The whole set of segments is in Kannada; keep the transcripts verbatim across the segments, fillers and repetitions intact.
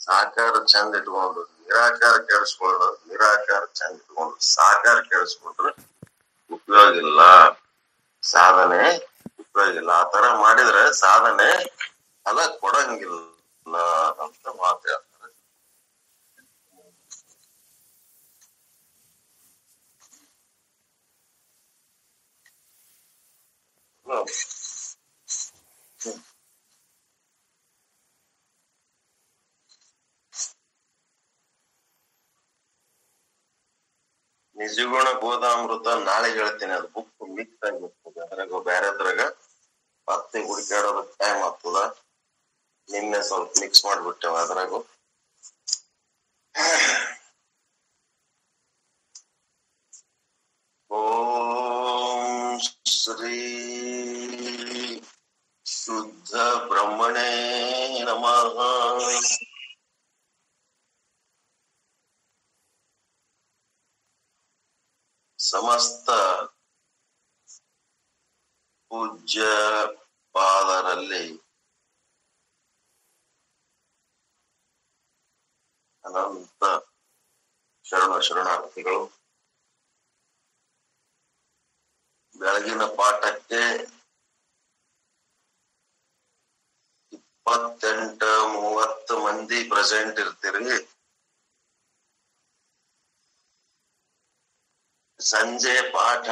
ಸಾಕಾರ ಚಂದ ಇಟ್ಕೊಂಡು ನಿರಾಕಾರ ಕೇಳಿಸ್ಕೊಂಡು ನಿರಾಕಾರ ಚಂದ ಇಟ್ಕೊಂಡು ಸಾಕಾರ ಕೇಳಿಸ್ಕೊಂಡ್ರೆ ಉಪಯೋಗ ಇಲ್ಲ, ಸಾಧನೆ ಉಪಯೋಗ ಇಲ್ಲ. ಆ ತರ ಮಾಡಿದ್ರೆ ಸಾಧನೆ ಫಲ ಕೊಡಂಗಿಲ್ಲ ಅಂತ ಮಾತು ಹೇಳ್ತಾರೆ. ನಿಜಗುಣ ಬೋಧಾಮೃತ ನಾಳೆ ಹೇಳ್ತೀನಿ. ಅದು ಬುಕ್ ಮಿಕ್ಸ್ ಆಗಿರ್ತದೆ, ಅದ್ರಾಗ ಬ್ಯಾರೆದ್ರಾಗ ಮತ್ತೆ ಹುಡುಕಾಡೋದ ಟೈಮ್ ಆಗ್ತದ. ನಿನ್ನೆ ಸ್ವಲ್ಪ ಮಿಕ್ಸ್ ಮಾಡ್ಬಿಟ್ಟೆವ ಅದ್ರಾಗು. ಓಂ ಶ್ರೀ ಶುದ್ಧ ಬ್ರಹ್ಮಣೇ ನಮಃ. ಸಮಸ್ತ ಪೂಜ್ಯ ಪಾದರಲ್ಲಿ ಅನಂತ ಶರಣ ಶರಣಾರ್ಥಿಗಳು. ಬೆಳಗಿನ ಪಾಠಕ್ಕೆ ಇಪ್ಪತ್ತೆಂಟ ಮೂವತ್ತು ಮಂದಿ ಪ್ರೆಸೆಂಟ್ ಇರ್ತೀರಿ. ಸಂಜೆ ಪಾಠ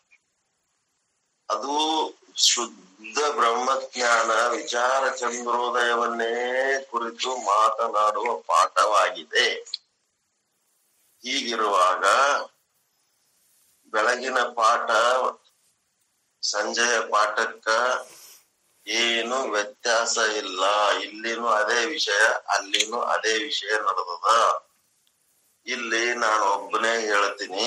ಅದು ಶುದ್ಧ ಬ್ರಹ್ಮಜ್ಞಾನ ವಿಚಾರ ಚಂದ್ರೋದಯವನ್ನೇ ಕುರಿತು ಮಾತನಾಡುವ ಪಾಠವಾಗಿದೆ. ಹೀಗಿರುವಾಗ ಬೆಳಗಿನ ಪಾಠ ಸಂಜೆಯ ಪಾಠಕ್ಕ ಏನು ವ್ಯತ್ಯಾಸ ಇಲ್ಲ. ಇಲ್ಲಿನೂ ಅದೇ ವಿಷಯ, ಅಲ್ಲಿನೂ ಅದೇ ವಿಷಯ ನಡೆದದ. ಇಲ್ಲಿ ನಾನು ಒಬ್ಬನೇ ಹೇಳ್ತೀನಿ.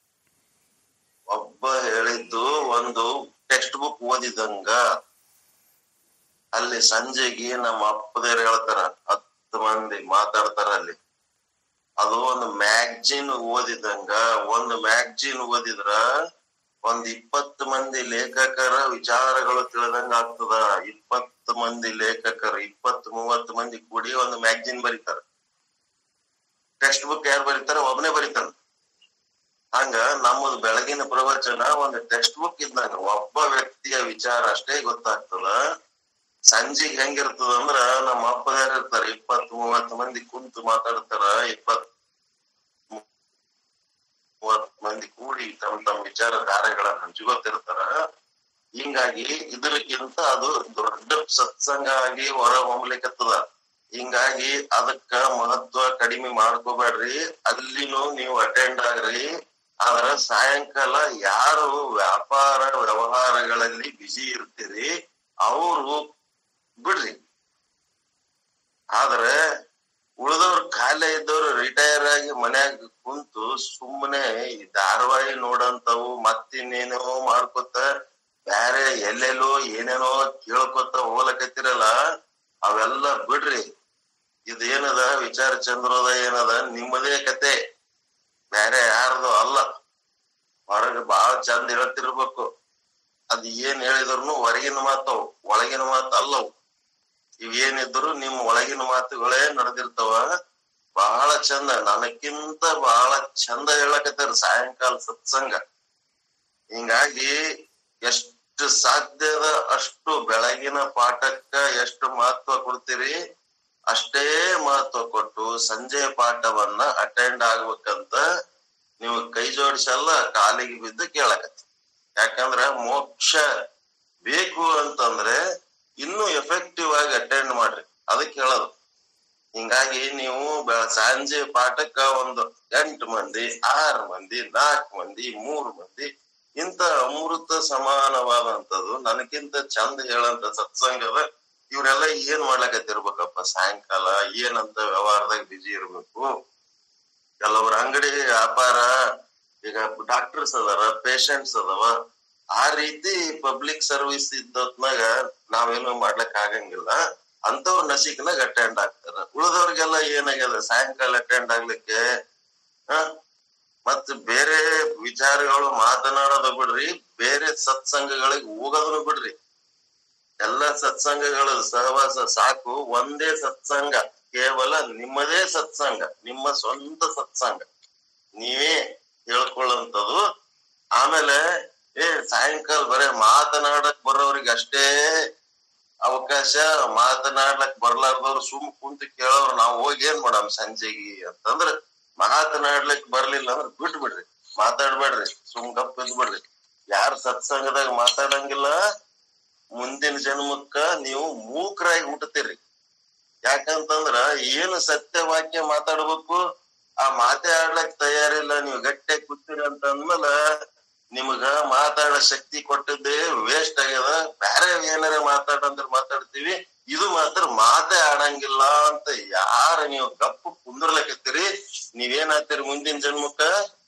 ಒಬ್ಬ ಹೇಳಿದ್ದು ಒಂದು ಟೆಕ್ಸ್ಟ್ ಬುಕ್ ಓದಿದಂಗ. ಅಲ್ಲಿ ಸಂಜೆಗೆ ನಮ್ಮ ಅಪ್ಪದೇರು ಹೇಳ್ತಾರ, ಹತ್ತು ಮಂದಿ ಮಾತಾಡ್ತಾರ ಅಲ್ಲಿ. ಅದು ಒಂದು ಮ್ಯಾಗ್ಜಿನ್ ಓದಿದಂಗ. ಒಂದು ಮ್ಯಾಗ್ಜಿನ್ ಓದಿದ್ರ ಒಂದ್ ಇಪ್ಪತ್ತು ಮಂದಿ ಲೇಖಕರ ವಿಚಾರಗಳು ತಿಳಿದಂಗ ಆಗ್ತದ. ಇಪ್ಪತ್ತು ಮಂದಿ ಲೇಖಕರು ಇಪ್ಪತ್ತು ಮೂವತ್ತು ಮಂದಿ ಕೂಡಿ ಒಂದು ಮ್ಯಾಗ್ಜಿನ್ ಬರೀತಾರ. ಟೆಕ್ಸ್ಟ್ ಬುಕ್ ಯಾರು ಬರೀತಾರ? ಒಬ್ಬನೇ ಬರೀತಾರ. ಹಂಗ ನಮ್ಮದು ಬೆಳಗಿನ ಪ್ರವಚನ ಒಂದು ಟೆಕ್ಸ್ಟ್ ಬುಕ್ ಇದ್ದಂಗ. ಒಬ್ಬ ವ್ಯಕ್ತಿಯ ವಿಚಾರ ಅಷ್ಟೇ ಗೊತ್ತಾಗ್ತದ. ಸಂಜೆಗೆ ಹೆಂಗಿರ್ತದ ಅಂದ್ರ ನಮ್ಮ ಅಪ್ಪದಾರ ಇರ್ತಾರ, ಇಪ್ಪತ್ ಮೂವತ್ತು ಮಂದಿ ಕುಂತು ಮಾತಾಡ್ತಾರ. ಇಪ್ಪತ್ ಮೂವತ್ ಮಂದಿ ಕೂಡಿ ತಮ್ಮ ತಮ್ಮ ವಿಚಾರಧಾರೆಗಳನ್ನ ಹಂಚ್ಕೊತಿರ್ತಾರ. ಹಿಂಗಾಗಿ ಇದ್ರಕ್ಕಿಂತ ಅದು ದೊಡ್ಡ ಸತ್ಸಂಗ ಆಗಿ ಹೊರ ಹೊಮ್ಮಲಿಕ್ಕತ್ತದ. ಹಿಂಗಾಗಿ ಅದಕ್ಕ ಮಹತ್ವ ಕಡಿಮೆ ಮಾಡ್ಕೋಬೇಡ್ರಿ. ಅಲ್ಲಿನೂ ನೀವು ಅಟೆಂಡ್ ಆಗ್ರಿ. ಆದ್ರ ಸಾಯಂಕಾಲ ಯಾರು ವ್ಯಾಪಾರ ವ್ಯವಹಾರಗಳಲ್ಲಿ ಬಿಸಿ ಇರ್ತೀರಿ ಅವರು ಬಿಡ್ರಿ. ಆದ್ರೆ ಉಳಿದವ್ರು ಖಾಲಿ ಇದ್ದವ್ರು ರಿಟೈರ್ ಆಗಿ ಮನ್ಯಾಗ ಕುಂತು ಸುಮ್ಮನೆ ಈ ಧಾರಾವಾಹಿ ನೋಡಂತವು ಮತ್ತಿನ್ನೇನೋ ಮಾಡ್ಕೊತ ಬ್ಯಾರೆ ಎಲ್ಲೆಲ್ಲೋ ಏನೇನೋ ಕೇಳ್ಕೊತ ಹೋಗ್ಲಕತ್ತಿರಲ್ಲ, ಅವೆಲ್ಲ ಬಿಡ್ರಿ. ಇದೇನದ ವಿಚಾರ ಚಂದ್ರೋದಯ ಏನದ ನಿಮ್ಮದೇ ಕತೆ, ಬ್ಯಾರೆ ಯಾರ್ದು ಅಲ್ಲ. ಹೊರಗೆ ಬಾಳ ಚಂದ ಹೇಳ್ತಿರ್ಬೇಕು. ಅದ್ ಏನ್ ಹೇಳಿದ್ರು ಹೊರಗಿನ ಮಾತವು, ಒಳಗಿನ ಮಾತು ಅಲ್ಲವು. ಇವೇನಿದ್ರು ನಿಮ್ ಒಳಗಿನ ಮಾತುಗಳೇ ನಡೆದಿರ್ತಾವ. ಬಹಳ ಚಂದ, ನನಕ್ಕಿಂತ ಬಹಳ ಚಂದ ಹೇಳಕತ್ತಾರ ಸಾಯಂಕಾಲ ಸತ್ಸಂಗ. ಹಿಂಗಾಗಿ ಎಷ್ಟು ಸಾಧ್ಯದ ಅಷ್ಟು ಬೆಳಗಿನ ಪಾಠಕ್ಕ ಎಷ್ಟು ಮಹತ್ವ ಕೊಡ್ತೀರಿ ಅಷ್ಟೇ ಮಹತ್ವ ಕೊಟ್ಟು ಸಂಜೆ ಪಾಠವನ್ನ ಅಟೆಂಡ್ ಆಗ್ಬೇಕಂತ ನೀವು ಕೈ ಜೋಡಿಸಲ್ಲ, ಕಾಲಿಗೆ ಬಿದ್ದು ಕೇಳಕತ್ತಿ. ಯಾಕಂದ್ರ ಮೋಕ್ಷ ಬೇಕು ಅಂತಂದ್ರೆ ಇನ್ನೂ ಎಫೆಕ್ಟಿವ್ ಆಗಿ ಅಟೆಂಡ್ ಮಾಡ್ರಿ, ಅದಕ್ಕೆ ಹೇಳೋದು. ಹಿಂಗಾಗಿ ನೀವು ಸಂಜೆ ಪಾಠಕ್ಕ ಒಂದು ಎಂಟು ಮಂದಿ, ಆರು ಮಂದಿ, ನಾಲ್ಕು ಮಂದಿ, ಮೂರು ಮಂದಿ, ಇಂತ ಅಮೃತ ಸಮಾನವಾದಂತದ್ದು ನನಗಿಂತ ಚಂದ ಹೇಳಂತ ಸತ್ಸಂಗದ ಇವ್ರೆಲ್ಲ ಏನ್ ಮಾಡ್ಲಕತ್ತಿರ್ಬೇಕಪ್ಪ ಸಾಯಂಕಾಲ? ಏನಂತ ವ್ಯವಹಾರದಾಗ ಬಿಜಿ ಇರ್ಬೇಕು. ಕೆಲವ್ರ ಅಂಗಡಿ ವ್ಯಾಪಾರ, ಈಗ ಡಾಕ್ಟರ್ಸ್ ಅದಾರ, ಪೇಷಂಟ್ಸ್ ಅದಾವ. ಆ ರೀತಿ ಪಬ್ಲಿಕ್ ಸರ್ವಿಸ್ ಇದ್ದತ್ನಾಗ ನಾವೇನು ಮಾಡ್ಲಕ್ ಆಗಂಗಿಲ್ಲ. ಅಂತವ್ರ ನಸಿಕ್ನಾಗ ಅಟೆಂಡ್ ಆಗ್ತಾರ. ಉಳಿದವ್ರಿಗೆಲ್ಲ ಏನಾಗ್ಯದ ಸಾಯಂಕಾಲ ಅಟೆಂಡ್ ಆಗ್ಲಿಕ್ಕೆ ಹ ಮತ್ ಬೇರೆ ವಿಚಾರಗಳು ಮಾತನಾಡೋದು ಬಿಡ್ರಿ, ಬೇರೆ ಸತ್ಸಂಗಗಳಿಗೆ ಹೋಗೋದನ್ನು ಬಿಡ್ರಿ. ಎಲ್ಲ ಸತ್ಸಂಗಗಳು ಸಹವಾಸ ಸಾಕು. ಒಂದೇ ಸತ್ಸಂಗ ಕೇವಲ ನಿಮ್ಮದೇ ಸತ್ಸಂಗ, ನಿಮ್ಮ ಸ್ವಂತ ಸತ್ಸಂಗ ನೀವೇ ಹೇಳ್ಕೊಳ್ಳುವಂಥದ್ದು. ಆಮೇಲೆ ಏ ಸಾಯಂಕಾಲ ಬರೇ ಮಾತನಾಡಕ್ ಬರೋವ್ರಿಗೆ ಅಷ್ಟೇ ಅವಕಾಶ, ಮಾತನಾಡ್ಲಕ್ ಬರ್ಲಾರ್ದವ್ರು ಸುಮ್ ಕುಂತು ಕೇಳೋರು ನಾವ್ ಹೋಗಿ ಏನ್ ಮಾಡಮ್ ಸಂಜೆಗಿ ಅಂತಂದ್ರ, ಮಾತನಾಡ್ಲಿಕ್ ಬರ್ಲಿಲ್ಲ ಅಂದ್ರ ಬಿಟ್ ಬಿಡ್ರಿ, ಮಾತಾಡ್ಬೇಡ್ರಿ, ಸುಮ್ ಗಪ್ ಬಿದ್ ಬಿಡ್ರಿ. ಯಾರ ಸತ್ಸಂಗದಾಗ ಮಾತಾಡಂಗಿಲ್ಲ ಮುಂದಿನ ಜನ್ಮಕ್ಕ ನೀವು ಮೂಕರಾಗಿ ಹುಟ್ಟತೀರಿ. ಯಾಕಂತಂದ್ರ ಏನು ಸತ್ಯವಾಕ್ಯ ಮಾತಾಡ್ಬೇಕು, ಆ ಮಾತೇ ಆಡ್ಲಕ್ ತಯಾರಿಲ್ಲ, ನೀವು ಗಟ್ಟಿಯಾಗಿ ಕೂತೀರಿ ಅಂತ ಅಂದ್ಮೇಲೆ ನಿಮಗ ಮಾತಾಡೋ ಶಕ್ತಿ ಕೊಟ್ಟಿದ್ದೆ ವೇಸ್ಟ್ ಆಗ್ಯದ. ಬ್ಯಾರೆ ಏನಾರ ಮಾತಾಡಂದ್ರ ಮಾತಾಡ್ತೀವಿ, ಇದು ಮಾತ್ರ ಮಾತೇ ಆಡಂಗಿಲ್ಲ ಅಂತ ಯಾರ ನೀವು ಗಪ್ಪು ಕುಂದ್ರಲಕತ್ತೀರಿ, ನೀವೇನಾಗ್ತೀರಿ ಮುಂದಿನ ಜನ್ಮಕ್ಕ?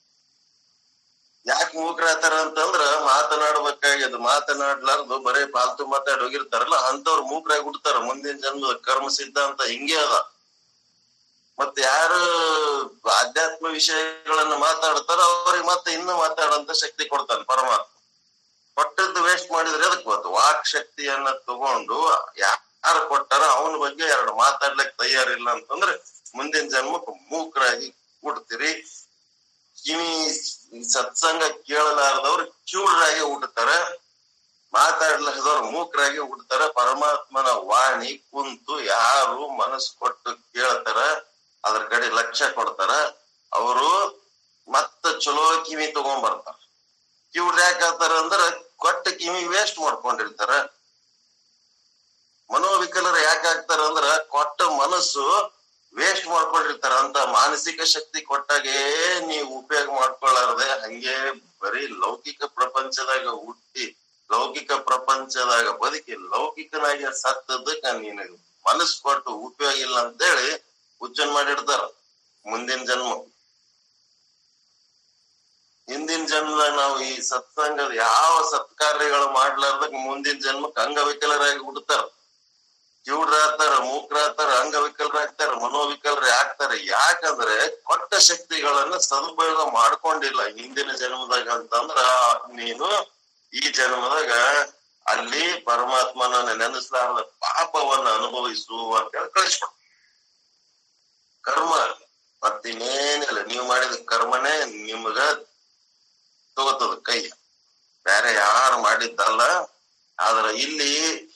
ಯಾಕೆ ಮೂಕರಾತಾರ ಅಂತಂದ್ರ ಮಾತನಾಡ್ಬೇಕಾಗ್ಯದ, ಮಾತನಾಡ್ಲಾರ್ದು ಬರೇ ಪಾಲ್ತು ಮಾತಾಡಿ ಹೋಗಿರ್ತಾರಲ್ಲ ಅಂತವ್ರು ಮೂಕರಾಗಿ ಹುಡ್ತಾರ. ಮುಂದಿನ ಜನ್ಮದ ಕರ್ಮ ಸಿದ್ಧಾಂತ ಹಿಂಗೆ ಅದ. ಮತ್ ಯಾರು ಆಧ್ಯಾತ್ಮ ವಿಷಯಗಳನ್ನ ಮಾತಾಡ್ತಾರ ಅವ್ರಿಗೆ ಮತ್ತೆ ಇನ್ನು ಮಾತಾಡಂತ ಶಕ್ತಿ ಕೊಡ್ತಾನೆ ಪರಮಾತ್ಮ. ಕೊಟ್ಟದ್ದು ವೇಸ್ಟ್ ಮಾಡಿದ್ರೆ ಅದಕ್ಕೆ ಗೊತ್ತು. ವಾಕ್ ಶಕ್ತಿಯನ್ನ ತಗೊಂಡು ಯಾರು ಕೊಟ್ಟಾರ ಅವನ ಬಗ್ಗೆ ಎರಡು ಮಾತಾಡ್ಲಿಕ್ ತಯಾರಿಲ್ಲ ಅಂತಂದ್ರೆ ಮುಂದಿನ ಜನ್ಮಕ್ಕೆ ಮೂಕರಾಗಿ ಹುಡ್ತೀರಿ. ಕಿವಿ ಸತ್ಸಂಗ ಕೇಳಲಾರದವ್ರು ಕಿವುಡರಾಗಿ ಹುಟ್ಟುತ್ತಾರ, ಮಾತಾಡ್ಲಾರ್ದವ್ರು ಮೂಕರಾಗಿ ಹುಟ್ಟುತ್ತಾರ. ಪರಮಾತ್ಮನ ವಾಣಿ ಕುಂತು ಯಾರು ಮನಸ್ಸು ಕೊಟ್ಟು ಕೇಳ್ತಾರ, ಅದ್ರ ಕಡೆ ಲಕ್ಷ್ಯ ಕೊಡ್ತಾರ, ಅವರು ಮತ್ತ ಚಲೋ ಕಿವಿ ತಗೊಂಡ್ ಬರ್ತಾರ. ಕಿವುಡ್ ಯಾಕೆ ಆಗ್ತಾರ ಅಂದ್ರ ಕೊಟ್ಟ ಕಿವಿ ವೇಸ್ಟ್ ಮಾಡ್ಕೊಂಡಿರ್ತಾರ. ಮನೋವಿಕಲರು ಯಾಕೆ ಆಗ್ತಾರ ಅಂದ್ರ ಕೊಟ್ಟ ಮನಸ್ಸು ವೇಸ್ಟ್ ಮಾಡ್ಕೊಂಡಿರ್ತಾರ. ಅಂತ ಮಾನಸಿಕ ಶಕ್ತಿ ಕೊಟ್ಟಾಗೆ ನೀವು ಉಪಯೋಗ ಮಾಡ್ಕೊಳ್ಳಾರ್ದೆ ಹಂಗೆ ಬರೀ ಲೌಕಿಕ ಪ್ರಪಂಚದಾಗ ಹುಟ್ಟಿ ಲೌಕಿಕ ಪ್ರಪಂಚದಾಗ ಬದುಕಿ ಲೌಕಿಕನಾಗಿ ಸತ್ತದಕ್ಕ ನಿನಗ ಮನಸ್ಸು ಕೊಟ್ಟು ಉಪಯೋಗ ಇಲ್ಲ ಅಂತೇಳಿ ಹುಚ್ಚನ್ ಮಾಡಿಡ್ತಾರ. ಮುಂದಿನ ಜನ್ಮ ಹಿಂದಿನ ಜನ್ಮದಾಗ ನಾವು ಈ ಸತ್ಸಂಗದ ಯಾವ ಸತ್ಕಾರ್ಯಗಳು ಮಾಡ್ಲಾರ್ದಾಗ ಮುಂದಿನ ಜನ್ಮಕ್ಕೆ ಅಂಗವಿಕಲರಾಗಿ ಹುಡ್ತಾರ, ಕಿವುಡ್ರಾಗ್ತಾರ, ಮೂಕರಾಗ್ತಾರ, ಅಂಗವಿಕಲರಾಗ್ತಾರ, ಮನೋವಿಕಲರ ಆಗ್ತಾರ. ಯಾಕಂದ್ರೆ ಕೊಟ್ಟ ಶಕ್ತಿಗಳನ್ನ ಸದುಪಯೋಗ ಮಾಡ್ಕೊಂಡಿಲ್ಲ ಹಿಂದಿನ ಜನ್ಮದಾಗ ಅಂತಂದ್ರ ನೀನು ಈ ಜನ್ಮದಾಗ ಅಲ್ಲಿ ಪರಮಾತ್ಮನ ನೆನೆಸ್ಲಾರ್ದ ಪಾಪವನ್ನ ಅನುಭವಿಸು ಅಂತ ಹೇಳಿ ಕಳಿಸ್ಕೊಡ್ತ. ಕರ್ಮ ಮತ್ತಿನ್ನೇನಿಲ್ಲ, ನೀವು ಮಾಡಿದ ಕರ್ಮನೇ ನಿಮಗ ತಗೋತದ ಕೈ, ಬೇರೆ ಯಾರು ಮಾಡಿದ್ದಲ್ಲ. ಆದ್ರ ಇಲ್ಲಿ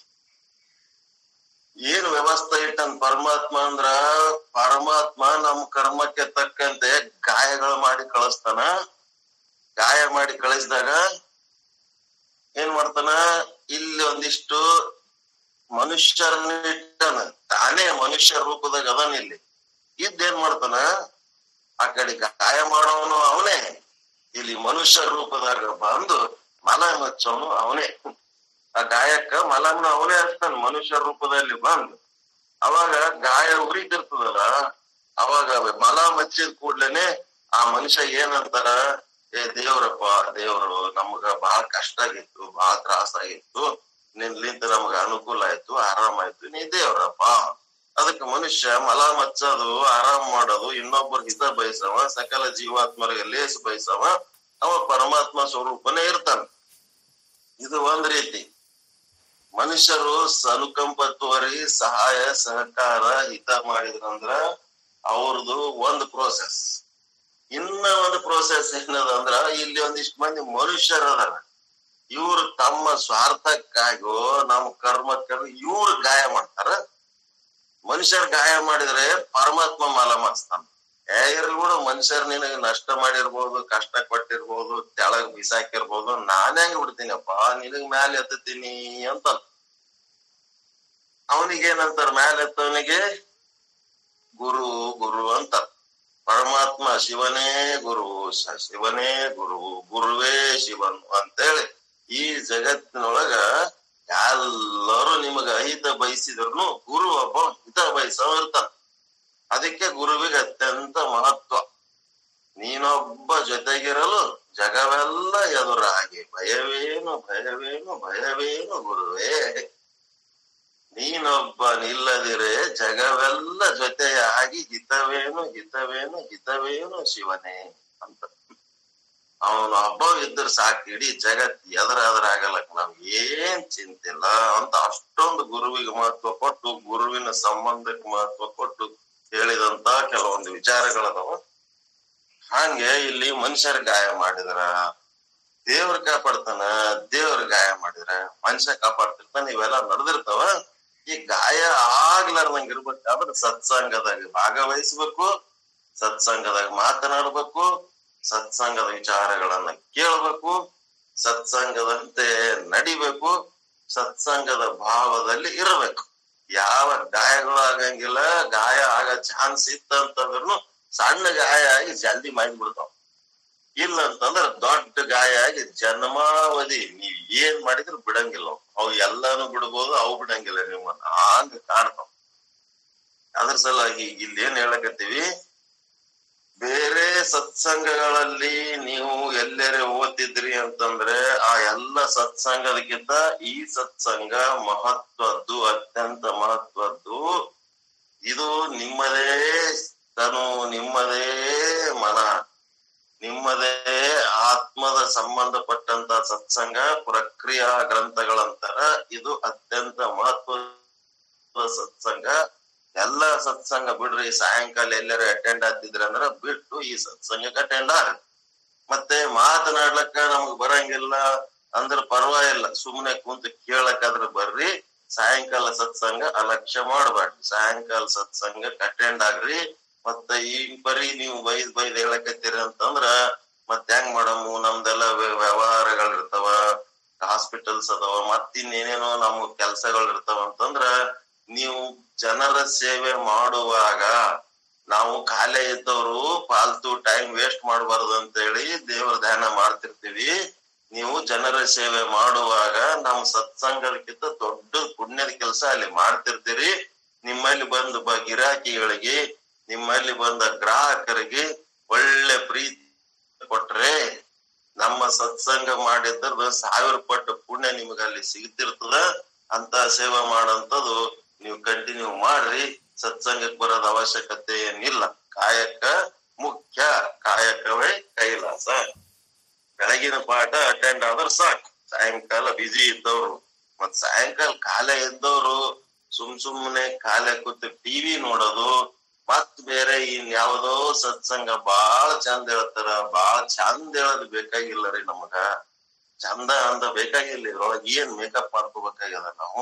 ಏನ್ ವ್ಯವಸ್ಥೆ ಇಟ್ಟನ್ ಪರಮಾತ್ಮ ಅಂದ್ರ, ಪರಮಾತ್ಮ ನಮ್ ಕರ್ಮಕ್ಕೆ ತಕ್ಕಂತೆ ಗಾಯಗಳು ಮಾಡಿ ಕಳಿಸ್ತಾನ. ಗಾಯ ಮಾಡಿ ಕಳಿಸಿದಾಗ ಏನ್ ಮಾಡ್ತಾನ, ಇಲ್ಲಿ ಒಂದಿಷ್ಟು ಮನುಷ್ಯರನ್ನ ಇಟ್ಟನ, ತಾನೇ ಮನುಷ್ಯ ರೂಪದಾಗ ಅದನ್. ಇಲ್ಲಿ ಇದ್ದೇನ್ ಮಾಡ್ತಾನ, ಆ ಕಡೆ ಗಾಯ ಮಾಡೋನು ಅವನೇ, ಇಲ್ಲಿ ಮನುಷ್ಯ ರೂಪದಾಗ ಬಂದು ಮಲ ಹಚ್ಚೋನು ಅವನೇ. ಆ ಗಾಯಕ್ಕ ಮಲಮ್ನ ಅವನೇ ಹಚ್ತಾನ ಮನುಷ್ಯ ರೂಪದಲ್ಲಿ ಬಂದು. ಅವಾಗ ಗಾಯ ಉರಿತಿರ್ತದಲ್ಲ, ಅವಾಗ ಮಲ ಹಚ್ಚಿದ ಕೂಡ್ಲೇನೆ ಆ ಮನುಷ್ಯ ಏನಂತಾರ, ಏ ದೇವ್ರಪ್ಪ, ದೇವ್ರು ನಮ್ಗ ಬಹಳ ಕಷ್ಟ ಆಗಿತ್ತು, ಬಹಳ ತ್ರಾಸ ಆಗಿತ್ತು, ನಿನ್ಲಿಂದ ನಮ್ಗ ಅನುಕೂಲ ಆಯ್ತು, ಆರಾಮಾಯ್ತು, ನೀ ದೇವ್ರಪ್ಪ. ಅದಕ್ಕೆ ಮನುಷ್ಯ ಮಲ ಮಚ್ಚೋದು, ಆರಾಮ್ ಮಾಡೋದು, ಇನ್ನೊಬ್ಬರ ಹಿತ ಬಯಸವ, ಸಕಲ ಜೀವಾತ್ಮರಿಗೆ ಲೇಸ್ ಬಯಸವ, ಅವ ಪರಮಾತ್ಮ ಸ್ವರೂಪನೇ ಇರ್ತಾನ. ಇದು ಒಂದ್ ರೀತಿ. ಮನುಷ್ಯರು ಅನುಕಂಪ ತೋರಿ ಸಹಾಯ ಸಹಕಾರ ಹಿತ ಮಾಡಿದ್ರಂದ್ರ ಅವ್ರದ್ದು ಒಂದು ಪ್ರೋಸೆಸ್. ಇನ್ನ ಒಂದು ಪ್ರೋಸೆಸ್ ಏನದ ಅಂದ್ರ, ಇಲ್ಲಿ ಒಂದಿಷ್ಟು ಮಂದಿ ಮನುಷ್ಯರ ಅದಾರ, ಇವ್ರು ತಮ್ಮ ಸ್ವಾರ್ಥಕ್ಕಾಗೋ ನಮ್ಮ ಕರ್ಮಕ್ಕ ಇವ್ರು ಗಾಯ ಮಾಡ್ತಾರ. ಮನುಷ್ಯರ್ ಗಾಯ ಮಾಡಿದ್ರೆ ಪರಮಾತ್ಮ ಮಾಲ ಮಾಡಿಸ್ತಾನ. ಏ ಇರ್ಲಿ ಬಿಡು, ಮನುಷ್ಯರ್ ನಿನಗೆ ನಷ್ಟ ಮಾಡಿರ್ಬೋದು, ಕಷ್ಟ ಕೊಟ್ಟಿರ್ಬೋದು, ತೆಳಗ್ ಬಿಸಾಕಿರ್ಬೋದು, ನಾನೇ ಹೆಂಗ್ ಬಿಡ್ತೀನಪ್ಪ, ನಿನಗ್ ಮ್ಯಾಲೆ ಎತ್ತೀನಿ ಅಂತ. ಅವನಿಗೇನಂತಾರ, ಮ್ಯಾಲೆ ಎತ್ತವನಿಗೆ ಗುರು ಗುರು ಅಂತ. ಪರಮಾತ್ಮ ಶಿವನೇ ಗುರು, ಶಿವನೇ ಗುರು, ಗುರುವೇ ಶಿವನು ಅಂತೇಳಿ ಈ ಜಗತ್ತಿನೊಳಗ ಎಲ್ಲರೂ ನಿಮಗ ಅಹಿತ ಬಯಸಿದ್ರು ಗುರು ಒಬ್ಬ ಹಿತ ಬಯಸವ ಇರ್ತಾನ. ಅದಕ್ಕೆ ಗುರುವಿಗೆ ಅತ್ಯಂತ ಮಹತ್ವ. ನೀನೊಬ್ಬ ಜೊತೆಗಿರಲು ಜಗವೆಲ್ಲ ಎದುರಾಗಿ ಭಯವೇನು ಭಯವೇನು ಭಯವೇನು ಗುರುವೇ. ನೀನೊಬ್ಬ ನಿಲ್ಲದಿರೆ ಜಗವೆಲ್ಲ ಜೊತೆಯಾಗಿ ಹಿತವೇನು ಹಿತವೇನು ಹಿತವೇನು ಶಿವನೇ ಅಂತ. ಅವನು ಹಬ್ಬ ಇದ್ರ ಸಾಕು, ಇಡೀ ಜಗತ್ ಎದರ ಎದರ ಆಗಲಕ್ ನಮ್ಗೆ ಏನ್ ಚಿಂತಿಲ್ಲ ಅಂತ. ಅಷ್ಟೊಂದು ಗುರುವಿಗೆ ಮಹತ್ವ ಕೊಟ್ಟು, ಗುರುವಿನ ಸಂಬಂಧಕ್ಕೆ ಮಹತ್ವ ಕೊಟ್ಟು ವಿಚಾರಗಳದಾವ. ಹಂಗೆ ಇಲ್ಲಿ ಮನುಷ್ಯರ ಗಾಯ ಮಾಡಿದ್ರ ದೇವ್ರ ಕಾಪಾಡ್ತಾನ, ದೇವ್ರ ಗಾಯ ಮಾಡಿದ್ರ ಮನುಷ್ಯ ಕಾಪಾಡ್ತಿರ್ತಾನ. ಇವೆಲ್ಲ ನಡೆದಿರ್ತಾವ. ಈ ಗಾಯ ಆಗ್ಲಾರ್ದಂಗ ಇರ್ಬೇಕಾದ್ರೆ ಸತ್ಸಂಗದಾಗ ಭಾಗವಹಿಸ್ಬೇಕು, ಸತ್ಸಂಗದಾಗ ಮಾತನಾಡ್ಬೇಕು, ಸತ್ಸಂಗದ ವಿಚಾರಗಳನ್ನ ಕೇಳ್ಬೇಕು, ಸತ್ಸಂಗದಂತೆ ನಡಿಬೇಕು, ಸತ್ಸಂಗದ ಭಾವದಲ್ಲಿ ಇರಬೇಕು. ಯಾವ ಗಾಯಗಳು ಆಗಂಗಿಲ್ಲ. ಗಾಯ ಆಗ ಚಾನ್ಸ್ ಇತ್ತಂತಂದ್ರೂ ಸಣ್ಣ ಗಾಯ ಆಗಿ ಜಲ್ದಿ ಮಾಡಿಬಿಡ್ತಾವ. ಇಲ್ಲ ಅಂತಂದ್ರ ದೊಡ್ಡ ಗಾಯ ಆಗಿ ಜನ್ಮಾವಧಿ ನೀವ್ ಏನ್ ಮಾಡಿದ್ರು ಬಿಡಂಗಿಲ್ಲ. ಅವು ಎಲ್ಲಾನು ಬಿಡ್ಬೋದು, ಅವು ಬಿಡಂಗಿಲ್ಲ ನಿಮ್ಮನ್ನ. ಹಂಗ ಕಾಣ್ತಾವ. ಅದ್ರ ಸಲುವಾಗಿ ಇಲ್ಲಿ ಏನ್ ಹೇಳಕತ್ತೀವಿ, ಬೇರೆ ಸತ್ಸಂಗಗಳಲ್ಲಿ ನೀವು ಎಲ್ಲರೇ ಓದ್ತಿದ್ರಿ ಅಂತಂದ್ರೆ ಆ ಎಲ್ಲ ಸತ್ಸಂಗದಕ್ಕಿಂತ ಈ ಸತ್ಸಂಗ ಮಹತ್ವದ್ದು, ಅತ್ಯಂತ ಮಹತ್ವದ್ದು. ಇದು ನಿಮ್ಮದೇ ತನು, ನಿಮ್ಮದೇ ಮನ, ನಿಮ್ಮದೇ ಆತ್ಮದ ಸಂಬಂಧಪಟ್ಟಂತ ಸತ್ಸಂಗ. ಪ್ರಕ್ರಿಯಾ ಗ್ರಂಥಗಳಂತರ ಇದು ಅತ್ಯಂತ ಮಹತ್ವದ ಸತ್ಸಂಗ. ಎಲ್ಲಾ ಸತ್ಸಂಗ ಬಿಡ್ರಿ. ಸಾಯಂಕಾಲ ಎಲ್ಲರೂ ಅಟೆಂಡ್ ಆಗ್ತಿದ್ರ ಅಂದ್ರ ಬಿಟ್ಟು ಈ ಸತ್ಸಂಗಕ್ಕೆ ಅಟೆಂಡ್ ಆಗ. ಮತ್ತೆ ಮಾತನಾಡ್ಲಕ್ಕ ನಮಗ್ ಬರಂಗಿಲ್ಲ ಅಂದ್ರ ಪರವಾಗಿಲ್ಲ, ಸುಮ್ನೆ ಕುಂತು ಕೇಳಕ್ಕಾದ್ರ ಬರ್ರಿ. ಸಾಯಂಕಾಲ ಸತ್ಸಂಗ ಅಲಕ್ಷ್ಯ ಮಾಡ್ಬೇಡ್ರಿ. ಸಾಯಂಕಾಲ ಸತ್ಸಂಗಕ್ಕೆ ಅಟೆಂಡ್ ಆಗ್ರಿ. ಮತ್ತ ಈ ಬರೀ ನೀವು ಬೈದ್ ಬೈದ್ ಹೇಳಕತ್ತೀರಿ ಅಂತಂದ್ರ ಮತ್ ಹೆಂಗ್ ಮಾಡಮು? ನಮ್ದೆಲ್ಲ ವ್ಯವಹಾರಗಳು ಇರ್ತಾವ, ಹಾಸ್ಪಿಟಲ್ಸ್ ಅದಾವ, ಮತ್ ಇನ್ನೇನೇನೋ ನಮ್ ಕೆಲ್ಸಗಳು ಇರ್ತಾವ ಅಂತಂದ್ರ ನೀವು ಜನರ ಸೇವೆ ಮಾಡುವಾಗ ನಾವು ಖಾಲಿ ಇದ್ದವರು ಫಾಲ್ತು ಟೈಮ್ ವೇಸ್ಟ್ ಮಾಡಬಾರ್ದು ಅಂತ ಹೇಳಿ ದೇವರ ಧ್ಯಾನ ಮಾಡ್ತಿರ್ತೀವಿ. ನೀವು ಜನರ ಸೇವೆ ಮಾಡುವಾಗ ನಮ್ ಸತ್ಸಂಗಕ್ಕಿಂತ ದೊಡ್ಡ ಪುಣ್ಯದ ಕೆಲಸ ಅಲ್ಲಿ ಮಾಡ್ತಿರ್ತೀರಿ. ನಿಮ್ಮಲ್ಲಿ ಬಂದ ಬ ಗಿರಾಕಿಗಳಿಗೆ, ನಿಮ್ಮಲ್ಲಿ ಬಂದ ಗ್ರಾಹಕರಿಗೆ ಒಳ್ಳೆ ಪ್ರೀತಿ ಕೊಟ್ರೆ ನಮ್ಮ ಸತ್ಸಂಗ ಮಾಡಿದ್ರದ ಸಾವಿರ ಪಟ್ಟು ಪುಣ್ಯ ನಿಮ್ಗ ಅಲ್ಲಿ ಸಿಗ್ತಿರ್ತದ. ಅಂತ ಸೇವೆ ಮಾಡಂತದ್ದು ನೀವು ಕಂಟಿನ್ಯೂ ಮಾಡ್ರಿ. ಸತ್ಸಂಗಕ್ಕೆ ಬರೋದ ಅವಶ್ಯಕತೆ ಏನಿಲ್ಲ. ಕಾಯಕ ಮುಖ್ಯ, ಕಾಯಕವೇ ಕೈಲಾಸ. ಬೆಳಗಿನ ಪಾಠ ಅಟೆಂಡ್ ಆದ್ರ ಸಾಕು. ಸಾಯಂಕಾಲ ಬಿಜಿ ಇದ್ದವ್ರು ಮತ್ ಸಾಯಂಕಾಲ ಖಾಲಿ ಇದ್ದವ್ರು ಸುಮ್ ಸುಮ್ನೆ ಖಾಲಿ ಕೂತು ಟಿವಿ ನೋಡೋದು, ಮತ್ ಬೇರೆ ಇನ್ ಯಾವ್ದೋ ಸತ್ಸಂಗ ಬಾಳ ಚಂದ ಹೇಳ್ತಾರ, ಬಾಳ ಚಂದ ಹೇಳೋದ್ ಬೇಕಾಗಿಲ್ಲ ರೀ. ನಮಗ ಚಂದ ಅಂದ ಬೇಕಾಗಿಲ್ಲ. ಇದ್ರೊಳಗ ಏನ್ ಮೇಕಪ್ ಮಾಡ್ಕೋಬೇಕಾಗ್ಯದ? ನಾವು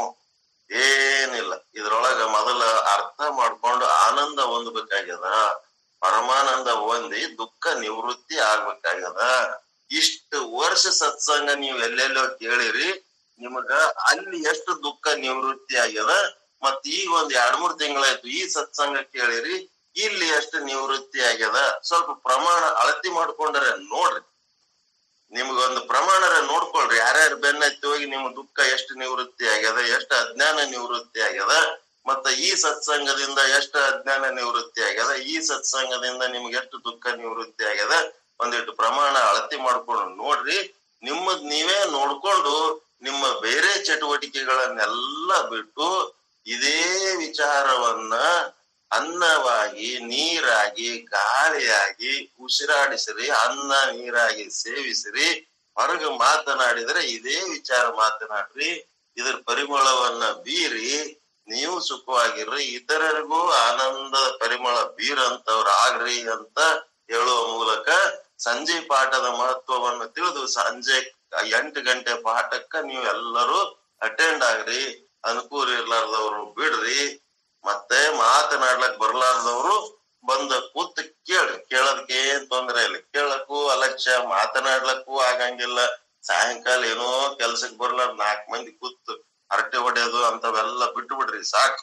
ಏನಿಲ್ಲ. ಇದ್ರೊಳಗ ಮೊದಲ ಅರ್ಥ ಮಾಡ್ಕೊಂಡು ಆನಂದ ಹೊಂದ್ಬೇಕಾಗ್ಯದ. ಪರಮಾನಂದ ಹೊಂದಿ ದುಃಖ ನಿವೃತ್ತಿ ಆಗ್ಬೇಕಾಗ್ಯದ. ಇಷ್ಟು ವರ್ಷ ಸತ್ಸಂಗ ನೀವ್ ಎಲ್ಲೆಲ್ಲೋ ಕೇಳಿರಿ, ನಿಮಗ ಅಲ್ಲಿ ಎಷ್ಟು ದುಃಖ ನಿವೃತ್ತಿ ಆಗ್ಯದ. ಮತ್ ಈಗ ಒಂದ್ ಎರಡ್ ಮೂರ್ ತಿಂಗಳಾಯ್ತು ಈ ಸತ್ಸಂಗ ಕೇಳಿರಿ, ಇಲ್ಲಿ ಎಷ್ಟು ನಿವೃತ್ತಿ ಆಗ್ಯದ. ಸ್ವಲ್ಪ ಪ್ರಮಾಣ ಅಳತಿ ಮಾಡ್ಕೊಂಡ್ರೆ ನೋಡ್ರಿ. ನಿಮ್ಗೊಂದು ಪ್ರಮಾಣರ ನೋಡ್ಕೊಳ್ರಿ. ಯಾರ್ಯಾರು ಬೆನ್ನತ್ತಿ ಹೋಗಿ ನಿಮ್ ದುಃಖ ಎಷ್ಟು ನಿವೃತ್ತಿ ಆಗ್ಯದ, ಎಷ್ಟು ಅಜ್ಞಾನ ನಿವೃತ್ತಿ ಆಗ್ಯದ, ಮತ್ತ ಈ ಸತ್ಸಂಗದಿಂದ ಎಷ್ಟು ಅಜ್ಞಾನ ನಿವೃತ್ತಿ ಆಗ್ಯದ, ಈ ಸತ್ಸಂಗದಿಂದ ನಿಮ್ಗೆ ಎಷ್ಟು ದುಃಖ ನಿವೃತ್ತಿ ಆಗ್ಯದ. ಒಂದಿಟ್ಟು ಪ್ರಮಾಣ ಅಳತಿ ಮಾಡ್ಕೊಂಡು ನೋಡ್ರಿ. ನಿಮ್ಮದ್ ನೀವೇ ನೋಡ್ಕೊಂಡು ನಿಮ್ಮ ಬೇರೆ ಚಟುವಟಿಕೆಗಳನ್ನೆಲ್ಲ ಬಿಟ್ಟು ಇದೇ ವಿಚಾರವನ್ನ ಅನ್ನವಾಗಿ, ನೀರಾಗಿ, ಗಾಳಿಯಾಗಿ ಉಸಿರಾಡಿಸಿರಿ. ಅನ್ನ ನೀರಾಗಿ ಸೇವಿಸಿರಿ. ಹೊರಗೆ ಮಾತನಾಡಿದ್ರೆ ಇದೇ ವಿಚಾರ ಮಾತನಾಡ್ರಿ. ಇದ್ರ ಪರಿಮಳವನ್ನ ಬೀರಿ ನೀವು ಸುಖವಾಗಿರ್ರಿ. ಇತರರಿಗೂ ಆನಂದದ ಪರಿಮಳ ಬೀರಂತವ್ರ ಆಗ್ರಿ ಅಂತ ಹೇಳುವ ಮೂಲಕ ಸಂಜೆ ಪಾಠದ ಮಹತ್ವವನ್ನು ತಿಳಿದು ಸಂಜೆ ಎಂಟು ಗಂಟೆ ಪಾಠಕ್ಕ ನೀವು ಎಲ್ಲರೂ ಅಟೆಂಡ್ ಆಗ್ರಿ. ಅನುಕೂಲ ಇರ್ಲಾರ್ದವ್ರು ಬಿಡ್ರಿ. ಮತ್ತೆ ಮಾತನಾಡ್ಲಕ್ ಬರ್ಲಾರ್ದವ್ರು ಬಂದ ಕೂತ್ ಕೇಳ್ರಿ. ಕೇಳೋದಕ್ಕೆ ಏನ್ ತೊಂದ್ರೆ ಇಲ್ಲ. ಕೇಳಕ್ಕೂ ಅಲಕ್ಷ್ಯ, ಮಾತನಾಡ್ಲಕ್ಕೂ ಆಗಂಗಿಲ್ಲ. ಸಾಯಂಕಾಲ ಏನೋ ಕೆಲ್ಸಕ್ ಬರ್ಲಾರ್ದ ನಾಲ್ಕ್ ಮಂದಿ ಕೂತ್ ಹರಟೆ ಹೊಡೆಯೋದು ಅಂತವೆಲ್ಲ ಬಿಟ್ಟು ಬಿಡ್ರಿ ಸಾಕು.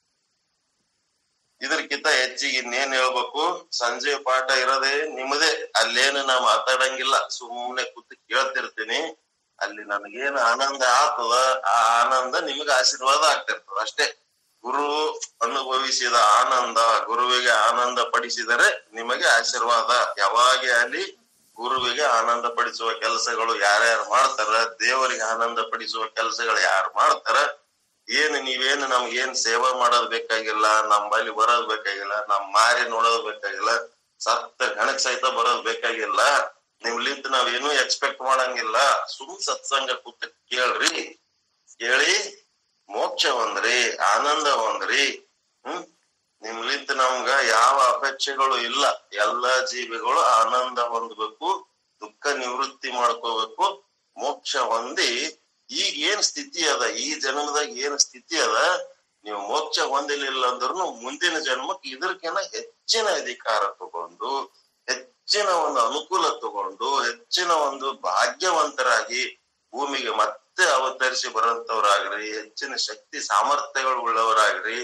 ಇದಕ್ಕಿಂತ ಹೆಚ್ಚಿಗೆ ಇನ್ನೇನ್ ಹೇಳ್ಬೇಕು? ಸಂಜೆ ಪಾಠ ಇರೋದೇ ನಿಮ್ಮದೇ. ಅಲ್ಲೇನು ನಾ ಮಾತಾಡಂಗಿಲ್ಲ, ಸುಮ್ನೆ ಕೂತ್ ಕೇಳ್ತಿರ್ತೀನಿ. ಅಲ್ಲಿ ನನಗೇನು ಆನಂದ ಆಗ್ತದ ಆ ಆನಂದ ನಿಮ್ಗೆ ಆಶೀರ್ವಾದ ಆಗ್ತಿರ್ತದ ಅಷ್ಟೇ. ಗುರು ಅನುಭವಿಸಿದ ಆನಂದ ಗುರುವಿಗೆ ಆನಂದ ಪಡಿಸಿದರೆ ನಿಮಗೆ ಆಶೀರ್ವಾದ. ಯಾವಾಗೇ ಅಲ್ಲಿ ಗುರುವಿಗೆ ಆನಂದ ಪಡಿಸುವ ಕೆಲಸಗಳು ಯಾರ್ಯಾರು ಮಾಡ್ತಾರ, ದೇವರಿಗೆ ಆನಂದ ಪಡಿಸುವ ಕೆಲಸಗಳು ಯಾರು ಮಾಡ್ತಾರ, ಏನು ನೀವೇನು ನಮ್ಗೇನ್ ಸೇವಾ ಮಾಡೋದ್ ಬೇಕಾಗಿಲ್ಲ, ನಮ್ ಬಳಿ ಬರೋದ್ ಬೇಕಾಗಿಲ್ಲ, ನಮ್ ಮಾರಿ ನೋಡೋದ್ ಬೇಕಾಗಿಲ್ಲ, ಸತ್ತ ಗಣಕ್ ಸಹಿತ ಬರೋದ್ ಬೇಕಾಗಿಲ್ಲ. ನಿಮ್ಲಿಂತ ನಾವೇನು ಎಕ್ಸ್ಪೆಕ್ಟ್ ಮಾಡಂಗಿಲ್ಲ. ಸುಮ್ ಸತ್ಸಂಗ ಕೂತ ಕೇಳ್ರಿ. ಕೇಳಿ ಮೋಕ್ಷ ಹೊಂದ್ರಿ, ಆನಂದ ಹೊಂದ್ರಿ. ಹ್ಮ್ ನಿಮ್ಲಿಂತ ನಮ್ಗ ಯಾವ ಅಪೇಕ್ಷೆಗಳು ಇಲ್ಲ. ಎಲ್ಲಾ ಜೀವಿಗಳು ಆನಂದ ಹೊಂದ್ಬೇಕು, ದುಃಖ ನಿವೃತ್ತಿ ಮಾಡ್ಕೋಬೇಕು, ಮೋಕ್ಷ ಹೊಂದಿ ಈಗ ಏನ್ ಸ್ಥಿತಿ ಅದ, ಈ ಜನ್ಮದಾಗ ಏನ್ ಸ್ಥಿತಿ ಅದ, ನೀವು ಮೋಕ್ಷ ಹೊಂದಿಲಿಲ್ಲ ಅಂದ್ರೂ ಮುಂದಿನ ಜನ್ಮಕ್ಕೆ ಇದಕ್ಕಿಂತ ಹೆಚ್ಚಿನ ಅಧಿಕಾರ ತಗೊಂಡು, ಹೆಚ್ಚಿನ ಒಂದು ಅನುಕೂಲ ತಗೊಂಡು, ಹೆಚ್ಚಿನ ಒಂದು ಭಾಗ್ಯವಂತರಾಗಿ ಭೂಮಿಗೆ ಮತ್ತೆ ಅವತರಿಸಿ ಬರಂತವ್ರಾಗ್ರಿ, ಹೆಚ್ಚಿನ ಶಕ್ತಿ ಸಾಮರ್ಥ್ಯಗಳು ಉಳ್ಳವರಾಗ್ರಿ,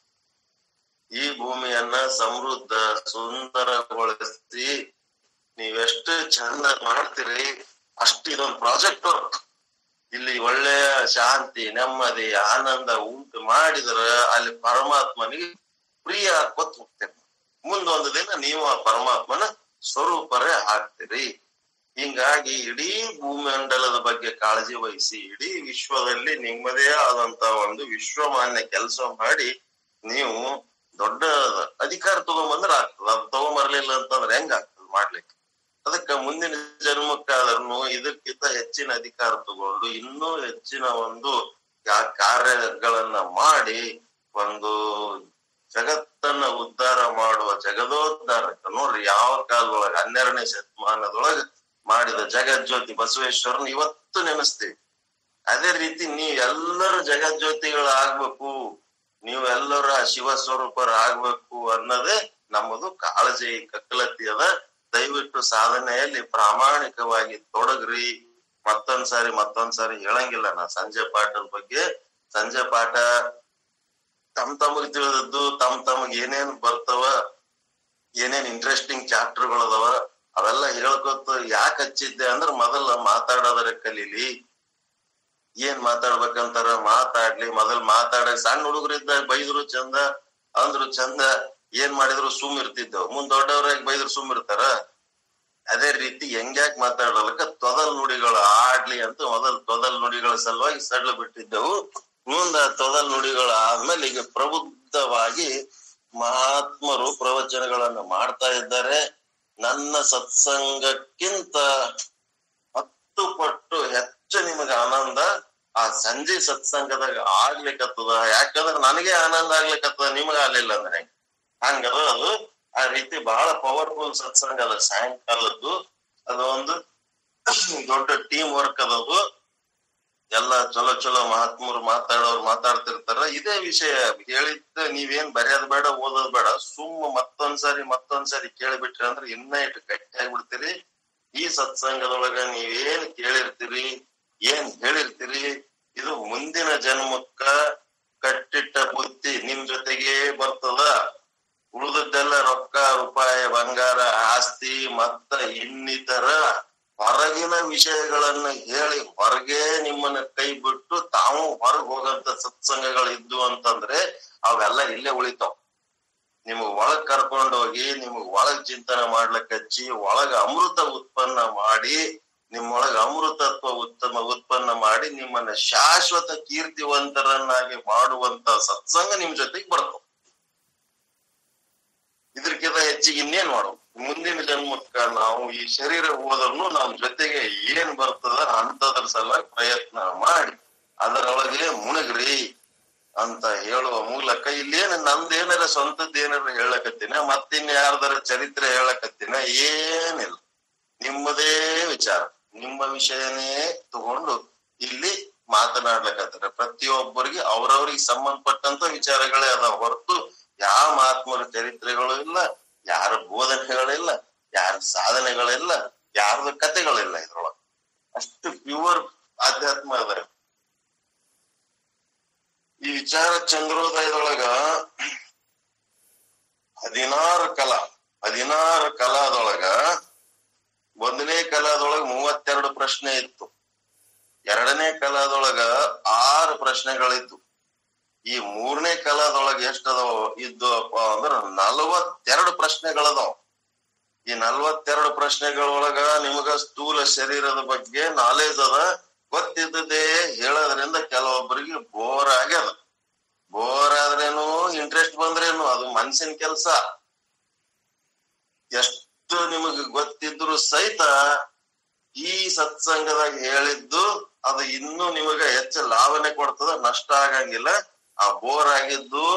ಈ ಭೂಮಿಯನ್ನ ಸಮೃದ್ಧ ಸುಂದರಗೊಳಿಸಿ ನೀವೆಷ್ಟು ಚಂದ ಮಾಡ್ತೀರಿ ಅಷ್ಟು ಇದೊಂದು ಪ್ರಾಜೆಕ್ಟ್ ವರ್ಕ್. ಇಲ್ಲಿ ಒಳ್ಳೆಯ ಶಾಂತಿ, ನೆಮ್ಮದಿ, ಆನಂದ ಉಂಟು ಮಾಡಿದ್ರ ಅಲ್ಲಿ ಪರಮಾತ್ಮನಿಗೆ ಪ್ರಿಯ ಆಕೋತ್ ಹೋಗ್ತೇನೆ. ಮುಂದೊಂದು ದಿನ ನೀವು ಆ ಪರಮಾತ್ಮನ ಸ್ವರೂಪರೇ ಆಗ್ತೀರಿ. ಹಿಂಗಾಗಿ ಇಡೀ ಭೂಮಂಡಲದ ಬಗ್ಗೆ ಕಾಳಜಿ ವಹಿಸಿ, ಇಡೀ ವಿಶ್ವದಲ್ಲಿ ನಿಮ್ಮದೇ ಆದಂತ ಒಂದು ವಿಶ್ವಮಾನ್ಯ ಕೆಲಸ ಮಾಡಿ ನೀವು ದೊಡ್ಡ ಅಧಿಕಾರ ತಗೊಂಬಂದ್ರ ಆಗ್ತದ. ಅದು ತಗೊಂಬರ್ಲಿಲ್ಲ ಅಂತಂದ್ರೆ ಹೆಂಗ ಆಗ್ತದ ಮಾಡ್ಲಿಕ್ಕೆ? ಅದಕ್ಕ ಮುಂದಿನ ಜನ್ಮಕ್ಕಾದ್ರೂ ಇದಕ್ಕಿಂತ ಹೆಚ್ಚಿನ ಅಧಿಕಾರ ತಗೊಂಡು ಇನ್ನೂ ಹೆಚ್ಚಿನ ಒಂದು ಕಾರ್ಯಗಳನ್ನ ಮಾಡಿ ಒಂದು ಜಗತ್ತನ್ನ ಉದ್ಧಾರ ಮಾಡುವ ಜಗದೋದ್ಧಾರಕ ನೋಡ್ರಿ, ಯಾವ ಕಾಲದೊಳಗ ಹನ್ನೆರಡನೇ ಶತಮಾನದೊಳಗ ಮಾಡಿದ ಜಗಜ್ಯೋತಿ ಬಸವೇಶ್ವರನ್ ಇವತ್ತು ನೆನೆಸ್ತೀವಿ. ಅದೇ ರೀತಿ ನೀವ್ ಎಲ್ಲರೂ ಜಗಜ್ಯೋತಿಗಳಾಗ್ಬೇಕು, ನೀವೆಲ್ಲರ ಶಿವ ಸ್ವರೂಪರ ಆಗ್ಬೇಕು ಅನ್ನೋದೇ ನಮ್ಮದು ಕಾಳಜಿ, ಕಕ್ಕಲತ್ತಿ ಅದ. ದಯವಿಟ್ಟು ಸಾಧನೆಯಲ್ಲಿ ಪ್ರಾಮಾಣಿಕವಾಗಿ ತೊಡಗ್ರಿ. ಮತ್ತೊಂದ್ಸಾರಿ ಮತ್ತೊಂದ್ಸಾರಿ ಹೇಳಂಗಿಲ್ಲ ನಾ ಸಂಜೆ ಪಾಠದ ಬಗ್ಗೆ. ಸಂಜೆ ಪಾಠ ತಮ್ ತಮಗ್ ತಿಳಿದದ್ದು, ತಮ್ ತಮಗ್ ಏನೇನ್ ಬರ್ತಾವ, ಏನೇನ್ ಇಂಟ್ರೆಸ್ಟಿಂಗ್ ಚಾಪ್ಟರ್ಗಳು ಅದಾವ ಅವೆಲ್ಲ ಹೇಳ್ಕೊತ ಯಾಕೆ ಹಚ್ಚಿದ್ದೆ ಅಂದ್ರ ಮೊದಲ ಮಾತಾಡೋದರ ಕಲೀಲಿ. ಏನ್ ಮಾತಾಡ್ಬೇಕಂತಾರ ಮಾತಾಡ್ಲಿ. ಮೊದಲ್ ಮಾತಾಡ ಸಣ್ಣ ಹುಡುಗರಿದ್ದಾಗ ಬೈದ್ರು ಚಂದ, ಅಂದ್ರು ಚಂದ, ಏನ್ ಮಾಡಿದ್ರು ಸುಮ್ ಇರ್ತಿದ್ದವ್. ಮುಂದ್ ದೊಡ್ಡವ್ರಾಗಿ ಬೈದ್ರು ಸುಮ್ ಇರ್ತಾರ. ಅದೇ ರೀತಿ ಹೆಂಗ್ಯಾಕ್ ಮಾತಾಡಲಕ್ಕ ತೊದಲ್ ನುಡಿಗಳು ಆಡ್ಲಿ ಅಂತ ಮೊದಲ್ ತೊದಲ್ ನುಡಿಗಳ ಸಲುವಾಗಿ ಸಡ್ಲು ಬಿಟ್ಟಿದ್ದೆವು. ಮುಂದ ತೊದಲ್ ನುಡಿಗಳು ಆದ್ಮೇಲೆ ಈಗ ಪ್ರಬುದ್ಧವಾಗಿ ಮಹಾತ್ಮರು ಪ್ರವಚನಗಳನ್ನ ಮಾಡ್ತಾ ಇದ್ದಾರೆ. ನನ್ನ ಸತ್ಸಂಗಕ್ಕಿಂತ ಹತ್ತು ಪಟ್ಟು ಹೆಚ್ಚು ನಿಮಗೆ ಆನಂದ ಆ ಸಂಜೆ ಸತ್ಸಂಗದಾಗ ಆಗ್ಲಿಕ್ಕತ್ತದ. ಯಾಕಂದ್ರ ನನಗೆ ಆನಂದ ಆಗ್ಲಿಕ್ಕತ್ತದ, ನಿಮಗ ಆಗ್ಲಿಲ್ಲ ಅಂದ್ರೆ ಹಂಗದ. ಅದು ಆ ರೀತಿ ಬಹಳ ಪವರ್ಫುಲ್ ಸತ್ಸಂಗ ಅದ ಸಾಯಂಕಾಲದ್ದು. ಅದು ಒಂದು ದೊಡ್ಡ ಟೀಮ್ ವರ್ಕ್ ಅದದು. ಎಲ್ಲಾ ಚಲೋ ಚಲೋ ಮಹಾತ್ಮರು ಮಾತಾಡೋರು ಮಾತಾಡ್ತಿರ್ತಾರ. ಇದೇ ವಿಷಯ ಹೇಳಿದ್ದ ನೀವೇನ್ ಬರೆಯೋದ್ ಬೇಡ, ಓದೋದ್ ಬೇಡ, ಸುಮ್ಮ ಮತ್ತೊಂದ್ಸರಿ ಮತ್ತೊಂದ್ಸರಿ ಕೇಳಿಬಿಟ್ರಿ ಅಂದ್ರೆ ಇನ್ನ ಇಟ್ಟು ಗಟ್ಟಿ ಆಗ್ಬಿಡ್ತೀರಿ. ಈ ಸತ್ಸಂಗದೊಳಗ ನೀವೇನ್ ಕೇಳಿರ್ತೀರಿ, ಏನ್ ಹೇಳಿರ್ತೀರಿ, ಇದು ಮುಂದಿನ ಜನ್ಮಕ್ಕ ಕಟ್ಟಿಟ್ಟ ಬುದ್ಧಿ ನಿಮ್ ಜೊತೆಗೆ ಬರ್ತದ. ಉಳಿದದ್ದೆಲ್ಲ ರೊಕ್ಕ ರೂಪಾಯಿ ಬಂಗಾರ ಆಸ್ತಿ ಮತ್ತ ಇನ್ನಿತರ ಹೊರಗಿನ ವಿಷಯಗಳನ್ನ ಹೇಳಿ ಹೊರಗೆ ನಿಮ್ಮನ್ನ ಕೈ ಬಿಟ್ಟು ತಾವು ಹೊರಗ್ ಹೋಗಂತ ಸತ್ಸಂಗಗಳಿದ್ದು ಅಂತಂದ್ರೆ ಅವೆಲ್ಲ ಇಲ್ಲೇ ಉಳಿತಾವ್. ನಿಮಗ್ ಒಳಗ್ ಕರ್ಕೊಂಡೋಗಿ ನಿಮಗ್ ಒಳಗ್ ಚಿಂತನೆ ಮಾಡ್ಲಿಕ್ಕೆ ಹಚ್ಚಿ ಒಳಗ ಅಮೃತ ಉತ್ಪನ್ನ ಮಾಡಿ ನಿಮ್ಮೊಳಗ ಅಮೃತತ್ವ ಉತ್ತಮ ಉತ್ಪನ್ನ ಮಾಡಿ ನಿಮ್ಮನ್ನ ಶಾಶ್ವತ ಕೀರ್ತಿವಂತರನ್ನಾಗಿ ಮಾಡುವಂತ ಸತ್ಸಂಗ ನಿಮ್ ಜೊತೆಗೆ ಬರ್ತಾವ. ಇದ್ರಕ್ಕಿಂತ ಹೆಚ್ಚಿಗೆ ಇನ್ನೇನ್ ಮಾಡುವ? ಮುಂದಿನ ಜನ್ಮಕ್ಕ ನಾವು ಈ ಶರೀರ ಹೋದ್ರೂ ನಮ್ ಜೊತೆಗೆ ಏನ್ ಬರ್ತದ ಅಂತದ್ರ ಸಲುವಾಗಿ ಪ್ರಯತ್ನ ಮಾಡಿ ಅದರೊಳಗೆ ಮುಣಗ್ರಿ ಅಂತ ಹೇಳುವ ಮೂಲಕ ಇಲ್ಲೇನ ನಂದೇನಾರ ಸ್ವಂತದ್ ಏನಾರ ಹೇಳಕತ್ತೀನ, ಮತ್ತಿನ್ ಯಾರ್ದಾರ ಚರಿತ್ರೆ ಹೇಳಕತ್ತೀನ, ಏನಿಲ್ಲ. ನಿಮ್ಮದೇ ವಿಚಾರ, ನಿಮ್ಮ ವಿಷಯನೇ ತಗೊಂಡು ಇಲ್ಲಿ ಮಾತನಾಡ್ಲಕತ್ತಾರೆ. ಪ್ರತಿಯೊಬ್ಬರಿಗೆ ಅವ್ರವ್ರಿಗೆ ಸಂಬಂಧಪಟ್ಟಂತ ವಿಚಾರಗಳೇ ಅದಾವ ಹೊರತು ಯಾವ ಮಹಾತ್ಮರ ಚರಿತ್ರೆಗಳು ಇಲ್ಲ, ಯಾರ ಬೋಧನೆಗಳಿಲ್ಲ, ಯಾರ ಸಾಧನೆಗಳಿಲ್ಲ, ಯಾರ್ದ ಕಥೆಗಳಿಲ್ಲ. ಇದ್ರೊಳಗ ಅಷ್ಟು ಪ್ಯೂರ್ ಆಧ್ಯಾತ್ಮ ಅದ. ಈ ವಿಚಾರ ಚಂದ್ರೋದಯದೊಳಗ ಹದಿನಾರು ಕಲಾ ಹದಿನಾರು ಕಲಾದೊಳಗ ಒಂದನೇ ಕಲಾದೊಳಗ ಮೂವತ್ತೆರಡು ಪ್ರಶ್ನೆ ಇತ್ತು. ಎರಡನೇ ಕಲಾದೊಳಗ ಆರು ಪ್ರಶ್ನೆಗಳಿತ್ತು. ಈ ಮೂರನೇ ಕಲಾದೊಳಗ ಎಷ್ಟ ಅದಾವ ಇದ್ದವಪ್ಪ ಅಂದ್ರ ನಲ್ವತ್ತೆರಡು ಪ್ರಶ್ನೆಗಳದಾವ. ಈ ನಲ್ವತ್ತೆರಡು ಪ್ರಶ್ನೆಗಳೊಳಗ ನಿಮಗ ಸ್ಥೂಲ ಶರೀರದ ಬಗ್ಗೆ ನಾಲೆಜ್ ಅದ, ಗೊತ್ತಿದ್ದದೇ ಹೇಳೋದ್ರಿಂದ ಕೆಲವೊಬ್ಬರಿಗೆ ಬೋರ್ ಆಗ್ಯದ. ಬೋರ್ ಆದ್ರೇನು ಇಂಟ್ರೆಸ್ಟ್ ಬಂದ್ರೇನು ಅದು ಮನ್ಸಿನ ಕೆಲ್ಸ. ಎಷ್ಟು ನಿಮಗ್ ಗೊತ್ತಿದ್ರು ಸಹಿತ ಈ ಸತ್ಸಂಗದಾಗ ಹೇಳಿದ್ದು ಅದು ಇನ್ನೂ ನಿಮಗ ಹೆಚ್ಚು ಲಾಭನೆ ಕೊಡ್ತದ, ನಷ್ಟ ಆಗಂಗಿಲ್ಲ. ಆ ಬೋರ್ ಆಗಿದ್ದು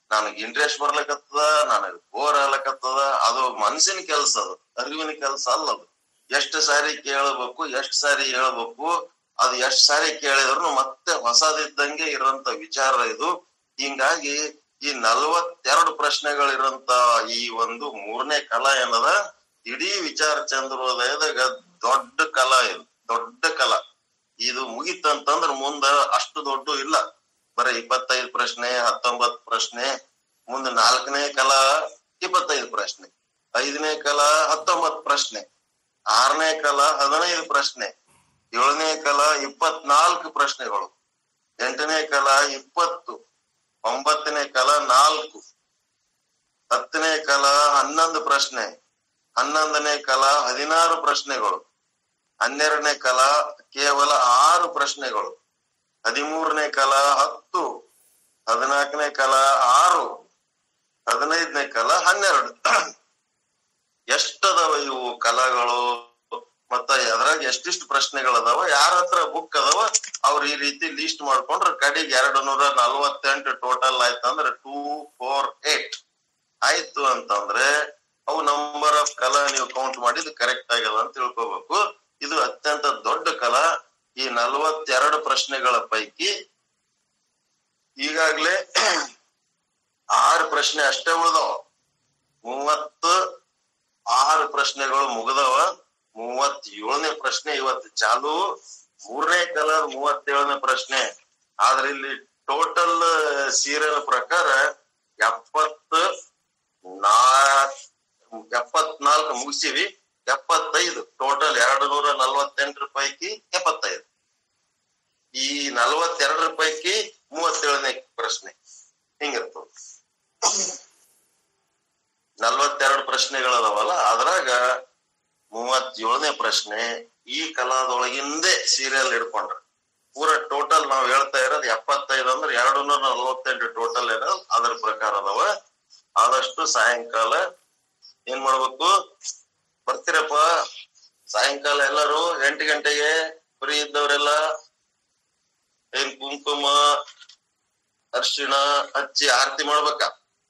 ನನಗ್ ಇಂಟ್ರೆಸ್ಟ್ ಬರ್ಲಕತ್ತದ, ನನಗ್ ಬೋರ್ ಆಗ್ಲಕತ್ತದ. ಅದು ಮನಸ್ಸಿನ ಕೆಲ್ಸ, ಅದು ಅರಿವಿನ ಕೆಲ್ಸ ಅಲ್ಲದು. ಎಷ್ಟ್ ಸಾರಿ ಕೇಳಬೇಕು, ಎಷ್ಟ್ ಸಾರಿ ಹೇಳ್ಬೇಕು, ಅದು ಎಷ್ಟ್ ಸಾರಿ ಕೇಳಿದ್ರು ಮತ್ತೆ ಹೊಸದಿದ್ದಂಗೆ ಇರೋಂತ ವಿಚಾರ ಇದು. ಹಿಂಗಾಗಿ ಈ ನಲ್ವತ್ತೆರಡು ಪ್ರಶ್ನೆಗಳಿರಂತ ಈ ಒಂದು ಮೂರನೇ ಕಲಾ ಏನದ, ಇಡೀ ವಿಚಾರ ಚಂದ್ರೋದಯದಾಗ ದೊಡ್ಡ ಕಲಾ ಇದು, ದೊಡ್ಡ ಕಲಾ. ಇದು ಮುಗಿತಂತಂದ್ರ ಮುಂದ ಅಷ್ಟು ದೊಡ್ಡ ಇಲ್ಲ, ಬರೀ ಇಪ್ಪತ್ತೈದು ಪ್ರಶ್ನೆ, ಹತ್ತೊಂಬತ್ ಪ್ರಶ್ನೆ, ಮುಂದ ನಾಲ್ಕನೇ ಕಲಾ ಇಪ್ಪತ್ತೈದು ಪ್ರಶ್ನೆ, ಐದನೇ ಕಲಾ ಹತ್ತೊಂಬತ್ ಪ್ರಶ್ನೆ, ಆರನೇ ಕಲಾ ಹದಿನೈದು ಪ್ರಶ್ನೆ, ಏಳನೇ ಕಲಾ ಇಪ್ಪತ್ನಾಲ್ಕು ಪ್ರಶ್ನೆಗಳು, ಎಂಟನೇ ಕಲಾ ಇಪ್ಪತ್ತು, ಒಂಬತ್ತನೇ ಕಲಾ ನಾಲ್ಕು, ಹತ್ತನೇ ಕಲಾ ಹನ್ನೊಂದು ಪ್ರಶ್ನೆ, ಹನ್ನೊಂದನೇ ಕಲಾ ಹದಿನಾರು ಪ್ರಶ್ನೆಗಳು, ಹನ್ನೆರಡನೇ ಕಲಾ ಕೇವಲ ಆರು ಪ್ರಶ್ನೆಗಳು, ಹದಿಮೂರನೇ ಕಲಾ ಹತ್ತು, ಹದಿನಾಲ್ಕನೇ ಕಲಾ ಆರು, ಹದಿನೈದನೇ ಕಲಾ ಹನ್ನೆರಡು. ಎಷ್ಟದವ ಇವು ಕಲಾಗಳು, ಮತ್ತ ಅದ್ರಾಗ ಎಷ್ಟಿಷ್ಟು ಪ್ರಶ್ನೆಗಳದಾವ, ಯಾರ ಹತ್ರ ಬುಕ್ ಅದಾವ ಅವ್ರ ಈ ರೀತಿ ಲಿಸ್ಟ್ ಮಾಡ್ಕೊಂಡ್ರ ಕಡೆಗೆ ಎರಡು ನೂರ ನಲ್ವತ್ತೆಂಟು ಟೋಟಲ್ ಆಯ್ತಂದ್ರೆ ಟೂ ಫೋರ್ ಏಟ್ ಆಯ್ತು ಅಂತಂದ್ರೆ ಅವು ನಂಬರ್ ಆಫ್ ಕಲಾ ನೀವು ಕೌಂಟ್ ಮಾಡಿದ್ ಕರೆಕ್ಟ್ ಆಗ್ಯದ ಅಂತ ತಿಳ್ಕೊಬೇಕು. ಇದು ಅತ್ಯಂತ ದೊಡ್ಡ ಕಲಾ. ಈ ನಲ್ವತ್ತೆರಡು ಪ್ರಶ್ನೆಗಳ ಪೈಕಿ ಈಗಾಗ್ಲೇ ಆರು ಪ್ರಶ್ನೆ ಅಷ್ಟೇ ಉಳ್ದವ. ಮೂವತ್ತು ಆರು ಪ್ರಶ್ನೆಗಳು ಮುಗ್ದವ. ಮೂವತ್ತೇಳನೇ ಪ್ರಶ್ನೆ ಇವತ್ತು ಚಾಲು. ಮೂರನೇ ಕಲಾ ಮೂವತ್ತೇಳನೇ ಪ್ರಶ್ನೆ. ಆದ್ರೆ ಇಲ್ಲಿ ಟೋಟಲ್ ಸೀರಿಯಲ್ ಪ್ರಕಾರ ಎಪ್ಪತ್ ನಾ ಎಪ್ಪತ್ನಾಲ್ಕು ಮುಗಿಸಿವಿ. ಎಪ್ಪತ್ತೈದು ಟೋಟಲ್ ಎರಡು ನೂರ ನಲ್ವತ್ತೆಂಟರ ಪೈಕಿ ಎಪ್ಪತ್ತೈದು. ಈ ನಲ್ವತ್ತೆರಡರ ಪೈಕಿ ಮೂವತ್ತೇಳನೇ ಪ್ರಶ್ನೆ ಹಿಂಗಿರ್ತವ. ನಲ್ವತ್ತೆರಡು ಪ್ರಶ್ನೆಗಳದಾವಲ್ಲ, ಅದ್ರಾಗ ಮೂವತ್ತೇಳನೇ ಪ್ರಶ್ನೆ ಈ ಕಲಾದೊಳಗಿಂದೇ ಸೀರಿಯಲ್ ಹಿಡ್ಕೊಂಡ್ರ ಪೂರ ಟೋಟಲ್ ನಾವ್ ಹೇಳ್ತಾ ಇರೋದು ಎಪ್ಪತ್ತೈದು ಅಂದ್ರೆ ಎರಡು ನೂರ ನಲ್ವತ್ತೆಂಟು ಟೋಟಲ್ ಏನೋ ಅದ್ರ ಪ್ರಕಾರ ಅದಾವ. ಆದಷ್ಟು ಸಾಯಂಕಾಲ ಏನ್ ಮಾಡ್ಬೇಕು, ಬರ್ತೀರಪ್ಪ ಸಾಯಂಕಾಲ ಎಲ್ಲರೂ ಎಂಟು ಗಂಟೆಗೆ ಫ್ರೀ ಇದ್ದವರೆಲ್ಲ ಏನ್ ಕುಂಕುಮ ಅರ್ಶಿಣ ಹಚ್ಚಿ ಆರತಿ ಮಾಡ್ಬೇಕ.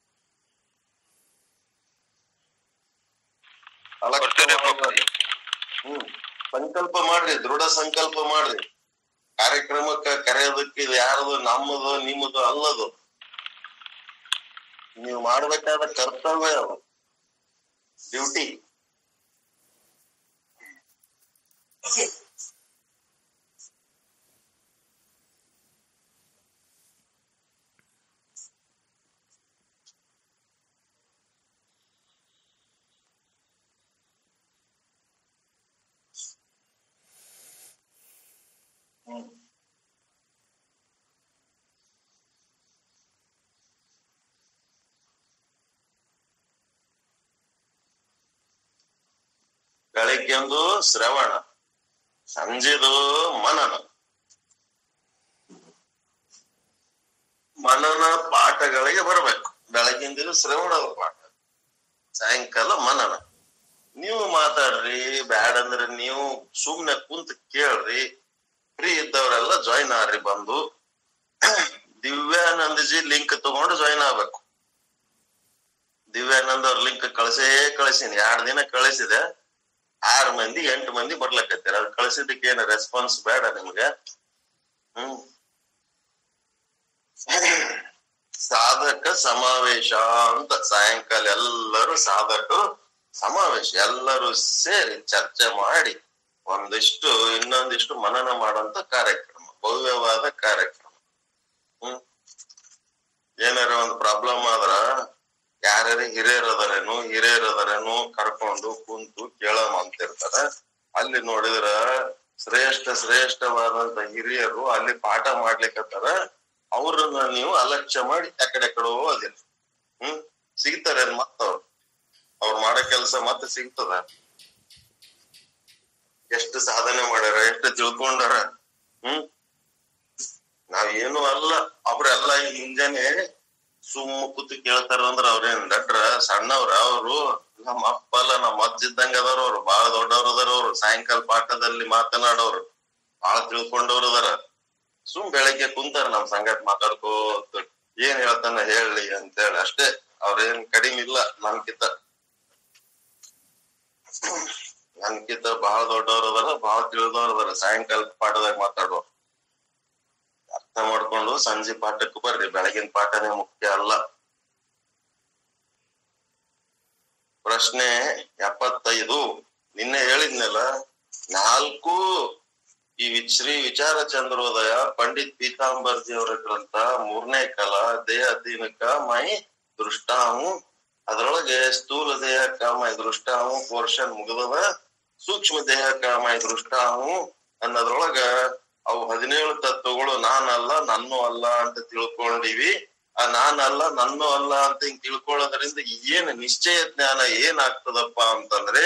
ಹ್ಮ್ ಸಂಕಲ್ಪ ಮಾಡ್ರಿ, ದೃಢ ಸಂಕಲ್ಪ ಮಾಡ್ರಿ. ಕಾರ್ಯಕ್ರಮಕ್ಕ ಕರೆಯೋದಕ್ಕೆ ಇದು ಯಾರದು, ನಮ್ಮದು ನಿಮ್ಮದು ಅಲ್ಲದು. ನೀವು ಮಾಡ್ಬೇಕಾದ ಕರ್ತವ್ಯ, ಅದು ಡ್ಯೂಟಿ. ಬೆಳಿಗ್ಗೆಂದು ಶ್ರವಣ, ಸಂಜೆದು ಮನನ. ಮನನ ಪಾಠಗಳಿಗೆ ಬರ್ಬೇಕು. ಬೆಳಗಿಂದ ಶ್ರವಣದ ಪಾಠ, ಸಾಯಂಕಾಲ ಮನನ. ನೀವು ಮಾತಾಡ್ರಿ, ಬ್ಯಾಡ ಅಂದ್ರೆ ನೀವು ಸುಮ್ನೆ ಕುಂತ ಕೇಳ್ರಿ. ಫ್ರೀ ಇದ್ದವರೆಲ್ಲ ಜಾಯಿನ್ ಆಗ್ರಿ. ಬಂದು ದಿವ್ಯಾನಂದಜಿ ಲಿಂಕ್ ತಗೊಂಡು ಜಾಯಿನ್ ಆಗ್ಬೇಕು. ದಿವ್ಯಾನಂದ್ ಅವ್ರ ಲಿಂಕ್ ಕಳ್ಸೇ ಕಳಿಸಿನಿ, ಎರಡ್ ದಿನ ಕಳಿಸಿದೆ. ಆರು ಮಂದಿ ಎಂಟು ಮಂದಿ ಬರ್ಲಕತ್ತೀರ. ಅದ್ ಕಳ್ಸಿದ್ದಕ್ಕೆ ಏನ ರೆಸ್ಪಾನ್ಸ್ ಬೇಡ ನಿಮ್ಗೆ? ಹ್ಮ್ ಸಾಧಕ ಸಮಾವೇಶ ಅಂತ ಸಾಯಂಕಾಲ ಎಲ್ಲರೂ ಸಾಧಕರು ಸಮಾವೇಶ, ಎಲ್ಲರೂ ಸೇರಿ ಚರ್ಚೆ ಮಾಡಿ ಒಂದಿಷ್ಟು ಇನ್ನೊಂದಿಷ್ಟು ಮನನ ಮಾಡಂತ ಕಾರ್ಯಕ್ರಮ, ಭವ್ಯವಾದ ಕಾರ್ಯಕ್ರಮ. ಹ್ಮ್ ಏನಾರ ಒಂದ್ ಪ್ರಾಬ್ಲಮ್ ಆದ್ರ ಯಾರ್ಯಾರ ಹಿರಿಯರದರೇನು ಹಿರಿಯರದರೇನು ಕರ್ಕೊಂಡು ಕುಂತು ಕೇಳಮ್ ಅಂತಿರ್ತಾರ. ಅಲ್ಲಿ ನೋಡಿದ್ರ ಶ್ರೇಷ್ಠ ಶ್ರೇಷ್ಠವಾದಂತ ಹಿರಿಯರು ಅಲ್ಲಿ ಪಾಠ ಮಾಡ್ಲಿಕ್ಕತ್ತಾರ. ಅವ್ರನ್ನ ನೀವು ಅಲಕ್ಷ್ಯ ಮಾಡಿ ಯಾಕಡೆಕಡೋ ಅದಿಲ್ಲ. ಹ್ಮ್ ಸಿಗ್ತಾರೆ ಮತ್ತವ್ರು ಅವ್ರು ಮಾಡೋ ಕೆಲ್ಸ ಮತ್ತೆ ಸಿಗ್ತದ. ಎಷ್ಟು ಸಾಧನೆ ಮಾಡ್ಯಾರ, ಎಷ್ಟು ತಿಳ್ಕೊಂಡಾರ. ಹ್ಮ್ ನಾವೇನು ಅಲ್ಲ, ಅವ್ರೆಲ್ಲ ಹಿಂಜಾನೆ ಸುಮ್ಮ ಕೂತು ಕೇಳ್ತಾರ ಅಂದ್ರ ಅವ್ರೇನ್ ದಟ್ರ ಸಣ್ಣವ್ರ? ಅವ್ರು ನಮ್ಮ ಅಪ್ಪ ಅಲ್ಲ, ನಮ್ಮ ಅಜ್ಜ ಇದ್ದಂಗ ಅದಾರ. ಅವ್ರು ಬಾಳ ದೊಡ್ಡವ್ರ ಅದಾರ. ಅವ್ರು ಸಾಯಂಕಾಲ ಪಾಠದಲ್ಲಿ ಮಾತನಾಡೋರು, ಬಾಳ ತಿಳ್ಕೊಂಡವ್ರು ಅದಾರ. ಸುಮ್ ಬೆಳಗ್ಗೆ ಕುಂತಾರ ನಮ್ ಸಂಗಟ್ ಮಾತಾಡ್ಕೋತ. ಏನ್ ಹೇಳ್ತಾನ ಹೇಳಿ ಅಂತೇಳಿ ಅಷ್ಟೇ. ಅವ್ರೇನ್ ಕಡಿಮೆ ಇಲ್ಲ ನನ್ಕಿಂತ. ನನ್ಕಿಂತ ಬಹಳ ದೊಡ್ಡವ್ರ ಅದಾರ, ಬಹಳ ತಿಳಿದವ್ರ ಅದಾರ. ಸಾಯಂಕಾಲ ಪಾಠದಾಗ ಮಾತಾಡುವ ಅರ್ಥ ಮಾಡ್ಕೊಂಡು ಸಂಜೆ ಪಾಠಕ್ಕೆ ಬರ್ರಿ. ಬೆಳಗಿನ ಪಾಠನೇ ಮುಖ್ಯ ಅಲ್ಲ. ಪ್ರಶ್ನೆ ಎಪ್ಪತ್ತೈದು. ನಿನ್ನೆ ಹೇಳಿದ್ನಲ್ಲ, ನಾಲ್ಕು ಈ ಶ್ರೀ ವಿಚಾರ ಚಂದ್ರೋದಯ ಪಂಡಿತ್ ಪೀತಾಂಬರ್ಜಿ ಅವರ ಗ್ರಂಥ, ಮೂರನೇ ಕಲ ದೇಹ ದೀನಕ ಮೈ ದೃಷ್ಟಾವು. ಅದ್ರೊಳಗೆ ಸ್ಥೂಲ ದೇಹ ಕಾಮಯ ದೃಷ್ಟಾವು ಪೋರ್ಷನ್ ಮುಗಿದವ. ಸೂಕ್ಷ್ಮ ದೇಹ ಕಾಮಯ ದೃಷ್ಟಾವು ಅನ್ನೋದ್ರೊಳಗ ಅವು ಹದಿನೇಳು ತತ್ವಗಳು ನಾನಲ್ಲ ನನ್ನೂ ಅಲ್ಲ ಅಂತ ತಿಳ್ಕೊಂಡಿವಿ. ಆ ನಾನಲ್ಲ ನನ್ನೂ ಅಲ್ಲ ಅಂತ ಹಿಂಗ್ ತಿಳ್ಕೊಳ್ಳೋದ್ರಿಂದ ಏನ್ ನಿಶ್ಚಯ ಜ್ಞಾನ ಏನಾಗ್ತದಪ್ಪ ಅಂತಂದ್ರೆ,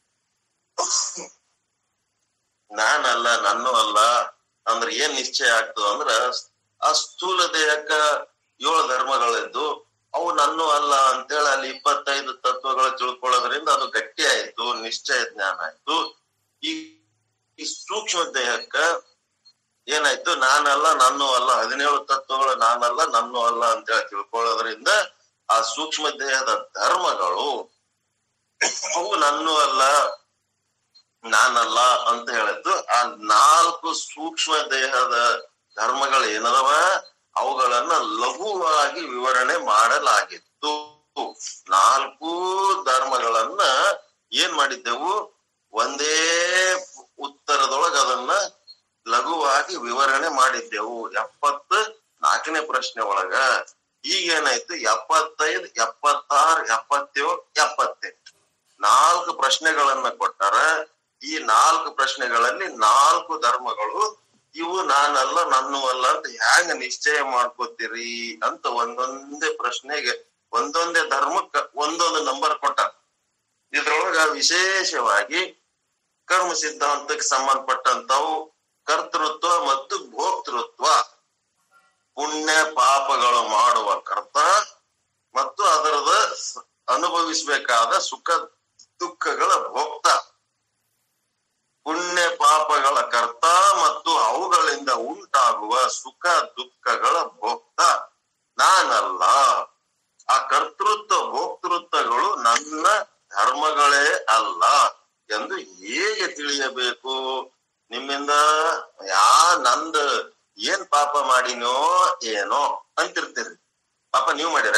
ನಾನಲ್ಲ ನನ್ನೂ ಅಲ್ಲ ಅಂದ್ರೆ ಏನ್ ನಿಶ್ಚಯ ಆಗ್ತದ ಅಂದ್ರ, ಆ ಸ್ಥೂಲ ದೇಹಕ್ಕ ಏಳು ಧರ್ಮಗಳಿದ್ದು ಅವು ನನ್ನೂ ಅಲ್ಲ ಅಂತೇಳಿ ಅಲ್ಲಿ ಇಪ್ಪತ್ತೈದು ತತ್ವಗಳು ತಿಳ್ಕೊಳ್ಳೋದ್ರಿಂದ ಅದು ಗಟ್ಟಿ ಆಯ್ತು, ನಿಶ್ಚಯ ಜ್ಞಾನ ಆಯ್ತು. ಈ ಈ ಸೂಕ್ಷ್ಮ ದೇಹಕ್ಕ ಏನಾಯ್ತು, ನಾನಲ್ಲ ನನ್ನೂ ಅಲ್ಲ, ಹದಿನೇಳು ತತ್ವಗಳು ನಾನಲ್ಲ ನನ್ನೂ ಅಲ್ಲ ಅಂತೇಳಿ ತಿಳ್ಕೊಳ್ಳೋದ್ರಿಂದ ಆ ಸೂಕ್ಷ್ಮ ದೇಹದ ಧರ್ಮಗಳು ಅವು ನನ್ನೂ ಅಲ್ಲ ನಾನಲ್ಲ ಅಂತ ಹೇಳಿದ್ದು. ಆ ನಾಲ್ಕು ಸೂಕ್ಷ್ಮ ದೇಹದ ಧರ್ಮಗಳು ಏನದವ ಅವುಗಳನ್ನ ಲಘುವಾಗಿ ವಿವರಣೆ ಮಾಡಲಾಗಿತ್ತು. ನಾಲ್ಕು ಧರ್ಮಗಳನ್ನ ಏನ್ ಮಾಡಿದ್ದೆವು, ಒಂದೇ ಉತ್ತರದೊಳಗ ಅದನ್ನ ಲಘುವಾಗಿ ವಿವರಣೆ ಮಾಡಿದ್ದೆವು ಎಪ್ಪತ್ ನಾಲ್ಕನೇ ಪ್ರಶ್ನೆ ಒಳಗ. ಈಗೇನಾಯ್ತು, ಎಪ್ಪತ್ತೈದು ಎಪ್ಪತ್ತಾರು ಎಪ್ಪತ್ತೇಳು ಎಪ್ಪತ್ತೆಂಟು ನಾಲ್ಕು ಪ್ರಶ್ನೆಗಳನ್ನ ಕೊಟ್ಟಾರ. ಈ ನಾಲ್ಕು ಪ್ರಶ್ನೆಗಳಲ್ಲಿ ನಾಲ್ಕು ಧರ್ಮಗಳು ಇವು ನಾನಲ್ಲ ನನ್ನೂ ಅಲ್ಲ ಅಂತ ಹ್ಯಾಂಗ ನಿಶ್ಚಯ ಮಾಡ್ಕೋತೀರಿ ಅಂತ ಒಂದೊಂದೇ ಪ್ರಶ್ನೆಗೆ ಒಂದೊಂದೇ ಧರ್ಮಕ್ಕ ಒಂದೊಂದು ನಂಬರ್ ಕೊಟ್ಟಾರ. ಇದ್ರೊಳಗ ವಿಶೇಷವಾಗಿ ಕರ್ಮ ಸಿದ್ಧಾಂತಕ್ಕೆ ಸಂಬಂಧಪಟ್ಟಂತವು ಕರ್ತೃತ್ವ ಮತ್ತು ಭೋಕ್ತೃತ್ವ, ಪುಣ್ಯ ಪಾಪಗಳು ಮಾಡುವ ಕರ್ತ ಮತ್ತು ಅದರದ ಅನುಭವಿಸಬೇಕಾದ ಸುಖ ದುಃಖಗಳ ಭೋಕ್ತ. ಪುಣ್ಯ ಪಾಪಗಳ ಕರ್ತ ಮತ್ತು ಅವುಗಳಿಂದ ಉಂಟಾಗುವ ಸುಖ ದುಃಖಗಳ ಭೋಕ್ತ ನಾನಲ್ಲ. ಆ ಕರ್ತೃತ್ವ ಭೋಕ್ತೃತ್ವಗಳು ನನ್ನ ಧರ್ಮಗಳೇ ಅಲ್ಲ ಎಂದು ಹೇಗೆ ತಿಳಿಯಬೇಕು? ನಿಮ್ಮಿಂದ ಯಾ ನಂದ ಏನ್ ಪಾಪ ಮಾಡಿನೋ ಏನೋ ಅಂತಿರ್ತೀರಿ. ಪಾಪ ನೀವ್ ಮಾಡಿರ?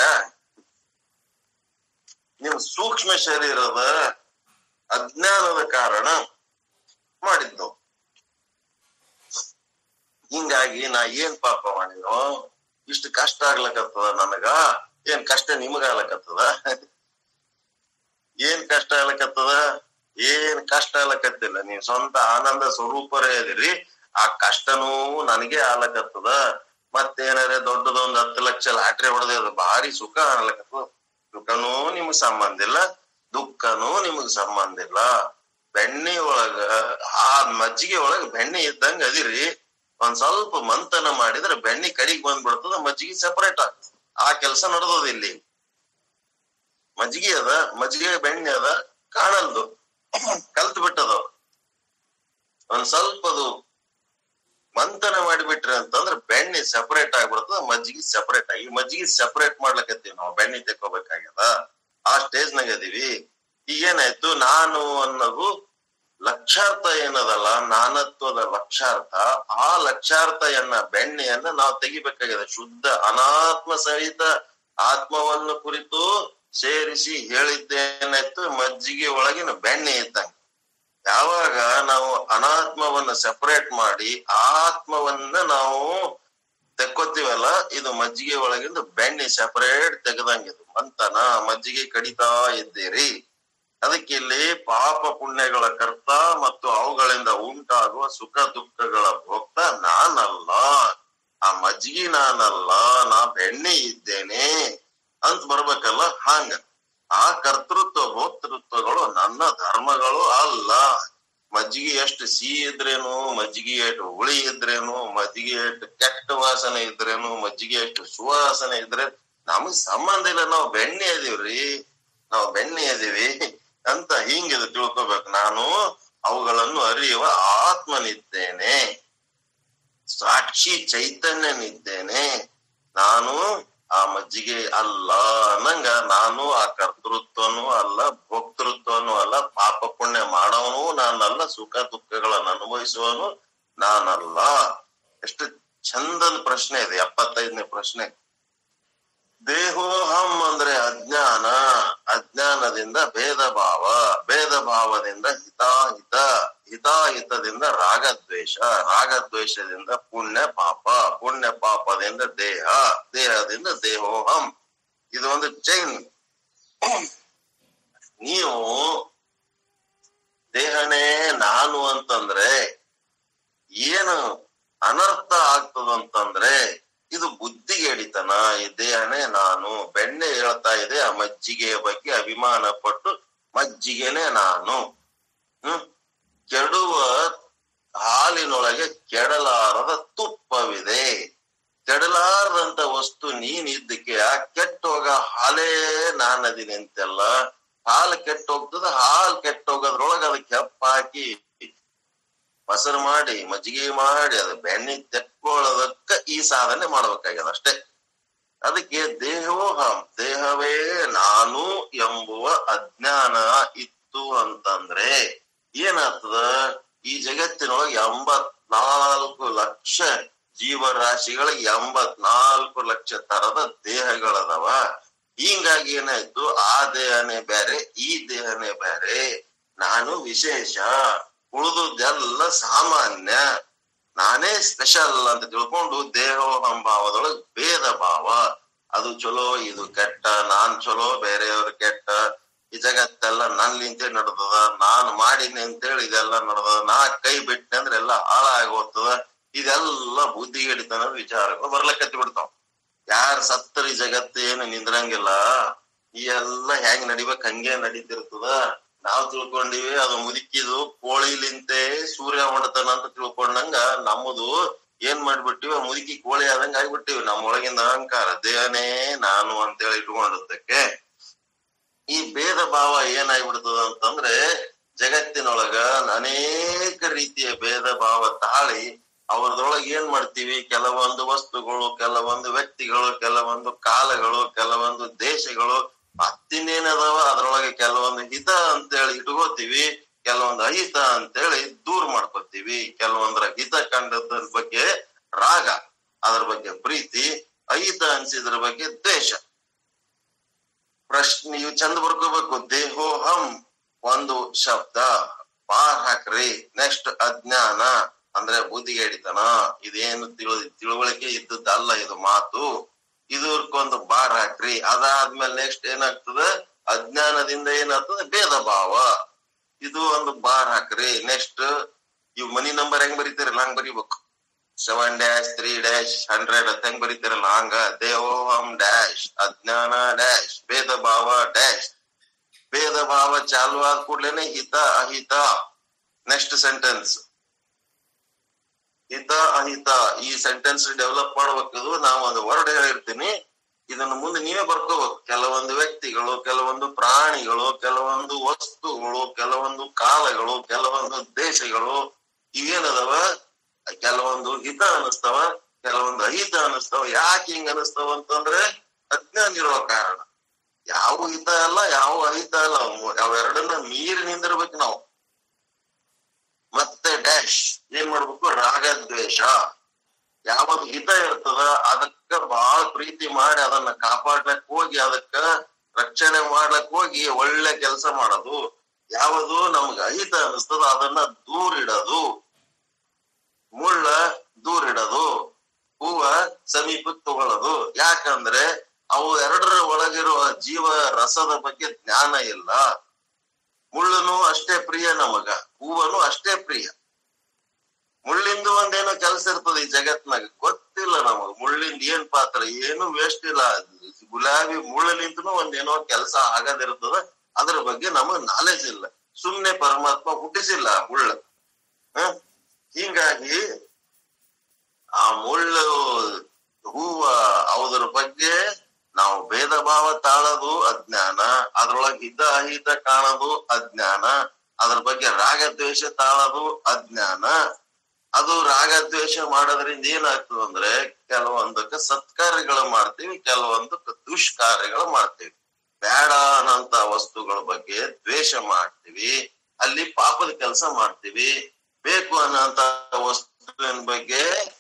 ನಿಮ್ ಸೂಕ್ಷ್ಮ ಶರೀರದ ಅಜ್ಞಾನದ ಕಾರಣ ಮಾಡಿದ್ದು. ಹಿಂಗಾಗಿ ನಾ ಏನ್ ಪಾಪ ಮಾಡಿನೋ, ಇಷ್ಟು ಕಷ್ಟ ಆಗ್ಲಕತ್ತದ ನನಗ. ಏನ್ ಕಷ್ಟ ನಿಮಗ ಆಗ್ಲಕತ್ತದ? ಏನ್ ಕಷ್ಟ ಆಗ್ಲಕತ್ತದ? ಏನ್ ಕಷ್ಟ ಆಗ್ಲಕತ್ತಿಲ್ಲ. ನೀವ್ ಸ್ವಂತ ಆನಂದ ಸ್ವರೂಪರೇ ಅದಿರಿ. ಆ ಕಷ್ಟನೂ ನನಗೆ ಆಗ್ಲಕತ್ತದ. ಮತ್ತೇನಾರ ದೊಡ್ಡದೊಂದ್ ಹತ್ತು ಲಕ್ಷ ಲಾಟ್ರಿ ಹೊಡೆದ ಅದು ಭಾರಿ ಸುಖ ಆಗ್ಲಕತ್ತದ. ಸುಖನೂ ನಿಮಗ್ ಸಂಬಂಧ ಇಲ್ಲ, ದುಃಖನೂ ನಿಮಗ್ ಸಂಬಂಧ ಇಲ್ಲ. ಬೆಣ್ಣೆ ಒಳಗ ಆ ಮಜ್ಜಿಗೆ ಒಳಗ ಬೆಣ್ಣೆ ಇದ್ದಂಗ ಅದಿರಿ. ಒಂದ್ ಸ್ವಲ್ಪ ಮಂಥನ ಮಾಡಿದ್ರೆ ಬೆಣ್ಣೆ ಕಡಿಗ್ ಬಂದ್ಬಿಡ್ತದ, ಮಜ್ಜಿಗೆ ಸೆಪರೇಟ್ ಆಗ್ತದ. ಆ ಕೆಲಸ ನಡೆದದ ಇಲ್ಲಿ. ಮಜ್ಜಿಗೆ ಅದ, ಮಜ್ಜಿಗೆ ಬೆಣ್ಣೆ ಅದ, ಕಾಣಲ್ದು, ಕಲ್ತ್ ಬಿಟ್ಟದ. ಒಂದ್ ಸ್ವಲ್ಪ ಅದು ಮಂಥನ ಮಾಡಿಬಿಟ್ರಿ ಅಂತಂದ್ರೆ ಬೆಣ್ಣೆ ಸೆಪರೇಟ್ ಆಗ್ಬಿಡ್ತದ, ಮಜ್ಜಿಗೆ ಸೆಪರೇಟ್ ಆಗಿ. ಮಜ್ಜಿಗೆ ಸೆಪರೇಟ್ ಮಾಡ್ಲಕತ್ತೀವಿ ನಾವು, ಬೆಣ್ಣೆ ತೆಕ್ಕೋಬೇಕಾಗ್ಯದ. ಆ ಸ್ಟೇಜ್ ನಾಗ ಅದೀವಿ. ಈಗ ಏನಾಯ್ತು, ನಾನು ಅನ್ನೋದು ಲಕ್ಷಾರ್ಥ ಏನದಲ್ಲ, ನಾನತ್ವದ ಲಕ್ಷಾರ್ಥ. ಆ ಲಕ್ಷಾರ್ಥ ಎನ್ನ ಬೆಣ್ಣೆಯನ್ನ ನಾವು ತೆಗಿಬೇಕಾಗಿದೆ. ಶುದ್ಧ ಅನಾತ್ಮ ಸಹಿತ ಆತ್ಮವನ್ನು ಕುರಿತು ಸೇರಿಸಿ ಹೇಳಿದ್ದೇನಾಯ್ತು, ಮಜ್ಜಿಗೆ ಒಳಗಿನ ಬೆಣ್ಣೆ ಇದ್ದಂಗೆ. ಯಾವಾಗ ನಾವು ಅನಾತ್ಮವನ್ನ ಸೆಪರೇಟ್ ಮಾಡಿ ಆತ್ಮವನ್ನ ನಾವು ತೆಕ್ಕೋತೀವಲ್ಲ, ಇದು ಮಜ್ಜಿಗೆ ಒಳಗಿಂದ ಬೆಣ್ಣೆ ಸೆಪರೇಟ್ ತೆಗೆದಂಗಿದು. ಮಂತನ ಮಜ್ಜಿಗೆ ಕಡಿತಾ ಇದ್ದೀರಿ. ಅದಕ್ಕೆ ಇಲ್ಲಿ ಪಾಪ ಪುಣ್ಯಗಳ ಕರ್ತ ಮತ್ತು ಅವುಗಳಿಂದ ಉಂಟಾಗುವ ಸುಖ ದುಃಖಗಳ ಭೋಕ್ತ ನಾನಲ್ಲ. ಆ ಮಜ್ಜಿಗೆ ನಾನಲ್ಲ, ನಾ ಬೆಣ್ಣೆ ಇದ್ದೇನೆ ಅಂತ ಬರ್ಬೇಕಲ್ಲ. ಹಾಂಗ ಆ ಕರ್ತೃತ್ವ ಭೋಕ್ತೃತ್ವಗಳು ನನ್ನ ಧರ್ಮಗಳು ಅಲ್ಲ. ಮಜ್ಜಿಗೆ ಎಷ್ಟು ಸಿಹಿ ಇದ್ರೇನು, ಮಜ್ಜಿಗೆ ಎಷ್ಟು ಹುಳಿ ಇದ್ರೇನು, ಮಜ್ಜಿಗೆ ಎಷ್ಟು ಕೆಟ್ಟ ವಾಸನೆ ಇದ್ರೇನು, ಮಜ್ಜಿಗೆ ಎಷ್ಟು ಸುವಾಸನೆ ಇದ್ರೆ ನಮಗ್ ಸಂಬಂಧ ಇಲ್ಲ. ನಾವು ಬೆಣ್ಣೆ ಅದೀವ್ರಿ, ನಾವು ಬೆಣ್ಣೆ ಅದೀವಿ ಅಂತ ಹಿಂಗಿದು ತಿಳ್ಕೊಬೇಕು. ನಾನು ಅವುಗಳನ್ನು ಅರಿಯುವ ಆತ್ಮನಿದ್ದೇನೆ, ಸಾಕ್ಷಿ ಚೈತನ್ಯನಿದ್ದೇನೆ. ನಾನು ಆ ಮಜ್ಜಿಗೆ ಅಲ್ಲ ಅನ್ನಂಗ ನಾನು ಆ ಕರ್ತೃತ್ವನು ಅಲ್ಲ, ಭೋಕ್ತೃತ್ವನು ಅಲ್ಲ, ಪಾಪ ಪುಣ್ಯ ಮಾಡೋನು ನಾನಲ್ಲ, ಸುಖ ದುಃಖಗಳನ್ನ ಅನುಭವಿಸುವನು ನಾನಲ್ಲ. ಎಷ್ಟು ಚಂದದ ಪ್ರಶ್ನೆ ಇದೆ, ಎಪ್ಪತ್ತೈದನೇ ಪ್ರಶ್ನೆ. ದೇಹೋಹಂ ಅಂದ್ರೆ ಅಜ್ಞಾನ, ಅಜ್ಞಾನದಿಂದ ಭೇದ ಭಾವ, ಭೇದ ಭಾವದಿಂದ ಹಿತಾಹಿತ, ಹಿತಾಹಿತದಿಂದ ರಾಗದ್ವೇಷ, ರಾಗದ್ವೇಷದಿಂದ ಪುಣ್ಯ ಪಾಪ, ಪುಣ್ಯ ಪಾಪದಿಂದ ದೇಹ, ದೇಹದಿಂದ ದೇಹೋಹಂ. ಇದು ಒಂದು ಚೈನ್. ನೀವು ದೇಹನೇ ನಾನು ಅಂತಂದ್ರೆ ಏನು ಅನರ್ಥ ಆಗ್ತದಂತಂದ್ರೆ ಇದು ಬುದ್ಧಿಗೇಡಿತನ. ಈ ದೇಹನೇ ನಾನು. ಬೆಣ್ಣೆ ಹೇಳ್ತಾ ಇದೆ ಆ ಮಜ್ಜಿಗೆಯ ಬಗ್ಗೆ ಅಭಿಮಾನ ಪಟ್ಟು ಮಜ್ಜಿಗೆನೆ ನಾನು. ಹ್ಮ್ ಕೆಡುವ ಹಾಲಿನೊಳಗೆ ಕೆಡಲಾರದ ತುಪ್ಪವಿದೆ. ಕೆಡಲಾರದಂತ ವಸ್ತು ನೀನಿದ್ದಕ್ಕೆ ಆ ಕೆಟ್ಟೋಗ ಹಾಲೇ ನಾನದಿನಿ ಅಂತೆಲ್ಲ. ಹಾಲು ಕೆಟ್ಟೋಗ್ತದ, ಹಾಲು ಕೆಟ್ಟೋಗೋದ್ರೊಳಗ ಅದಕ್ಕೆ ಹೆಪ್ಪ ಹಾಕಿ ಮೊಸರು ಮಾಡಿ ಮಜ್ಜಿಗೆ ಮಾಡಿ ಅದ ಬೆಣ್ಣೆ ತೆಕ್ಕೊಳ್ಳೋದಕ್ಕ ಈ ಸಾಧನೆ ಮಾಡ್ಬೇಕಾಗ್ಯದ ಅಷ್ಟೇ. ಅದಕ್ಕೆ ದೇಹೋಹಂ, ದೇಹವೇ ನಾನು ಎಂಬುವ ಅಜ್ಞಾನ ಇತ್ತು ಅಂತಂದ್ರೆ ಏನಾಗ್ತದ? ಈ ಜಗತ್ತಿನೊಳಗೆ ಎಂಬತ್ನಾಲ್ಕು ಲಕ್ಷ ಜೀವರಾಶಿಗಳಿಗೆ ಎಂಬತ್ನಾಲ್ಕು ಲಕ್ಷ ತರದ ದೇಹಗಳದವ. ಹಿಂಗಾಗಿ ಏನಾಯ್ತು, ಆ ದೇಹನೇ ಬೇರೆ, ಈ ದೇಹನೇ ಬೇರೆ. ನಾನು ವಿಶೇಷ, ಉಳಿದುದೆಲ್ಲ ಸಾಮಾನ್ಯ, ನಾನೇ ಸ್ಪೆಷಲ್ ಅಂತ ತಿಳ್ಕೊಂಡು ದೇಹೋಹಂ ಭಾವದೊಳಗೆ ಭೇದ ಭಾವ. ಅದು ಚಲೋ, ಇದು ಕೆಟ್ಟ, ನಾನ್ ಚಲೋ, ಬೇರೆಯವ್ರ ಕೆಟ್ಟ, ಈ ಜಗತ್ತೆಲ್ಲ ನನ್ನಿಂತೆ ನಡ್ದದ, ನಾನ್ ಮಾಡೀನಿ ಅಂತೇಳಿ ಇದೆಲ್ಲ ನಡ್ದದ, ನಾ ಕೈ ಬಿಟ್ಟೆ ಅಂದ್ರೆ ಎಲ್ಲ ಹಾಳಾಗಿ ಹೋಗ್ತದ. ಇದೆಲ್ಲ ಬುದ್ಧಿಗೆಡಿತನ ವಿಚಾರಗಳು ಬರ್ಲಕ್ಕತ್ತಿ ಬಿಡ್ತಾವ. ಯಾರ ಸತ್ತರಿ ಜಗತ್ತು ಏನು ನಿಂದ್ರಂಗಿಲ್ಲ. ಈ ಎಲ್ಲ ಹೆಂಗ್ ನಡಿಬೇಕ್ ಹಂಗೆ ನಡೀತಿರ್ತದ. ನಾವ್ ತಿಳ್ಕೊಂಡಿವಿ ಅದು ಮುದುಕಿದು ಕೋಳಿಲಿಂತೆ ಸೂರ್ಯ ಹೊಡ್ತಾನ ಅಂತ ತಿಳ್ಕೊಂಡಂಗ ನಮ್ಮದು ಏನ್ ಮಾಡ್ಬಿಟ್ಟಿವಿ, ಮುದುಕಿ ಕೋಳಿ ಆದಂಗ ಆಗ್ಬಿಟ್ಟಿವಿ. ನಮ್ಮೊಳಗಿಂದ ಅಹಂಕಾರ ದೇಹನೇ ನಾನು ಅಂತೇಳಿ ಇಟ್ಕೊಂಡಿದ್ದಕ್ಕೆ ಈ ಭೇದ ಭಾವ ಏನಾಗ್ಬಿಡ್ತದ ಅಂತಂದ್ರೆ ಜಗತ್ತಿನೊಳಗ ಅನೇಕ ರೀತಿಯ ಭೇದ ಭಾವ ತಾಳಿ ಅವ್ರದೊಳಗೆ ಏನ್ ಮಾಡ್ತೀವಿ, ಕೆಲವೊಂದು ವಸ್ತುಗಳು, ಕೆಲವೊಂದು ವ್ಯಕ್ತಿಗಳು, ಕೆಲವೊಂದು ಕಾಲಗಳು, ಕೆಲವೊಂದು ದೇಶಗಳು, ಮತ್ತಿನ್ನೇನದಾವ ಅದ್ರೊಳಗೆ ಕೆಲವೊಂದು ಹಿತ ಅಂತೇಳಿ ಇಟ್ಕೋತೀವಿ, ಕೆಲವೊಂದು ಅಹಿತ ಅಂತೇಳಿ ದೂರ ಮಾಡ್ಕೋತೀವಿ. ಕೆಲವೊಂದ್ರ ಹಿತ ಕಂಡದ್ರ ಬಗ್ಗೆ ರಾಗ, ಅದ್ರ ಬಗ್ಗೆ ಪ್ರೀತಿ, ಅಹಿತ ಅನ್ಸಿದ್ರ ಬಗ್ಗೆ ದ್ವೇಷ. ಪ್ರಶ್ನೆ ನೀವು ಚಂದ ಬರ್ಕೋಬೇಕು. ದೇಹೋಹಂ ಒಂದು ಶಬ್ದ, ಬಾರ್ ಹಾಕ್ರಿ. ನೆಕ್ಸ್ಟ್ ಅಜ್ಞಾನ ಅಂದ್ರೆ ಬುದ್ಧಿಗೇಡಿತನ. ಇದೇನು ತಿಳ ತಿಳುವಳಿಕೆ ಇದ್ದದ್ದಲ್ಲ ಇದು ಮಾತು. ಇದಕ್ಕೊಂದು ಬಾರ್ ಹಾಕ್ರಿ. ಅದಾದ್ಮೇಲೆ ನೆಕ್ಸ್ಟ್ ಏನಾಗ್ತದ, ಅಜ್ಞಾನದಿಂದ ಏನಾಗ್ತದೆ ಭೇದ ಭಾವ. ಇದು ಒಂದು ಬಾರ್ ಹಾಕ್ರಿ. ನೆಕ್ಸ್ಟ್ ಇವ್ ಮನಿ ನಂಬರ್ ಹೆಂಗ್ ಬರೀತಿರಲ್ಲ ಹಂಗ್ ಬರೀಬೇಕು. Seven dash three dash hundred ಅಂತ ಹೆಂಗ್ ಬರೀತಿರಲ್ಲ ಹಂಗ ದೇಹೋಹಂ ಡ್ಯಾಶ್ ಅಜ್ಞಾನ ಡ್ಯಾಶ್ ಭೇದ ಭಾವ ಡ್ಯಾಶ್. ಭೇದ ಭಾವ ಚಾಲು ಆದ ಕೂಡ್ಲೇನೆ ಹಿತ ಅಹಿತ. ನೆಕ್ಸ್ಟ್ ಸೆಂಟೆನ್ಸ್ ಹಿತ ಅಹಿತ. ಈ ಸೆಂಟೆನ್ಸ್ ಡೆವಲಪ್ ಮಾಡ್ಬೇಕಿದ್ರು ನಾವು ಒಂದು ವರ್ಡ್ ಹೇಳಿರ್ತೀನಿ, ಇದನ್ನ ಮುಂದೆ ನೀವೇ ಬರ್ಕೋಬೇಕು. ಕೆಲವೊಂದು ವ್ಯಕ್ತಿಗಳು, ಕೆಲವೊಂದು ಪ್ರಾಣಿಗಳು, ಕೆಲವೊಂದು ವಸ್ತುಗಳು, ಕೆಲವೊಂದು ಕಾಲಗಳು, ಕೆಲವೊಂದು ದೇಶಗಳು ಇವೇನದವ, ಕೆಲವೊಂದು ಹಿತ ಅನಿಸ್ತಾವ, ಕೆಲವೊಂದು ಅಹಿತ ಅನಿಸ್ತಾವ. ಯಾಕೆ ಹಿಂಗ ಅನಿಸ್ತಾವ ಅಂತಂದ್ರೆ ಅಜ್ಞಾನ ಇರೋ ಕಾರಣ. ಯಾವ ಹಿತ ಅಲ್ಲ, ಯಾವ ಅಹಿತ ಅಲ್ಲ, ಅವೆರಡನ್ನ ಮೀರಿ ನಿಂದಿರ್ಬೇಕು ನಾವು. ಮತ್ತೆ ಡ್ಯಾಶ್ ಏನ್ ಮಾಡ್ಬೇಕು, ರಾಗದ್ವೇಷ. ಯಾವಾಗ ಹಿತ ಇರ್ತದ ಅದಕ್ಕ ಬಹಳ ಪ್ರೀತಿ ಮಾಡಿ ಅದನ್ನ ಕಾಪಾಡ್ಲಕ್ ಹೋಗಿ, ಅದಕ್ಕ ರಕ್ಷಣೆ ಮಾಡ್ಲಕ್ ಹೋಗಿ ಒಳ್ಳೆ ಕೆಲಸ ಮಾಡೋದು. ಯಾವುದು ನಮ್ಗೆ ಅಹಿತ ಅನಿಸ್ತದ ಅದನ್ನ ದೂರಿಡೋದು. ಮುಳ್ಳ ದೂರಿಡೋದು, ಹೂವ ಸಮೀಪಕ್ಕೆ ತಗೊಳ್ಳೋದು. ಯಾಕಂದ್ರೆ ಅವು ಎರಡರ ಒಳಗಿರುವ ಜೀವ ರಸದ ಬಗ್ಗೆ ಜ್ಞಾನ ಇಲ್ಲ. ಮುಳ್ಳನು ಅಷ್ಟೇ ಪ್ರಿಯ ನಮಗ, ಹೂವನು ಅಷ್ಟೇ ಪ್ರಿಯ. ಮುಳ್ಳಿಂದ ಒಂದೇನೋ ಕೆಲಸ ಇರ್ತದೆ ಈ ಜಗತ್ನಾಗ, ಗೊತ್ತಿಲ್ಲ ನಮಗ ಮುಳ್ಳಿಂದ ಏನ್ ಪಾತ್ರ, ಏನು ವೇಸ್ಟ್ ಇಲ್ಲ. ಗುಲಾಬಿ ಮುಳ್ಳಿನಿಂದನೂ ಒಂದೇನೋ ಕೆಲಸ ಆಗದಿರ್ತದ, ಅದ್ರ ಬಗ್ಗೆ ನಮಗ್ ನಾಲೆಜ್ ಇಲ್ಲ. ಸುಮ್ನೆ ಪರಮಾತ್ಮ ಹುಟ್ಟಿಸಿಲ್ಲ ಮುಳ್ಳ. ಹ ಹೀಗಾಗಿ ಆ ಮುಳ್ಳು ಹೂವ ಅವುದ್ರ ಬಗ್ಗೆ ನಾವು ಭೇದ ಭಾವ ತಾಳೋದು ಅಜ್ಞಾನ. ಅದ್ರೊಳಗೆ ಹಿತ ಅಹಿತ ಕಾಣೋದು ಅಜ್ಞಾನ. ಅದ್ರ ಬಗ್ಗೆ ರಾಗದ್ವೇಷ ತಾಳೋದು ಅಜ್ಞಾನ. ಅದು ರಾಗದ್ವೇಷ ಮಾಡೋದ್ರಿಂದ ಏನಾಗ್ತದೆ ಅಂದ್ರೆ ಕೆಲವೊಂದಕ್ಕೆ ಸತ್ಕಾರ್ಯಗಳು ಮಾಡ್ತೀವಿ, ಕೆಲವೊಂದಕ್ಕೆ ದುಷ್ಕಾರ್ಯಗಳು ಮಾಡ್ತೀವಿ. ಬೇಡ ಅನ್ನಂತ ವಸ್ತುಗಳ ಬಗ್ಗೆ ದ್ವೇಷ ಮಾಡ್ತೀವಿ, ಅಲ್ಲಿ ಪಾಪದ ಕೆಲಸ ಮಾಡ್ತೀವಿ. ಬೇಕು ಅನ್ನಂತ ವಸ್ತುವಿನ ಬಗ್ಗೆ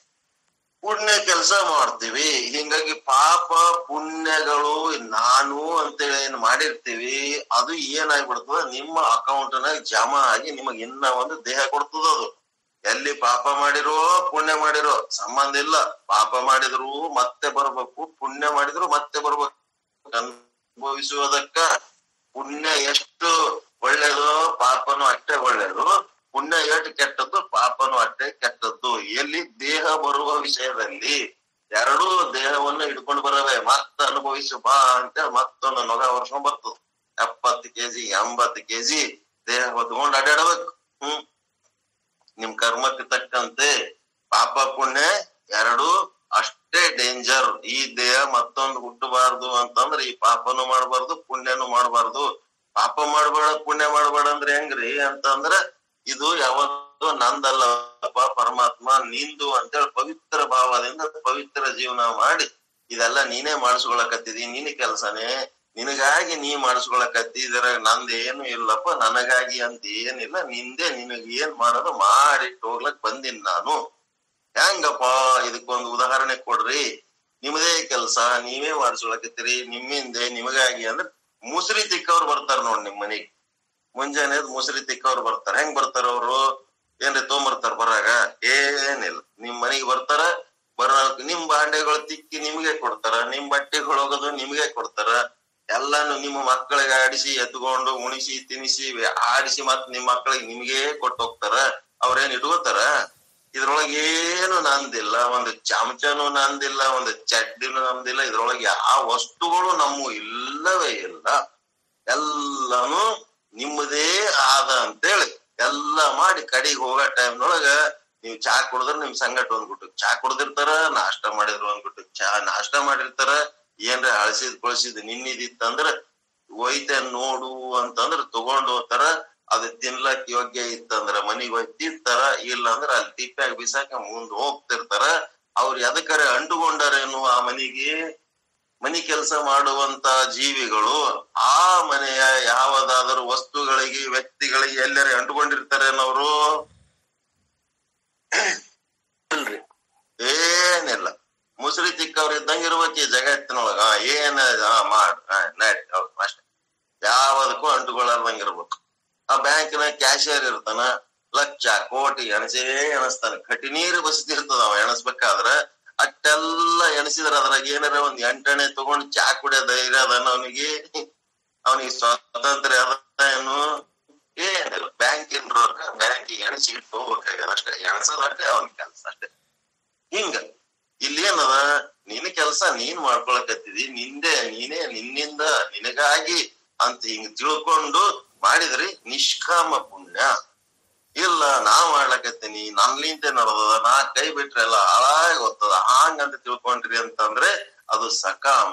ಪುಣ್ಯ ಕೆಲಸ ಮಾಡ್ತೀವಿ. ಹಿಂಗಾಗಿ ಪಾಪ ಪುಣ್ಯಗಳು ನಾನು ಅಂತೇಳಿ ಏನ್ ಮಾಡಿರ್ತೀವಿ ಅದು ಏನಾಗ್ಬಿಡ್ತದ, ನಿಮ್ಮ ಅಕೌಂಟ್ ನಾಗ ಜಮಾ ಆಗಿ ನಿಮಗ್ ಇನ್ನ ಒಂದು ದೇಹ ಕೊಡ್ತದ. ಅದು ಎಲ್ಲಿ ಪಾಪ ಮಾಡಿರೋ ಪುಣ್ಯ ಮಾಡಿರೋ ಸಂಬಂಧ ಇಲ್ಲ. ಪಾಪ ಮಾಡಿದ್ರು ಮತ್ತೆ ಬರ್ಬೇಕು, ಪುಣ್ಯ ಮಾಡಿದ್ರು ಮತ್ತೆ ಬರ್ಬೇಕು. ಅನುಭವಿಸುವುದಕ್ಕ ಪುಣ್ಯ ಎಷ್ಟು ಒಳ್ಳೇದು, ಪಾಪನು ಅಷ್ಟೇ ಒಳ್ಳೇದು. ಪುಣ್ಯ ಎಷ್ಟು ಕೆಟ್ಟದ್ದು, ಪಾಪನು ಅಷ್ಟೇ ಕೆಟ್ಟದ್ದು. ಎಲ್ಲಿ ದೇಹ ಬರುವ ವಿಷಯದಲ್ಲಿ ಎರಡೂ ದೇಹವನ್ನು ಹಿಡ್ಕೊಂಡು ಬರವೆ, ಮತ್ತ ಅನುಭವಿಸು ಬಾ ಅಂತ ಮತ್ತೊಂದು ನೊಗ ವರ್ಷ ಬರ್ತದ. ಎಪ್ಪತ್ತು ಕೆಜಿ ಎಂಬತ್ತು ಕೆಜಿ ದೇಹ ಹೊತ್ಕೊಂಡ್ ಅಡ್ಯಾಡಬೇಕು. ಹ್ಮ್ ನಿಮ್ ಕರ್ಮಕ್ಕೆ ತಕ್ಕಂತೆ ಪಾಪ ಪುಣ್ಯ ಎರಡು ಅಷ್ಟೇ ಡೇಂಜರ್. ಈ ದೇಹ ಮತ್ತೊಂದು ಹುಟ್ಟಬಾರ್ದು ಅಂತಂದ್ರೆ ಈ ಪಾಪನು ಮಾಡ್ಬಾರ್ದು, ಪುಣ್ಯನು ಮಾಡ್ಬಾರ್ದು. ಪಾಪ ಮಾಡ್ಬೇಡ ಪುಣ್ಯ ಮಾಡ್ಬೇಡ ಅಂದ್ರೆ ಹೆಂಗ್ರಿ ಅಂತಂದ್ರ ಇದು ಯಾವತ್ತೂ ನಂದಲ್ಲಪ್ಪ ಪರಮಾತ್ಮ ನಿಂದು ಅಂತೇಳಿ ಪವಿತ್ರ ಭಾವದಿಂದ ಪವಿತ್ರ ಜೀವನ ಮಾಡಿ ಇದೆಲ್ಲ ನೀನೇ ಮಾಡಿಸ್ಕೊಳಕತ್ತಿದಿ, ನಿನ್ನ ಕೆಲ್ಸನೇ, ನಿನಗಾಗಿ ನೀ ಮಾಡಿಸ್ಕೊಳಕತ್ತಿ. ಇದ್ರಾಗ ನಂದ್ ಏನು ಇಲ್ಲಪ್ಪ, ನನಗಾಗಿ ಅಂತ ಏನಿಲ್ಲ, ನಿಂದೆ ನಿನಗ್ ಏನ್ ಮಾಡೋದು ಮಾಡಿಟ್ಟು ಹೋಗ್ಲಕ್ ಬಂದಿನ್ ನಾನು. ಹೆಂಗಪ್ಪ ಇದಕ್ಕೊಂದು ಉದಾಹರಣೆ ಕೊಡ್ರಿ. ನಿಮ್ದೇ ಕೆಲ್ಸ ನೀವೇ ಮಾಡಿಸ್ಕೊಳಕತ್ತೀರಿ, ನಿಮ್ಮಿಂದೆ ನಿಮಗಾಗಿ ಅಂದ್ರೆ ಮುಸ್ರಿ ತಿಕ್ಕವ್ರು ಬರ್ತಾರ ನೋಡ್ ನಿಮ್ ಮನಿಗ್. ಮುಂಜಾನೆ ಮುಸ್ರಿ ತಿಕ್ಕವ್ರು ಬರ್ತಾರ. ಹೆಂಗ್ ಬರ್ತಾರ ಅವ್ರು? ಏನ್ರಿ ತೊಗೊಂಬರ್ತಾರ ಬರಾಗ? ಏನಿಲ್ಲ, ನಿಮ್ ಮನಿಗ್ ಬರ್ತಾರ, ಬರ ನಿಮ್ ಬಾಂಡೆಗಳು ತಿಕ್ಕಿ ನಿಮ್ಗೆ ಕೊಡ್ತಾರ, ನಿಮ್ ಬಟ್ಟೆಗಳು ಹೋಗೋದು ನಿಮ್ಗೆ ಕೊಡ್ತಾರ. ಎಲ್ಲಾನು ನಿಮ್ಮ ಮಕ್ಕಳಿಗೆ ಆಡಿಸಿ ಎತ್ಕೊಂಡು ಉಣಿಸಿ ತಿನಿಸಿ ಆಡಿಸಿ ಮತ್ ನಿಮ್ ಮಕ್ಕಳಿಗೆ ನಿಮ್ಗೆ ಕೊಟ್ಟು ಹೋಗ್ತಾರ. ಅವ್ರೇನ್ ಇಟ್ಕೋತಾರ? ಇದ್ರೊಳಗೆ ಏನು ನಂದಿಲ್ಲ, ಒಂದು ಚಮಚನು ನಂದಿಲ್ಲ, ಒಂದು ಚಡ್ಡಿನೂ ನಂದಿಲ್ಲ. ಇದ್ರೊಳಗೆ ಯಾವ ವಸ್ತುಗಳು ನಮ್ಮ ಇಲ್ಲವೇ ಇಲ್ಲ. ಎಲ್ಲಾನು ನಿಮ್ಮದೇ ಆದ ಅಂತೇಳಿ ಎಲ್ಲಾ ಮಾಡಿ ಕಡೆಗೆ ಹೋಗೋ ಟೈಮ್ನೊಳಗ ನೀವ್ ಚಾ ಕುಡಿದ್ರ ನಿಮ್ ಸಂಗಟ ಒಂದ್ಬಿಟ್ಟು ಚಾ ಕುಡ್ದಿರ್ತಾರ, ನಾಷ್ಟ ಮಾಡಿದ್ರು ಒಂದ್ಬಿಟ್ಟು ಚಾ ನಾಷ್ಟ ಮಾಡಿರ್ತಾರ. ಏನ್ರ ಅಳಸಿದ್ ಕೊಳಸಿದ್ ನಿನ್ನಿದಿತ್ತಂದ್ರ ಒಯ್ತೆ ನೋಡು ಅಂತಂದ್ರ ತಗೊಂಡ್ ಹೋಗ್ತಾರ. ಅದ್ ತಿನ್ಲಕ್ ಯೋಗ್ಯ ಇತ್ತಂದ್ರ ಮನಿಗ್ ಹೋಗಿ ತಿಂತಾರ, ಇಲ್ಲ ಅಂದ್ರ ಅಲ್ಲಿ ತಿಪ್ಪ್ಯಾಗ ಬಿಸಾಕ ಮುಂದ್ ಹೋಗ್ತಿರ್ತಾರ. ಅವ್ರ ಎದಕ್ಕರೆ ಅಂಟುಕೊಂಡಾರೇನು ಆ ಮನಿಗೆ? ಮನಿ ಕೆಲಸ ಮಾಡುವಂತ ಜೀವಿಗಳು ಆ ಮನೆಯ ಯಾವುದಾದರೂ ವಸ್ತುಗಳಿಗೆ ವ್ಯಕ್ತಿಗಳಿಗೆ ಎಲ್ಲರೇ ಅಂಟುಕೊಂಡಿರ್ತಾರೇನವ್ರು? ಇಲ್ರಿ, ಏನಿಲ್ಲ. ಮುಸ್ರಿ ತಿಕ್ಕವ್ರ ಇದ್ದಂಗ ಇರ್ಬೇಕು ಈ ಜಗತ್ತಿನೊಳಗ. ಏನ ಮಾಡ್ ನೈಟ್ ಅಷ್ಟೇ, ಯಾವದಕ್ಕೂ ಅಂಟುಕೊಳ್ಳಾರ್ದಂಗ ಇರ್ಬೇಕು. ಆ ಬ್ಯಾಂಕಿನ ಕ್ಯಾಶಿಯರ್ ಇರ್ತಾನ, ಲಕ್ಷ ಕೋಟಿ ಎಣಸೇ ಎಣಸ್ತಾನ. ಕಟಿ ನೀರು ಬಸ್ತಿರ್ತದ ಅವ ಎಣಸ್ಬೇಕಾದ್ರ. ಅಷ್ಟೆಲ್ಲ ಎಣಸಿದ್ರ ಅದ್ರಾಗ ಏನಾರ ಒಂದ್ ಎಂಟಣೆ ತಗೊಂಡ್ ಚಾ ಕುಡಿಯೋ ಧೈರ್ಯ ಅದನ್ನ ಅವನಿಗೆ? ಅವನಿಗೆ ಸ್ವಾತಂತ್ರ್ಯ ಅದ ಏನು? ಏನಿಲ್ಲ. ಬ್ಯಾಂಕಿನ ರೊಕ್ಕ ಬ್ಯಾಂಕಿಗೆ ಎಣಸಿ ಇಟ್ಟು ಹೋಗ್ಬೇಕಾಗ್ಯದ ಅಷ್ಟೇ. ಎಣಸೋದಷ್ಟೇ ಅವನ ಕೆಲ್ಸ ಅಷ್ಟೇ. ಹಿಂಗ ಇಲ್ಲಿ ಏನದ, ನಿನ್ ಕೆಲ್ಸ ನೀನ್ ಮಾಡ್ಕೊಳಕತ್ತಿದಿ, ನಿಂದೆ ನೀನೇ ನಿನ್ನಿಂದ ನಿನಗಾಗಿ ಅಂತ ಹಿಂಗ್ ತಿಳ್ಕೊಂಡು ಮಾಡಿದ್ರಿ ನಿಷ್ಕಾಮ ಪುಣ್ಯ. ಇಲ್ಲ ನಾ ಮಾಡ್ಲಕತ್ತೀನಿ, ನನ್ನಿಂದ ನಡೆದದ, ನಾ ಕೈ ಬಿಟ್ರೆ ಎಲ್ಲ ಹಾಳಾಗಿ ಹೋಗ್ತದ ಹಾಂಗಂತ ತಿಳ್ಕೊಂಡ್ರಿ ಅಂತಂದ್ರೆ ಅದು ಸಕಾಮ.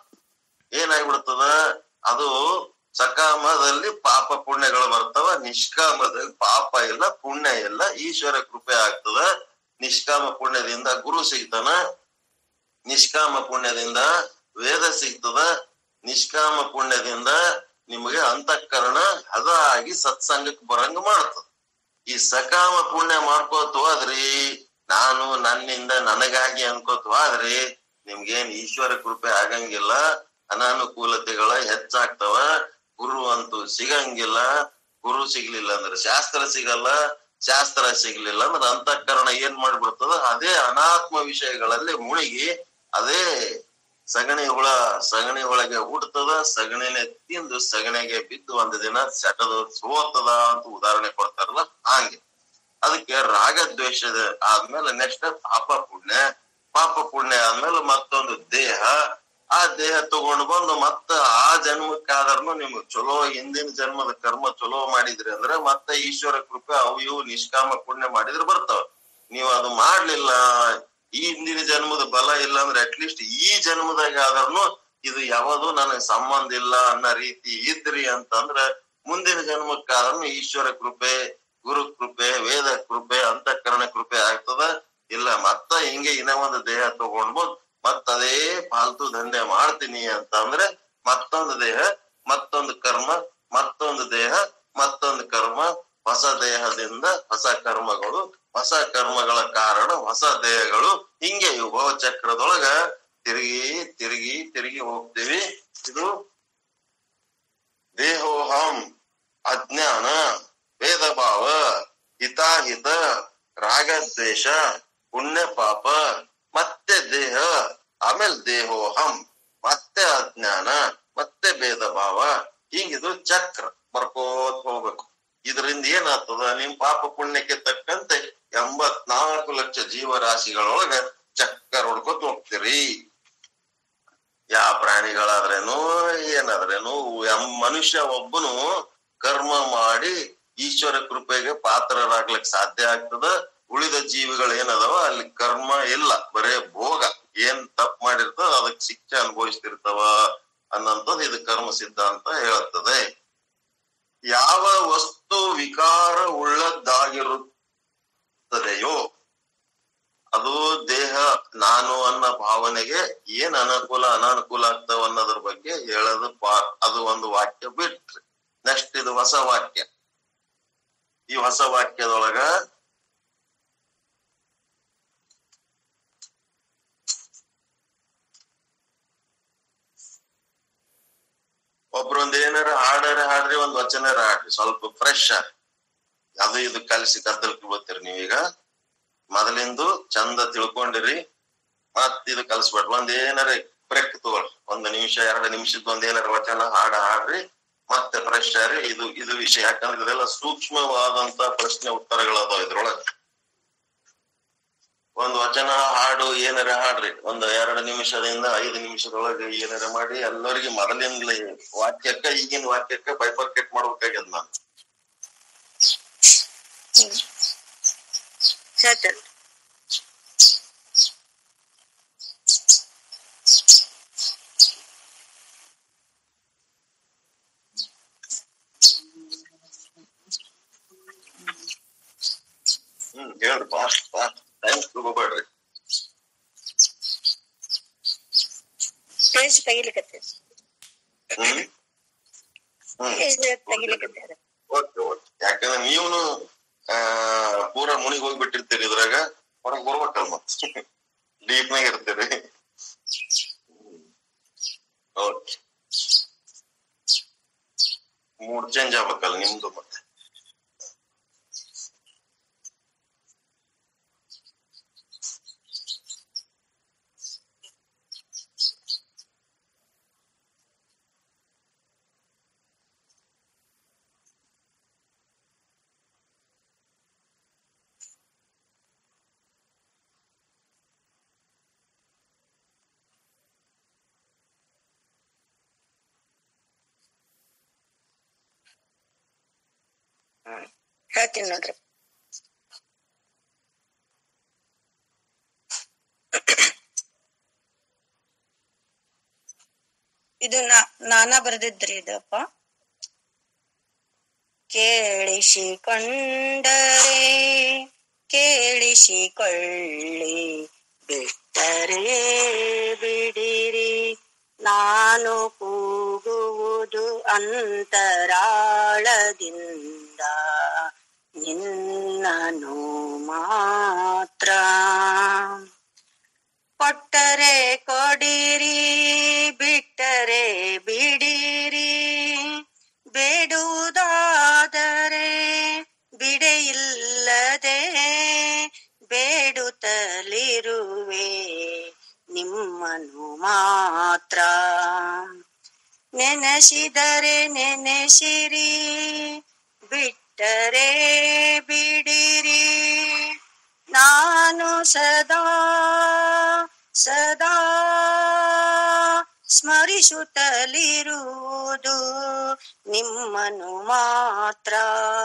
ಏನಾಗ್ಬಿಡ್ತದ ಅದು? ಸಕಾಮದಲ್ಲಿ ಪಾಪ ಪುಣ್ಯಗಳು ಬರ್ತಾವ, ನಿಷ್ಕಾಮದಲ್ಲಿ ಪಾಪ ಇಲ್ಲ ಪುಣ್ಯ ಇಲ್ಲ, ಈಶ್ವರ ಕೃಪೆ ಆಗ್ತದ. ನಿಷ್ಕಾಮ ಪುಣ್ಯದಿಂದ ಗುರು ಸಿಗ್ತಾನ, ನಿಷ್ಕಾಮ ಪುಣ್ಯದಿಂದ ವೇದ ಸಿಗ್ತದ, ನಿಷ್ಕಾಮ ಪುಣ್ಯದಿಂದ ನಿಮಗೆ ಅಂತಃಕರಣ ಹದ ಆಗಿ ಸತ್ಸಂಗಕ್ಕೆ ಬರಂಗ ಮಾಡ್ತದ. ಈ ಸಕಾಮ ಪುಣ್ಯ ಮಾಡ್ಕೋತ ಹೋದ್ರಿ, ನಾನು ನನ್ನಿಂದ ನನಗಾಗಿ ಅನ್ಕೋತ ಹೋದ್ರಿ, ನಿಮ್ಗೇನ್ ಈಶ್ವರ ಕೃಪೆ ಆಗಂಗಿಲ್ಲ. ಅನಾನುಕೂಲತೆಗಳ ಹೆಚ್ಚಾಗ್ತವ. ಗುರು ಅಂತೂ ಸಿಗಂಗಿಲ್ಲ. ಗುರು ಸಿಗ್ಲಿಲ್ಲ ಅಂದ್ರೆ ಶಾಸ್ತ್ರ ಸಿಗಲ್ಲ, ಶಾಸ್ತ್ರ ಸಿಗ್ಲಿಲ್ಲ ಅಂದ್ರೆ ಅಂತಃಕರಣ ಏನ್ ಮಾಡ್ಬಿಡ್ತದ? ಅದೇ ಅನಾತ್ಮ ವಿಷಯಗಳಲ್ಲಿ ಮುಳುಗಿ ಅದೇ ಸಗಣಿ ಹುಳ ಸಗಣಿ ಒಳಗೆ ಹುಡ್ತದ, ಸಗಣಿನೇ ತಿಂದು ಸಗಣಿಗೆ ಬಿದ್ದು ಒಂದು ದಿನ ಸೆಟದ ಸೋತದ ಅಂತ ಉದಾಹರಣೆ ಕೊಡ್ತಾರಲ್ಲ ಹಂಗೆ. ಅದಕ್ಕೆ ರಾಗದ್ವೇಷದ ಆದ್ಮೇಲೆ ನೆಕ್ಸ್ಟ್ ಪಾಪ ಪುಣ್ಯ, ಪಾಪ ಪುಣ್ಯ ಆದ್ಮೇಲೆ ಮತ್ತೊಂದು ದೇಹ. ಆ ದೇಹ ತಗೊಂಡು ಬಂದು ಮತ್ತ ಆ ಜನ್ಮಕ್ಕಾದ್ರೂ ನಿಮ್ಗೆ ಚಲೋ ಹಿಂದಿನ ಜನ್ಮದ ಕರ್ಮ ಚಲೋ ಮಾಡಿದ್ರಿ ಅಂದ್ರೆ ಮತ್ತೆ ಈಶ್ವರ ಕೃಪೆ ಅವು ಇವು ನಿಷ್ಕಾಮ ಪುಣ್ಯ ಮಾಡಿದ್ರೆ ಬರ್ತಾವ. ನೀವು ಅದು ಮಾಡ್ಲಿಲ್ಲ, ಈ ಹಿಂದಿನ ಜನ್ಮದ ಬಲ ಇಲ್ಲ ಅಂದ್ರೆ ಅಟ್ಲೀಸ್ಟ್ ಈ ಜನ್ಮದಾಗ ಆದ್ರೂ ಇದು ಯಾವುದು ನನಗ್ ಸಂಬಂಧ ಇಲ್ಲ ಅನ್ನೋ ರೀತಿ ಇದ್ರಿ ಅಂತಂದ್ರ ಮುಂದಿನ ಜನ್ಮಕ್ಕಾದ್ರೂ ಈಶ್ವರ ಕೃಪೆ ಗುರು ಕೃಪೆ, ವೇದ ಕೃಪೆ, ಅಂತಃಕರಣ ಕೃಪೆ ಆಗ್ತದ ಇಲ್ಲ ಮತ್ತ ಹಿಂಗೆ ಇನ್ನ ಒಂದು ದೇಹ ತಗೊಂಡ್ಬೋದು ಮತ್ತ ಅದೇ ಫಾಲ್ತು ದಂಧೆ ಮಾಡ್ತೀನಿ ಅಂತ ಅಂದ್ರೆ ಮತ್ತೊಂದು ದೇಹ, ಮತ್ತೊಂದು ಕರ್ಮ, ಮತ್ತೊಂದು ದೇಹ, ಮತ್ತೊಂದು ಕರ್ಮ, ಹೊಸ ದೇಹದಿಂದ ಹೊಸ ಕರ್ಮಗಳು, ಹೊಸ ಕರ್ಮಗಳ ಕಾರಣ ಹೊಸ ದೇಹಗಳು, ಹಿಂಗೆ ಯುಗ ಚಕ್ರದೊಳಗ ತಿರುಗಿ ತಿರುಗಿ ತಿರುಗಿ ಹೋಗ್ತೀವಿ. ಇದು ದೇಹೋಹಂ, ಅಜ್ಞಾನ, ಭೇದ ಭಾವ, ಹಿತಾಹಿತ, ರಾಗದ್ವೇಷ, ಪುಣ್ಯ ಪಾಪ, ಮತ್ತೆ ದೇಹ, ಆಮೇಲೆ ದೇಹೋಹಂ, ಮತ್ತೆ ಅಜ್ಞಾನ, ಮತ್ತೆ ಭೇದ ಭಾವ, ಹಿಂಗಿದು ಚಕ್ರ ಬರ್ಕೋತ್ ಹೋಗ್ಬೇಕು. ಇದರಿಂದ ಏನಾಗ್ತದ, ನಿಮ್ ಪಾಪ ಪುಣ್ಯಕ್ಕೆ ತಕ್ಕಂತೆ ಎಂಬತ್ನಾಲ್ಕು ಲಕ್ಷ ಜೀವರಾಶಿಗಳೊಳಗ ಚಕ್ರ ಹೊಡ್ಕೊತ ಹೋಗ್ತೀರಿ. ಯಾವ ಪ್ರಾಣಿಗಳಾದ್ರೇನು ಏನಾದ್ರೇನು ಮನುಷ್ಯ ಒಬ್ಬನು ಕರ್ಮ ಮಾಡಿ ಈಶ್ವರ ಕೃಪೆಗೆ ಪಾತ್ರರಾಗ್ಲಿಕ್ ಸಾಧ್ಯ ಆಗ್ತದ. ಉಳಿದ ಜೀವಿಗಳು ಏನದಾವ ಅಲ್ಲಿ ಕರ್ಮ ಇಲ್ಲ, ಬರೇ ಭೋಗ, ಏನ್ ತಪ್ಪು ಮಾಡಿರ್ತದ ಅದಕ್ಕೆ ಶಿಕ್ಷೆ ಅನುಭವಿಸ್ತಿರ್ತಾವ ಅನ್ನಂಥದ್ದು ಇದು ಕರ್ಮ ಸಿದ್ಧಾಂತ ಹೇಳುತ್ತದೆ. ಯಾವ ವಸ್ತು ವಿಕಾರ ಉಳ್ಳದ್ದಾಗಿರುತ್ತದೆಯೋ ಅದು ದೇಹ ನಾನು ಅನ್ನೋ ಭಾವನೆಗೆ ಏನ್ ಅನುಕೂಲ ಅನಾನುಕೂಲ ಆಗ್ತಾವ ಅನ್ನೋದ್ರ ಬಗ್ಗೆ ಹೇಳೋದು ಅದು ಒಂದು ವಾಕ್ಯ ಬಿಟ್ರಿ. ನೆಕ್ಸ್ಟ್ ಇದು ಹೊಸ ವಾಕ್ಯ. ಈ ಹೊಸ ವಾಕ್ಯದೊಳಗ ಒಬ್ರೊಂದ್ ಏನಾರ ಹಾಡಾರ ಹಾಡ್ರಿ, ಒಂದ್ ವಚನಾರ ಹಾಡ್ರಿ, ಸ್ವಲ್ಪ ಫ್ರೆಶ್ ಆಗಿ ಅದು ಇದು ಕಲಿಸಿ ಕತ್ತಲ್ಕಿ ಬರ್ತೀರಿ. ನೀವೀಗ ಮೊದಲಿಂದು ಚಂದ ತಿಳ್ಕೊಂಡಿರಿ, ಮತ್ ಇದು ಕಲ್ಸ್ಬೇಡ್ರಿ. ಒಂದ್ ಏನಾರ ಬ್ರೇಕ್ ತಗೊಳ್ರಿ, ಒಂದ್ ನಿಮಿಷ ಎರಡು ನಿಮಿಷದ ಒಂದ್ ಏನಾರ ವಚನ ಹಾಡ ಹಾಡ್ರಿ, ಮತ್ತೆ ಫ್ರೆಶ್ ಆರಿ ಇದು ಇದು ವಿಷಯ. ಯಾಕಂದ್ರೆ ಇದೆಲ್ಲ ಸೂಕ್ಷ್ಮವಾದಂತ ಪ್ರಶ್ನೆ ಉತ್ತರಗಳದಾವ ಇದ್ರೊಳಗ. ಒಂದ್ ವಚನ ಹಾಡು ಏನಾರ ಹಾಡ್ರಿ, ಒಂದ್ ಎರಡು ನಿಮಿಷದಿಂದ ಐದು ನಿಮಿಷದೊಳಗೆ ಏನಾರ ಮಾಡಿ ಎಲ್ಲರಿಗೆ ಮೊದಲಿಂದಲೇ ವಾಕ್ಯಕ್ಕ ಈಗಿನ ವಾಕ್ಯಕ್ಕ ಬೈಫರ್ಕೇಟ್ ಮಾಡ್ಬೇಕಾಗ್ಯದ ನಾನು. ಹ್ಮ್ ಹೇಳ್ರಿ, ಫಾಸ್ಟ್ ಫಾಸ್ಟ್ ಟೈಮ್ ತಗೋಬೇಡ್ರಿ. ಪೇಜ್ ತೆಗಿಲಿಕತ್ತೆ. ಹ್ಮ್ ಓಕೆ ಓಕೆ. ಯಾಕಂದ್ರೆ ನೀವನು ಆ ಪೂರಾ ಮುನಿಗ್ ಹೋಗ್ಬಿಟ್ಟಿರ್ತೀರಿ, ಇದ್ರಾಗ ಹೊರಗ್ ಬರ್ಬೇಕಲ್ ಮತ್ ಡೀಪ್ನಾಗ ಇರ್ತೀರಿ. ಓಕೆ, ಮೂಡ್ ಚೇಂಜ್ ಆಗ್ಬೇಕಲ್ಲ ನಿಮ್ದು. ಮತ್ತೆ ಹ್ಮ್ ಹೇಳ್ತೀನಿ ನೋಡ್ರಿ. ಇದು ನಾ ನಾನಾ ಬರೆದಿದ್ರಿ ಇದಪ್ಪ. ಕೇಳಿಸಿಕೊಂಡರೆ ಕೇಳಿಸಿಕೊಳ್ಳಿ, ಬಿಟ್ಟರೆ ಬಿಡಿರಿ, ನಾನು ಕೂಗುವುದು ಅಂತರಾಳದಿಂದ ನಿನ್ನನು ಮಾತ್ರ. ಕೊಟ್ಟರೆ ಕೊಡಿರಿ, ಬಿಟ್ಟರೆ ಬಿಡಿರಿ, ಬೇಡುವುದಾದರೆ ಬಿಡೆಯಿಲ್ಲದೆ ಬೇಡುತ್ತಲಿರುವೆ ನಿಮ್ಮನು ಮಾತ್ರ. ನೆನೆಸಿದರೆ ನೆನೆಸಿರಿ, ಬಿಟ್ಟರೆ ಬಿಡಿರಿ, ನಾನು ಸದಾ ಸದಾ ಸ್ಮರಿಸುತ್ತಲಿರುವುದು ನಿಮ್ಮನು ಮಾತ್ರ.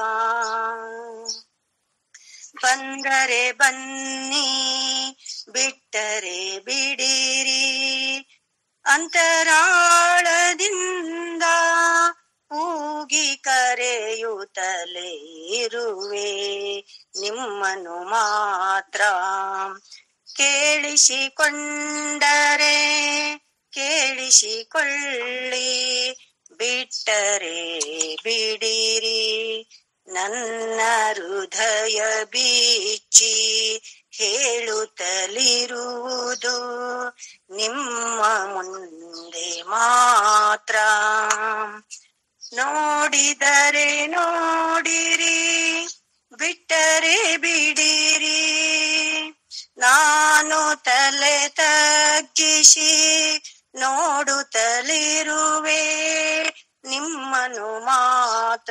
ಬಂದರೆ ಬನ್ನಿ, ಬಿಟ್ಟರೆ ಬಿಡಿರಿ, ಅಂತರಾಳದಿಂದ ಕೂಗಿ ಕರೆಯುತ್ತಲೇ ಇರುವೆ ನಿಮ್ಮನು ಮಾತ್ರ. ಕೇಳಿಸಿಕೊಂಡರೆ ಕೇಳಿಸಿಕೊಳ್ಳಿ, ಬಿಟ್ಟರೆ ಬಿಡಿರಿ. ನನ್ನ ಹೃದಯ ಬಿಚ್ಚಿ ಹೇಳುತ್ತಲಿರುವುದು ನಿಮ್ಮ ಮುಂದೆ ಮಾತ್ರ. ನೋಡಿದರೆ ನೋಡಿರಿ, ಬಿಟ್ಟರೆ ಬಿಡಿರಿ. ನಾನು ತಲೆ ತಗ್ಗಿಸಿ ನೋಡುತ್ತಲಿರುವೆ ನಿಮ್ಮನು ಮಾತ್ರ.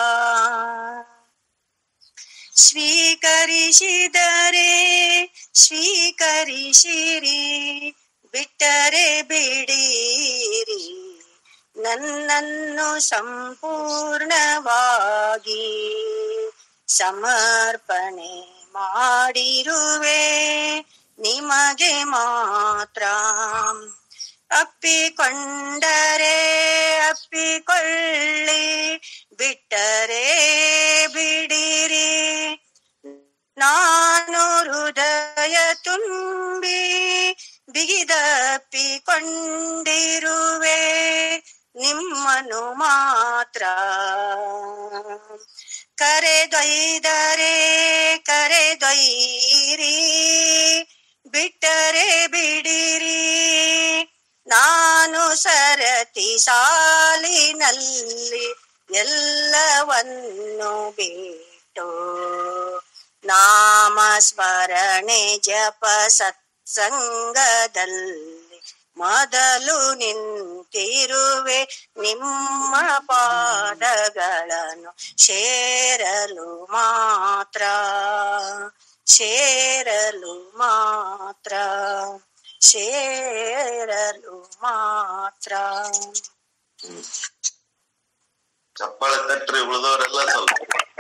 ಸ್ವೀಕರಿಸಿದರೆ ಸ್ವೀಕರಿಸಿರಿ, ಬಿಟ್ಟರೆ ಬಿಡಿರಿ. ನನ್ನನ್ನು ಸಂಪೂರ್ಣವಾಗಿ ಸಮರ್ಪಣೆ ಮಾಡಿರುವೆ ನಿಮಗೆ ಮಾತ್ರ. ಅಪ್ಪಿಕೊಂಡರೆ ಅಪ್ಪಿಕೊಳ್ಳಿ, ಬಿಟ್ಟರೆ ಬಿಡಿರಿ. ನಾನು ಹೃದಯ ತುಂಬಿ ಬಿಗಿದಪ್ಪಿಕೊಂಡಿರುವೆ ನಿಮ್ಮನು ಮಾತ್ರ. ಕರೆದೊಯ್ದರೆ ಕರೆದೊಯ್ಯಿರಿ, ಬಿಟ್ಟರೆ ಬಿಡಿರಿ. ನಾನು ಸರತಿ ಸಾಲಿನಲ್ಲಿ ಎಲ್ಲವನ್ನು ಬಿಟ್ಟು ನಾಮ ಸ್ಮರಣೆ ಜಪ ಸತ್ಸಂಗದಲ್ಲಿ ಮೊದಲು ನಿಂತಿರುವೆ ನಿಮ್ಮ ಪಾದಗಳನ್ನು ಸೇರಲು ಮಾತ್ರ, ಸೇರಲು ಮಾತ್ರ, ಸೇರಲು ಮಾತ್ರ. ಚಪ್ಪಾಳೆ ತಟ್ರಿ ಉಳಿದವರೆಲ್ಲ ಸ್ವಲ್ಪ.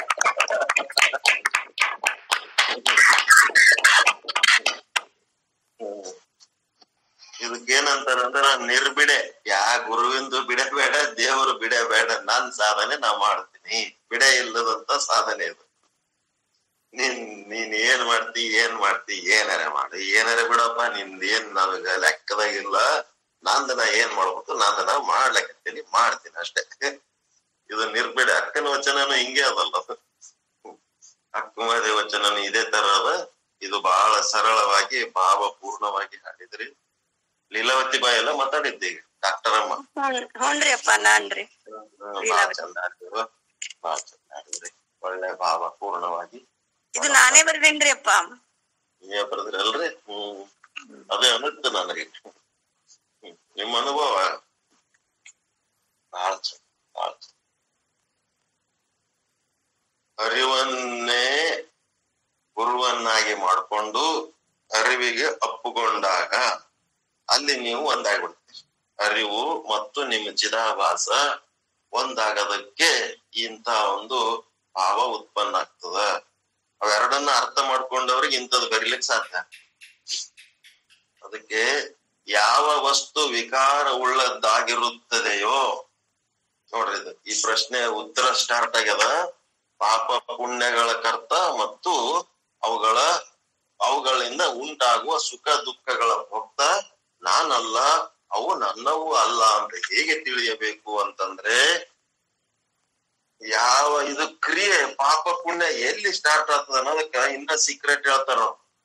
ಇದಕ್ಕೇನಂತಾರಂದ್ರ ನಿರ್ಬಿಡೆ. ಯಾ ಗುರುವಿಂದು ಬಿಡೆ ಬೇಡ, ದೇವರು ಬಿಡೆ ಬೇಡ, ನಾನ್ ಸಾಧನೆ ನಾ ಮಾಡ್ತೀನಿ. ಬಿಡೆ ಇಲ್ಲದಂತ ಸಾಧನೆ ಇದು. ನೀನ್ ನೀನ್ ಏನ್ ಮಾಡ್ತಿ ಏನ್ ಮಾಡ್ತಿ ಏನಾರೆ ಮಾಡಿ, ಏನಾರೆ ಬಿಡಪ್ಪ, ನಿಂದ ಏನ್ ನನಗ ಲೆಕ್ಕದಾಗಿಲ್ಲ. ನಂದ ನಾ ಏನ್ ಮಾಡ್ಬೇಕು, ನಂದ ನಾ ಮಾಡ್ಲಕತ್ತೀನಿ, ಮಾಡ್ತೀನಿ ಅಷ್ಟೇ. ಇದು ನಿರ್ಬಿಡೆ. ಅಕ್ಕನ ವಚನನು ಹಿಂಗೆ ಅದಲ್ಲ, ಅಕ್ಕುಮಾರಿ ವಚನನು ಇದೇ ತರ ಅದ. ಇದು ಬಹಳ ಸರಳವಾಗಿ ಭಾವಪೂರ್ಣವಾಗಿ ಹಾಡಿದ್ರಿ. ಲೀಲಾವತಿ ಬಾಯಿ ಎಲ್ಲ ಮಾತಾಡಿದ್ದೆ ಈಗ ಡಾಕ್ಟರ್ ಅಮ್ಮ. ಹ್ಞೂನ್ರಿ ಅಪ್ಪ, ನಾನ್ರಿ ಬಾಳ ಚಂದ ಆಡಿದ್ರು, ಬಾಳ ಚಂದ ಆಡಿದ್ರಿ. ಒಳ್ಳೆ ಭಾವಪೂರ್ಣವಾಗಿ. ಇದು ನಾನೇ ಬರ್ದೇನ್ರಿ ಅಪ್ಪ. ನೀವೇ ಬರದ್ರಿ ಅಲ್ರಿ? ಹ್ಮ್ ಅದೇ ಅನ್ನಿಸ್ತು ನನಗೆ. ನಿಮ್ಮ ಅನುಭವ ಬಾಳ ಚಂದ, ಬಾಳ ಚಂದ. ಅರಿವನ್ನೇ ಗುರುವನ್ನಾಗಿ ಮಾಡ್ಕೊಂಡು ಅರಿವಿಗೆ ಅಪ್ಪುಗೊಂಡಾಗ ಅಲ್ಲಿ ನೀವು ಒಂದಾಗ್ಬಿಡ್ತೀರಿ. ಅರಿವು ಮತ್ತು ನಿಮ್ಮ ಚಿದಾಭಾಸ ಒಂದಾಗದಕ್ಕೆ ಇಂಥ ಒಂದು ಭಾವ ಉತ್ಪನ್ನ ಆಗ್ತದ. ಅವೆರಡನ್ನ ಅರ್ಥ ಮಾಡ್ಕೊಂಡವ್ರಿಗೆ ಇಂಥದ್ದು ಬರೀಲಿಕ್ಕೆ ಸಾಧ್ಯ. ಅದಕ್ಕೆ ಯಾವ ವಸ್ತು ವಿಕಾರ ಉಳ್ಳದ್ದಾಗಿರುತ್ತದೆಯೋ ನೋಡ್ರಿ, ಇದು ಈ ಪ್ರಶ್ನೆ ಉತ್ತರ ಸ್ಟಾರ್ಟ್ ಆಗ್ಯದ. ಪಾಪ ಪುಣ್ಯಗಳ ಕರ್ತ ಮತ್ತು ಅವುಗಳ ಅವುಗಳಿಂದ ಉಂಟಾಗುವ ಸುಖ ದುಃಖಗಳ ಭೋಕ್ತ ನಾನಲ್ಲ, ಅವು ನನ್ನವೂ ಅಲ್ಲ ಅಂತ ಹೇಗೆ ತಿಳಿಯಬೇಕು ಅಂತಂದ್ರೆ, ಯಾವ ಇದು ಕ್ರಿಯೆ ಪಾಪ ಪುಣ್ಯ ಎಲ್ಲಿ ಸ್ಟಾರ್ಟ್ ಆಗ್ತದ ಅನ್ನೋದಕ್ಕ ಇನ್ನ ಸೀಕ್ರೆಟ್ ಹೇಳ್ತಾರ.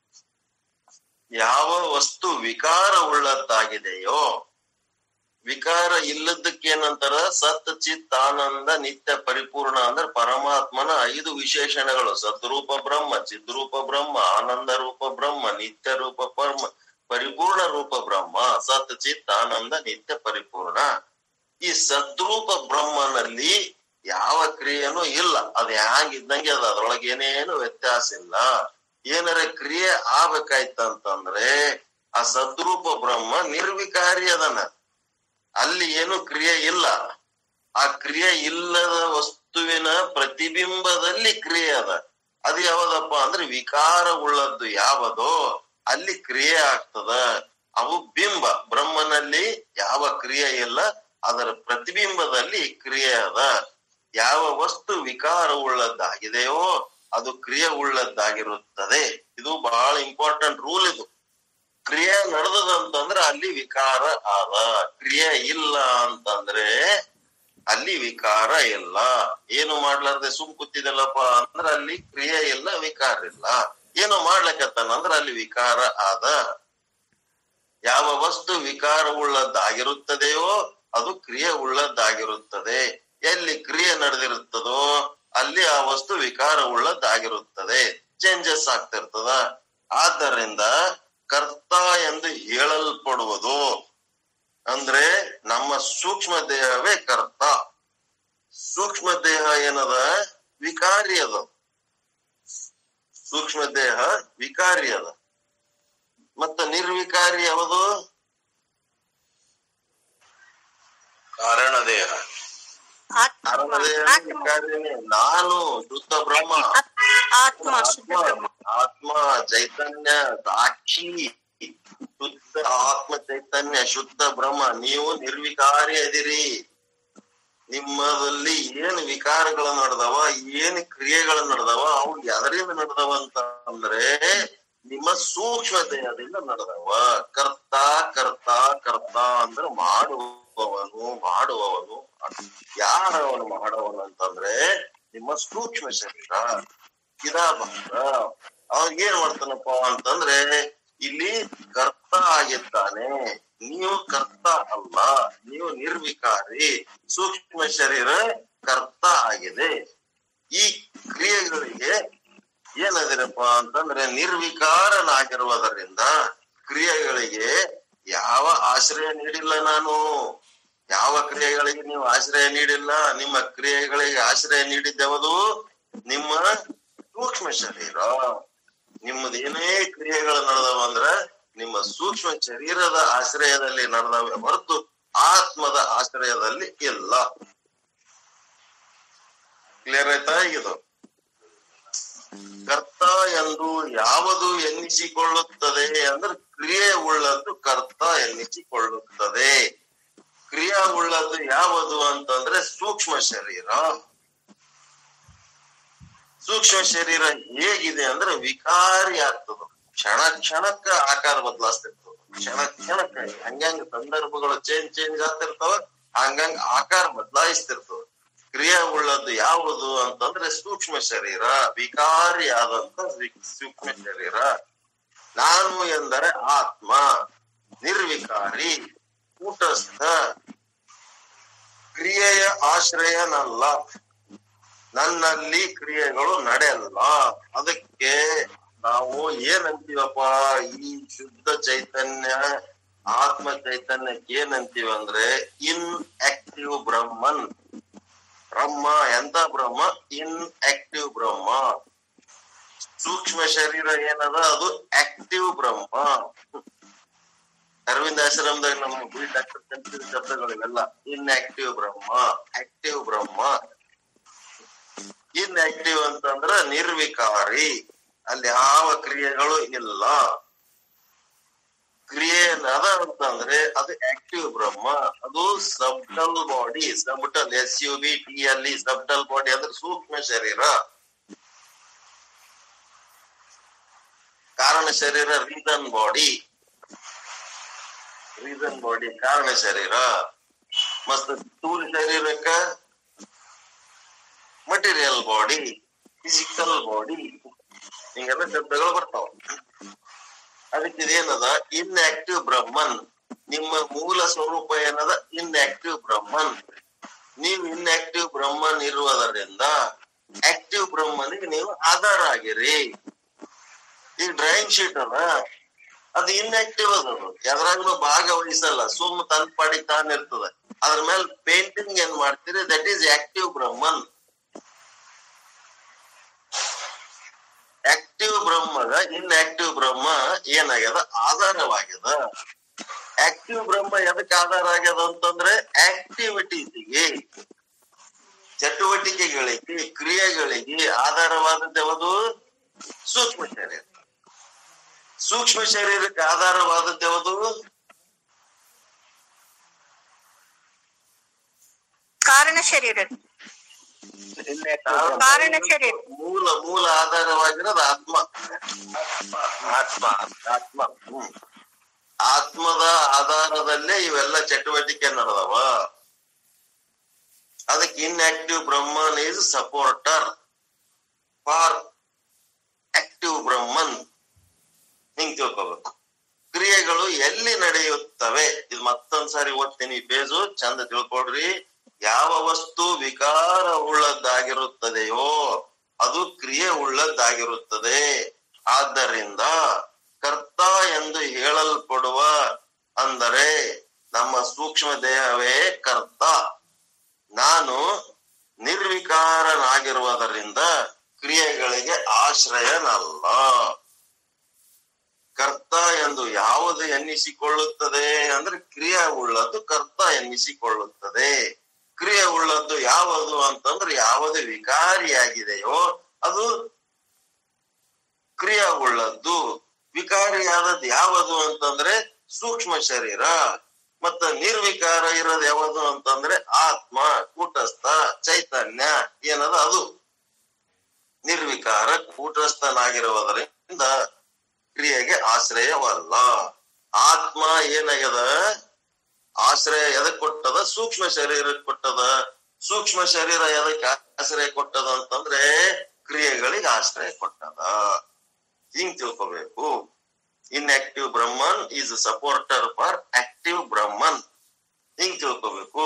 ಯಾವ ವಸ್ತು ವಿಕಾರ ಉಳ್ಳದ್ದಾಗಿದೆಯೋ, ವಿಕಾರ ಇಲ್ಲದಕ್ಕೇನಂತಾರ ಸತ್ ಚಿತ್ ಆನಂದ ನಿತ್ಯ ಪರಿಪೂರ್ಣ ಅಂದ್ರೆ ಪರಮಾತ್ಮನ ಐದು ವಿಶೇಷಣಗಳು. ಸದ್ರೂಪ ಬ್ರಹ್ಮ, ಚಿದ್ರೂಪ ಬ್ರಹ್ಮ, ಆನಂದ ರೂಪ ಬ್ರಹ್ಮ, ನಿತ್ಯ ರೂಪ ಪರಮ ಪರಿಪೂರ್ಣ ರೂಪ ಬ್ರಹ್ಮ, ಸತ್ ಚಿತ್ ಆನಂದ ನಿತ್ಯ ಪರಿಪೂರ್ಣ. ಈ ಸದ್ರೂಪ ಬ್ರಹ್ಮನಲ್ಲಿ ಯಾವ ಕ್ರಿಯೆನೂ ಇಲ್ಲ. ಅದ್ ಹ್ಯಾಂಗಿದ್ದಂಗೆ ಅದ, ಅದ್ರೊಳಗೆ ಏನೇನು ವ್ಯತ್ಯಾಸ ಇಲ್ಲ. ಏನಾರ ಕ್ರಿಯೆ ಆಗ್ಬೇಕಾಯ್ತಂತಂದ್ರೆ ಆ ಸದ್ರೂಪ ಬ್ರಹ್ಮ ನಿರ್ವಿಕಾರಿ ಅದನ, ಅಲ್ಲಿ ಏನು ಕ್ರಿಯೆ ಇಲ್ಲ. ಆ ಕ್ರಿಯೆ ಇಲ್ಲದ ವಸ್ತುವಿನ ಪ್ರತಿಬಿಂಬದಲ್ಲಿ ಕ್ರಿಯೆ ಅದ. ಅದು ಯಾವದಪ್ಪ ಅಂದ್ರೆ ವಿಕಾರ ಉಳ್ಳದ್ದು ಯಾವದೋ ಅಲ್ಲಿ ಕ್ರಿಯೆ ಆಗ್ತದ. ಅವು ಬಿಂಬ. ಬ್ರಹ್ಮನಲ್ಲಿ ಯಾವ ಕ್ರಿಯೆ ಇಲ್ಲ, ಅದರ ಪ್ರತಿಬಿಂಬದಲ್ಲಿ ಕ್ರಿಯೆ ಅದ. ಯಾವ ವಸ್ತು ವಿಕಾರ ಉಳ್ಳದ್ದಾಗಿದೆಯೋ ಅದು ಕ್ರಿಯೆ ಉಳ್ಳದ್ದಾಗಿರುತ್ತದೆ. ಇದು ಬಹಳ ಇಂಪಾರ್ಟೆಂಟ್ ರೂಲ್. ಇದು ಕ್ರಿಯೆ ನಡೆದದಂತಂದ್ರೆ ಅಲ್ಲಿ ವಿಕಾರ ಆದ, ಕ್ರಿಯೆ ಇಲ್ಲ ಅಂತಂದ್ರೆ ಅಲ್ಲಿ ವಿಕಾರ ಇಲ್ಲ. ಏನು ಮಾಡ್ಲಾರ್ದೆ ಸುಮ್ ಕೂತಿದಲ್ಲಪ್ಪ ಅಂದ್ರ ಅಲ್ಲಿ ಕ್ರಿಯೆ ಇಲ್ಲ, ವಿಕಾರ ಇಲ್ಲ. ಏನು ಮಾಡ್ಲಕತ್ತಾನಂದ್ರ ಅಲ್ಲಿ ವಿಕಾರ ಆದ. ಯಾವ ವಸ್ತು ವಿಕಾರ ಉಳ್ಳದ್ದಾಗಿರುತ್ತದೆಯೋ ಅದು ಕ್ರಿಯೆ ಉಳ್ಳದ್ದಾಗಿರುತ್ತದೆ. ಎಲ್ಲಿ ಕ್ರಿಯೆ ನಡೆದಿರುತ್ತದೋ ಅಲ್ಲಿ ಆ ವಸ್ತು ವಿಕಾರ ಉಳ್ಳದ್ದಾಗಿರುತ್ತದೆ, ಚೇಂಜಸ್ ಆಗ್ತಿರ್ತದ. ಆದ್ದರಿಂದ ಕರ್ತ ಎಂದು ಹೇಳಲ್ಪಡುವುದು ಅಂದ್ರೆ ನಮ್ಮ ಸೂಕ್ಷ್ಮ ದೇಹವೇ ಕರ್ತ. ಸೂಕ್ಷ್ಮ ದೇಹ ಏನದ? ವಿಕಾರಿ ಅದ. ಸೂಕ್ಷ್ಮ ದೇಹ ವಿಕಾರಿ ಅದ. ಮತ್ತ ನಿರ್ವಿಕಾರಿ ಯಾವುದು? ಕಾರಣ ದೇಹ. ಕಾರಣ ದೇಹ ವಿಕಾರಿನೇ. ನಾನು ಶುದ್ಧ ಬ್ರಹ್ಮ, ಆತ್ಮ ಶುದ್ಧ ಬ್ರಹ್ಮ, ಆತ್ಮ ಚೈತನ್ಯ ಸಾಕ್ಷಿ, ಶುದ್ಧ ಆತ್ಮ ಚೈತನ್ಯ ಶುದ್ಧ ಬ್ರಹ್ಮ. ನೀವು ನಿರ್ವಿಕಾರಿ ಅದಿರಿ. ನಿಮ್ಮದಲ್ಲಿ ಏನ್ ವಿಕಾರಗಳು ನಡೆದವ, ಏನ್ ಕ್ರಿಯೆಗಳು ನಡೆದವ, ಅವು ಎದರಿಂದ ನಡೆದವ ಅಂತ ಅಂದ್ರೆ ನಿಮ್ಮ ಸೂಕ್ಷ್ಮ ದೇಹದಿಂದ ನಡೆದವ. ಕರ್ತ ಕರ್ತ ಕರ್ತ ಅಂದ್ರೆ ಮಾಡುವವನು ಮಾಡುವವನು. ಯಾರವನು ಮಾಡುವವನು ಅಂತಂದ್ರೆ ನಿಮ್ಮ ಸೂಕ್ಷ್ಮ ಶರೀರ. ಇದಾದ ಅವಾಗ ಏನ್ ಮಾಡ್ತಾನಪ್ಪ ಅಂತಂದ್ರೆ ಇಲ್ಲಿ ಕರ್ತ ಆಗಿದ್ದಾನೆ. ನೀವು ಕರ್ತ ಅಲ್ಲ, ನೀವು ನಿರ್ವಿಕಾರಿ. ಸೂಕ್ಷ್ಮ ಶರೀರ ಕರ್ತ ಆಗಿದೆ. ಈ ಕ್ರಿಯೆಗಳಿಗೆ ಏನದಿರಪ್ಪ ಅಂತಂದ್ರೆ ನಿರ್ವಿಕಾರನಾಗಿರುವುದರಿಂದ ಕ್ರಿಯೆಗಳಿಗೆ ಯಾವ ಆಶ್ರಯ ನೀಡಿಲ್ಲ ನಾನು. ಯಾವ ಕ್ರಿಯೆಗಳಿಗೆ ನೀವು ಆಶ್ರಯ ನೀಡಿಲ್ಲ. ನಿಮ್ಮ ಕ್ರಿಯೆಗಳಿಗೆ ಆಶ್ರಯ ನೀಡಿದ್ದೆವುದು ನಿಮ್ಮ ಸೂಕ್ಷ್ಮ ಶರೀರ. ನಿಮ್ಮದೇನೇ ಕ್ರಿಯೆಗಳು ನಡೆದವ ಅಂದ್ರ ನಿಮ್ಮ ಸೂಕ್ಷ್ಮ ಶರೀರದ ಆಶ್ರಯದಲ್ಲಿ ನಡೆದವೆ ಹೊರತು ಆತ್ಮದ ಆಶ್ರಯದಲ್ಲಿ ಇಲ್ಲ. ಕ್ಲಿಯರ್ ಆಯ್ತಾ? ಇದು ಕರ್ತ ಎಂದು ಯಾವುದು ಎನ್ನಿಸಿಕೊಳ್ಳುತ್ತದೆ ಅಂದ್ರೆ ಕ್ರಿಯೆ ಉಳ್ಳದ್ದು ಕರ್ತ ಎನ್ನಿಸಿಕೊಳ್ಳುತ್ತದೆ. ಕ್ರಿಯಾ ಉಳ್ಳದ್ದು ಯಾವುದು ಅಂತಂದ್ರೆ ಸೂಕ್ಷ್ಮ ಶರೀರ. ಸೂಕ್ಷ್ಮ ಶರೀರ ಹೇಗಿದೆ ಅಂದ್ರೆ ವಿಕಾರಿ ಆಗ್ತದ. ಕ್ಷಣ ಕ್ಷಣಕ್ಕ ಆಕಾರ ಬದಲಾಸ್ತಿರ್ತದ. ಕ್ಷಣ ಕ್ಷಣಕ್ಕ ಹಂಗಂಗ ಸಂದರ್ಭಗಳು ಚೇಂಜ್ ಚೇಂಜ್ ಆಗ್ತಿರ್ತಾವ, ಹಂಗಂಗ ಆಕಾರ ಬದಲಾಯಿಸ್ತಿರ್ತದ. ಕ್ರಿಯೆ ಉಳ್ಳದ್ದು ಯಾವುದು ಅಂತಂದ್ರೆ ಸೂಕ್ಷ್ಮ ಶರೀರ, ವಿಕಾರಿ ಆದಂತ ಸೂಕ್ಷ್ಮ ಶರೀರ. ನಾನು ಎಂದರೆ ಆತ್ಮ, ನಿರ್ವಿಕಾರಿ, ಕೂಟಸ್ಥ, ಕ್ರಿಯೆಯ ಆಶ್ರಯನಲ್ಲ. ನನ್ನಲ್ಲಿ ಕ್ರಿಯೆಗಳು ನಡೆಯಲ್ಲ. ಅದಕ್ಕೆ ನಾವು ಏನಂತೀವಪ್ಪ, ಈ ಶುದ್ಧ ಚೈತನ್ಯ ಆತ್ಮ ಚೈತನ್ಯಕ್ಕೆ ಏನಂತೀವಿ ಅಂದ್ರೆ ಇನ್ ಆಕ್ಟಿವ್ ಬ್ರಹ್ಮನ್. ಬ್ರಹ್ಮ ಎಂತ ಬ್ರಹ್ಮ? ಇನ್ ಆಕ್ಟಿವ್ ಬ್ರಹ್ಮ. ಸೂಕ್ಷ್ಮ ಶರೀರ ಏನದ ಅದು ಆಕ್ಟಿವ್ ಬ್ರಹ್ಮ. ಅರವಿಂದ ಆಶ್ರಮದಾಗ ನಮ್ಮ ಗುರಿ ಡಾಕ್ಟರ್ ಕಲ್ತಿದ ಶಬ್ದಗಳಿವೆಲ್ಲ. Inactive Brahma, active Brahma. Inactive ಅಂತಂದ್ರ ನಿರ್ವಿಕಾರಿ, ಅಲ್ಲಿ ಯಾವ ಕ್ರಿಯೆಗಳು ಇಲ್ಲ. ಕ್ರಿಯೆ ಅದ ಅಂತಂದ್ರೆ ಅದು ಆಕ್ಟಿವ್ ಬ್ರಹ್ಮ. ಅದು subtle body. Subtle S U B T ಅಲ್ಲಿ ಸಬ್ಟಲ್ ಬಾಡಿ ಅಂದ್ರೆ ಸೂಕ್ಷ್ಮ ಶರೀರ. ಕಾರಣ ಶರೀರ ರೀಸನ್ ಬಾಡಿ. ರೀಸನ್ ಬಾಡಿ ಕಾರಣ ಶರೀರ. ಮತ್ತ ಸ್ಥೂಲ ಶರೀರಕ್ಕ ಮಟೀರಿಯಲ್ ಬಾಡಿ, ಫಿಸಿಕಲ್ ಬಾಡಿ, ಹಿಂಗೆಲ್ಲ ಶಬ್ದಗಳು ಬರ್ತಾವ. ಅದಕ್ಕೆ ಇದೇನದ ಇನ್ ಆಕ್ಟಿವ್ ಬ್ರಹ್ಮನ್. ನಿಮ್ಮ ಮೂಲ ಸ್ವರೂಪ ಏನದ ಇನ್ ಆಕ್ಟಿವ್ ಬ್ರಹ್ಮನ್. ನೀವು ಇನ್ ಆಕ್ಟಿವ್ ಬ್ರಹ್ಮನ್ ಇರುವುದರಿಂದ ಆಕ್ಟಿವ್ ಬ್ರಹ್ಮನಿಗೆ ನೀವು ಆಧಾರ ಆಗಿರಿ. ಈ ಡ್ರಾಯಿಂಗ್ ಶೀಟ್ ಅದ ಅದು ಇನ್ ಆಕ್ಟಿವ್ ಅದದು, ಎದ್ರಾಗ್ನು ಭಾಗವಹಿಸಲ್ಲ, ಸುಮ್ ತನ್ ಪಾಡಿ ತಾನ್ ಇರ್ತದ. ಅದ್ರ ಮೇಲೆ ಪೇಂಟಿಂಗ್ ಏನ್ ಮಾಡ್ತೀರಿ, that is active Brahman. Active ಬ್ರಹ್ಮಗ ಇನ್ ಆಕ್ಟಿವ್ ಬ್ರಹ್ಮ ಏನಾಗ್ಯದ? ಆಧಾರವಾಗ್ಯದ. ಆಕ್ಟಿವ್ ಬ್ರಹ್ಮ ಎದಕ್ ಆಧಾರ ಆಗ್ಯದ ಅಂತಂದ್ರೆ ಆಕ್ಟಿವಿಟೀಸಿಗೆ, ಚಟುವಟಿಕೆಗಳಿಗೆ, ಕ್ರಿಯೆಗಳಿಗೆ ಆಧಾರವಾದದ್ದು ಯಾವುದು? ಸೂಕ್ಷ್ಮ ಶರೀರ. ಸೂಕ್ಷ್ಮ ಶರೀರಕ್ಕೆ ಆಧಾರವಾದದ್ದು ಯಾವುದು? ಕಾರಣ ಶರೀರ ಕಾರಣ ಶರೀರ ಮೂಲ ಮೂಲ ಆಧಾರವಾಗಿರೋದು ಆತ್ಮ. ಆತ್ಮ ಆತ್ಮ ಹ್ಮ್ ಆತ್ಮದ ಆಧಾರದಲ್ಲೇ ಇವೆಲ್ಲ ಚಟುವಟಿಕೆ ನಡೆದವ. ಅದಕ್ಕೆ ಇನ್ಆಕ್ಟಿವ್ ಬ್ರಹ್ಮನ್ ಈಸ್ ಸಪೋರ್ಟರ್ ಫಾರ್ ಆಕ್ಟಿವ್ ಬ್ರಹ್ಮನ್. ಹಿಂಗ್ ತಿಳ್ಕೋಬೇಕು. ಕ್ರಿಯೆಗಳು ಎಲ್ಲಿ ನಡೆಯುತ್ತವೆ, ಇದು ಮತ್ತೊಂದ್ಸಾರಿ ಓದ್ತೀನಿ ಈ ಪೇಜು, ಚಂದ ತಿಳ್ಕೊಡ್ರಿ. ಯಾವ ವಸ್ತು ವಿಕಾರ ಉಳ್ಳದ್ದಾಗಿರುತ್ತದೆಯೋ ಅದು ಕ್ರಿಯೆ ಉಳ್ಳದ್ದಾಗಿರುತ್ತದೆ. ಆದ್ದರಿಂದ ಕರ್ತ ಎಂದು ಹೇಳಲ್ಪಡುವ ಅಂದರೆ ನಮ್ಮ ಸೂಕ್ಷ್ಮ ದೇಹವೇ ಕರ್ತ. ನಾನು ನಿರ್ವಿಕಾರನಾಗಿರುವುದರಿಂದ ಕ್ರಿಯೆಗಳಿಗೆ ಆಶ್ರಯನಲ್ಲ. ಕರ್ತ ಎಂದು ಯಾವುದು ಎನ್ನಿಸಿಕೊಳ್ಳುತ್ತದೆ ಅಂದ್ರೆ ಕ್ರಿಯೆ ಉಳ್ಳದ್ದು ಕರ್ತ ಎನ್ನಿಸಿಕೊಳ್ಳುತ್ತದೆ. ಕ್ರಿಯೆ ಉಳ್ಳದ್ದು ಯಾವುದು ಅಂತಂದ್ರೆ ಯಾವುದು ವಿಕಾರಿಯಾಗಿದೆಯೋ ಅದು ಕ್ರಿಯೆ ಉಳ್ಳದ್ದು. ವಿಕಾರಿಯಾದದ್ದು ಯಾವುದು ಅಂತಂದ್ರೆ ಸೂಕ್ಷ್ಮ ಶರೀರ. ಮತ್ತ ನಿರ್ವಿಕಾರ ಇರೋದು ಯಾವುದು ಅಂತಂದ್ರೆ ಆತ್ಮ, ಕೂಟಸ್ಥ ಚೈತನ್ಯ ಏನದ ಅದು. ನಿರ್ವಿಕಾರ ಕೂಟಸ್ಥನಾಗಿರುವುದರಿಂದ ಕ್ರಿಯೆಗೆ ಆಶ್ರಯವಲ್ಲ. ಆತ್ಮ ಏನಾಗ್ಯದ, ಆಶ್ರಯ ಎದಕ್ ಕೊಟ್ಟದ? ಸೂಕ್ಷ್ಮ ಶರೀರಕ್ಕೆ ಕೊಟ್ಟದ. ಸೂಕ್ಷ್ಮ ಶರೀರ ಎದಕ್ಕೆ ಆಶ್ರಯ ಕೊಟ್ಟದ ಅಂತಂದ್ರೆ ಕ್ರಿಯೆಗಳಿಗೆ ಆಶ್ರಯ ಕೊಟ್ಟದ. ಹಿಂಗ್ ತಿಳ್ಕೋಬೇಕು. ಇನ್ಆಕ್ಟಿವ್ ಬ್ರಹ್ಮನ್ ಈಸ್ ಸಪೋರ್ಟರ್ ಫಾರ್ ಆಕ್ಟಿವ್ ಬ್ರಹ್ಮನ್. ಹಿಂಗ್ ತಿಳ್ಕೋಬೇಕು.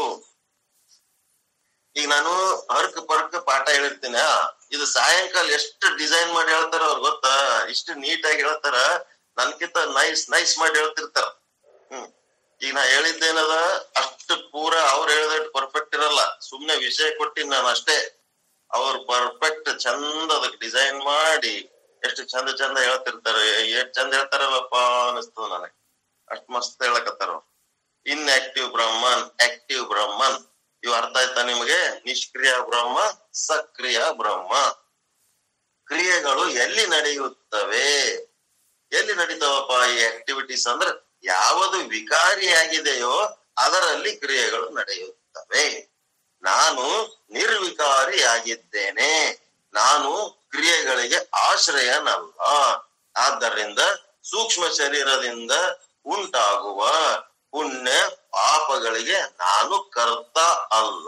ಈಗ ನಾನು ಹರ್ಕ್ ಪರ್ಕ್ ಪಾಠ ಹೇಳಿರ್ತೀನ, ಇದು ಸಾಯಂಕಾಲ ಎಷ್ಟು ಡಿಸೈನ್ ಮಾಡಿ ಹೇಳ್ತಾರ ಅವ್ರು ಗೊತ್ತಾ? ಇಷ್ಟು ನೀಟಾಗಿ ಹೇಳ್ತಾರ, ನನ್ಕಿಂತ ನೈಸ್ ನೈಸ್ ಮಾಡಿ ಹೇಳ್ತಿರ್ತಾರ. ಹ್ಮ್ ಈಗ ನಾ ಹೇಳಿದ್ದೇನದ ಅಷ್ಟು ಪೂರ ಅವ್ರು ಹೇಳಿದಷ್ಟು ಪರ್ಫೆಕ್ಟ್ ಇರಲ್ಲ. ಸುಮ್ನೆ ವಿಷಯ ಕೊಟ್ಟಿನಿ ನಾನು ಅಷ್ಟೇ. ಅವ್ರು ಪರ್ಫೆಕ್ಟ್ ಚಂದ ಅದಕ್ಕೆ ಡಿಸೈನ್ ಮಾಡಿ ಎಷ್ಟು ಚಂದ ಚಂದ ಹೇಳ್ತಿರ್ತಾರೆ. ಎಷ್ಟ್ ಚಂದ ಹೇಳ್ತಾರಲ್ಲಪ್ಪ ಅನಿಸ್ತದ ನನಗೆ. ಅಷ್ಟ್ ಮಸ್ತ್ ಹೇಳಕತ್ತಾರ ಅವ್ರು. ಇನ್ಆಕ್ಟಿವ್ ಬ್ರಹ್ಮನ್, ಆಕ್ಟಿವ್ ಬ್ರಹ್ಮನ್, ಇವ್ ಅರ್ಥ ಆಯ್ತಾ ನಿಮಗೆ? ನಿಷ್ಕ್ರಿಯ ಬ್ರಹ್ಮ, ಸಕ್ರಿಯ ಬ್ರಹ್ಮ. ಕ್ರಿಯೆಗಳು ಎಲ್ಲಿ ನಡೆಯುತ್ತವೆ? ಎಲ್ಲಿ ನಡೀತಾವಪ್ಪ ಈ ಆಕ್ಟಿವಿಟೀಸ್ ಅಂದ್ರೆ ಯಾವುದು ವಿಕಾರಿಯಾಗಿದೆಯೋ ಅದರಲ್ಲಿ ಕ್ರಿಯೆಗಳು ನಡೆಯುತ್ತವೆ. ನಾನು ನಿರ್ವಿಕಾರಿಯಾಗಿದ್ದೇನೆ. ನಾನು ಕ್ರಿಯೆಗಳಿಗೆ ಆಶ್ರಯನಲ್ಲ. ಆದ್ದರಿಂದ ಸೂಕ್ಷ್ಮ ಶರೀರದಿಂದ ಉಂಟಾಗುವ ಪುಣ್ಯ ಪಾಪಗಳಿಗೆ ನಾನು ಕರ್ತ ಅಲ್ಲ.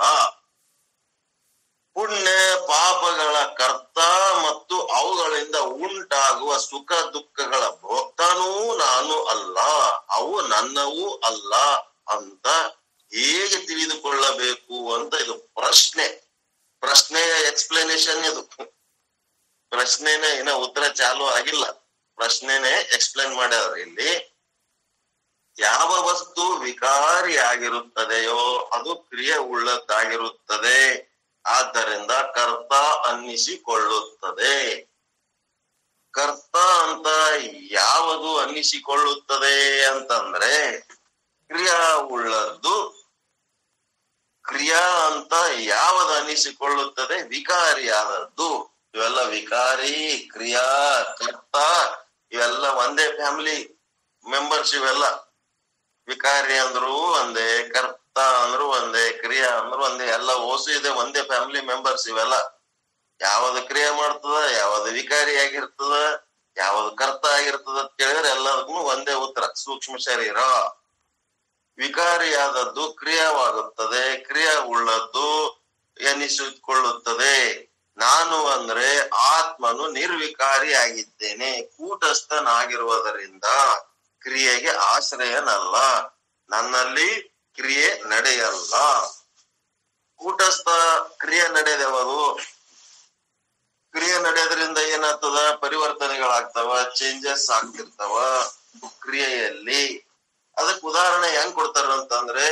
ಪುಣ್ಯ ಪಾಪಗಳ ಕರ್ತ ಮತ್ತು ಅವುಗಳಿಂದ ಉಂಟಾಗುವ ಸುಖ ದುಃಖಗಳ ಭೋಕ್ತಾನೂ ನಾನು ಅಲ್ಲ, ಅವು ನನ್ನವೂ ಅಲ್ಲ ಅಂತ ಹೇಗೆ ತಿಳಿದುಕೊಳ್ಳಬೇಕು ಅಂತ ಇದು ಪ್ರಶ್ನೆ. ಪ್ರಶ್ನೆಯ ಎಕ್ಸ್ಪ್ಲನೇಷನ್ ಇದು. ಪ್ರಶ್ನೆನೇ ಇನ್ನ ಉತ್ತರ ಚಾಲು ಆಗಿಲ್ಲ, ಪ್ರಶ್ನೆನೆ ಎಕ್ಸ್ಪ್ಲೇನ್ ಮಾಡ್ಯಾರ ಇಲ್ಲಿ. ಯಾವ ವಸ್ತು ವಿಕಾರಿ ಆಗಿರುತ್ತದೆಯೋ ಅದು ಕ್ರಿಯೆ ಉಳ್ಳದ್ದಾಗಿರುತ್ತದೆ. ಆದ್ದರಿಂದ ಕರ್ತ ಅನ್ನಿಸಿಕೊಳ್ಳುತ್ತದೆ. ಕರ್ತ ಅಂತ ಯಾವುದು ಅನ್ನಿಸಿಕೊಳ್ಳುತ್ತದೆ ಅಂತಂದ್ರೆ ಕ್ರಿಯಾ ಉಳ್ಳದ್ದು. ಕ್ರಿಯಾ ಅಂತ ಯಾವುದು ಅನ್ನಿಸಿಕೊಳ್ಳುತ್ತದೆ? ವಿಕಾರಿಯಾದದ್ದು. ಇವೆಲ್ಲ ವಿಕಾರಿ, ಕ್ರಿಯಾ, ಕರ್ತ ಇವೆಲ್ಲ ಒಂದೇ ಫ್ಯಾಮಿಲಿ ಮೆಂಬರ್ಸ್. ಇವೆಲ್ಲ ವಿಕಾರಿ ಅಂದ್ರು ಒಂದೇ, ಕರ್ತ ಅಂದ್ರು ಒಂದೇ, ಕ್ರಿಯಾ ಅಂದ್ರು ಒಂದೇ, ಎಲ್ಲ ಓಸು ಇದೆ, ಒಂದೇ ಫ್ಯಾಮಿಲಿ ಮೆಂಬರ್ಸ್ ಇವೆಲ್ಲ. ಯಾವ್ದು ಕ್ರಿಯೆ ಮಾಡ್ತದ, ಯಾವ್ದು ವಿಕಾರಿ ಆಗಿರ್ತದ, ಯಾವ್ದು ಕರ್ತ ಆಗಿರ್ತದ ಅಂತ ಕೇಳಿದ್ರೆ ಎಲ್ಲದಕ್ಕೂ ಒಂದೇ ಉತ್ತರ, ಸೂಕ್ಷ್ಮ ಶರೀರ. ವಿಕಾರಿಯಾದದ್ದು ಕ್ರಿಯಾವಾಗುತ್ತದೆ, ಕ್ರಿಯಾ ಉಳ್ಳದ್ದು ಎನಿಸಿಕೊಳ್ಳುತ್ತದೆ. ನಾನು ಅಂದ್ರೆ ಆತ್ಮನು ನಿರ್ವಿಕಾರಿ ಆಗಿದ್ದೇನೆ, ಕೂಟಸ್ಥನಾಗಿರುವುದರಿಂದ ಕ್ರಿಯೆಗೆ ಆಶ್ರಯನಲ್ಲ. ನನ್ನಲ್ಲಿ ಕ್ರಿಯೆ ನಡೆಯಲ್ಲ. ಕೂಟಸ್ಥ ಕ್ರಿಯೆ ನಡೆದವರು. ಕ್ರಿಯೆ ನಡೆಯೋದ್ರಿಂದ ಏನಾಗ್ತದ? ಪರಿವರ್ತನೆಗಳಾಗ್ತಾವ, ಚೇಂಜಸ್ ಆಗ್ತಿರ್ತಾವ ಕ್ರಿಯೆಯಲ್ಲಿ. ಅದಕ್ ಉದಾಹರಣೆ ಹೆಂಗ್ ಕೊಡ್ತಾರ ಅಂತಂದ್ರೆ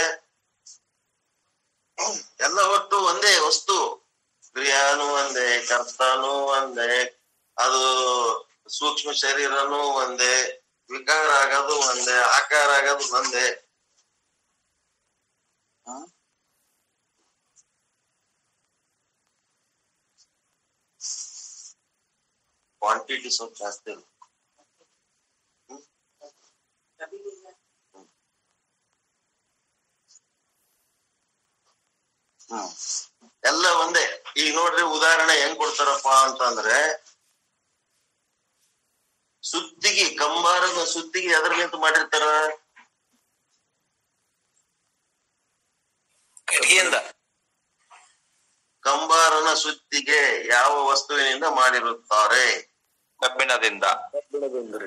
ಎಲ್ಲ ಒಟ್ಟು ಒಂದೇ ವಸ್ತು, ಕ್ರಿಯಾನು ಒಂದೇ, ಕರ್ತಾನು ಒಂದೇ, ಅದು ಸೂಕ್ಷ್ಮ ಶರೀರನು ಒಂದೇ, ವಿಕಾರ ಆಗೋದು ಒಂದೇ, ಆಕಾರ ಆಗೋದು ಒಂದೇ. ಕ್ವಾಂಟಿಟಿ ಸ್ವಲ್ಪ ಜಾಸ್ತಿ ಇರುತ್ತೆ. ಹ್ಮ್ ಉದಾಹರಣೆ ಹೆಂಗ್ ಕೊಡ್ತಾರಪ್ಪ ಅಂತಂದ್ರೆ, ಸುತ್ತಿಗೆ, ಕಂಬಾರನ ಸುತ್ತಿಗೆ ಎದ್ರ ನಿಂತು ಮಾಡಿರ್ತಾರ? ಕಟ್ಟಿಗೆಯಿಂದ. ಕಂಬಾರನ ಸುತ್ತಿಗೆ ಯಾವ ವಸ್ತುವಿನಿಂದ ಮಾಡಿರುತ್ತಾರೆ? ಕಬ್ಬಿಣದಿಂದ. ಕಬ್ಬಿಣದಿಂದ್ರಿ.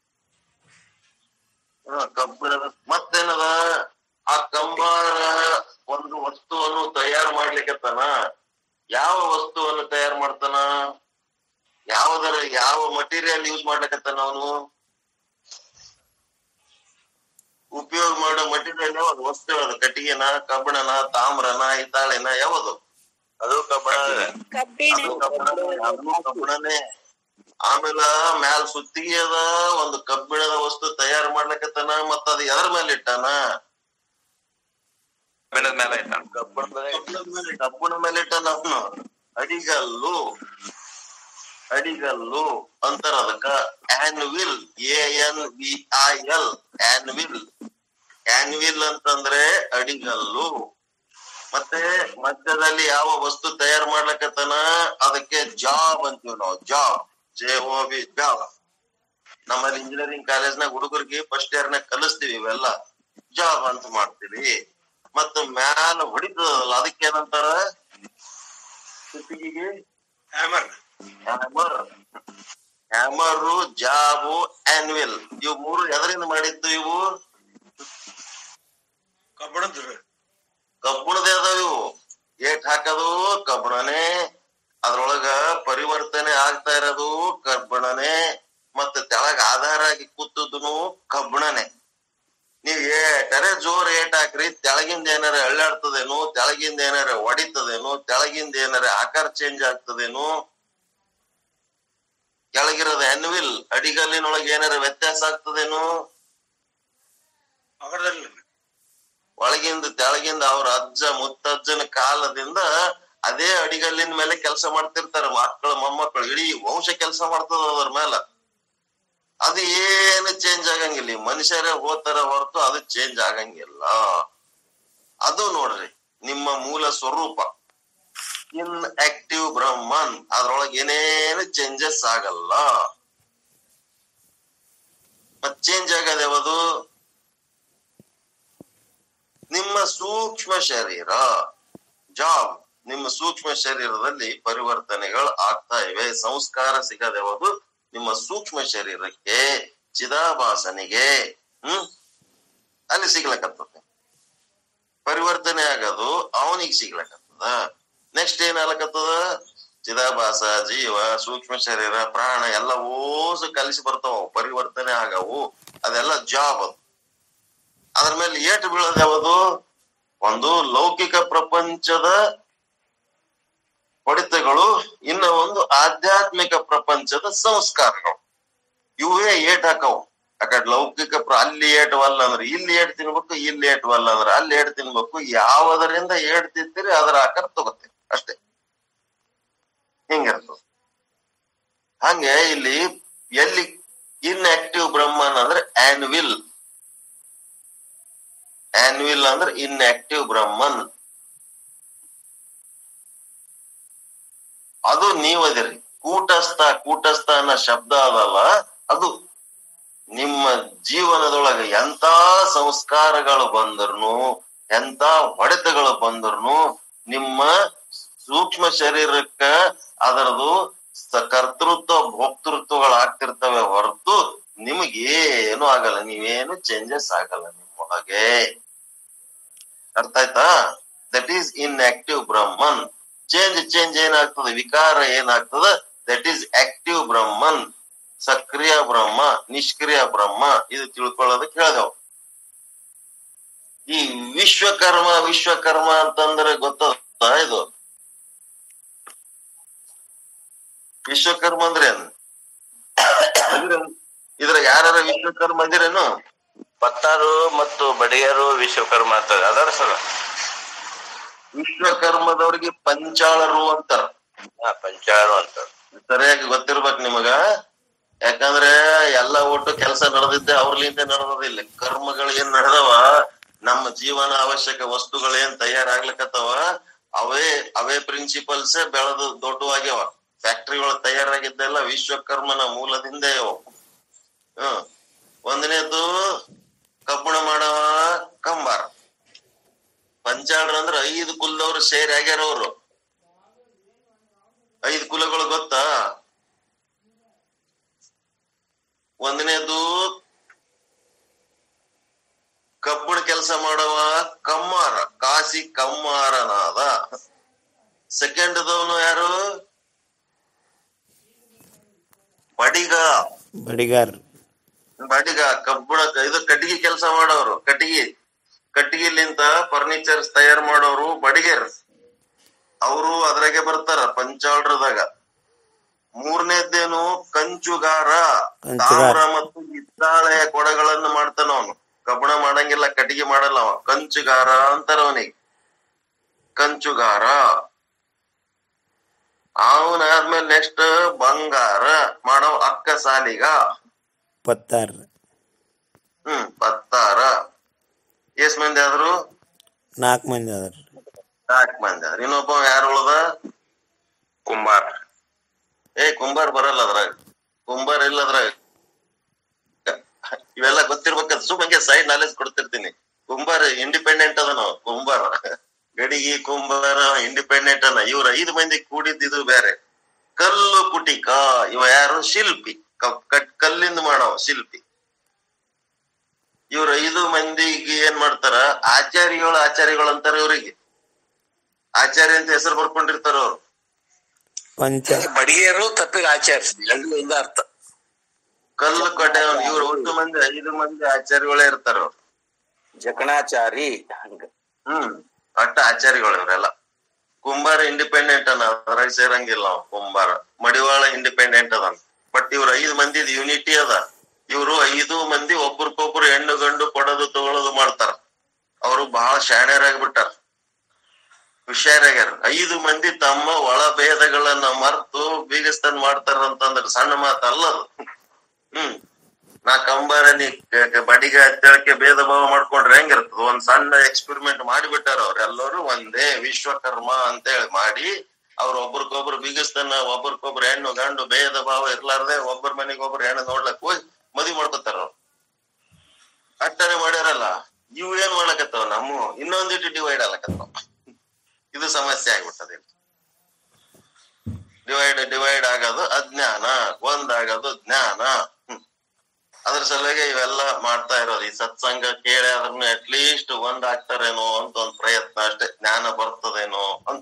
ಹ ಕಬ್ಬಿಣದ. ಮತ್ತೇನದ? ಆ ಕಂಬಾರ ಒಂದು ವಸ್ತುವನ್ನು ತಯಾರು ಮಾಡ್ಲಿಕ್ಕತ್ತಾನ. ಯಾವ ವಸ್ತುವನ್ನು ತಯಾರು ಮಾಡ್ತಾನ? ಯಾವದರ ಯಾವ ಮಟೀರಿಯಲ್ ಯೂಸ್ ಮಾಡ್ಲಿಕ್ಕತ್ತಾನ ಅವನು? ಉಪಯೋಗ ಮಾಡೋ ಮಟೀರಿಯಲ್ ಯಾವ್ದು? ವಸ್ತು ಯಾವ್ದು? ಕಟ್ಟಿಗೆನ, ಕಬ್ಬಿಣನ, ತಾಮ್ರನ, ಹಿತ್ತಾಳೆನ? ಯಾವುದು? ಅದು ಕಬ್ಬಿಣ. ಕಬ್ಬಿಣ. ಕಬ್ಬಿಣನೇ. ಆಮೇಲ ಮ್ಯಾಲ ಸುತ್ತಿಗೆ ಅದ, ಒಂದು ಕಬ್ಬಿಣದ ವಸ್ತು ತಯಾರು ಮಾಡ್ಲಿಕ್ಕತ್ತಾನ. ಮತ್ತ ಅದ ಎದ್ರ ಮೇಲೆ ಇಟ್ಟಾನ? ಕಬ್ಬಿಣದ ಮೇಲೆ ಇಟ್ಟಾನ. ಕಬ್ಬಿಣ ಮೇಲೆ ಇಟ್ಟಾನ ಅವನು. ಅಡಿಗಲ್ಲು. ಅಡಿಗಲ್ಲು ಅಂತಾರ ಅದಕ್ಕ. Anvil, A N V I L, anvil. Anvil ಅಂತಂದ್ರೆ ಅಡಿಗಲ್ಲು. ಮತ್ತೆ ಮಧ್ಯದಲ್ಲಿ ಯಾವ ವಸ್ತು ತಯಾರು ಮಾಡ್ಲಕತ್ತಾನ? ಅದಕ್ಕೆ ಜಾಬ್ ಅಂತೀವಿ ನಾವು. Job, J O B, job. ನಮ್ಮಲ್ಲಿ ಇಂಜಿನಿಯರಿಂಗ್ ಕಾಲೇಜ್ನಾಗ ಹುಡುಗರಿಗೆ ಫಸ್ಟ್ ಇಯರ್ ನಾಗ ಕಲಿಸ್ತೀವಿ ಇವೆಲ್ಲ. ಜಾಬ್ ಅಂತ ಮಾಡ್ತೀವಿ. ಮತ್ತ ಮ್ಯಾಲ ಹೊಡಿತದಲ್ಲ, ಅದಕ್ಕೆ ಏನಂತಾರ? ಸುತ್ತಿಗೆಗೆ hammer. Hammer, hammer, job, anvil. ಇವು ಮೂರು ಎದರಿಂದ ಮಾಡಿದ್ದು? ಇವು ಕಬ್ಬಣದ. ಕಬ್ಬಣದೇ ಅದಾವ ಇವು. ಏಟ್ ಹಾಕದು ಕಬ್ಬಣನೇ, ಅದ್ರೊಳಗ ಪರಿವರ್ತನೆ ಆಗ್ತಾ ಇರೋದು ಕಬ್ಬಣನೇ, ಮತ್ತೆ ತೆಳಗ ಆಧಾರ ಆಗಿ ಕೂತದನು ಕಬ್ಬಣನೇ. ನೀವ್ ಏಟರೆ ಜೋರ್ ಏಟ್ ಹಾಕ್ರಿ, ತೆಳಗಿಂದ ಏನಾರ ಅಳ್ಳಾಡ್ತದೇನು, ತೆಳಗಿಂದ ಏನಾರ ಹೊಡಿತದೇನು, ತೆಳಗಿಂದ ಏನಾರ ಆಕಾರ ಚೇಂಜ್ ಆಗ್ತದೇನು? ಕೆಳಗಿರೋದ ಅನ್ವಿಲ್, ಅಡಿಗಲ್ಲಿನೊಳಗೆ ಏನಾರ ವ್ಯತ್ಯಾಸ ಆಗ್ತದೇನು? ಒಳಗಿಂದ ತೆಳಗಿಂದ ಅವ್ರ ಅಜ್ಜ ಮುತ್ತಜ್ಜನ ಕಾಲದಿಂದ ಅದೇ ಅಡಿಗಲ್ಲಿನ ಮೇಲೆ ಕೆಲಸ ಮಾಡ್ತಿರ್ತಾರ. ಮಕ್ಕಳು, ಮೊಮ್ಮಕ್ಕಳು, ಇಡೀ ವಂಶ ಕೆಲಸ ಮಾಡ್ತದ ಅದ್ರ ಮೇಲ. ಅದು ಏನು ಚೇಂಜ್ ಆಗಂಗಿಲ್ಲ. ಮನುಷ್ಯರೇ ಹೋಗ್ತಾರ ಹೊರತು ಅದು ಚೇಂಜ್ ಆಗಂಗಿಲ್ಲ. ಅದು ನೋಡ್ರಿ ನಿಮ್ಮ ಮೂಲ ಸ್ವರೂಪ. ಇನ್ ಆಕ್ಟಿವ್ ಬ್ರಹ್ಮನ್, ಅದ್ರೊಳಗೆ ಏನೇನು ಚೇಂಜಸ್ ಆಗಲ್ಲ. ಮತ್ ಚೇಂಜ್ ಆಗದ ಯಾವುದು? ನಿಮ್ಮ ಸೂಕ್ಷ್ಮ ಶರೀರ, ಜಾಬ್. ನಿಮ್ಮ ಸೂಕ್ಷ್ಮ ಶರೀರದಲ್ಲಿ ಪರಿವರ್ತನೆಗಳು ಆಗ್ತಾ ಇವೆ. ಸಂಸ್ಕಾರ ಸಿಗದ ಯಾವುದು? ನಿಮ್ಮ ಸೂಕ್ಷ್ಮ ಶರೀರಕ್ಕೆ, ಚಿದಾಭಾಸನಿಗೆ. ಹ್ಮ್ ಅಲ್ಲಿ ಸಿಗ್ಲಕತ್ತದ ಪರಿವರ್ತನೆ ಆಗೋದು, ಅವನಿಗೆ ಸಿಗ್ಲಕತ್ತದ. ನೆಕ್ಸ್ಟ್ ಏನ್ ಆಗ್ಲಕತ್ತದ? ಚಿದಾಭಾಸ, ಜೀವ, ಸೂಕ್ಷ್ಮ ಶರೀರ, ಪ್ರಾಣ ಎಲ್ಲ ಓಸು ಕಲಿಸಿ ಬರ್ತಾವ, ಪರಿವರ್ತನೆ ಆಗವು. ಅದೆಲ್ಲ ಜಾಬ್. ಅದು ಅದ್ರ ಮೇಲೆ ಏಟು ಬೀಳೋದು ಯಾವುದು? ಒಂದು ಲೌಕಿಕ ಪ್ರಪಂಚದ ಹೊಡೆತಗಳು, ಇನ್ನ ಒಂದು ಆಧ್ಯಾತ್ಮಿಕ ಪ್ರಪಂಚದ ಸಂಸ್ಕಾರಗಳು. ಇವೇ ಏಟ್ ಹಾಕವು. ಆಕಡೆ ಲೌಕಿಕ ಪ್ರ ಅಲ್ಲಿ ಏಟವಲ್ಲ ಅಂದ್ರೆ ಇಲ್ಲಿ ಏಟ್ ತಿನ್ಬೇಕು, ಇಲ್ಲಿ ಏಟವಲ್ಲ ಅಂದ್ರೆ ಅಲ್ಲಿ ಏಟ್ ತಿನ್ಬೇಕು. ಯಾವದರಿಂದ ಏಟ್ ತಿಂತೀರಿ ಅದರ ಆಕಾರ ತಗೋತೀರಿ ಅಷ್ಟೇ. ಹಿಂಗಿರ್ತದ. ಹಂಗೆ ಇಲ್ಲಿ ಎಲ್ಲಿ ಇನ್ ಆಕ್ಟಿವ್ ಬ್ರಹ್ಮನ್ ಅಂದ್ರೆ ಆನ್ವಿಲ್. ಆನ್ವಿಲ್ ಅಂದ್ರೆ ಇನ್ ಆಕ್ಟಿವ್ ಬ್ರಹ್ಮನ್. ಅದು ನೀವದಿರಿ. ಕೂಟಸ್ಥ, ಕೂಟಸ್ಥ ಅನ್ನೋ ಶಬ್ದ ಅದಲ್ಲ, ಅದು ನಿಮ್ಮ ಜೀವನದೊಳಗೆ ಎಂತ ಸಂಸ್ಕಾರಗಳು ಬಂದ್ರನು, ಎಂತ ಹೊಡೆತಗಳು ಬಂದ್ರನು, ನಿಮ್ಮ ಸೂಕ್ಷ್ಮ ಶರೀರಕ್ಕ ಅದರದು ಕರ್ತೃತ್ವ ಭೋಕ್ತೃತ್ವಗಳು ಆಗ್ತಿರ್ತವೆ ಹೊರತು ನಿಮಗೇನು ಆಗಲ್ಲ. ನೀವೇನು ಚೇಂಜಸ್ ಆಗಲ್ಲ ನಿಮ್ಮೊಳಗೆ. ಅರ್ಥ ಆಯ್ತಾ? That is inactive Brahman. Change change ಏನಾಗ್ತದೆ? ವಿಕಾರ ಏನಾಗ್ತದ? ದಟ್ ಈಸ್ ಆಕ್ಟಿವ್ ಬ್ರಹ್ಮನ್. ಸಕ್ರಿಯ ಬ್ರಹ್ಮ, ನಿಷ್ಕ್ರಿಯ ಬ್ರಹ್ಮ. ಇದು ತಿಳ್ಕೊಳ್ಳೋದಕ್ಕೆ ಹೇಳ್ದೆವು. ಈ ವಿಶ್ವಕರ್ಮ, ವಿಶ್ವಕರ್ಮ ಅಂತಂದ್ರೆ ಗೊತ್ತದ? ಇದು ವಿಶ್ವಕರ್ಮ ಅಂದ್ರೆ ಏನು? ಇದ್ರ ಯಾರ ವಿಶ್ವಕರ್ಮ ಇದಿರೇನು? ಪತ್ತಾರು ಮತ್ತು ಬಡಿಯರು ವಿಶ್ವಕರ್ಮ ಆಗ್ತದೆ. ಅದರ ಸಲ ವಿಶ್ವಕರ್ಮದವ್ರಿಗೆ ಪಂಚಾಳರು ಅಂತಾರ. ಪಂಚಾಳು ಅಂತಾರ. ಸರಿಯಾಗಿ ಗೊತ್ತಿರ್ಬೇಕು ನಿಮಗ. ಯಾಕಂದ್ರೆ ಎಲ್ಲಾ ಒಟ್ಟು ಕೆಲಸ ನಡೆದಿದ್ದೆ ಅವ್ರಲಿಂದ ನಡೆದಿಲ್ಲ. ಕರ್ಮಗಳು ಏನ್ ನಡೆದವ, ನಮ್ಮ ಜೀವನ ಅವಶ್ಯಕ ವಸ್ತುಗಳೇನ್ ತಯಾರಾಗ್ಲಿಕ್ಕತ್ತವ, ಅವೇ ಅವೇ ಪ್ರಿನ್ಸಿಪಲ್ಸೇ ಬೆಳೆದು ದೊಡ್ಡವಾಗ್ಯವ. ಫ್ಯಾಕ್ಟ್ರಿಗಳು ತಯಾರಾಗಿದ್ದೆಲ್ಲ ವಿಶ್ವಕರ್ಮನ ಮೂಲದಿಂದ ಹ್ಮ್ ಒಂದನೇದು ಕಬ್ಬಣ ಮಾಡವ ಕಂಬಾರ. ಪಂಚಾಳ್ರ ಅಂದ್ರ ಐದು ಕುಲದವ್ರು ಸೇರಿ ಆಗ್ಯಾರ. ಅವ್ರು ಐದು ಕುಲಗಳು ಗೊತ್ತಾ? ಒಂದನೇದು ಕಬ್ಬಣ ಕೆಲಸ ಮಾಡವ ಕಮ್ಮಾರ, ಕಾಸಿ ಕಮ್ಮಾರನಾದ. ಸೆಕೆಂಡ್ದವನು ಯಾರು? ಬಡಿಗ ಬಡಿಗಾರ್ ಬಡಿಗ ಕಬ್ಬಣ ಇದು ಕಟ್ಟಿಗೆ ಕೆಲಸ ಮಾಡೋರು. ಕಟ್ಟಿಗೆ ಕಟ್ಟಿಗೆಲಿಂತ ಫರ್ನಿಚರ್ಸ್ ತಯಾರು ಮಾಡೋರು ಬಡಿಗೆರ್. ಅವರು ಅದ್ರಾಗೆ ಬರ್ತಾರ ಪಂಚಾಳ್ರದಾಗ. ಮೂರನೇದ್ದೇನು ಕಂಚುಗಾರ. ತಾಮ್ರ ಮತ್ತು ಹಿತ್ತಾಳೆಯ ಕೊಡಗಳನ್ನು ಮಾಡ್ತಾನ ಅವನು. ಕಬ್ಬಣ ಮಾಡಂಗಿಲ್ಲ, ಕಟ್ಟಿಗೆ ಮಾಡಲ್ಲ ಅವ. ಕಂಚುಗಾರ ಅಂತಾರ ಅವನಿಗೆ, ಕಂಚುಗಾರ. ಅವನಾದ್ಮೇಲೆ ನೆಕ್ಸ್ಟ್ ಬಂಗಾರ ಮಾಡೋ ಅಕ್ಕ ಸಾಲಿಗ. ಪತ್ತಾರ ಹ್ಮ್ ಪತ್ತಾರ. ಎಷ್ಟ್ ಮಂದಿ ಆದ್ರು? ನಾಲ್ಕು ಮಂದಿ ಅದಾರ. ನಾಲ್ಕು ಮಂದಿ ಆದ್ರ. ಇನ್ನೊಬ್ಬ ಯಾರು ಉಳ್ದ? ಕುಂಬಾರ. ಏ ಕುಂಬಾರ್ ಬರಲ್ಲ ಅದ್ರಾಗ. ಕುಂಬಾರ್ ಇಲ್ಲ ಅದ್ರಾಗ. ಇವೆಲ್ಲ ಗೊತ್ತಿರ್ಬೇಕಂತ ಸುಮ್ಮಂಗೆ ಸೈಡ್ ನಾಲೆಜ್ ಕೊಡ್ತಿರ್ತೀನಿ. ಕುಂಬಾರ ಇಂಡಿಪೆಂಡೆಂಟ್ ಅದ. ನಾವು ಕುಂಬಾರ ಗಡಿಗಿ ಕುಂಬಾರ ಇಂಡಿಪೆಂಡೆಂಟ್ ಅನ್ನ. ಇವ್ರ ಐದು ಮಂದಿ ಕೂಡಿದ್ದು ಬೇರೆ. ಕಲ್ಲು ಕುಟಿಕ ಇವ ಯಾರು? ಶಿಲ್ಪಿ. ಕಲ್ಲಿಂದ ಮಾಡವ ಶಿಲ್ಪಿ. ಇವ್ರ ಐದು ಮಂದಿಗೆ ಏನ್ ಮಾಡ್ತಾರ? ಆಚಾರ್ಯಗಳು ಆಚಾರ್ಯಗಳು ಅಂತಾರ ಇವ್ರಿಗೆ. ಆಚಾರ್ಯ ಅಂತ ಹೆಸರು ಬರ್ಕೊಂಡಿರ್ತಾರ ಅವ್ರು. ಪಂಚ ಬಡಿಗೆರು ತಪ್ಪಿಗೆ ಆಚಾರ್ಯ ಅರ್ಥ. ಕಲ್ಲು ಕಡೆ ಇವ್ರು ಒಂದು ಮಂದಿ ಐದು ಮಂದಿ ಆಚಾರ್ಯಗಳೇ ಇರ್ತಾರ ಅವ್ರು. ಜಕಣಾಚಾರಿ ಹಂಗ. ಹ್ಮ್ ಅಟ್ಟ ಆಚಾರ್ಯಗಳು ಇವ್ರೆಲ್ಲ. ಕುಂಬಾರ ಇಂಡಿಪೆಂಡೆಂಟ್ ಅನ್ನ, ಅದ್ರಾಗ ಸೇರಂಗಿಲ್ಲ ಅವ ಕುಂಬಾರ. ಮಡಿವಾಳ ಇಂಡಿಪೆಂಡೆಂಟ್ ಅದ. ಬಟ್ ಇವ್ರ ಐದು ಮಂದಿ ಯೂನಿಟಿ ಅದ. ಇವ್ರು ಐದು ಮಂದಿ ಒಬ್ರಕೊಬ್ರು ಹೆಣ್ಣು ಗಂಡು ಕೊಡೋದು ತಗೊಳ್ಳೋದು ಮಾಡ್ತಾರ. ಅವರು ಬಹಳ ಶಾಣ್ಯರಾಗ್ಬಿಟ್ಟಾರ, ಹುಷಾರಾಗ್ಯಾರ. ಐದು ಮಂದಿ ತಮ್ಮ ಒಳ ಭೇದಗಳನ್ನ ಮರ್ತು ಬೀಗಸ್ತನ್ ಮಾಡ್ತಾರ ಅಂತಂದ್ರ ಸಣ್ಣ ಮಾತಲ್ಲದು. ಹ್ಮ್ ನಾ ಕಂಬಾರ ನೀ ಬಡಿಗ ಹತ್ತಳಕ್ಕೆ ಭೇದ ಭಾವ ಮಾಡ್ಕೊಂಡ್ರೆ ಹೆಂಗಿರ್ತದ? ಒಂದ್ ಸಣ್ಣ ಎಕ್ಸ್ಪೆರಿಮೆಂಟ್ ಮಾಡಿಬಿಟ್ಟಾರ ಅವ್ರ. ಎಲ್ಲರೂ ಒಂದೇ ವಿಶ್ವಕರ್ಮ ಅಂತ ಹೇಳಿ ಮಾಡಿ ಅವ್ರ ಒಬ್ರಿಗೊಬ್ರು ಬೀಗಸ್ತನ, ಒಬ್ರಿಗೊಬ್ರು ಹೆಣ್ಣು ಗಂಡು ಭೇದ ಭಾವ ಇರ್ಲಾರ್ದೆ ಒಬ್ಬರ ಮನೆಗೆ ಒಬ್ರು ಹೆಣ್ಣು ನೋಡ್ಲಕ್ ಹೋಗಿ ಮದ್ವಿ ಮಾಡ್ಕೊತಾರ ಅವ್ರು. ಅಟ್ಟನೆ ಮಾಡ್ಯಾರಲ್ಲ. ಇವ್ ಏನ್ ಮಾಡ್ಲಕತ್ತಾವ? ನಮ್ಮ ಇನ್ನೊಂದಿಟ್ಟು ಡಿವೈಡ್ ಆಗ್ಲಕತ್ತಾವ. ಇದು ಸಮಸ್ಯೆ ಆಗ್ಬಿಟ್ಟದ. ಡಿವೈಡ್ ಡಿವೈಡ್ ಆಗೋದು ಅಜ್ಞಾನ, ಒಂದಾಗೋದು ಜ್ಞಾನ. ಹ್ಮ್ ಅದ್ರ ಸಲುವಾಗಿ ಇವೆಲ್ಲ ಮಾಡ್ತಾ ಇರೋದು. ಈ ಸತ್ಸಂಗ ಕೇಳಿ ಅದ್ರನ್ನ ಅಟ್ ಲೀಸ್ಟ್ ಒಂದ್ ಆಗ್ತಾರೇನೋ ಅಂತ ಒಂದ್ ಪ್ರಯತ್ನ ಅಷ್ಟೇ. ಜ್ಞಾನ ಬರ್ತದೇನೋ ಅಂತ.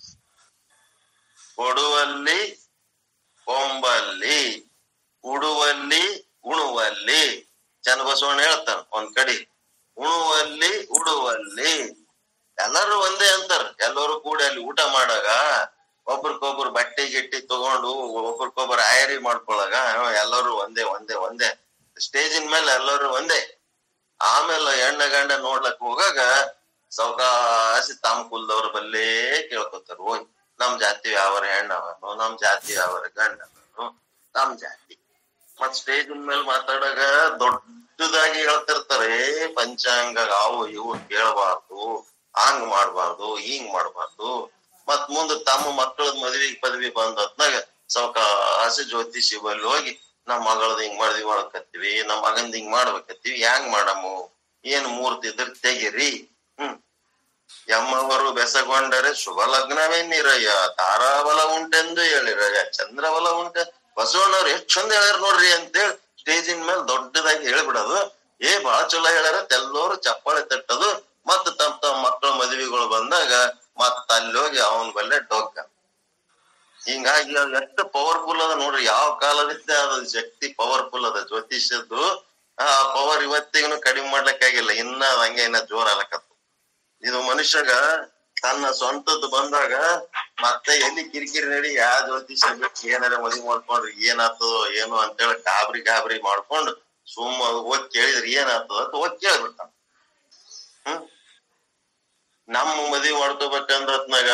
ಕೊಡುವಲ್ಲಿ ಕೊಂಬಲ್ಲಿ, ಉಡುವಲ್ಲಿ ಉಣುವಲ್ಲಿ. ಚನ್ನಬಸವಣ್ಣ ಹೇಳ್ತಾನ ಒಂದ್ ಕಡೆ, ಉಣುವಲ್ಲಿ ಉಡುವಲ್ಲಿ ಎಲ್ಲರೂ ಒಂದೇ ಅಂತಾರ. ಎಲ್ಲರೂ ಕೂಡಿ ಅಲ್ಲಿ ಊಟ ಮಾಡಾಗ ಒಬ್ರಿಗೊಬ್ರು ಬಟ್ಟೆ ಗಿಟ್ಟಿ ತಗೊಂಡು ಒಬ್ರಿಗೊಬ್ರು ಆಯರಿ ಮಾಡ್ಕೊಳಾಗ ಎಲ್ಲರೂ ಒಂದೇ ಒಂದೇ ಒಂದೇ. ಸ್ಟೇಜಿನ ಮೇಲೆ ಎಲ್ಲರೂ ಒಂದೇ. ಆಮೇಲೆ ಹೆಣ್ಣ ಗಂಡ ನೋಡ್ಲಕ್ ಹೋಗಾಗ ಸೌಕಾಸಿ ತಾಮ್ ಕುಲ್ದವ್ರ ಬಲ್ಲೇ ಕೇಳ್ಕೊತಾರ. ಹೋಗಿ ನಮ್ ಜಾತಿ ಯಾವರ ಹೆಣ್ಣವನು, ನಮ್ ಜಾತಿ ಯಾವರ ಗಂಡವನು, ನಮ್ ಜಾತಿ. ಮತ್ ಸ್ಟೇಜಿನ ಮೇಲೆ ಮಾತಾಡಾಗ ದೊಡ್ಡದಾಗಿ ಹೇಳ್ತಿರ್ತಾರೆ, ಪಂಚಾಂಗ ಅವು ಇವು ಕೇಳಬಾರ್ದು, ಹಂಗ್ ಮಾಡ್ಬಾರ್ದು, ಹಿಂಗ್ ಮಾಡ್ಬಾರ್ದು. ಮತ್ ಮುಂದ ತಮ್ಮ ಮಕ್ಕಳದ ಮದ್ವಿ ಪದವಿ ಬಂದತ್ನಾಗ ಸೌಕಾಸಿ ಜ್ಯೋತಿಷಿ ಬಲ್ಲಿ ಹೋಗಿ ನಮ್ ಮಗಳದ್ ಹಿಂಗ್ ಮದ್ವಿ ಮಾಡಕತ್ತೀವಿ, ನಮ್ ಮಗಂದ್ ಹಿಂಗ್ ಮಾಡ್ಬೇಕತ್ತೀವಿ, ಹೆಂಗ್ ಮಾಡಮು, ಏನ್ ಮೂರ್ತಿದ್ರ ತೆಗಿರಿ. ಹ್ಮ್ ಎಮ್ಮವರು ಬೆಸಗೊಂಡರೆ ಶುಭ ಲಗ್ನವೇನಿರಯ್ಯ, ತಾರಾಬಲ ಉಂಟೆಂದು ಹೇಳಿರಯ್ಯ, ಚಂದ್ರಬಲ ಉಂಟೆ. ಬಸವಣ್ಣವ್ರು ಎಷ್ಟ್ ಚಂದ ಹೇಳ್ಯಾರ ನೋಡ್ರಿ ಅಂತೇಳಿ ಸ್ಟೇಜಿನ ಮೇಲೆ ದೊಡ್ಡದಾಗಿ ಹೇಳ್ಬಿಡೋದು. ಏ ಬಾಳ ಚಲೋ ಹೇಳ್ಯಾರ ಎಲ್ಲರೂ ಚಪ್ಪಾಳೆ ತಟ್ಟದು. ಮತ್ ತಮ್ಮ ತಮ್ಮ ಮಕ್ಕಳ ಮದ್ವಿಗಳು ಬಂದಾಗ ಮತ್ ಅಲ್ಲಿ ಹೋಗಿ ಅವನ್ ಬಲ್ಲೆ ಡೊಗ್ಗ. ಹಿಂಗಾಗಿ ಎಷ್ಟು ಪವರ್ಫುಲ್ ಅದ ನೋಡ್ರಿ. ಯಾವ ಕಾಲದಿಂದ ಅದ ಶಕ್ತಿ ಪವರ್ಫುಲ್ ಅದ ಜ್ಯೋತಿಷದ್ದು. ಆ ಪವರ್ ಇವತ್ತಿಗೂ ಕಡಿಮೆ ಮಾಡ್ಲಿಕ್ಕಾಗಿಲ್ಲ. ಇನ್ನ ಹಂಗೆ ಇನ್ನ ಜೋರ್ ಆಗ್ಲಕತ್ತ. ಇದು ಮನುಷ್ಯಗ ತನ್ನ ಸ್ವಂತದ್ದು ಬಂದಾಗ ಮತ್ತೆ ಎಲ್ಲಿ ಕಿರಿಕಿರಿ ನಡಿ ಯಾ ಜ್ಯೋತಿಷ ಬಿಟ್ಟು ಏನಾರ ಮದ್ವಿ ಮಾಡ್ಕೊಂಡ್ರಿ ಏನಾಗ್ತದೋ ಏನೋ ಅಂತೇಳಿ ಗಾಬರಿ ಗಾಬರಿ ಮಾಡ್ಕೊಂಡು ಸುಮ್ಮ ಹೋಗಿ ಕೇಳಿದ್ರಿ ಏನಾಗ್ತದ ಅಂತ ಹೋಗಿ ಕೇಳ್ಬಿಡ್ತಾನ. ಹ್ಮ್ ನಮ್ಮ ಮದ್ವಿ ಮಾಡ್ಕೋಬೇಕಂದ್ರತ್ನಾಗ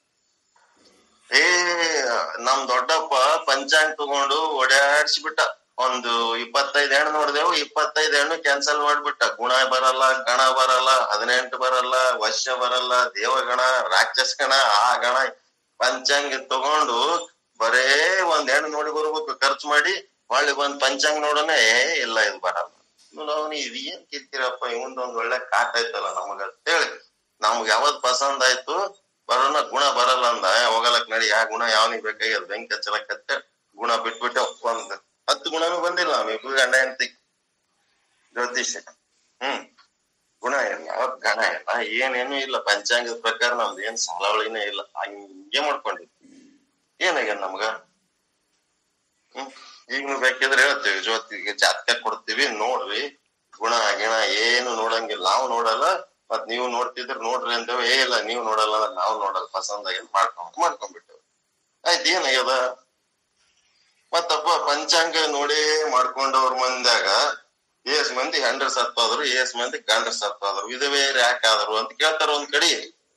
ಏ ನಮ್ ದೊಡ್ಡಪ್ಪ ಪಂಚಾಂಗ ತಗೊಂಡು ಓಡಾಡ್ಸಿಬಿಟ್ಟ. ಒಂದು ಇಪ್ಪತ್ತೈದು ಹೆಣ್ಣು ನೋಡಿದೆವು, ಇಪ್ಪತ್ತೈದು ಹೆಣ್ಣು ಕ್ಯಾನ್ಸಲ್ ಮಾಡ್ಬಿಟ್ಟ. ಗುಣ ಬರಲ್ಲ, ಗಣ ಬರಲ್ಲ, ಹದಿನೆಂಟು ಬರಲ್ಲ, ವಶ್ಯ ಬರಲ್ಲ, ದೇವಗಣ, ರಾಕ್ಷಸ ಗಣ, ಆ ಗಣ ಪಂಚಾಂಗ ತಗೊಂಡು ಬರೇ ಒಂದ್ ಹೆಣ್ಣು ನೋಡಿ ಬರ್ಬೇಕು ಖರ್ಚು ಮಾಡಿ. ಹೊಳ್ಳಿ ಬಂದ್ ಪಂಚಾಂಗ ನೋಡೋಣ, ಏ ಇಲ್ಲ ಇದು ಬರಲ್ಲ. ಅವನು ಇದು ಏನ್ ಕಿರ್ತಿರಪ್ಪ, ಇವಂದೊಂದ್ ಒಳ್ಳೆ ಕಾಟ ಐತಲ್ಲ ನಮಗ ಅಂತೇಳಿ ನಮ್ಗ್ ಯಾವತ್ ಪಸಂದ್ ಆಯ್ತು ಬರೋಣ. ಗುಣ ಬರಲ್ಲ ಅಂದ, ಹೋಗಲಕ್ ನಡಿ, ಯಾವ ಗುಣ ಯಾವನಿಗೆ ಬೇಕಾಗ್ಯದ ಬೆಂಕಿ ಹಚ್ಚಲಕತ್ತೆ ಗುಣ ಬಿಟ್ಬಿಟ್ಟೆ. ಒಂದ್ ಹತ್ತು ಗುಣನೂ ಬಂದಿಲ್ಲ ನಾವಿಬ್ರು ಗಂಡ ಹೆಂಡತಿ ಜ್ಯೋತಿಷ. ಹ್ಮ್ ಗುಣ ಇಲ್ಲ, ಗಣ ಇಲ್ಲ, ಏನೇನು ಇಲ್ಲ. ಪಂಚಾಂಗದ ಪ್ರಕಾರ ನಮ್ದು ಏನ್ ಸಾಲಾವಳಿನೇ ಇಲ್ಲ, ಹಂಗೆ ಮಾಡ್ಕೊಂಡಿದ್ವಿ. ಏನಾಗ್ಯದ ನಮ್ಗ? ಹ್ಮ್ ಈಗ್ನು ಬೇಕಿದ್ರೆ ಹೇಳ್ತೇವಿ, ಜ್ಯೋತಿಗೆ ಜಾತಕ ಕೊಡ್ತೀವಿ ನೋಡ್ರಿ, ಗುಣ ಗಿಣ ಏನು ನೋಡಂಗಿಲ್ಲ, ನಾವು ನೋಡಲ್ಲ. ಮತ್ ನೀವು ನೋಡ್ತಿದ್ರ ನೋಡ್ರಿ ಅಂತೇವೆ. ಏ ಇಲ್ಲ ನೀವು ನೋಡಲ್ಲ ಅಂದ್ರೆ ನಾವು ನೋಡಲ್ಲ, ಪಸಂದ್ ಆಗಿದ್ ಮಾಡ್ಕೊಂಡ್ ಮಾಡ್ಕೊಂಡ್ಬಿಟ್ಟೇವ್. ಆಯ್ತು, ಏನಾಗ್ಯದ? ಮತ್ತಪ್ಪ ಪಂಚಾಂಗ ನೋಡೇ ಮಾಡ್ಕೊಂಡವ್ರ ಮಂದ್ಯಾಗ ಏಸ್ ಮಂದಿ ಹೆಂಡ್ರ ಸತ್ತೋದ್ರು, ಏಸ್ ಮಂದಿ ಗಂಡ್ರ ಸತ್ತೋದ್ರು, ವಿಧವೆಯರ್ ಯಾಕಾದ್ರು ಅಂತ ಕೇಳ್ತಾರ ಒಂದ್ ಕಡೆ.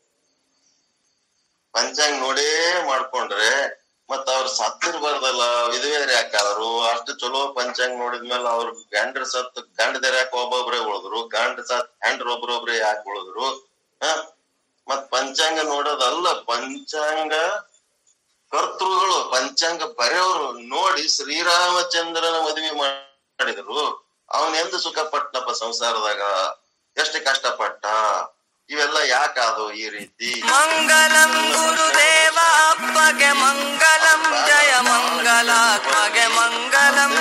ಪಂಚಾಂಗ ನೋಡೇ ಮಾಡ್ಕೊಂಡ್ರೆ ಮತ್ತ ಅವ್ರ ಸತ್ತಿರ್ಬಾರ್ದಲ್ಲ, ವಿಧವೆಯರ್ ಯಾಕಾದ್ರು? ಅಷ್ಟು ಚಲೋ ಪಂಚಾಂಗ ನೋಡಿದ್ಮೇಲೆ ಅವ್ರ ಗಂಡ್ರ ಸತ್ ಗಂಡದರ್ ಯಾಕೆ ಒಬ್ಬೊಬ್ರೆ ಉಳಿದ್ರು, ಗಂಡ ಸತ್ ಹೆಂಡ್ರ ಒಬ್ರೊಬ್ರೆ ಯಾಕೆ ಉಳಿದ್ರು? ಹ ಮತ್ ಪಂಚಾಂಗ ನೋಡೋದಲ್ಲ, ಪಂಚಾಂಗ ಕರ್ತೃಗಳು, ಪಂಚಾಂಗ ಬರೆಯವರು ನೋಡಿ ಶ್ರೀರಾಮಚಂದ್ರನ ಮದುವೆ ಮಾಡಿದ್ರು. ಅವನ್ ಎಂದು ಸುಖ ಪಟ್ಟನಪ್ಪ ಸಂಸಾರದಾಗ, ಎಷ್ಟು ಕಷ್ಟಪಟ್ಟ. ಇವೆಲ್ಲ ಯಾಕಾದು ಈ ರೀತಿ? ಮಂಗಲಂ ಗುರುದೇವ ಅಪ್ಪಗೆ ಮಂಗಲಂ, ಜಯ ಮಂಗಲಾತ್ಮಗೆ ಮಂಗಲಂ,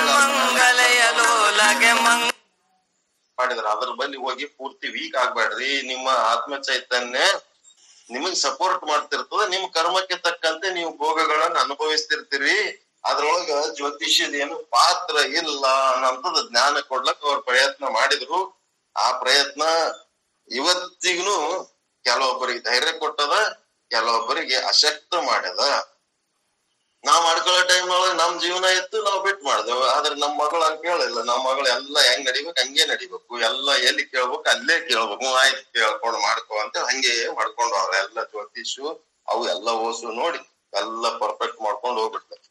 ಮಂಗಲಯಲೋಲಗೆ ಮಂಗ ಮಾಡಿದ್ರ. ಅದ್ರ ಬಲ್ಲಿ ಹೋಗಿ ಪೂರ್ತಿ ವೀಕ್ ಆಗ್ಬೇಡ್ರಿ. ನಿಮ್ಮ ಆತ್ಮ ಚೈತನ್ಯ ನಿಮಗ್ ಸಪೋರ್ಟ್ ಮಾಡ್ತಿರ್ತದ. ನಿಮ್ ಕರ್ಮಕ್ಕೆ ತಕ್ಕಂತೆ ನೀವು ಭೋಗಗಳನ್ನ ಅನುಭವಿಸ್ತಿರ್ತೀರಿ. ಅದ್ರೊಳಗ ಜ್ಯೋತಿಷ್ಯದ ಏನು ಪಾತ್ರ ಇಲ್ಲ ಅನ್ನೋಂಥದ್ ಜ್ಞಾನ ಕೊಡ್ಲಕ್ ಅವ್ರ ಪ್ರಯತ್ನ ಮಾಡಿದ್ರು. ಆ ಪ್ರಯತ್ನ ಇವತ್ತಿಗೂ ಕೆಲವೊಬ್ಬರಿಗೆ ಧೈರ್ಯ ಕೊಟ್ಟದ, ಕೆಲವೊಬ್ಬರಿಗೆ ಅಶಕ್ತ ಮಾಡ್ಯದ. ನಾವ್ ಮಾಡ್ಕೊಳ್ಳೋ ಟೈಮ್ ಒಳಗೆ ನಮ್ ಜೀವನ ಇತ್ತು, ನಾವ್ ಬಿಟ್ಟು ಮಾಡ್ದೇವು. ಆದ್ರೆ ನಮ್ ಮಗಳು ಹಂಗ ಕೇಳಿಲ್ಲ. ನಮ್ ಮಗಳು ಎಲ್ಲಾ ಹೆಂಗ್ ನಡಿಬೇಕು ಹಂಗೆ ನಡಿಬೇಕು, ಎಲ್ಲಾ ಎಲ್ಲಿ ಕೇಳ್ಬೇಕು ಅಲ್ಲೇ ಕೇಳ್ಬೇಕು. ಆಯ್ತು ಕೇಳ್ಕೊಂಡು ಮಾಡ್ಕೊ ಅಂತ ಹಂಗೆ ಮಾಡ್ಕೊಂಡು ಅವ್ರ ಎಲ್ಲ ಜ್ಯೋತಿಷು ಅವು ಎಲ್ಲ ಓಸು ನೋಡಿ ಎಲ್ಲ ಪರ್ಫೆಕ್ಟ್ ಮಾಡ್ಕೊಂಡು ಹೋಗ್ಬಿಡ್ತಾರೆ.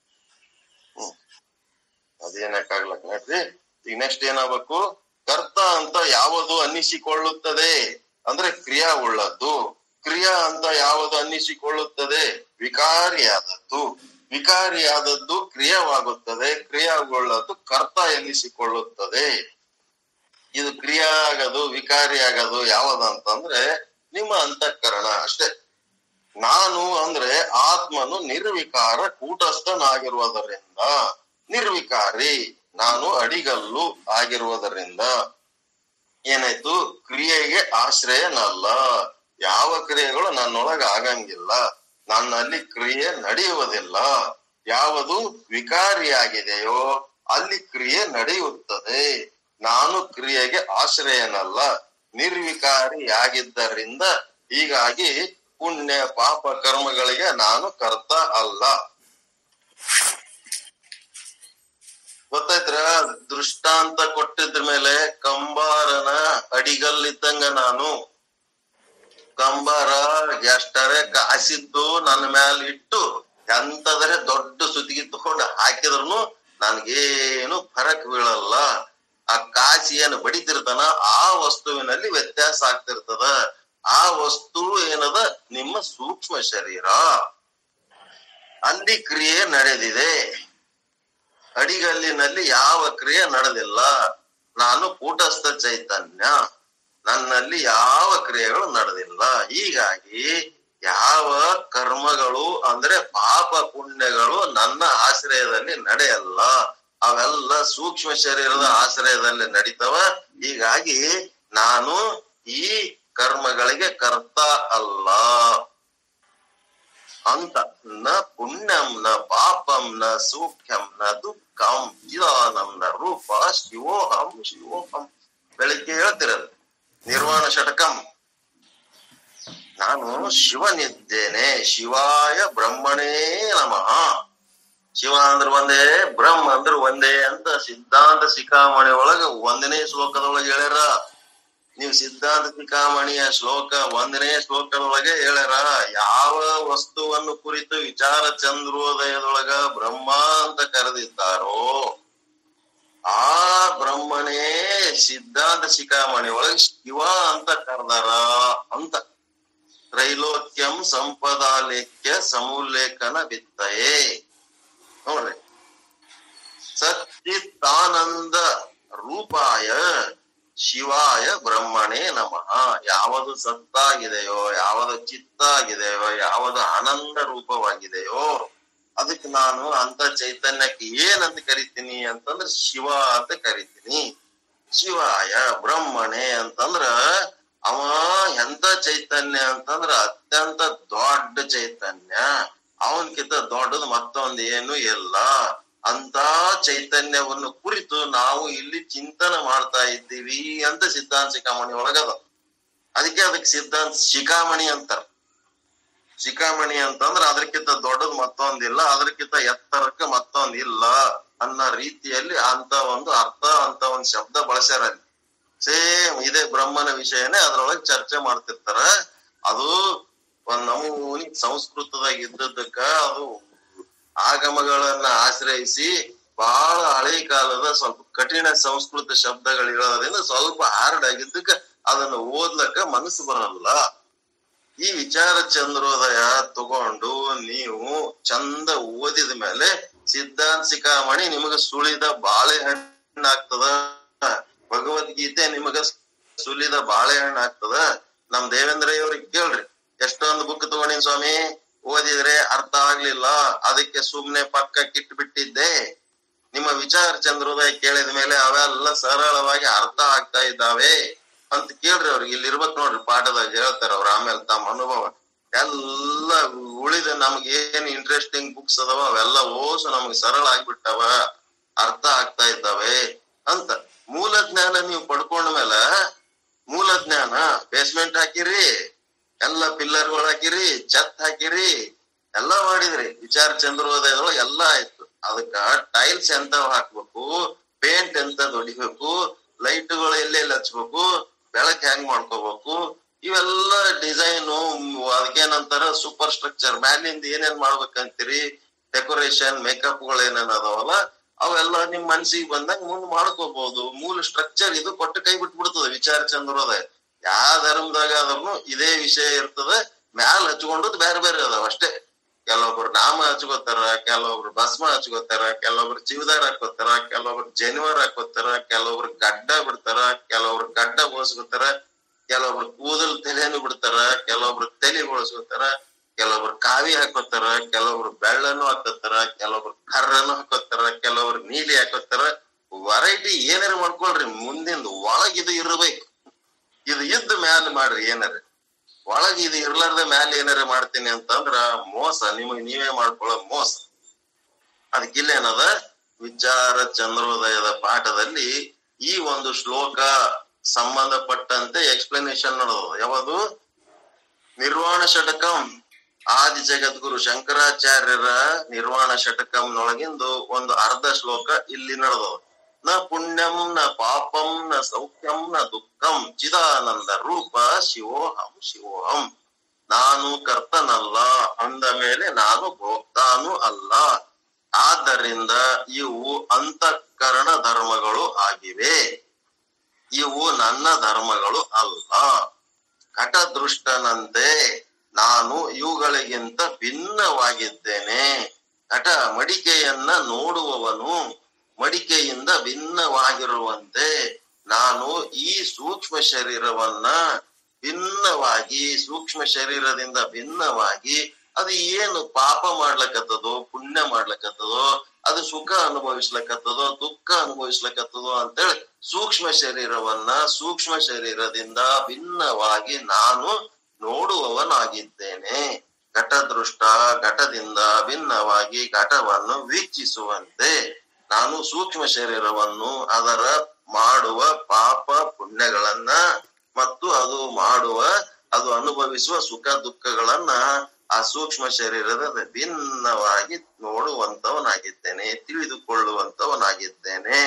ಹ್ಮ್ ಅದೇನಕ್ಕಾಗ್ಲಕ್ ನೋಡ್ರಿ. ಈಗ ನೆಕ್ಸ್ಟ್ ಏನಾಗ್ಬೇಕು? ಕರ್ತ ಅಂತ ಯಾವುದು ಅನ್ನಿಸಿಕೊಳ್ಳುತ್ತದೆ ಅಂದ್ರೆ ಕ್ರಿಯಾ ಉಳ್ಳದ್ದು. ಕ್ರಿಯಾ ಅಂತ ಯಾವುದು ಅನ್ನಿಸಿಕೊಳ್ಳುತ್ತದೆ? ವಿಕಾರಿಯಾದದ್ದು. ವಿಕಾರಿಯಾದದ್ದು ಕ್ರಿಯವಾಗುತ್ತದೆ, ಕ್ರಿಯಾಗೊಳ್ಳದ್ದು ಕರ್ತ ಎನ್ನಿಸಿಕೊಳ್ಳುತ್ತದೆ. ಇದು ಕ್ರಿಯಾ ಆಗದು, ವಿಕಾರಿ ಆಗದು ಯಾವದಂತಂದ್ರೆ ನಿಮ್ಮ ಅಂತಃಕರಣ ಅಷ್ಟೇ. ನಾನು ಅಂದ್ರೆ ಆತ್ಮನು ನಿರ್ವಿಕಾರ ಕೂಟಸ್ಥನಾಗಿರುವುದರಿಂದ ನಿರ್ವಿಕಾರಿ, ನಾನು ಅಡಿಗಲ್ಲು ಆಗಿರುವುದರಿಂದ ಏನಾಯ್ತು? ಕ್ರಿಯೆಗೆ ಆಶ್ರಯನಲ್ಲ. ಯಾವ ಕ್ರಿಯೆಗಳು ನನ್ನೊಳಗ ಆಗಂಗಿಲ್ಲ, ನನ್ನಲ್ಲಿ ಕ್ರಿಯೆ ನಡೆಯುವುದಿಲ್ಲ. ಯಾವುದು ವಿಕಾರಿಯಾಗಿದೆಯೋ ಅಲ್ಲಿ ಕ್ರಿಯೆ ನಡೆಯುತ್ತದೆ. ನಾನು ಕ್ರಿಯೆಗೆ ಆಶ್ರಯನಲ್ಲ, ನಿರ್ವಿಕಾರಿಯಾಗಿದ್ದರಿಂದ ಹೀಗಾಗಿ ಪುಣ್ಯ ಪಾಪ ಕರ್ಮಗಳಿಗೆ ನಾನು ಕರ್ತ ಅಲ್ಲ. ಗೊತ್ತಾಯ್ತ್ರ? ದೃಷ್ಟಾಂತ ಕೊಟ್ಟಿದ್ರ ಮೇಲೆ ಕಂಬಾರನ ಅಡಿಗಲ್ಲಿದ್ದಂಗ ನಾನು. ಕಂಬಾರ ಎಷ್ಟರೇ ಕಾಸಿದ್ದು ನನ್ನ ಮ್ಯಾಲ ಇಟ್ಟು ಎಂತದ್ರೆ ದೊಡ್ಡ ಸುತ್ತಿಗೆ ತಗೊಂಡು ಹಾಕಿದ್ರು ನನ್ಗೇನು ಫರಕ್ ಬೀಳಲ್ಲ. ಆ ಕಾಸಿ ಏನು ಬಡಿತಿರ್ತಾನ ಆ ವಸ್ತುವಿನಲ್ಲಿ ವ್ಯತ್ಯಾಸ ಆಗ್ತಿರ್ತದ. ಆ ವಸ್ತು ಏನದ? ನಿಮ್ಮ ಸೂಕ್ಷ್ಮ ಶರೀರ. ಅಲ್ಲಿ ಕ್ರಿಯೆ ನಡೆದಿದೆ, ಅಡಿಗಲ್ಲಿನಲ್ಲಿ ಯಾವ ಕ್ರಿಯೆ ನಡೆದಿಲ್ಲ. ನಾನು ಕೂಟಸ್ಥ ಚೈತನ್ಯ, ನನ್ನಲ್ಲಿ ಯಾವ ಕ್ರಿಯೆಗಳು ನಡೆದಿಲ್ಲ. ಹೀಗಾಗಿ ಯಾವ ಕರ್ಮಗಳು ಅಂದ್ರೆ ಪಾಪ ಪುಣ್ಯಗಳು ನನ್ನ ಆಶ್ರಯದಲ್ಲಿ ನಡೆಯಲ್ಲ. ಅವೆಲ್ಲ ಸೂಕ್ಷ್ಮ ಶರೀರದ ಆಶ್ರಯದಲ್ಲಿ ನಡೀತವ. ಹೀಗಾಗಿ ನಾನು ಈ ಕರ್ಮಗಳಿಗೆ ಕರ್ತ ಅಲ್ಲ ಅಂತ. ನ ಪುಣ್ಯಂ ನ ಪಾಪಂ ನ ಸೂಕ್ಷ್ಮಂ ನ ದುಃಖಂ ಚಿದಾನಂ ನ ರೂಪ ಶಿವೋಹಂ ಶಿವೋಹಂ. ಬೆಳಿಗ್ಗೆ ಹೇಳ್ತಿರದು ನಿರ್ವಾಣ ಷಟಕಂ. ನಾನು ಶಿವನಿದ್ದೇನೆ, ಶಿವಾಯ ಬ್ರಹ್ಮಣೇ ನಮಃ. ಶಿವ ಅಂದ್ರ ಒಂದೇ, ಬ್ರಹ್ಮ ಅಂದ್ರ ಒಂದೇ ಅಂತ ಸಿದ್ಧಾಂತ ಶಿಖಾಮಣಿ ಒಳಗ ಒಂದನೇ ಶ್ಲೋಕದೊಳಗೆ ಹೇಳ್ಯಾರ. ನೀವು ಸಿದ್ಧಾಂತ ಶಿಖಾಮಣಿಯ ಶ್ಲೋಕ ಒಂದನೇ ಶ್ಲೋಕದೊಳಗೆ ಹೇಳ್ಯಾರ. ಯಾವ ವಸ್ತುವನ್ನು ಕುರಿತು ವಿಚಾರ ಚಂದ್ರೋದಯದೊಳಗ ಬ್ರಹ್ಮ ಅಂತ ಕರೆದಿದ್ದಾರೋ ಆ ಬ್ರಹ್ಮನೇ ಸಿದ್ಧಾಂತ ಶಿಖಾಮಣಿ ಒಳಗೆ ಶಿವ ಅಂತ ಕರ್ದಾರ ಅಂತ. ತ್ರೈಲೋಕ್ಯಂ ಸಂಪದಾಲೇಖ್ಯ ಸಮುಲ್ಲೇಖನ ಬಿತ್ತಯೇ ನೋಡ್ರಿ. ಸಚ್ಚಿತ್ತಾನಂದ ರೂಪಾಯ ಶಿವಾಯ ಬ್ರಹ್ಮಣೇ ನಮಃ. ಯಾವುದು ಸತ್ತಾಗಿದೆಯೋ, ಯಾವುದು ಚಿತ್ತಾಗಿದೆಯೋ, ಯಾವುದು ಆನಂದ ರೂಪವಾಗಿದೆಯೋ ಅದಕ್ಕೆ ನಾನು ಅಂತ ಚೈತನ್ಯಕ್ಕೆ ಏನಂತ ಕರಿತೀನಿ ಅಂತಂದ್ರ ಶಿವ ಅಂತ ಕರಿತೀನಿ. ಶಿವಾಯ ಬ್ರಹ್ಮಣೆ ಅಂತಂದ್ರ ಅವ ಎಂತ ಚೈತನ್ಯ ಅಂತಂದ್ರ ಅತ್ಯಂತ ದೊಡ್ಡ ಚೈತನ್ಯ. ಅವನ್ಕಿಂತ ದೊಡ್ಡದು ಮತ್ತೊಂದು ಏನು ಇಲ್ಲ. ಅಂತ ಚೈತನ್ಯವನ್ನು ಕುರಿತು ನಾವು ಇಲ್ಲಿ ಚಿಂತನೆ ಮಾಡ್ತಾ ಇದ್ದೀವಿ ಅಂತ ಸಿದ್ಧಾಂತ ಶಿಖಾಮಣಿ ಒಳಗದ. ಅದಕ್ಕೆ ಅದಕ್ಕೆ ಸಿದ್ಧಾಂತ ಶಿಖಾಮಣಿ ಅಂತಾರ. ಶಿಖಾಮಣಿ ಅಂತಂದ್ರ ಅದಕ್ಕಿಂತ ದೊಡ್ಡದು ಮತ್ತೊಂದಿಲ್ಲ, ಅದಕ್ಕಿಂತ ಎತ್ತರಕ್ಕೆ ಮತ್ತೊಂದಿಲ್ಲ ಅನ್ನೋ ರೀತಿಯಲ್ಲಿ ಅಂತ ಒಂದು ಅರ್ಥ ಅಂತ ಒಂದು ಶಬ್ದ ಬಳಸ್ಯಾರ ಅಲ್ಲಿ. ಸೇಮ್ ಇದೇ ಬ್ರಹ್ಮನ ವಿಷಯನೇ ಅದ್ರೊಳಗೆ ಚರ್ಚೆ ಮಾಡ್ತಿರ್ತಾರ. ಅದು ಒಂದ್ ನಮೂನಿ ಸಂಸ್ಕೃತದಾಗ ಇದ್ದದಕ್ಕ ಅದು ಆಗಮಗಳನ್ನ ಆಶ್ರಯಿಸಿ ಬಹಳ ಹಳೆ ಕಾಲದ ಸ್ವಲ್ಪ ಕಠಿಣ ಸಂಸ್ಕೃತ ಶಬ್ದಗಳಿರೋದ್ರಿಂದ ಸ್ವಲ್ಪ ಹಾರ್ಡ್ ಆಗಿದ್ದಕ್ಕ ಅದನ್ನ ಓದ್ಲಕ್ಕ ಮನಸ್ಸು ಬರಲ್ಲ. ಈ ವಿಚಾರ ಚಂದ್ರೋದಯ ತಗೊಂಡು ನೀವು ಚಂದ ಓದಿದ ಮೇಲೆ ಸಿದ್ಧಾಂತ ಶಿಖಾಮಣಿ ನಿಮಗ ಸುಳಿದ ಬಾಳೆಹಣ್ಣು ಆಗ್ತದ. ಭಗವದ್ಗೀತೆ ನಿಮಗ ಸುಲಿದ ಬಾಳೆಹಣ್ಣು ಆಗ್ತದ. ನಮ್ ದೇವೇಂದ್ರಯ್ಯವ್ರಿಗೆ ಕೇಳ್ರಿ, ಎಷ್ಟೊಂದು ಬುಕ್ ತಗೊಂಡಿನ್ ಸ್ವಾಮಿ, ಓದಿದ್ರೆ ಅರ್ಥ ಆಗ್ಲಿಲ್ಲ, ಅದಕ್ಕೆ ಸುಮ್ನೆ ಪಕ್ಕಕ್ಕಿಟ್ಟು ಬಿಟ್ಟಿದ್ದೆ. ನಿಮ್ಮ ವಿಚಾರ ಚಂದ್ರೋದಯ ಕೇಳಿದ ಮೇಲೆ ಅವೆಲ್ಲ ಸರಳವಾಗಿ ಅರ್ಥ ಆಗ್ತಾ ಇದ್ದಾವೆ ಅಂತ ಕೇಳ್ರಿ ಅವ್ರಿಗೆ. ಇಲ್ಲಿ ಇರ್ಬೇಕ್ ನೋಡ್ರಿ, ಪಾಠದಾಗ ಹೇಳ್ತಾರ ಅವ್ರ. ಆಮೇಲೆ ತಮ್ಮ ಅನುಭವ ಎಲ್ಲ ಉಳಿದ ನಮ್ಗೆ ಏನ್ ಇಂಟ್ರೆಸ್ಟಿಂಗ್ ಬುಕ್ಸ್ ಅದಾವ ಅವೆಲ್ಲ ಓಸು ನಮ್ಗೆ ಸರಳ ಆಗ್ಬಿಟ್ಟವ, ಅರ್ಥ ಆಗ್ತಾ ಇದ್ದಾವೆ ಅಂತ. ಮೂಲ ಜ್ಞಾನ ನೀವು ಪಡ್ಕೊಂಡ ಮೇಲೆ, ಮೂಲ ಜ್ಞಾನ ಬೇಸ್ಮೆಂಟ್ ಹಾಕಿರಿ, ಎಲ್ಲ ಪಿಲ್ಲರ್ಗಳು ಹಾಕಿರಿ, ಛತ್ ಹಾಕಿರಿ, ಎಲ್ಲಾ ಮಾಡಿದ್ರಿ. ವಿಚಾರ ಚಂದ್ರೋದಯದೊಳಗೆ ಎಲ್ಲಾ ಆಯ್ತು. ಅದಕ್ಕ ಟೈಲ್ಸ್ ಎಂತವ್ ಹಾಕ್ಬೇಕು, ಪೇಂಟ್ ಎಂತದ್ ಹೊಡಿಬೇಕು, ಲೈಟ್ಗಳು ಎಲ್ಲೆಲ್ಲಿ ಹಚ್ಬೇಕು, ಬೆಳಕ್ ಹೆಂಗ್ ಮಾಡ್ಕೋಬೇಕು, ಇವೆಲ್ಲ ಡಿಸೈನು. ಅದಕ್ಕೇನಂತಾರ ಸೂಪರ್ ಸ್ಟ್ರಕ್ಚರ್, ಮ್ಯಾಲಿಂದ ಏನೇನ್ ಮಾಡ್ಬೇಕಂತೀರಿ, ಡೆಕೋರೇಷನ್, ಮೇಕಪ್ ಗಳು ಏನೇನ್ ಅದಾವಲ್ಲ ಅವೆಲ್ಲ ನಿಮ್ ಮನ್ಸಿಗೆ ಬಂದಂಗ ಮುಂದ್ ಮಾಡ್ಕೋಬಹುದು. ಮೂಲ ಸ್ಟ್ರಕ್ಚರ್ ಇದು ಕೊಟ್ಟು ಕೈ ಬಿಟ್ಬಿಡ್ತದ ವಿಚಾರ ಚಂದ್ರೋದಯ. ಯಾವ ಧರ್ಮದಾಗ ಆದ್ರೂ ಇದೇ ವಿಷಯ ಇರ್ತದ. ಮ್ಯಾಲ ಹಚ್ಕೊಂಡದ್ ಬೇರೆ ಬೇರೆ ಅದಾವ ಅಷ್ಟೇ. ಕೆಲವೊಬ್ರು ನಾಮ ಹಚ್ಕೋತಾರ, ಕೆಲವೊಬ್ರು ಭಸ್ಮ ಹಚ್ಕೋತಾರ, ಕೆಲವೊಬ್ರು ಚಿವದಾರ ಹಾಕೋತಾರ, ಕೆಲವೊಬ್ರು ಜನಿವಾರ ಹಾಕೋತಾರ, ಕೆಲವೊಬ್ರು ಗಡ್ಡ ಬಿಡ್ತಾರ, ಕೆಲವೊಬ್ರು ಗಡ್ಡ ಬೋಳ್ಸ್ಕೊತಾರ, ಕೆಲವೊಬ್ರು ಕೂದಲ್ ತಲೆನು ಬಿಡ್ತಾರ, ಕೆಲವೊಬ್ರು ತಲೆ ಬೋಳ್ಸ್ಕೊತಾರ, ಕೆಲವೊಬ್ರು ಕಾವಿ ಹಾಕೋತಾರ, ಕೆಲವೊಬ್ರು ಬೆಳ್ಳನು ಹಾಕೋತಾರ, ಕೆಲವೊಬ್ರು ಕರ್ರನು ಹಾಕೋತಾರ, ಕೆಲವೊಬ್ರು ನೀಲಿ ಹಾಕೋತಾರ. ವೆರೈಟಿ ಏನಾರ ಮಾಡ್ಕೊಳ್ರಿ. ಮುಂದಿಂದ ಒಳಗ್ ಇದು ಇರ್ಬೇಕು. ಇದು ಇದ್ದ ಮ್ಯಾಲ ಮಾಡ್ರಿ ಏನಾರ. ಒಳಗ್ ಇದು ಇರ್ಲಾರ್ದ ಮ್ಯಾಲ ಏನಾರ ಮಾಡ್ತೀನಿ ಅಂತಂದ್ರ ಮೋಸ, ನಿಮಗ್ ನೀವೇ ಮಾಡ್ಕೊಳ್ಳೋ ಮೋಸ. ಅದಕ್ಕೆ ಇಲ್ಲೇನದ, ವಿಚಾರ ಚಂದ್ರೋದಯದ ಪಾಠದಲ್ಲಿ ಈ ಒಂದು ಶ್ಲೋಕ ಸಂಬಂಧಪಟ್ಟಂತೆ ಎಕ್ಸ್ಪ್ಲನೇಷನ್ ನಡೆದ. ಯಾವುದು? ನಿರ್ವಾಣ ಷಟಕಂ, ಆದಿ ಜಗದ್ಗುರು ಶಂಕರಾಚಾರ್ಯರ ನಿರ್ವಾಣ ಷಟಕಂನೊಳಗಿಂದು ಒಂದು ಅರ್ಧ ಶ್ಲೋಕ ಇಲ್ಲಿ ನಡೆದವ. ನ ಪುಣ್ಯಂ ನ ಪಾಪಂ ನ ಸೌಖ್ಯಂ ನ ದುಃಖಂ ಚಿದಾನಂದ ರೂಪ ಶಿವೋಹಂ ಶಿವೋಹಂ. ನಾನು ಕರ್ತನಲ್ಲ ಅಂದ ಮೇಲೆ ನಾನು ಭೋಕ್ತಾನು ಅಲ್ಲ. ಆದ್ದರಿಂದ ಇವು ಅಂತಃಕರಣ ಧರ್ಮಗಳು ಆಗಿವೆ, ಇವು ನನ್ನ ಧರ್ಮಗಳು ಅಲ್ಲ. ಘಟದೃಷ್ಟನಂತೆ ನಾನು ಇವುಗಳಿಗಿಂತ ಭಿನ್ನವಾಗಿದ್ದೇನೆ. ಘಟ ಮಡಿಕೆಯನ್ನ ನೋಡುವವನು ಮಡಿಕೆಯಿಂದ ಭಿನ್ನವಾಗಿರುವಂತೆ ನಾನು ಈ ಸೂಕ್ಷ್ಮ ಶರೀರವನ್ನ ಭಿನ್ನವಾಗಿ, ಸೂಕ್ಷ್ಮ ಶರೀರದಿಂದ ಭಿನ್ನವಾಗಿ ಅದು ಏನು ಪಾಪ ಮಾಡ್ಲಕತ್ತದೋ ಪುಣ್ಯ ಮಾಡ್ಲಕತ್ತದೋ, ಅದು ಸುಖ ಅನುಭವಿಸ್ಲಕತ್ತದೋ ದುಃಖ ಅನುಭವಿಸ್ಲಕತ್ತದೋ ಅಂತೇಳಿ ಸೂಕ್ಷ್ಮ ಶರೀರವನ್ನ ಸೂಕ್ಷ್ಮ ಶರೀರದಿಂದ ಭಿನ್ನವಾಗಿ ನಾನು ನೋಡುವವನಾಗಿದ್ದೇನೆ. ಘಟದೃಷ್ಟ ಘಟದಿಂದ ಭಿನ್ನವಾಗಿ ಘಟವನ್ನು ವೀಕ್ಷಿಸುವಂತೆ ನಾನು ಸೂಕ್ಷ್ಮ ಶರೀರವನ್ನು ಅದರ ಮಾಡುವ ಪಾಪ ಪುಣ್ಯಗಳನ್ನ ಮತ್ತು ಅದು ಮಾಡುವ ಅದು ಅನುಭವಿಸುವ ಸುಖ ದುಃಖಗಳನ್ನ ಆ ಸೂಕ್ಷ್ಮ ಶರೀರದ ಭಿನ್ನವಾಗಿ ನೋಡುವಂತವನಾಗಿದ್ದೇನೆ, ತಿಳಿದುಕೊಳ್ಳುವಂತವನಾಗಿದ್ದೇನೆ.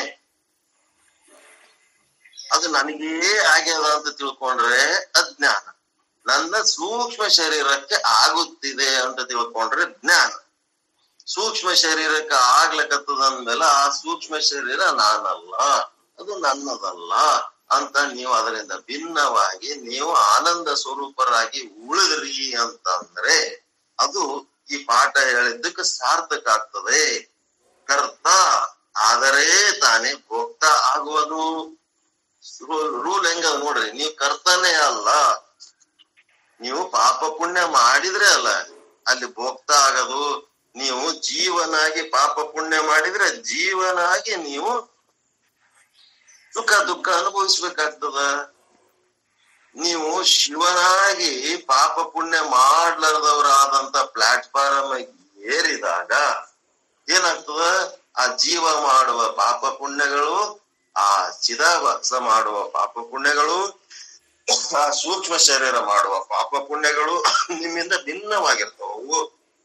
ಅದು ನನಗೇ ಆಗ್ಯದ ಅಂತ ತಿಳ್ಕೊಂಡ್ರೆ ಅಜ್ಞಾನ. ನನ್ನ ಸೂಕ್ಷ್ಮ ಶರೀರಕ್ಕೆ ಆಗುತ್ತಿದೆ ಅಂತ ತಿಳ್ಕೊಂಡ್ರೆ ಜ್ಞಾನ. ಸೂಕ್ಷ್ಮ ಶರೀರಕ್ಕೆ ಆಗ್ಲಕತ್ತದ ಅಂದ್ಮೇಲೆ ಆ ಸೂಕ್ಷ್ಮ ಶರೀರ ನಾನಲ್ಲ, ಅದು ನನ್ನದಲ್ಲ ಅಂತ ನೀವು ಅದರಿಂದ ಭಿನ್ನವಾಗಿ ನೀವು ಆನಂದ ಸ್ವರೂಪರಾಗಿ ಉಳಿದ್ರಿ ಅಂತಂದ್ರೆ ಅದು ಈ ಪಾಠ ಹೇಳಿದ್ದಕ್ಕೆ ಸಾರ್ಥಕ ಆಗ್ತದೆ. ಕರ್ತ ಆದರೆ ತಾನೇ ಭೋಕ್ತ ಆಗುವುದು. ರೂಲ್ ಹೆಂಗ ನೋಡ್ರಿ, ನೀವು ಕರ್ತನೇ ಅಲ್ಲ, ನೀವು ಪಾಪ ಪುಣ್ಯ ಮಾಡಿದ್ರೆ ಅಲ್ಲ ಅಲ್ಲಿ ಭೋಕ್ತ ಆಗದು. ನೀವು ಜೀವನಾಗಿ ಪಾಪ ಪುಣ್ಯ ಮಾಡಿದ್ರೆ ಜೀವನಾಗಿ ನೀವು ಸುಖ ದುಃಖ ಅನುಭವಿಸ್ಬೇಕಾಗ್ತದ. ನೀವು ಶಿವನಾಗಿ ಪಾಪ ಪುಣ್ಯ ಮಾಡ್ಲಾರ್ದವರಾದಂತ ಪ್ಲಾಟ್ಫಾರ್ಮ್ ಏರಿದಾಗ ಏನಾಗ್ತದ, ಆ ಜೀವ ಮಾಡುವ ಪಾಪ ಪುಣ್ಯಗಳು, ಆ ಚಿದಾಭಾಸ ಮಾಡುವ ಪಾಪ ಪುಣ್ಯಗಳು, ಆ ಸೂಕ್ಷ್ಮ ಶರೀರ ಮಾಡುವ ಪಾಪ ಪುಣ್ಯಗಳು ನಿಮ್ಮಿಂದ ಭಿನ್ನವಾಗಿರ್ತವು.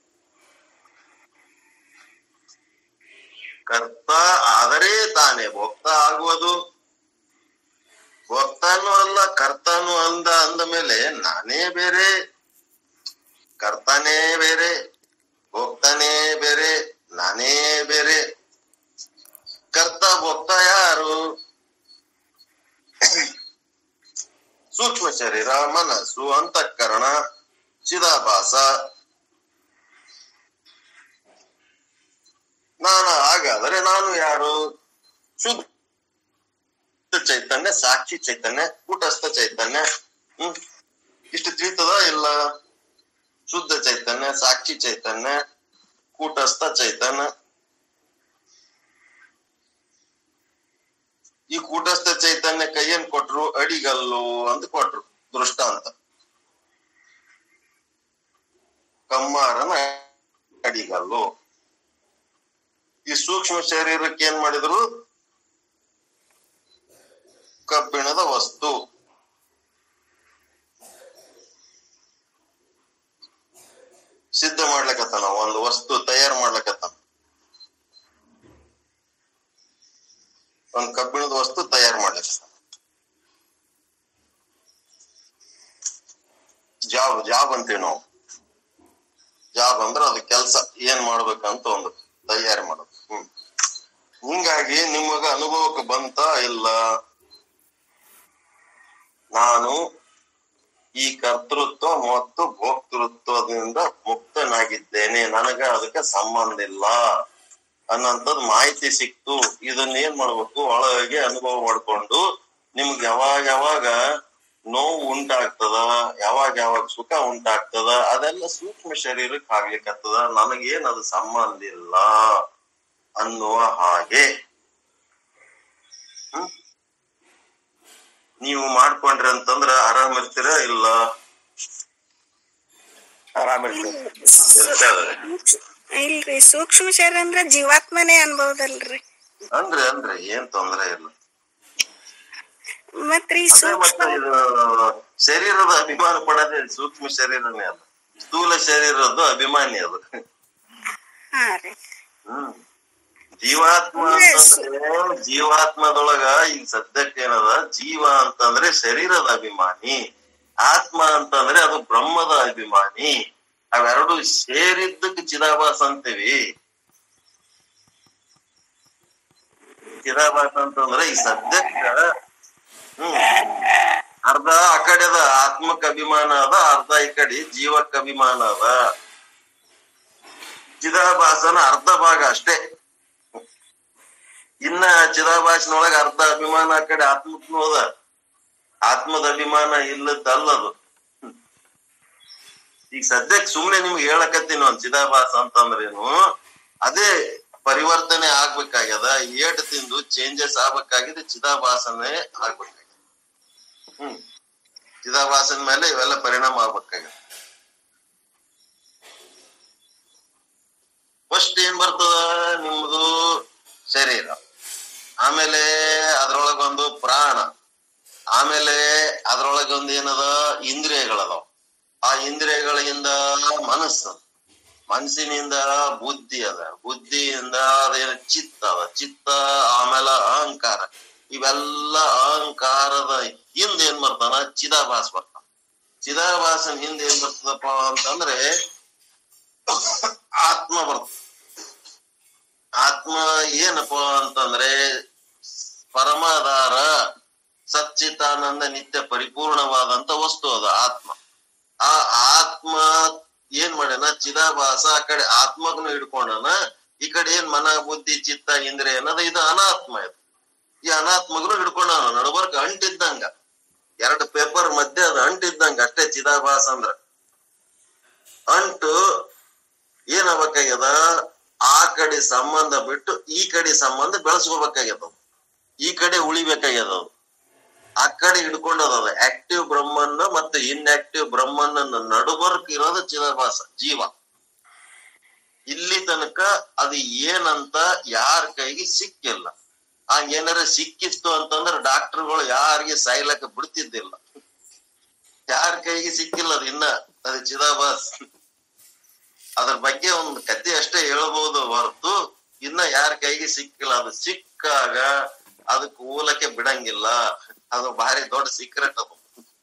ಕರ್ತ ಆದರೆ ತಾನೇ ಭೋಕ್ತ ಆಗುವುದು. ಭೋಕ್ತಾನು ಅಲ್ಲ ಕರ್ತಾನು ಅಂದ ಅಂದ ಮೇಲೆ ನಾನೇ ಬೇರೆ, ಕರ್ತಾನೇ ಬೇರೆ, ಭೋಕ್ತಾನೇ ಬೇರೆ, ನಾನೇ ಬೇರೆ. ಕರ್ತ ಭೋಕ್ತ ಯಾರು? ಸೂಕ್ಷ್ಮ ಶರೀರ, ಮನಸ್ಸು, ಅಂತಃಕರಣ, ಚಿದಾಭಾಸ. ನಾನು ಹಾಗಾದ್ರೆ ನಾನು ಯಾರು? ಶುದ್ಧ ಚೈತನ್ಯ, ಸಾಕ್ಷಿ ಚೈತನ್ಯ, ಕೂಟಸ್ಥ ಚೈತನ್ಯ. ಹ್ಮ್ ಇಷ್ಟು ತಿಳಿತದ ಇಲ್ಲ? ಶುದ್ಧ ಚೈತನ್ಯ, ಸಾಕ್ಷಿ ಚೈತನ್ಯ, ಕೂಟಸ್ಥ ಚೈತನ್ಯ. ಈ ಕೂಟಸ್ಥ ಚೈತನ್ಯಕ್ಕೆ ಏನ್ ಕೊಟ್ರು? ಅಡಿಗಲ್ಲು ಅಂತ ಕೊಟ್ರು, ದೃಷ್ಟಾಂತ. ಕಮ್ಮಾರನ ಅಡಿಗಲ್ಲು. ಈ ಸೂಕ್ಷ್ಮ ಶರೀರಕ್ಕೆ ಏನ್ ಮಾಡಿದ್ರು? ಕಬ್ಬಿಣದ ವಸ್ತು. ಸಿದ್ಧ ಮಾಡ್ಲಕತ್ತಾನ, ಒಂದು ವಸ್ತು ತಯಾರು ಮಾಡ್ಲಕತ್ತಾನ, ಒಂದ್ ಕಬ್ಬಿಣದ ವಸ್ತು ತಯಾರು ಮಾಡ್ಲಕತ್ತಾನ. ಜಾಬ್ ಜಾಬ್ ಅಂತೀವಿ ನಾವು. ಜಾಬ್ ಅಂದ್ರೆ ಅದು ಕೆಲ್ಸ ಏನ್ ಮಾಡ್ಬೇಕಂತ ಒಂದು ತಯಾರಿ ಮಾಡೋದು. ಹ್ಮ್ ಹಿಂಗಾಗಿ ನಿಮಗ ಅನುಭವಕ್ಕೆ ಬಂತ ಇಲ್ಲ? ನಾನು ಈ ಕರ್ತೃತ್ವ ಮತ್ತು ಭೋಕ್ತೃತ್ವದಿಂದ ಮುಕ್ತನಾಗಿದ್ದೇನೆ, ನನಗ ಅದಕ್ಕೆ ಸಂಬಂಧ ಇಲ್ಲ ಅನ್ನಂತದ್ ಮಾಹಿತಿ ಸಿಕ್ತು. ಇದನ್ನ ಏನ್ ಮಾಡ್ಬೇಕು? ಒಳಗೆ ಅನುಭವ ಮಾಡ್ಕೊಂಡು ನಿಮ್ಗೆ ಯಾವಾಗ ಯಾವಾಗ ನೋವು ಉಂಟಾಗ್ತದ, ಯಾವಾಗ ಯಾವಾಗ ಸುಖ ಉಂಟಾಗ್ತದ, ಅದೆಲ್ಲ ಸೂಕ್ಷ್ಮ ಶರೀರಕ್ಕೆ ಆಗ್ಲಿಕ್ಕತ್ತದ, ನನಗೇನ್ ಅದು ಸಂಬಂಧ ಇಲ್ಲ ಅನ್ನುವ ಹಾಗೆ. ಹ್ಮ್ ನೀವು ಮಾಡ್ಕೊಂಡ್ರಿ ಅಂತಂದ್ರ ಆರಾಮ್ ಇರ್ತೀರ ಇಲ್ಲ? ಆರಾಮ್ ಇರ್ತೀರ. ಇಲ್ರಿ, ಸೂಕ್ಷ್ಮ ಶರೀರ ಅಂದ್ರ ಜೀವಾತ್ಮನೇ ಅನ್ಬಹುದಲ್ರಿ? ಅಂದ್ರೆ ಅಂದ್ರೆ ಏನ್ ತೊಂದ್ರೆ ಇಲ್ಲ. ಮತ್ರಿ ಸೂಕ್ಷ್ಮ ಶರೀರದ ಅಭಿಮಾನ ಪಡೋದೇ ಸೂಕ್ಷ್ಮ ಶರೀರನೇ ಅಲ್ಲ, ಸ್ಥೂಲ ಶರೀರದ್ದು ಅಭಿಮಾನಿ ಅದು. ಹ್ಮ್ ಜೀವಾತ್ಮ ಅಂತಂದ್ರೆ ಜೀವಾತ್ಮದೊಳಗ ಈಗ ಸದ್ಯಕ್ಕೆ ಏನದ, ಜೀವ ಅಂತಂದ್ರೆ ಶರೀರದ ಅಭಿಮಾನಿ, ಆತ್ಮ ಅಂತಂದ್ರೆ ಅದು ಬ್ರಹ್ಮದ ಅಭಿಮಾನಿ. ಅವೆರಡು ಸೇರಿದ್ದಕ್ಕೆ ಚಿದಾಭಾಸ ಅಂತೀವಿ. ಚಿದಾಭಾಸ ಅಂತಂದ್ರೆ ಈ ಸದ್ಯಕ್ಕ ಹ್ಮ್ ಅರ್ಧ ಆ ಕಡೆ ಅದ ಆತ್ಮಕ್ ಅಭಿಮಾನ ಅದ, ಅರ್ಧ ಈ ಕಡೆ ಜೀವಕ್ ಅಭಿಮಾನ ಅದ. ಚಿದಾಭಾಸನ ಅರ್ಧ ಭಾಗ ಅಷ್ಟೇ. ಇನ್ನ ಚಿದಾಭಾಸನೊಳಗ ಅರ್ಧ ಅಭಿಮಾನ ಆ ಕಡೆ ಆತ್ಮಕ್ನು ಅದ. ಆತ್ಮದ ಅಭಿಮಾನ ಇಲ್ಲದಲ್ಲದು. ಈಗ ಸದ್ಯಕ್ ಸುಮ್ನೆ ನಿಮ್ಗೆ ಹೇಳಕತ್ತೀನಿ ಒಂದ್ ಚಿದಾಭಾಸ ಅಂತಂದ್ರೇನು, ಅದೇ ಪರಿವರ್ತನೆ ಆಗ್ಬೇಕಾಗ್ಯದ. ಏಟ್ ತಿಂದು ಚೇಂಜಸ್ ಆಗ್ಬೇಕಾಗಿದೆ, ಚಿದಾಭಾಸನೆ ಆಗ್ಬೇಕಾಗ್ಯದ. ಹ್ಮ್ ಚಿದಾಭಾಸನ ಮೇಲೆ ಇವೆಲ್ಲ ಪರಿಣಾಮ ಆಗ್ಬೇಕಾಗ್ಯದ. ಫಸ್ಟ್ ಏನ್ ಬರ್ತದ? ನಿಮ್ದು ಶರೀರ, ಆಮೇಲೆ ಅದ್ರೊಳಗೊಂದು ಪ್ರಾಣ, ಆಮೇಲೆ ಅದ್ರೊಳಗೊಂದು ಏನದ ಇಂದ್ರಿಯಗಳದಾವ. ಆ ಇಂದ್ರಿಯಗಳಿಂದ ಮನಸ್ಸು, ಮನಸ್ಸಿನಿಂದ ಬುದ್ಧಿ ಅದ, ಬುದ್ಧಿಯಿಂದ ಅದೇನ ಚಿತ್ತ ಅದ, ಚಿತ್ತ ಆಮೇಲೆ ಅಹಂಕಾರ. ಇವೆಲ್ಲ ಅಹಂಕಾರದ ಹಿಂದ್ ಏನ್ ಬರ್ತಾನ? ಚಿದಾಭಾಸ ಬರ್ತಾನ. ಚಿದಾಭಾಸನ ಹಿಂದ್ ಏನ್ ಬರ್ತದಪ್ಪ ಅಂತಂದ್ರೆ ಆತ್ಮ ಬರ್ತದ. ಆತ್ಮ ಏನಪ್ಪ ಅಂತಂದ್ರೆ ಪರಮಾಧಾರ ಸಚ್ಚಿತಾನಂದ ನಿತ್ಯ ಪರಿಪೂರ್ಣವಾದಂತ ವಸ್ತು ಅದು ಆತ್ಮ. ಆ ಆತ್ಮ ಏನ್ ಮಾಡ್ಯಾನ, ಚಿದಾಭಾಸ ಆ ಕಡೆ ಆತ್ಮಗ್ನು ಹಿಡ್ಕೊಂಡನ, ಈ ಕಡೆ ಏನ್ ಮನ ಬುದ್ಧಿ ಚಿತ್ತ ಇಂದ್ರಿಯ ಅನ್ನೋದು ಇದು ಅನಾತ್ಮ. ಇದು ಈ ಅನಾತ್ಮಗ್ನು ಹಿಡ್ಕೊಂಡನ, ನಡಬರ್ಕ ಅಂಟಿದ್ದಂಗ, ಎರಡು ಪೇಪರ್ ಮಧ್ಯೆ ಅದು ಅಂಟಿದ್ದಂಗ ಅಷ್ಟೇ ಚಿದಾಭಾಸ ಅಂದ್ರ. ಅಂಟು ಏನಾಗಬೇಕಾಗ್ಯದ, ಆ ಕಡೆ ಸಂಬಂಧ ಬಿಟ್ಟು ಈ ಕಡೆ ಸಂಬಂಧ ಬೆಳೆಸ್ಕೋಬೇಕಾಗ್ಯದ, ಈ ಕಡೆ ಉಳಿಬೇಕಾಗ್ಯದ. ಅದು ಆ ಕಡೆ ಹಿಡ್ಕೊಂಡದ. ಅದು ಆಕ್ಟಿವ್ ಬ್ರಹ್ಮನ್ನ ಮತ್ತೆ ಇನ್ಆಕ್ಟಿವ್ ಬ್ರಹ್ಮನ್ನ ನಡುಬರ್ಕ್ ಇರೋದು ಚಿದಾಭಾಸ ಜೀವ. ಇಲ್ಲಿ ತನಕ ಅದು ಏನಂತ ಯಾರ ಕೈಗೆ ಸಿಕ್ಕಿಲ್ಲ. ಹಂಗ ಏನಾರ ಸಿಕ್ಕಿತ್ತು ಅಂತಂದ್ರ ಡಾಕ್ಟರ್ಗಳು ಯಾರಿಗೆ ಸಾಯ್ಲಕ್ಕ ಬಿಡ್ತಿದ್ದಿಲ್ಲ. ಯಾರ ಕೈಗೆ ಸಿಕ್ಕಿಲ್ಲ ಅದು ಇನ್ನ, ಅದು ಚಿದಾಭಾಸ. ಅದ್ರ ಬಗ್ಗೆ ಒಂದು ಕತೆ ಅಷ್ಟೇ ಹೇಳ್ಬೋದು ಹೊರತು ಇನ್ನ ಯಾರ ಕೈಗೆ ಸಿಕ್ಕಿಲ್ಲ. ಅದು ಸಿಕ್ಕಾಗ ಅದಕ್ಕೆ ಮೂಲಕ್ಕೆ ಬಿಡಂಗಿಲ್ಲ. ಅದು ಭಾರಿ ದೊಡ್ಡ ಸೀಕ್ರೆಟ್. ಅದು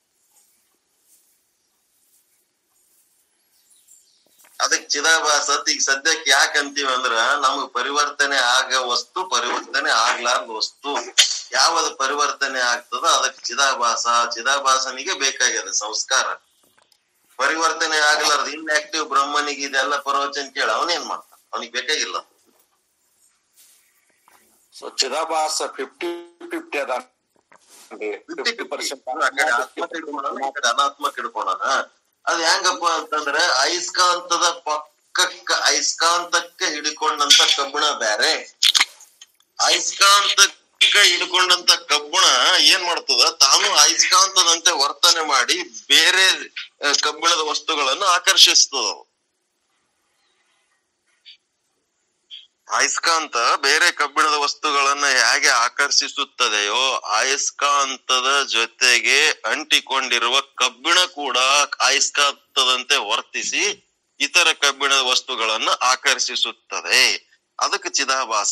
ಅದಕ್ ಚಿದಾಭಾಸ ಈಗ ಸದ್ಯಕ್ಕೆ ಯಾಕೆ ಅಂತೀವಿ ಅಂದ್ರ, ನಮಗ್ ಪರಿವರ್ತನೆ ಆಗ ವಸ್ತು, ಪರಿವರ್ತನೆ ಆಗ್ಲಾರ್ದ ವಸ್ತು ಯಾವ್ದು ಪರಿವರ್ತನೆ ಆಗ್ತದೋ ಅದಕ್ಕೆ ಚಿದಾಭಾಸ. ಚಿದಾಭಾಸನಿಗೆ ಬೇಕಾಗ್ಯದ ಸಂಸ್ಕಾರ. ಪರಿವರ್ತನೆ ಆಗ್ಲಾರ್ದ ಇನ್ಆಕ್ಟಿವ್ ಬ್ರಹ್ಮನಿಗೆ ಇದೆಲ್ಲ ಪ್ರವಚನ ಕೇಳ ಅವನೇನ್ ಮಾಡ್ತಾನ, ಅವನಿಗೆ ಬೇಕಾಗಿಲ್ಲ. ಸೊ ಚಿದಾಭಾಸ ಫಿಫ್ಟಿ ಫಿಫ್ಟಿ ಅದ, ಫಿಫ್ಟಿ ಪರ್ಸೆಂಟ್ ಆ ಕಡೆ ಆತ್ಮ ಹಿಡ್ಕೊಂಡನ, ಈ ಕಡೆ ಅನಾತ್ಮ ಹಿಡ್ಕೊಂಡನ. ಅದ್ ಹೆಂಗಪ್ಪ ಅಂತಂದ್ರೆ ಅಯಸ್ಕಾಂತದ ಪಕ್ಕಕ್ಕ ಅಯಸ್ಕಾಂತಕ್ಕೆ ಹಿಡ್ಕೊಂಡಂತ ಕಬ್ಬಣ ಬ್ಯಾರೆ, ಅಯಸ್ಕಾಂತಕ್ಕೆ ಹಿಡ್ಕೊಂಡಂತ ಕಬ್ಬಣ ಏನ್ ಮಾಡ್ತದ, ತಾನು ಅಯಸ್ಕಾಂತದಂತೆ ವರ್ತನೆ ಮಾಡಿ ಬೇರೆ ಕಬ್ಬಿಣದ ವಸ್ತುಗಳನ್ನು ಆಕರ್ಷಿಸ್ತದ. ಅಯಸ್ಕಾಂತ ಬೇರೆ ಕಬ್ಬಿಣದ ವಸ್ತುಗಳನ್ನ ಹೇಗೆ ಆಕರ್ಷಿಸುತ್ತದೆಯೋ, ಅಯಸ್ಕಾಂತದ ಜೊತೆಗೆ ಅಂಟಿಕೊಂಡಿರುವ ಕಬ್ಬಿಣ ಕೂಡ ಅಯಸ್ಕಾಂತದಂತೆ ವರ್ತಿಸಿ ಇತರ ಕಬ್ಬಿಣದ ವಸ್ತುಗಳನ್ನ ಆಕರ್ಷಿಸುತ್ತದೆ. ಅದಕ್ಕೆ ಚಿದಾಭಾಸ.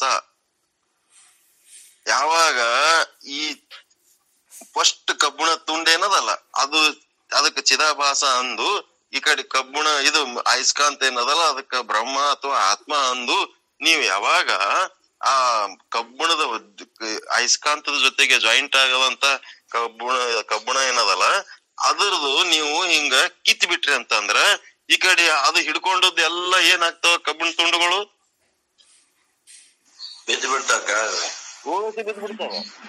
ಯಾವಾಗ ಈ ಫಸ್ಟ್ ಕಬ್ಬಿಣ ತುಂಡೇನದಲ್ಲ ಅದು ಅದಕ್ಕೆ ಚಿದಾಭಾಸ ಅಂದು, ಈ ಕಡೆ ಕಬ್ಬಿಣ ಇದು ಅಯಸ್ಕಾಂತ ಏನದಲ್ಲ ಅದಕ್ಕ ಬ್ರಹ್ಮ ಅಥವಾ ಆತ್ಮ ಅಂದು, ನೀವ್ ಯಾವಾಗ ಆ ಕಬ್ಬಿಣದ ಅಯಸ್ಕಾಂತದ ಜೊತೆಗೆ ಜಾಯಿಂಟ್ ಆಗದಂತ ಕಬ್ಬುಣ ಕಬ್ಬಣ ಏನದಲ್ಲ ಅದ್ರದ್ದು ನೀವು ಹಿಂಗ ಕಿತ್ ಬಿಟ್ರಿ ಅಂತಂದ್ರ ಈ ಕಡೆ ಅದು ಹಿಡ್ಕೊಂಡದ್ ಎಲ್ಲ ಏನಾಗ್ತಾವ, ಕಬ್ಬಿಣ ತುಂಡುಗಳು ಬಿದ್ದು ಬಿಡ್ತಾಕ, ಓಸು ಬಿದ್ದು ಬಿಡ್ತಾವ.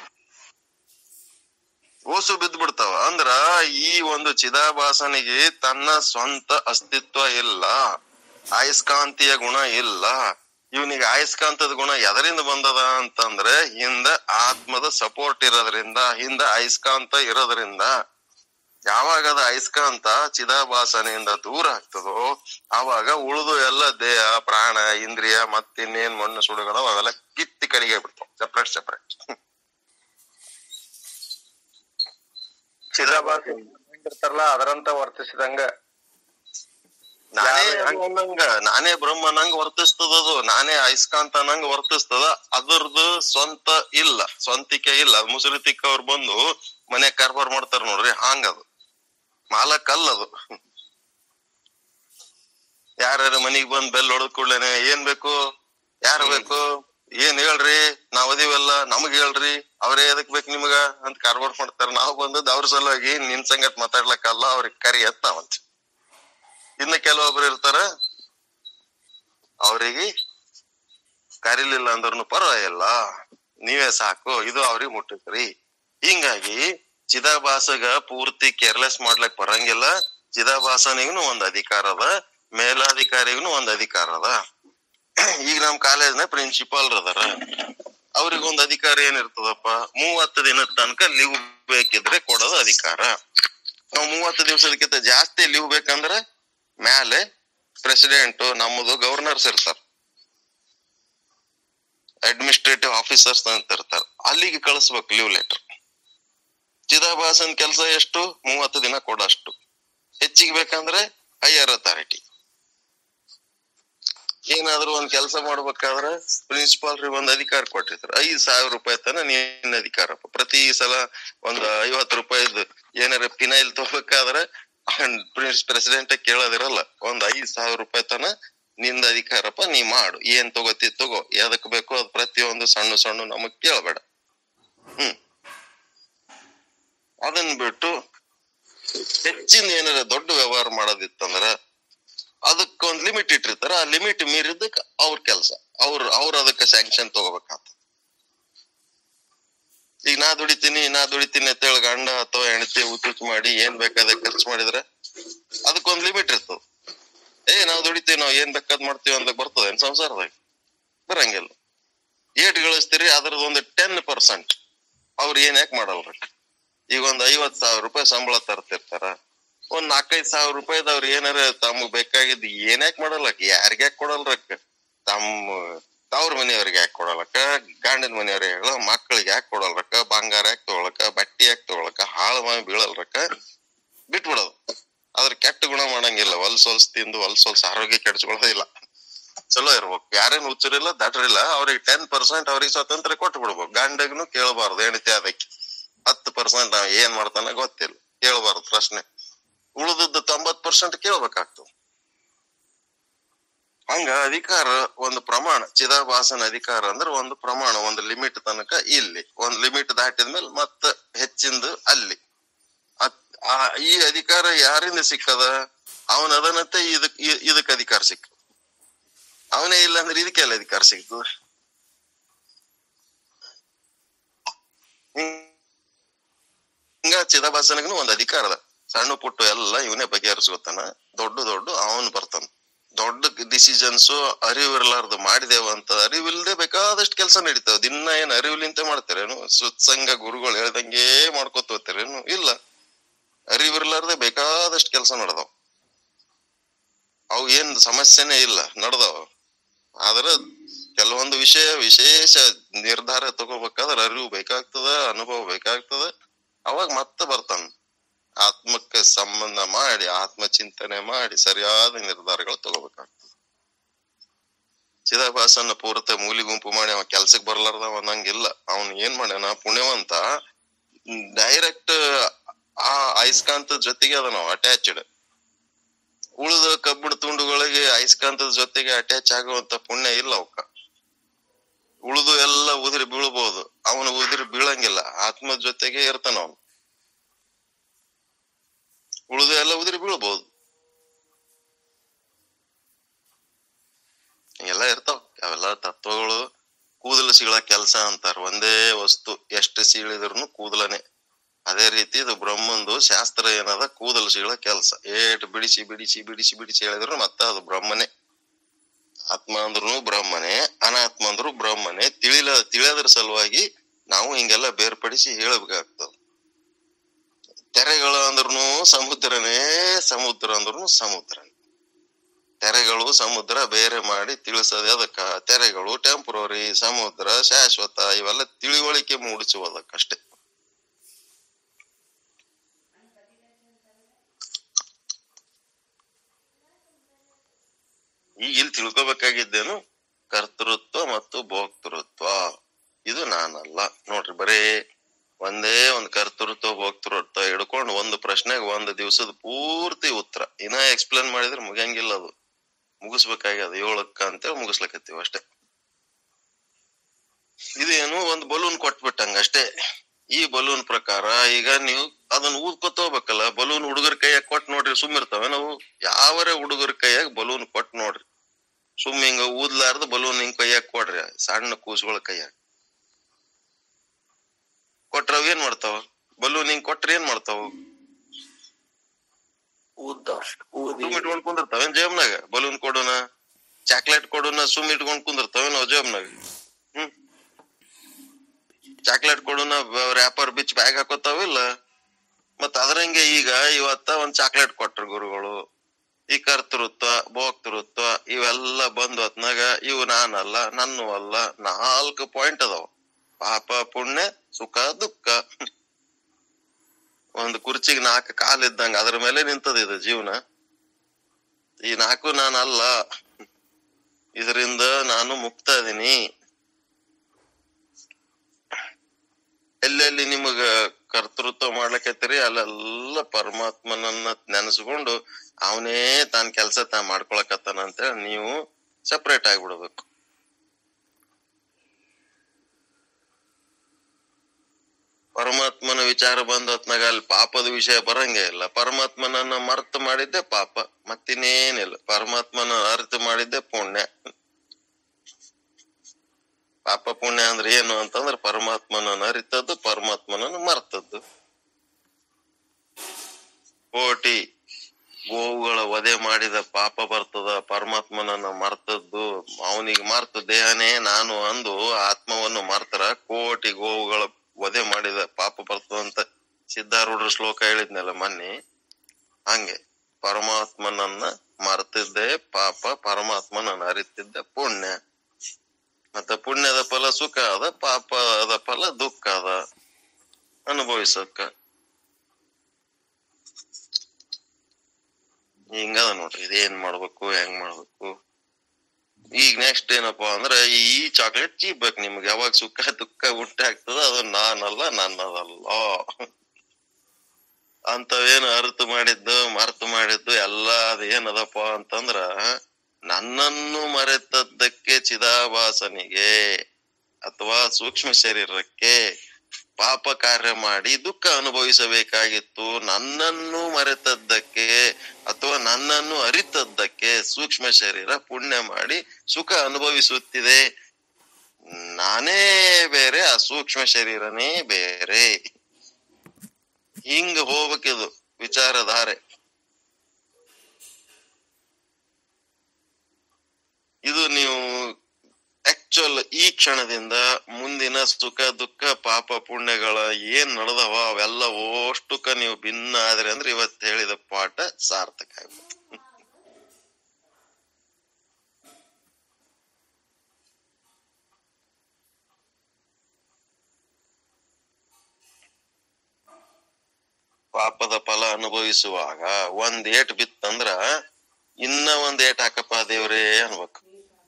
ಓಸು ಬಿದ್ದು ಬಿಡ್ತಾವ ಅಂದ್ರ ಈ ಒಂದು ಚಿದಾಭಾಸನಿಗೆ ತನ್ನ ಸ್ವಂತ ಅಸ್ತಿತ್ವ ಇಲ್ಲ, ಅಯಸ್ಕಾಂತೀಯ ಗುಣ ಇಲ್ಲ. ಇವನಿಗೆ ಅಯಸ್ಕಾಂತದ ಗುಣ ಎದರಿಂದ ಬಂದದ ಅಂತಂದ್ರೆ ಹಿಂದ ಆತ್ಮದ ಸಪೋರ್ಟ್ ಇರೋದ್ರಿಂದ, ಹಿಂದ ಅಯಸ್ಕಾಂತ ಇರೋದ್ರಿಂದ. ಯಾವಾಗ ಅದ ಅಯಸ್ಕಾಂತ ಚಿದಾಭಾಸನೆಯಿಂದ ದೂರ ಆಗ್ತದೋ ಆವಾಗ ಉಳಿದು ಎಲ್ಲ ದೇಹ ಪ್ರಾಣ ಇಂದ್ರಿಯ ಮತ್ತಿನ್ನೇನ್ ಮಣ್ಣು ಸುಡುಗಳು ಅವೆಲ್ಲ ಕಿತ್ತಿ ಕಡೆಗೆ ಬಿಡ್ತಾವ, ಸೆಪ್ರೇಟ್ ಸೆಪ್ರೇಟ್. ಚಿದಾಭಾಸ ಇರ್ತಾರಲ್ಲ ಅದರಂತ ವರ್ತಿಸಿದಂಗ ನಾನೇ ಅನ್ನಂಗ ನಾನೇ ಬ್ರಹ್ಮನಂಗ ವರ್ತಿಸ್ತದದು, ನಾನೇ ಅಯಸ್ಕಾಂತ ನಂಗ ವರ್ತಸ್ತದ. ಅದ್ರದ್ದು ಸ್ವಂತ ಇಲ್ಲ, ಸ್ವಂತಿಕೆ ಇಲ್ಲ. ಮುಸುರಿ ತಿಕ್ಕವ್ರು ಬಂದು ಮನೆ ಕಾರ್ಬಾರ್ ಮಾಡ್ತಾರ ನೋಡ್ರಿ, ಹಂಗದು ಮಾಲಕ್ ಅಲ್ಲದು. ಯಾರ್ಯಾರ ಮನಿಗ್ ಬಂದ್ ಬೆಲ್ ಹೊಡೆದ್ ಕೂಡ್ಲೇನೆ ಏನ್ ಬೇಕು, ಯಾರು ಬೇಕು, ಏನ್ ಹೇಳ್ರಿ, ನಾವ್ ಅದೀವಲ್ಲ, ನಮಗ್ ಹೇಳ್ರಿ, ಅವ್ರೇ ಎದಕ್ ಬೇಕು ನಿಮ್ಗ ಅಂತ ಕಾರ್ಬಾರ್ ಮಾಡ್ತಾರ. ನಾವ್ ಬಂದದ್ ಅವ್ರ ಸಲುವಾಗಿ ನಿನ್ ಸಂಗಟ್ ಮಾತಾಡ್ಲಕ್ಕಲ್ಲ, ಅವ್ರಿಗೆ ಕರಿ ಅತ್ ನಾವಂತ. ಇನ್ನ ಕೆಲವೊಬ್ರು ಇರ್ತಾರ, ಅವ್ರಿಗೆ ಕರಿಲಿಲ್ಲ ಅಂದ್ರೂ ಪರವಾಗಿಲ್ಲ, ನೀವೇ ಸಾಕು, ಇದು ಅವ್ರಿಗೆ ಮುಟ್ಟಿದ್ರಿ. ಹಿಂಗಾಗಿ ಚಿದಾಭಾಸಗ ಪೂರ್ತಿ ಕೇರ್ಲೆಸ್ ಮಾಡ್ಲಕ್ ಬರಂಗಿಲ್ಲ. ಚಿದಾಭಾಸನಿಗೂ ಒಂದ್ ಅಧಿಕಾರ ಅದ, ಮೇಲಾಧಿಕಾರಿಗೂ ಒಂದ್ ಅಧಿಕಾರ ಅದ. ಈಗ ನಮ್ ಕಾಲೇಜ್ನ ಪ್ರಿನ್ಸಿಪಾಲ್ ಅದಾರ, ಅವ್ರಿಗೊಂದ್ ಅಧಿಕಾರ ಏನಿರ್ತದಪ್ಪ, ಮೂವತ್ತು ದಿನದ ತನಕ ಲೀವ್ ಬೇಕಿದ್ರೆ ಕೊಡೋದು ಅಧಿಕಾರ. ನಾವ್ ಮೂವತ್ತು ದಿವಸದಕ್ಕಿಂತ ಜಾಸ್ತಿ ಲೀವ್ ಬೇಕಂದ್ರ ಮ್ಯಾಲೆ ಪ್ರೆಸಿಡೆಂಟ್ ನಮ್ಮದು ಗವರ್ನರ್ಸ್ ಇರ್ತಾರ, ಅಡ್ಮಿನಿಸ್ಟ್ರೇಟಿವ್ ಆಫೀಸರ್ಸ್ ಅಂತ ಇರ್ತಾರ, ಅಲ್ಲಿಗೆ ಕಳಿಸ್ಬೇಕು ಲೀವ್ ಲೆಟರ್. ಚಿದಾಭಾಸನ್ ಕೆಲಸ ಎಷ್ಟು, ಮೂವತ್ತು ದಿನ ಕೊಡಷ್ಟು. ಹೆಚ್ಚಿಗೆ ಬೇಕಂದ್ರೆ ಹೈಯರ್ ಅಥಾರಿಟಿ. ಏನಾದ್ರು ಒಂದ್ ಕೆಲಸ ಮಾಡ್ಬೇಕಾದ್ರೆ ಪ್ರಿನ್ಸಿಪಾಲ್ರಿಗೆ ಒಂದ್ ಅಧಿಕಾರ ಕೊಟ್ಟಿರ್ತಾರೆ, ಐದ್ ಸಾವಿರ ರೂಪಾಯಿ ತನ ನೀನ್ ಅಧಿಕಾರ. ಪ್ರತಿ ಸಲ ಒಂದ್ ಐವತ್ತು ರೂಪಾಯಿದ್ ಏನಾರ ಪಿನೈಲ್ ತಗೋಬೇಕಾದ್ರೆ ಪ್ರೆಸಿಡೆಂಟ್ ಕೇಳೋದಿರಲ್ಲ, ಒಂದ್ ಐದ್ ಸಾವಿರ ರೂಪಾಯಿ ತನ ನಿಂದ ಅಧಿಕಾರಪ್ಪ, ನೀ ಮಾಡು, ಏನ್ ತಗೋತಿ ತಗೋ, ಎದಕ್ ಬೇಕೋ ಅದ್ ಪ್ರತಿಯೊಂದು ಸಣ್ಣ ಸಣ್ಣ ನಮಗ್ ಕೇಳಬೇಡ. ಹ್ಮ್ ಅದನ್ ಬಿಟ್ಟು ಹೆಚ್ಚಿನ ಏನಾರ ದೊಡ್ಡ ವ್ಯವಹಾರ ಮಾಡೋದಿತ್ತಂದ್ರ ಅದಕ್ಕೊಂದ್ ಲಿಮಿಟ್ ಇಟ್ಟಿರ್ತಾರ. ಆ ಲಿಮಿಟ್ ಮೀರಿದಕ್ ಅವ್ರ ಕೆಲ್ಸ, ಅವ್ರ ಅವ್ರ ಅದಕ್ಕೆ ಸ್ಯಾಂಕ್ಷನ್ ತಗೋಬೇಕಾಗ್ತದ. ಈಗ ನಾ ದುಡಿತೀನಿ ನಾ ದುಡಿತೀನಿ ಅಂತ ಹೇಳಿ ಗಂಡ ಅಥವಾ ಹೆಂಡತಿ ಹುಚ್ಚುಚ್ಚು ಮಾಡಿ ಏನ್ ಬೇಕಾದ ಖರ್ಚು ಮಾಡಿದ್ರೆ ಅದಕ್ಕೊಂದ್ ಲಿಮಿಟ್ ಇರ್ತದ. ಏ ನಾವ್ ದುಡಿತೀವಿ, ನಾವ್ ಏನ್ ಬೇಕಾದ್ ಮಾಡ್ತೀವಿ ಅಂತ ಬರ್ತದ ಏನ್ ಸಂಸಾರದಾಗ? ಬರಂಗಿಲ್ಲ. ಏಟ್ ಗಳಿಸ್ತೀರಿ ಅದ್ರದ್ ಒಂದು ಟೆನ್ ಪರ್ಸೆಂಟ್ ಅವ್ರ ಏನ್ ಯಾಕೆ ಮಾಡಲ್ರಿ? ಈಗ ಒಂದ್ ಐವತ್ ಸಾವಿರ ರೂಪಾಯಿ ಸಂಬಳ ತರ್ತಿರ್ತಾರ, ಒಂದ್ ನಾಲ್ಕೈದ್ ಸಾವಿರ ರೂಪಾಯಿದವ್ರ ಏನಾರ ತಮಗ್ ಬೇಕಾಗಿದ್ ಏನ್ ಯಾಕೆ ಮಾಡಲ್ಲಕ್ಕ? ಯಾರಿಗ ಯಾಕೆ ಕೊಡಲ್ರಕ್ಕ? ತಮ್ಮ ತವ್ರ ಮನೆಯವ್ರಿಗೆ ಯಾಕೆ ಕೊಡಲಕ್ಕ? ಗಂಡನ ಮನೆಯವ್ರಿಗೆ ಹೇಳ ಮಕ್ಳಿಗೆ ಯಾಕೆ ಕೊಡಲ್ರಕ್ಕ? ಬಂಗಾರ ಯಾಕೆ ತಗೊಳಕ? ಬಟ್ಟಿ ಯಾಕೆ ತಗೊಳಕ? ಹಾಳು ಮಾಡಿ ಬೀಳಲ್ರಕ್ಕ? ಬಿಟ್ಬಿಡೋದು. ಅದ್ರ ಕೆಟ್ಟ ಗುಣ ಮಾಡಂಗಿಲ್ಲ. ಹೊಲ್ಸ್ ಹೊಲ್ಸ್ ತಿಂದು ಹೊಲ್ಸ್ ಹೊಲ್ಸ್ ಆರೋಗ್ಯ ಕೆಡ್ಸ್ಕೊಳ್ಳೋದಿಲ್ಲ. ಚಲೋ ಇರ್ಬೇಕು. ಯಾರೇನು ಹುಚ್ಚರಿಲ್ಲ ದಟ್ರಿಲ್ಲ. ಅವ್ರಿಗೆ ಟೆನ್ ಪರ್ಸೆಂಟ್ ಅವ್ರಿಗೆ ಸ್ವಾತಂತ್ರ್ಯ ಕೊಟ್ಟು ಬಿಡ್ಬೇಕು. ಗಂಡಗ್ನು ಕೇಳಬಾರ್ದು. ಹೆಂಡತಿ ಅದಕ್ಕೆ ಹತ್ತು ಪರ್ಸೆಂಟ್ ನಾವ್ ಏನ್ ಮಾಡ್ತಾನ ಗೊತ್ತಿಲ್ಲ, ಕೇಳಬಾರ್ದು ಪ್ರಶ್ನೆ. ಉಳಿದದ್ದು ತೊಂಬತ್ ಪರ್ಸೆಂಟ್ ಕೇಳ್ಬೇಕಾಗ್ತದೆ. ಹಂಗ ಅಧಿಕಾರ ಒಂದು ಪ್ರಮಾಣ, ಚಿದಾಭಾಸನ ಅಧಿಕಾರ ಅಂದ್ರೆ ಒಂದು ಪ್ರಮಾಣ, ಒಂದು ಲಿಮಿಟ್ ತನಕ ಇಲ್ಲಿ, ಒಂದ್ ಲಿಮಿಟ್ ದಾಟಿದ್ಮೇಲೆ ಮತ್ತ ಹೆಚ್ಚಿಂದು ಅಲ್ಲಿ. ಈ ಅಧಿಕಾರ ಯಾರಿಂದ ಸಿಕ್ಕದ? ಅವನ ಅದನಂತೆ ಇದಕ್ ಇದಕ್ ಅಧಿಕಾರ ಸಿಕ್ಕ. ಅವನೇ ಇಲ್ಲ ಅಂದ್ರೆ ಇದಕ್ಕೆಲ್ಲ ಅಧಿಕಾರ ಸಿಗ್ತದ? ಹಿಂಗ ಚಿದಾಭಾಸನಗನು ಒಂದ್ ಅಧಿಕಾರ ಅದ. ಸಣ್ಣ ಪುಟ್ಟು ಎಲ್ಲ ಇವನೇ ಬಗೆಹರಿಸ್ಕೊತಾನ. ದೊಡ್ಡ ದೊಡ್ಡ ಅವನ್ ಬರ್ತಾನ. ದೊಡ್ಡ ಡಿಸಿಷನ್ಸ್ ಅರಿವಿರ್ಲಾರ್ದು ಮಾಡಿದೇವ ಅಂತ ಅರಿವಿಲ್ದೆ ಬೇಕಾದಷ್ಟು ಕೆಲಸ ನಡೀತಾವ. ದಿನ ಏನ್ ಅರಿವಿಲಿಂತ ಮಾಡ್ತಾರೇನು? ಸತ್ಸಂಗ ಗುರುಗಳು ಹೇಳ್ದಂಗೆ ಮಾಡ್ಕೊತ ಹೋಗ್ತಾರೇನು? ಇಲ್ಲ. ಅರಿವಿರ್ಲಾರ್ದೆ ಬೇಕಾದಷ್ಟು ಕೆಲಸ ನಡ್ದಾವ್. ಅವು ಏನ್ ಸಮಸ್ಯೆನೇ ಇಲ್ಲ, ನಡ್ದಾವ. ಆದ್ರ ಕೆಲವೊಂದು ವಿಷಯ ವಿಶೇಷ ನಿರ್ಧಾರ ತಗೋಬೇಕಾದ್ರ ಅರಿವು ಬೇಕಾಗ್ತದ, ಅನುಭವ ಬೇಕಾಗ್ತದ. ಅವಾಗ ಮತ್ತೆ ಬರ್ತಾನ. ಆತ್ಮಕ್ಕೆ ಸಂಬಂಧ ಮಾಡಿ ಆತ್ಮ ಚಿಂತನೆ ಮಾಡಿ ಸರಿಯಾದ ನಿರ್ಧಾರಗಳು ತಗೋಬೇಕಾಗ್ತದೆ. ಚಿದಾಭಾಸನ ಪೂರ್ತಿ ಮೂಲಿ ಗುಂಪು ಮಾಡಿ ಅವ ಕೆಲ್ಸಕ್ ಬರ್ಲಾರ್ದವ ಅನ್ನಂಗಿಲ್ಲ. ಅವನ್ ಏನ್ ಮಾಡ್ಯಾನ? ಪುಣ್ಯವಂತ ಡೈರೆಕ್ಟ್ ಆ ಅಯಸ್ಕಾಂತದ ಜೊತೆಗೆ ಅದ ನಾವು ಅಟ್ಯಾಚ್ಡ್. ಉಳಿದ ಕಬ್ಬಿಣ ತುಂಡುಗಳಿಗೆ ಅಯಸ್ಕಾಂತದ ಜೊತೆಗೆ ಅಟ್ಯಾಚ್ ಆಗುವಂತ ಪುಣ್ಯ ಇಲ್ಲ ಅವಕ್ಕ. ಉಳಿದು ಎಲ್ಲ ಉದಿರಿ ಬೀಳ್ಬಹುದು, ಅವನು ಉದಿರಿ ಬೀಳಂಗಿಲ್ಲ. ಆತ್ಮದ ಜೊತೆಗೆ ಇರ್ತಾನ ಅವನು. ಉಳಿದು ಎಲ್ಲ ಉದಿರಿ ಬೀಳ್ಬಹುದು. ಎಲ್ಲ ಇರ್ತಾವ. ಅವೆಲ್ಲ ತತ್ವಗಳು ಕೂದಲು ಸೀಳ ಕೆಲ್ಸ ಅಂತಾರ. ಒಂದೇ ವಸ್ತು ಎಷ್ಟು ಸೀಳಿದ್ರು ಕೂದಲನೆ. ಅದೇ ರೀತಿ ಇದು ಬ್ರಹ್ಮಂದು ಶಾಸ್ತ್ರ ಏನದ? ಕೂದಲು ಸೀಳ ಕೆಲ್ಸ. ಏಟ್ ಬಿಡಿಸಿ ಬಿಡಿಸಿ ಬಿಡಿಸಿ ಬಿಡಿಸಿ ಹೇಳಿದ್ರು ಮತ್ತ ಅದು ಬ್ರಹ್ಮನೇ. ಆತ್ಮ ಅಂದ್ರು ಬ್ರಹ್ಮನೇ, ಅನಾತ್ಮ ಅಂದ್ರು ಬ್ರಹ್ಮನೇ. ತಿಳಿಲ ತಿಳಿಯೋದ್ರ ಸಲುವಾಗಿ ನಾವು ಹಿಂಗೆಲ್ಲ ಬೇರ್ಪಡಿಸಿ ಹೇಳಬೇಕಾಗ್ತದ. ತೆರೆಗಳು ಅಂದ್ರೂ ಸಮುದ್ರನೇ, ಸಮುದ್ರ ಅಂದ್ರೂ ಸಮುದ್ರನೇ. ತೆರೆಗಳು ಸಮುದ್ರ ಬೇರೆ ಮಾಡಿ ತಿಳಿಸೋದೆ ಅದಕ್ಕ. ತೆರೆಗಳು ಟೆಂಪ್ರರಿ, ಸಮುದ್ರ ಶಾಶ್ವತ. ಇವೆಲ್ಲ ತಿಳಿವಳಿಕೆ ಮೂಡಿಸುವುದಕ್ಕಷ್ಟೇ. ಈಗ ಇಲ್ಲಿ ತಿಳ್ಕೊಬೇಕಾಗಿದ್ದೇನು? ಕರ್ತೃತ್ವ ಮತ್ತು ಭೋಕ್ತೃತ್ವ. ಇದು ನಾನಲ್ಲ ನೋಡ್ರಿ. ಬರೇ ಒಂದೇ ಒಂದ್ ಕರ್ತೃತ್ವ ಭೋಕ್ತೃತ್ವ ಹಿಡ್ಕೊಂಡು ಒಂದು ಪ್ರಶ್ನೆಗೆ ಒಂದ್ ದಿವ್ಸದ ಪೂರ್ತಿ ಉತ್ತರ. ಇನ್ನ ಎಕ್ಸ್ಪ್ಲೇನ್ ಮಾಡಿದ್ರೆ ಮುಗಿಯಂಗಿಲ್ಲ. ಅದು ಮುಗಿಸ್ಬೇಕಾಗ್ಯದ ಏಳಕ್ಕ ಅಂತೇಳಿ ಮುಗಿಸ್ಲಕತ್ತೀವಿ ಅಷ್ಟೇ. ಇದೇನು ಒಂದ್ ಬಲೂನ್ ಕೊಟ್ಬಿಟ್ಟಂಗ ಅಷ್ಟೇ. ಈ ಬಲೂನ್ ಪ್ರಕಾರ ಈಗ ನೀವು ಅದನ್ನ ಊದ್ಕೊತ ಹೋಗ್ಬೇಕಲ್ಲ. ಬಲೂನ್ ಹುಡುಗರ ಕೈಯಾಗ ಕೊಟ್ ನೋಡ್ರಿ, ಸುಮ್ ಇರ್ತಾವೆ ನಾವು? ಯಾವರೇ ಹುಡುಗರ ಕೈಯಾಗ ಬಲೂನ್ ಕೊಟ್ ನೋಡ್ರಿ, ಸುಮ್ ಹಿಂಗ ಊದ್ಲಾರ್ದ ಬಲೂನ್ ಹಿಂಗ್ ಕೈಯಾಗ ಕೊಡ್ರಿ. ಸಣ್ಣ ಕೂಸುಗಳ ಕೈಯಾಗ ಕೊಟ್ರ ಏನ್ ಮಾಡ್ತಾವ? ಬಲೂನ್ ಹಿಂಗ್ ಕೊಟ್ರ ಏನ್ ಮಾಡ್ತಾವ? ಸುಮ್ ಇಟ್ಕೊಂಡ್ ಕುಂದಿರ್ತಾವ ಜೇಬ್ನಾಗ. ಬಲೂನ್ ಕೊಡೋಣ, ಚಾಕ್ಲೇಟ್ ಕೊಡೋಣ, ಸುಮ್ ಇಟ್ಕೊಂಡ್ ಕುಂದಿರ್ತಾವ ನಾವ್ ಜೇಬ್ನಾಗ. ಹ್ಮ್ ಚಾಕ್ಲೇಟ್ ಕೊಡೋಣ, ರ್ಯಾಪರ್ ಬಿಚ್ ಬ್ಯಾಗ್ ಹಾಕೋತಾವಿಲ್ಲ? ಮತ್ ಅದ್ರಂಗೆ ಈಗ ಇವತ್ತ ಒಂದ್ ಚಾಕ್ಲೇಟ್ ಕೊಟ್ರು ಗುರುಗಳು. ಈ ಕರ್ತೃತ್ವ ಭೋಕ್ತೃತ್ವ ಇವೆಲ್ಲ ಬಂದ್ ಹೊತ್ನಾಗ ಇವು ನಾನಲ್ಲ, ನನ್ನು ಅಲ್ಲ, ನಾಲ್ಕು ಪಾಯಿಂಟ್ ಅದಾವ. ಪಾಪ ಪುಣ್ಯ, ಸುಖ ದುಃಖ. ಒಂದ್ ಕುರ್ಚಿಗೆ ನಾಲ್ಕು ಕಾಲ್ ಇದ್ದಂಗ ಅದ್ರ ಮೇಲೆ ನಿಂತದ ಇದು ಜೀವನ. ಈ ನಾಲ್ಕು ನಾನಲ್ಲ, ಇದರಿಂದ ನಾನು ಮುಕ್ತ ಇದೀನಿ. ಎಲ್ಲೆಲ್ಲಿ ನಿಮಗ ಕರ್ತೃತ್ವ ಮಾಡ್ಲಕತ್ತೀರಿ, ಅಲ್ಲೆಲ್ಲ ಪರಮಾತ್ಮನನ್ನ ನೆನೆಸ್ಕೊಂಡು ಅವನೇ ತಾನ್ ಕೆಲ್ಸ ತಾ ಮಾಡ್ಕೊಳಕತ್ತಾನ ಅಂತೇಳಿ ನೀವು ಸಪರೇಟ್ ಆಗ್ಬಿಡ್ಬೇಕು. ಪರಮಾತ್ಮನ ವಿಚಾರ ಬಂದ ಹೊತ್ನಾಗ ಅಲ್ಲಿ ಪಾಪದ ವಿಷಯ ಬರಂಗೇ ಇಲ್ಲ. ಪರಮಾತ್ಮನನ್ನ ಮರ್ತು ಮಾಡಿದ್ದೆ ಪಾಪ, ಮತ್ತಿನ್ನೇನಿಲ್ಲ. ಪರಮಾತ್ಮನ ಅರ್ಥ ಮಾಡಿದ್ದೆ ಪುಣ್ಯ. ಪಾಪ ಪುಣ್ಯ ಅಂದ್ರೆ ಏನು ಅಂತಂದ್ರೆ ಪರಮಾತ್ಮನನ್ನ ಅರಿತದ್ದು, ಪರಮಾತ್ಮನನ್ನ ಮರ್ತದ್ದು. ಕೋಟಿ ಗೋವುಗಳ ವಧೆ ಮಾಡಿದ ಪಾಪ ಬರ್ತದ, ಪರಮಾತ್ಮನನ್ನ ಮರ್ತದ್ದು. ಅವನಿಗೆ ಮರ್ತ ದೇಹನೇ ನಾನು ಅಂದು ಆತ್ಮವನ್ನು ಮರ್ತರ ಕೋಟಿ ಗೋವುಗಳ ವಧೆ ಮಾಡಿದ ಪಾಪ ಬರ್ತದಂತ ಸಿದ್ಧಾರೂಢ ಶ್ಲೋಕ ಹೇಳಿದ್ನಲ್ಲ ಮೊನ್ನೆ. ಹಂಗೆ ಪರಮಾತ್ಮನನ್ನ ಮರ್ತಿದ್ದೆ ಪಾಪ, ಪರಮಾತ್ಮನನ್ನ ಅರಿತಿದ್ದೆ ಪುಣ್ಯ. ಮತ್ತ ಪುಣ್ಯದ ಫಲ ಸುಖ ಅದ, ಪಾಪದ ಫಲ ದುಃಖ ಅದ ಅನುಭವಿಸಕ್ಕ. ಹಿಂಗದ ನೋಡ್ರಿ, ಇದೇನ್ ಮಾಡ್ಬೇಕು, ಹೆಂಗ್ ಮಾಡ್ಬೇಕು. ಈಗ ನೆಕ್ಸ್ಟ್ ಏನಪ್ಪಾ ಅಂದ್ರ ಈ ಚಾಕ್ಲೇಟ್ ಚೀಬ್ಬೇಕು ನಿಮ್ಗೆ. ಯಾವಾಗ ಸುಖ ದುಃಖ ಉಂಟಾಗ್ತದ ಅದು ನಾನಲ್ಲ, ನನ್ನದಲ್ಲ. ಅಂತವೇನು ಅರ್ಥ ಮಾಡಿದ್ದು ಮರ್ತು ಮಾಡಿದ್ದು ಎಲ್ಲ ಅದ ಏನದಪ್ಪ ಅಂತಂದ್ರ ನನ್ನನ್ನು ಮರೆತದ್ದಕ್ಕೆ ಚಿದಾಭಾಸನಿಗೆ ಅಥವಾ ಸೂಕ್ಷ್ಮ ಶರೀರಕ್ಕೆ ಪಾಪ ಕಾರ್ಯ ಮಾಡಿ ದುಃಖ ಅನುಭವಿಸಬೇಕಾಗಿತ್ತು. ನನ್ನನ್ನು ಮರೆತದ್ದಕ್ಕೆ ಅಥವಾ ನನ್ನನ್ನು ಅರಿತದ್ದಕ್ಕೆ ಸೂಕ್ಷ್ಮ ಶರೀರ ಪುಣ್ಯ ಮಾಡಿ ಸುಖ ಅನುಭವಿಸುತ್ತಿದೆ. ನಾನೇ ಬೇರೆ, ಆ ಸೂಕ್ಷ್ಮ ಶರೀರನೇ ಬೇರೆ. ಹಿಂಗ ಹೋಗ್ಬೇಕಿದು ವಿಚಾರಧಾರೆ. ಇದು ನೀವು ಆಕ್ಚುಲ್ ಈ ಕ್ಷಣದಿಂದ ಮುಂದಿನ ಸುಖ ದುಃಖ ಪಾಪ ಪುಣ್ಯಗಳ ಏನ್ ನಡೆದವ ಅವೆಲ್ಲ ಓಷ್ಟುಕ ನೀವು ಭಿನ್ನ ಆದ್ರೆ ಅಂದ್ರೆ ಇವತ್ತು ಹೇಳಿದ ಪಾಠ ಸಾರ್ಥಕ ಆಗ್ಬೇಕು. ಪಾಪದ ಫಲ ಅನುಭವಿಸುವಾಗ ಒಂದ್ ಏಟ್ ಬಿತ್ತಂದ್ರ ಇನ್ನ ಒಂದ್ ಏಟ್ ಹಾಕಪ್ಪ ದೇವ್ರೇ ಅನ್ಬೇಕು.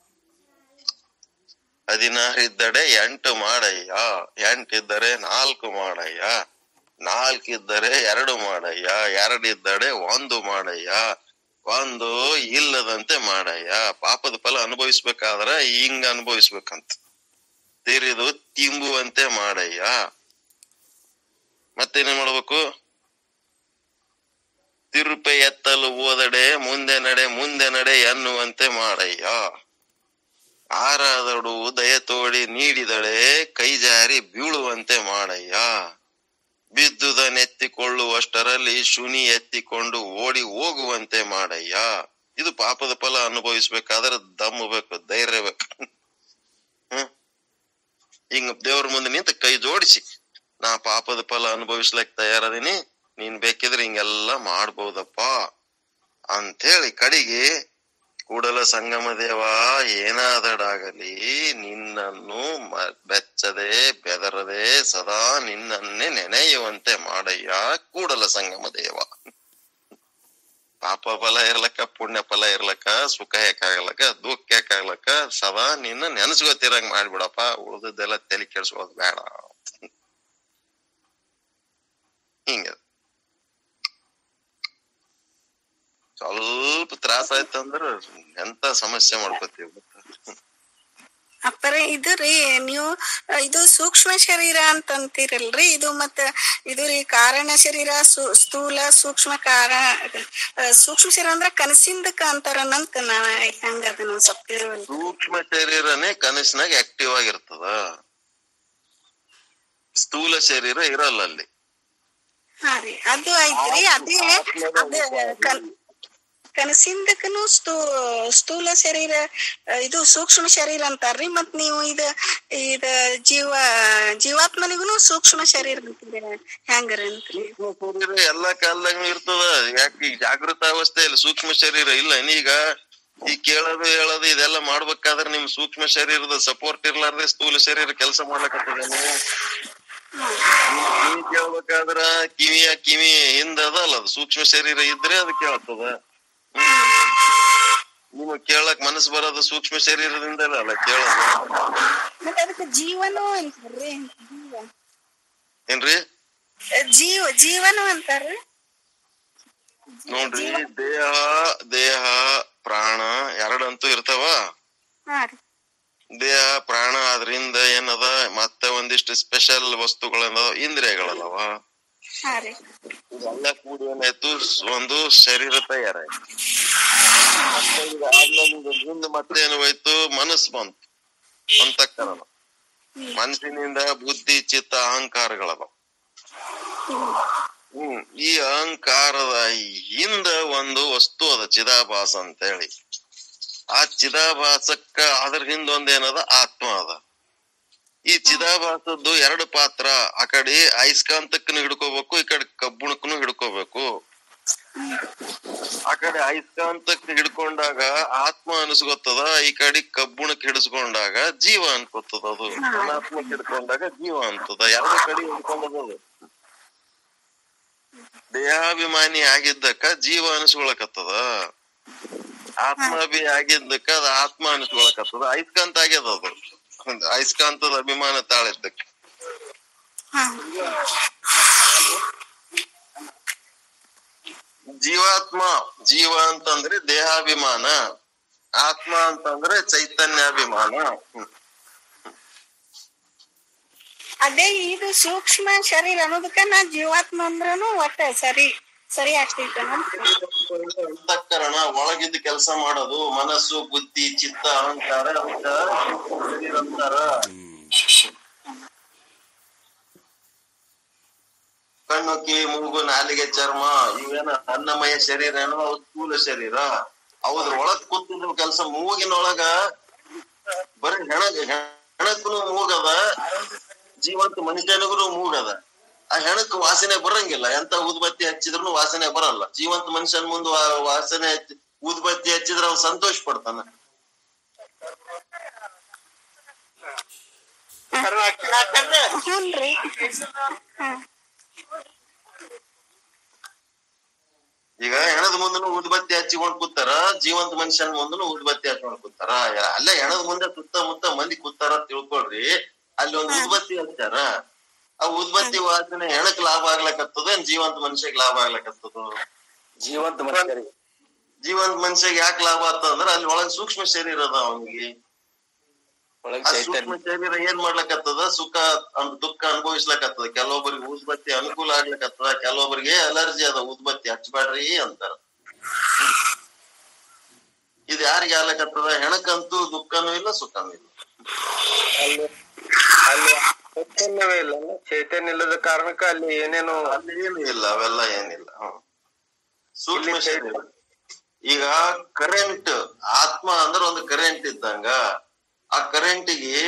ಹದಿನಾರು ಇದ್ದಡೆ ಎಂಟು ಮಾಡಯ್ಯ, ಎಂಟಿದ್ದರೆ ನಾಲ್ಕು ಮಾಡಯ್ಯ, ನಾಲ್ಕಿದ್ದರೆ ಎರಡು ಮಾಡಯ್ಯ, ಎರಡಿದ್ದಡೆ ಒಂದು ಮಾಡಯ್ಯ, ಒಂದು ಇಲ್ಲದಂತೆ ಮಾಡಯ್ಯ. ಪಾಪದ ಫಲ ಅನುಭವಿಸ್ಬೇಕಾದ್ರ ಹಿಂಗ ಅನುಭವಿಸ್ಬೇಕಂತ. ತಿರಿದು ತಿಂಬುವಂತೆ ಮಾಡಯ್ಯ. ಮತ್ತೇನೇನ್ ಮಾಡ್ಬೇಕು? ತಿರುಪೆ ಎತ್ತಲು ಹೋದಡೆ ಮುಂದೆ ನಡೆ ಮುಂದೆ ನಡೆ ಎನ್ನುವಂತೆ ಮಾಡಯ್ಯ. ಆರಾದಡು ದಯ ತೋಡಿ ನೀಡಿದಳೆ ಕೈ ಜಾರಿ ಬೀಳುವಂತೆ ಮಾಡಯ್ಯ. ಬಿದ್ದುದನ್ನೆತ್ತಿಕೊಳ್ಳುವಷ್ಟರಲ್ಲಿ ಶುನಿ ಎತ್ತಿಕೊಂಡು ಓಡಿ ಹೋಗುವಂತೆ ಮಾಡಯ್ಯ. ಇದು ಪಾಪದ ಫಲ ಅನುಭವಿಸ್ಬೇಕಾದ್ರೆ ದಮ್ಮು ಬೇಕು, ಧೈರ್ಯ ಬೇಕು. ಹ್ಮ್ ಹಿಂಗ ದೇವ್ರ ಮುಂದೆ ನಿಂತ ಕೈ ಜೋಡಿಸಿ ನಾ ಪಾಪದ ಫಲ ಅನುಭವಿಸ್ಲಕ್ ತಯಾರದೀನಿ, ನೀನ್ ಬೇಕಿದ್ರೆ ಹಿಂಗೆಲ್ಲಾ ಮಾಡ್ಬೋದಪ್ಪ ಅಂತೇಳಿ ಕಡೆಗೆ ಕೂಡಲ ಸಂಗಮ ದೇವ ಏನಾದಡಾಗಲಿ ನಿನ್ನನ್ನು ಬೆಚ್ಚದೆ ಬೆದರದೆ ಸದಾ ನಿನ್ನನ್ನೇ ನೆನೆಯುವಂತೆ ಮಾಡಯ್ಯ ಕೂಡಲ ಸಂಗಮ ದೇವ. ಪಾಪ ಫಲ ಇರ್ಲಕ್ಕ ಪುಣ್ಯ ಫಲ ಇರ್ಲಕ್ಕ ಸುಖ ಯಾಕಾಗ್ಲಕ್ಕ ದುಃಖ ಯಾಕಾಗ್ಲಕ್ಕ ಸದಾ ನಿನ್ನ ನೆನಸ್ಕೊತಿರಂಗ್ ಮಾಡ್ಬಿಡಪ್ಪ, ಉಳ್ದದ್ದೆಲ್ಲ ತಲೆ ಕೆಡ್ಸ್ಕೋದ್ ಬೇಡ. ಹಿಂಗ ಸ್ವಲ್ಪ ತ್ರಾಸ ಆಯ್ತಂದ್ರ ಎಂತ ಸಮಸ್ಯೆ ಮಾಡ್ಕೋತೀವಿ ಅಪ್ಪರ. ಇದು ರೀ ನೀವು ಇದು ಸೂಕ್ಷ್ಮ ಶರೀರ ಅಂತ ಅಂತೀರಲ್ರಿ, ಇದು ಮತ್ತ ಇದು ರೀ ಕಾರಣ ಶರೀರ, ಸ್ಥೂಲ ಸೂಕ್ಷ್ಮ ಕಾರ ಸೂಕ್ಷ್ಮ ಶರೀರ ಅಂದ್ರ ಕನಸಿಂದಕ್ಕ ಅಂತಾರ ನಂತ ನಾವ ಹೆಂಗ ಅದನ್ನ ಸ್ವಲ್ಪ ಸೂಕ್ಷ್ಮ ಶರೀರನೇ ಕನಸಿನಾಗ ಆಕ್ಟಿವ್ ಆಗಿರ್ತದ, ಸ್ಥೂಲ ಶರೀರ ಇರಲ್ಲ ಅಲ್ಲಿ. ಹಾ ರೀ ಅದು ಐತ್ರಿ. ಅದೇ ಅದ ಕನಸಿಂದಕ್ಕನು ಸ್ಥೂ ಸ್ಥೂಲ ಶರೀರ ಇದು ಸೂಕ್ಷ್ಮ ಶರೀರ ಅಂತಾರ್ರಿ. ಮತ್ ನೀವು ಇದ ಇದ ಜೀವ ಜೀವಾತ್ಮನಿಗೂ ಸೂಕ್ಷ್ಮ ಶರೀರ ಅಂತಿದ್ದೀರ ಹೆಂಗ್ರಿ ಅಂತ್ರಿ? ಎಲ್ಲಾ ಕಾಲದಾಗೂ ಇರ್ತದ. ಯಾಕೆ ಈಗ ಜಾಗೃತ ಅವಸ್ಥೆಯಲ್ಲಿ ಸೂಕ್ಷ್ಮ ಶರೀರ ಇಲ್ಲ. ಈಗ ಈ ಕೇಳೋದು ಹೇಳೋದು ಇದೆಲ್ಲ ಮಾಡ್ಬೇಕಾದ್ರೆ ನಿಮ್ ಸೂಕ್ಷ್ಮ ಶರೀರದ ಸಪೋರ್ಟ್ ಇರ್ಲಾರ್ದೆ ಸ್ಥೂಲ ಶರೀರ ಕೆಲಸ ಮಾಡ್ಲಕತ್ತದ. ಕಿವಿ ಕೇಳ್ಬೇಕಾದ್ರ ಕಿವಿಯ ಕಿವಿ ಹಿಂದದಲ್ಲ, ಅದು ಸೂಕ್ಷ್ಮ ಶರೀರ ಇದ್ರೆ ಅದು ಕೇಳ್ತದ. ನಿಮಗ್ ಕೇಳಕ್ ಮನಸ್ಸು ಬರೋದು ಸೂಕ್ಷ್ಮ ಶರೀರದಿಂದ ಅಲ್ಲ ಕೇಳೋದು. ಜೀವನೂ ಅಂತಾರ್ರಿ. ಏನ್ರಿ? ಜೀವ ಜೀವನ ಅಂತಾರ ನೋಡ್ರಿ, ದೇಹ ದೇಹ ಪ್ರಾಣ ಎರಡಂತೂ ಇರ್ತಾವ. ಹಾ ರೀ. ದೇಹ ಪ್ರಾಣ ಆದ್ರಿಂದ ಏನದ, ಮತ್ತೆ ಒಂದಿಷ್ಟು ಸ್ಪೆಷಲ್ ವಸ್ತುಗಳನ್ನ ಇಂದ್ರಿಯಗಳಲ್ಲವ. ಹಾ ರೀ. ಇದೆಲ್ಲ ಕೂಡಿ ಏನಾಯ್ತು, ಒಂದು ಶರೀರ ತಯಾರಾಯ್ತು. ಆದ್ಮೇಲೆ ಮತ್ತೆ ಏನಾಯ್ತು, ಮನಸ್ಸು ಬಂತು, ಅಂತಃಕರಣ. ಮನಸ್ಸಿನಿಂದ ಬುದ್ಧಿ ಚಿತ್ತ ಅಹಂಕಾರಗಳವ. ಹ್ಮ್ ಈ ಅಹಂಕಾರದ ಹಿಂದ ಒಂದು ವಸ್ತು ಅದ, ಚಿದಾಭಾಸ ಅಂತ ಹೇಳಿ. ಆ ಚಿದಾಭಾಸಕ್ಕ ಅದ್ರ ಹಿಂದ ಒಂದೇನದ, ಆತ್ಮ ಅದ. ಈ ಚಿದಾಭಾಸದ್ದು ಎರಡು ಪಾತ್ರ, ಆ ಕಡೆ ಅಯಸ್ಕಾಂತಕ್ಕನು ಹಿಡ್ಕೋಬೇಕು, ಈ ಕಡೆ ಕಬ್ಬುಣಕ್ಕನು ಹಿಡ್ಕೋಬೇಕು. ಆ ಕಡೆ ಅಯಸ್ಕಾಂತಕ್ ಹಿಡ್ಕೊಂಡಾಗ ಆತ್ಮ ಅನ್ಸ್ಕೊತದ, ಈ ಕಡೆ ಕಬ್ಬುಣಕ್ ಹಿಡಿಸ್ಕೊಂಡಾಗ ಜೀವ ಅನ್ಕೋತದ. ಅದು ಅನಾತ್ಮಕ್ ಹಿಡ್ಕೊಂಡಾಗ ಜೀವ ಅಂತದ. ಎರಡು ಕಡೆ ಹಿಡ್ಕೊಂಡದ. ದೇಹಾಭಿಮಾನಿ ಆಗಿದ್ದಕ್ಕ ಜೀವ ಅನಿಸ್ಕೊಳಕತ್ತದ, ಆತ್ಮಾಭಿ ಆಗಿದ್ದಕ್ಕ ಅದ ಆತ್ಮ ಅನಿಸ್ಕೊಳಕತ್ತದ. ಅಯಸ್ಕಾಂತ ಆಗ್ಯದ ಅದು, ಅಯಸ್ಕಾಂತದ ಅಭಿಮಾನ ತಾಳಿದ್ದಕ್ಕ. ಜೀವಾತ್ಮ, ಜೀವ ಅಂತಂದ್ರೆ ದೇಹಾಭಿಮಾನ, ಆತ್ಮ ಅಂತಂದ್ರೆ ಚೈತನ್ಯಾಭಿಮಾನ. ಅದೇ ಇದು ಸೂಕ್ಷ್ಮ ಶರೀರ ಅನ್ನೋದಕ್ಕ ನಾ ಜೀವಾತ್ಮ ಅಂದ್ರನು ಒಟ್ಟ ಸರಿ ಸರಿ ಆಗ್ತೈತೆ. ಅಂತಃಕರಣ ಒಳಗಿದ್ದ ಕೆಲಸ ಮಾಡೋದು, ಮನಸ್ಸು ಬುದ್ಧಿ ಚಿತ್ತ ಅಹಂಕಾರ, ಶರೀರ ಅಂತಾರ. ಕಣ್ಣು ಕಿವಿ ಮೂಗು ನಾಲಿಗೆ ಚರ್ಮ ಇವೇನ ಅನ್ನಮಯ ಶರೀರ ಏನೋ, ಸ್ಥೂಲ ಶರೀರ. ಅವ್ರ ಒಳಗ್ ಕೂತಿದ್ರು ಕೆಲ್ಸ. ಮೂಗಿನೊಳಗ ಬರೀ ಹೆಣ ಹೆಣಕ್ಕೂ ಮೂಗದ, ಜೀವಂತ ಮನುಷ್ಯನಿಗೂ ಮೂಗದ. ಆ ಹೆಣಕ್ ವಾಸನೆ ಬರಂಗಿಲ್ಲ, ಎಂತ ಊದ್ಬತ್ತಿ ಹಚ್ಚಿದ್ರು ವಾಸನೆ ಬರಲ್ಲ. ಜೀವಂತ ಮನುಷ್ಯನ್ ಮುಂದ್ ವಾಸನೆ ಹಚ್ಚಿ ಊದ್ಬತ್ತಿ ಹಚ್ಚಿದ್ರೆ ಅವ್ನು ಸಂತೋಷ ಪಡ್ತಾನ. ಈಗ ಹೆಣದ ಮುಂದನು ಊದ್ಬತ್ತಿ ಹಚ್ಚಿಕೊಂಡ್ ಕೂತಾರ, ಜೀವಂತ ಮನುಷ್ಯನ ಮುಂದನು ಊದ್ಬತ್ತಿ ಹಚ್ಕೊಂಡ್ ಕೂತಾರ. ಅಲ್ಲೇ ಹೆಣದ ಮುಂದೆ ಸುತ್ತಮುತ್ತ ಮಂದಿ ಕೂತಾರ ತಿಳ್ಕೊಳ್ರಿ. ಅಲ್ಲಿ ಒಂದ್ ಊದ್ಬತ್ತಿ ಹಚ್ಚಾರ, ಆ ಊದ್ಬತ್ತಿ ವಾಸನೆ ಹೆಣಕ್ ಲಾಭ ಆಗ್ಲಕತ್ತದ, ಜೀವಂತ ಮನುಷ್ಯಗ್ ಲಾಭ ಆಗ್ಲಕತ್ತದ? ಜೀವಂತ ಮನುಷ್ಯರಿಗೆ. ಜೀವಂತ ಮನುಷ್ಯಗ್ ಯಾಕೆ ಲಾಭ ಆಗ್ತದಂದ್ರ ಅಲ್ಲಿ ಒಳಗ್ ಸೂಕ್ಷ್ಮ ಶರೀರ ಅದ ಅವನಿಗೆ. ಆ ಸೂಕ್ಷ್ಮ ಶರೀರ ಏನ್ ಮಾಡ್ಲಕತ್ತದ, ಸುಖ ದುಃಖ ಅನುಭವಿಸ್ಲಕತ್ತದ. ಕೆಲವೊಬ್ಬರಿಗೆ ಊದ್ಬತ್ತಿ ಅನುಕೂಲ ಆಗ್ಲಕತ್ತದ, ಕೆಲವೊಬ್ಬರಿಗೆ ಅಲರ್ಜಿ ಅದ, ಊದ್ಬತ್ತಿ ಹಚ್ಬೇಡ್ರಿ ಅಂತಾರ. ಇದ್ ಯಾರಿಗೆ ಆಗ್ಲಕತ್ತದ? ಹೆಣಕಂತೂ ದುಃಖನೂ ಇಲ್ಲ ಸುಖನೂ ಇಲ್ಲ. ಅಲ್ಲಿ ಚೈತನ್ಯವೇ ಇಲ್ಲ. ಚೈತನ್ಯ ಇಲ್ಲದ ಕಾರಣಕ್ಕ ಅಲ್ಲಿ ಏನೇನು, ಅಲ್ಲಿ ಏನು ಇಲ್ಲ, ಅವೆಲ್ಲ ಏನಿಲ್ಲ. ಹ್ಮ್ ಸೂಕ್ಷ್ಮ ಶರೀರ. ಈಗ ಕರೆಂಟ್, ಆತ್ಮ ಅಂದ್ರೆ ಒಂದು ಕರೆಂಟ್ ಇದ್ದಂಗ. ಆ ಕರೆಂಟಿಗೆ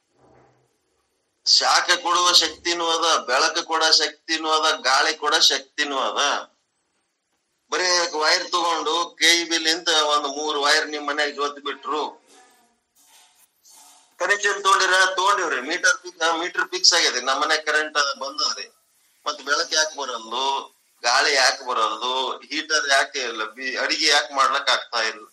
ಶಾಖ ಕೊಡುವ ಶಕ್ತಿನೂ ಅದ, ಬೆಳಕು ಕೊಡೋ ಶಕ್ತಿನೂ ಅದ, ಗಾಳಿ ಕೊಡೋ ಶಕ್ತಿನೂ ಅದ. ಬರೀ ವೈರ್ ತಗೊಂಡು ಕೆ ಇ ಬಿಲ್ ಇಂತ ಒಂದ್ ಮೂರ್ ವೈರ್ ನಿಮ್ ಮನ್ಯಾಗ ಜೋತ್ ಬಿಟ್ರು, ಕನೆಕ್ಷನ್ ತಗೊಂಡಿರ ತಗೊಂಡಿವ್ರಿ, ಮೀಟರ್ ಮೀಟರ್ ಫಿಕ್ಸ್ ಆಗ್ಯದ, ನಮ್ಮ ಮನ್ಯಾಗ ಕರೆಂಟ್ ಬಂದದ್ರಿ. ಮತ್ ಬೆಳಕ್ ಯಾಕೆ ಬರಲ್ದು, ಗಾಳಿ ಯಾಕೆ ಬರಲ್ದು, ಹೀಟರ್ ಯಾಕೆ ಇಲ್ಲ, ಅಡಿಗೆ ಯಾಕೆ ಮಾಡ್ಲಕ್ ಆಗ್ತಾ ಇಲ್ಲ?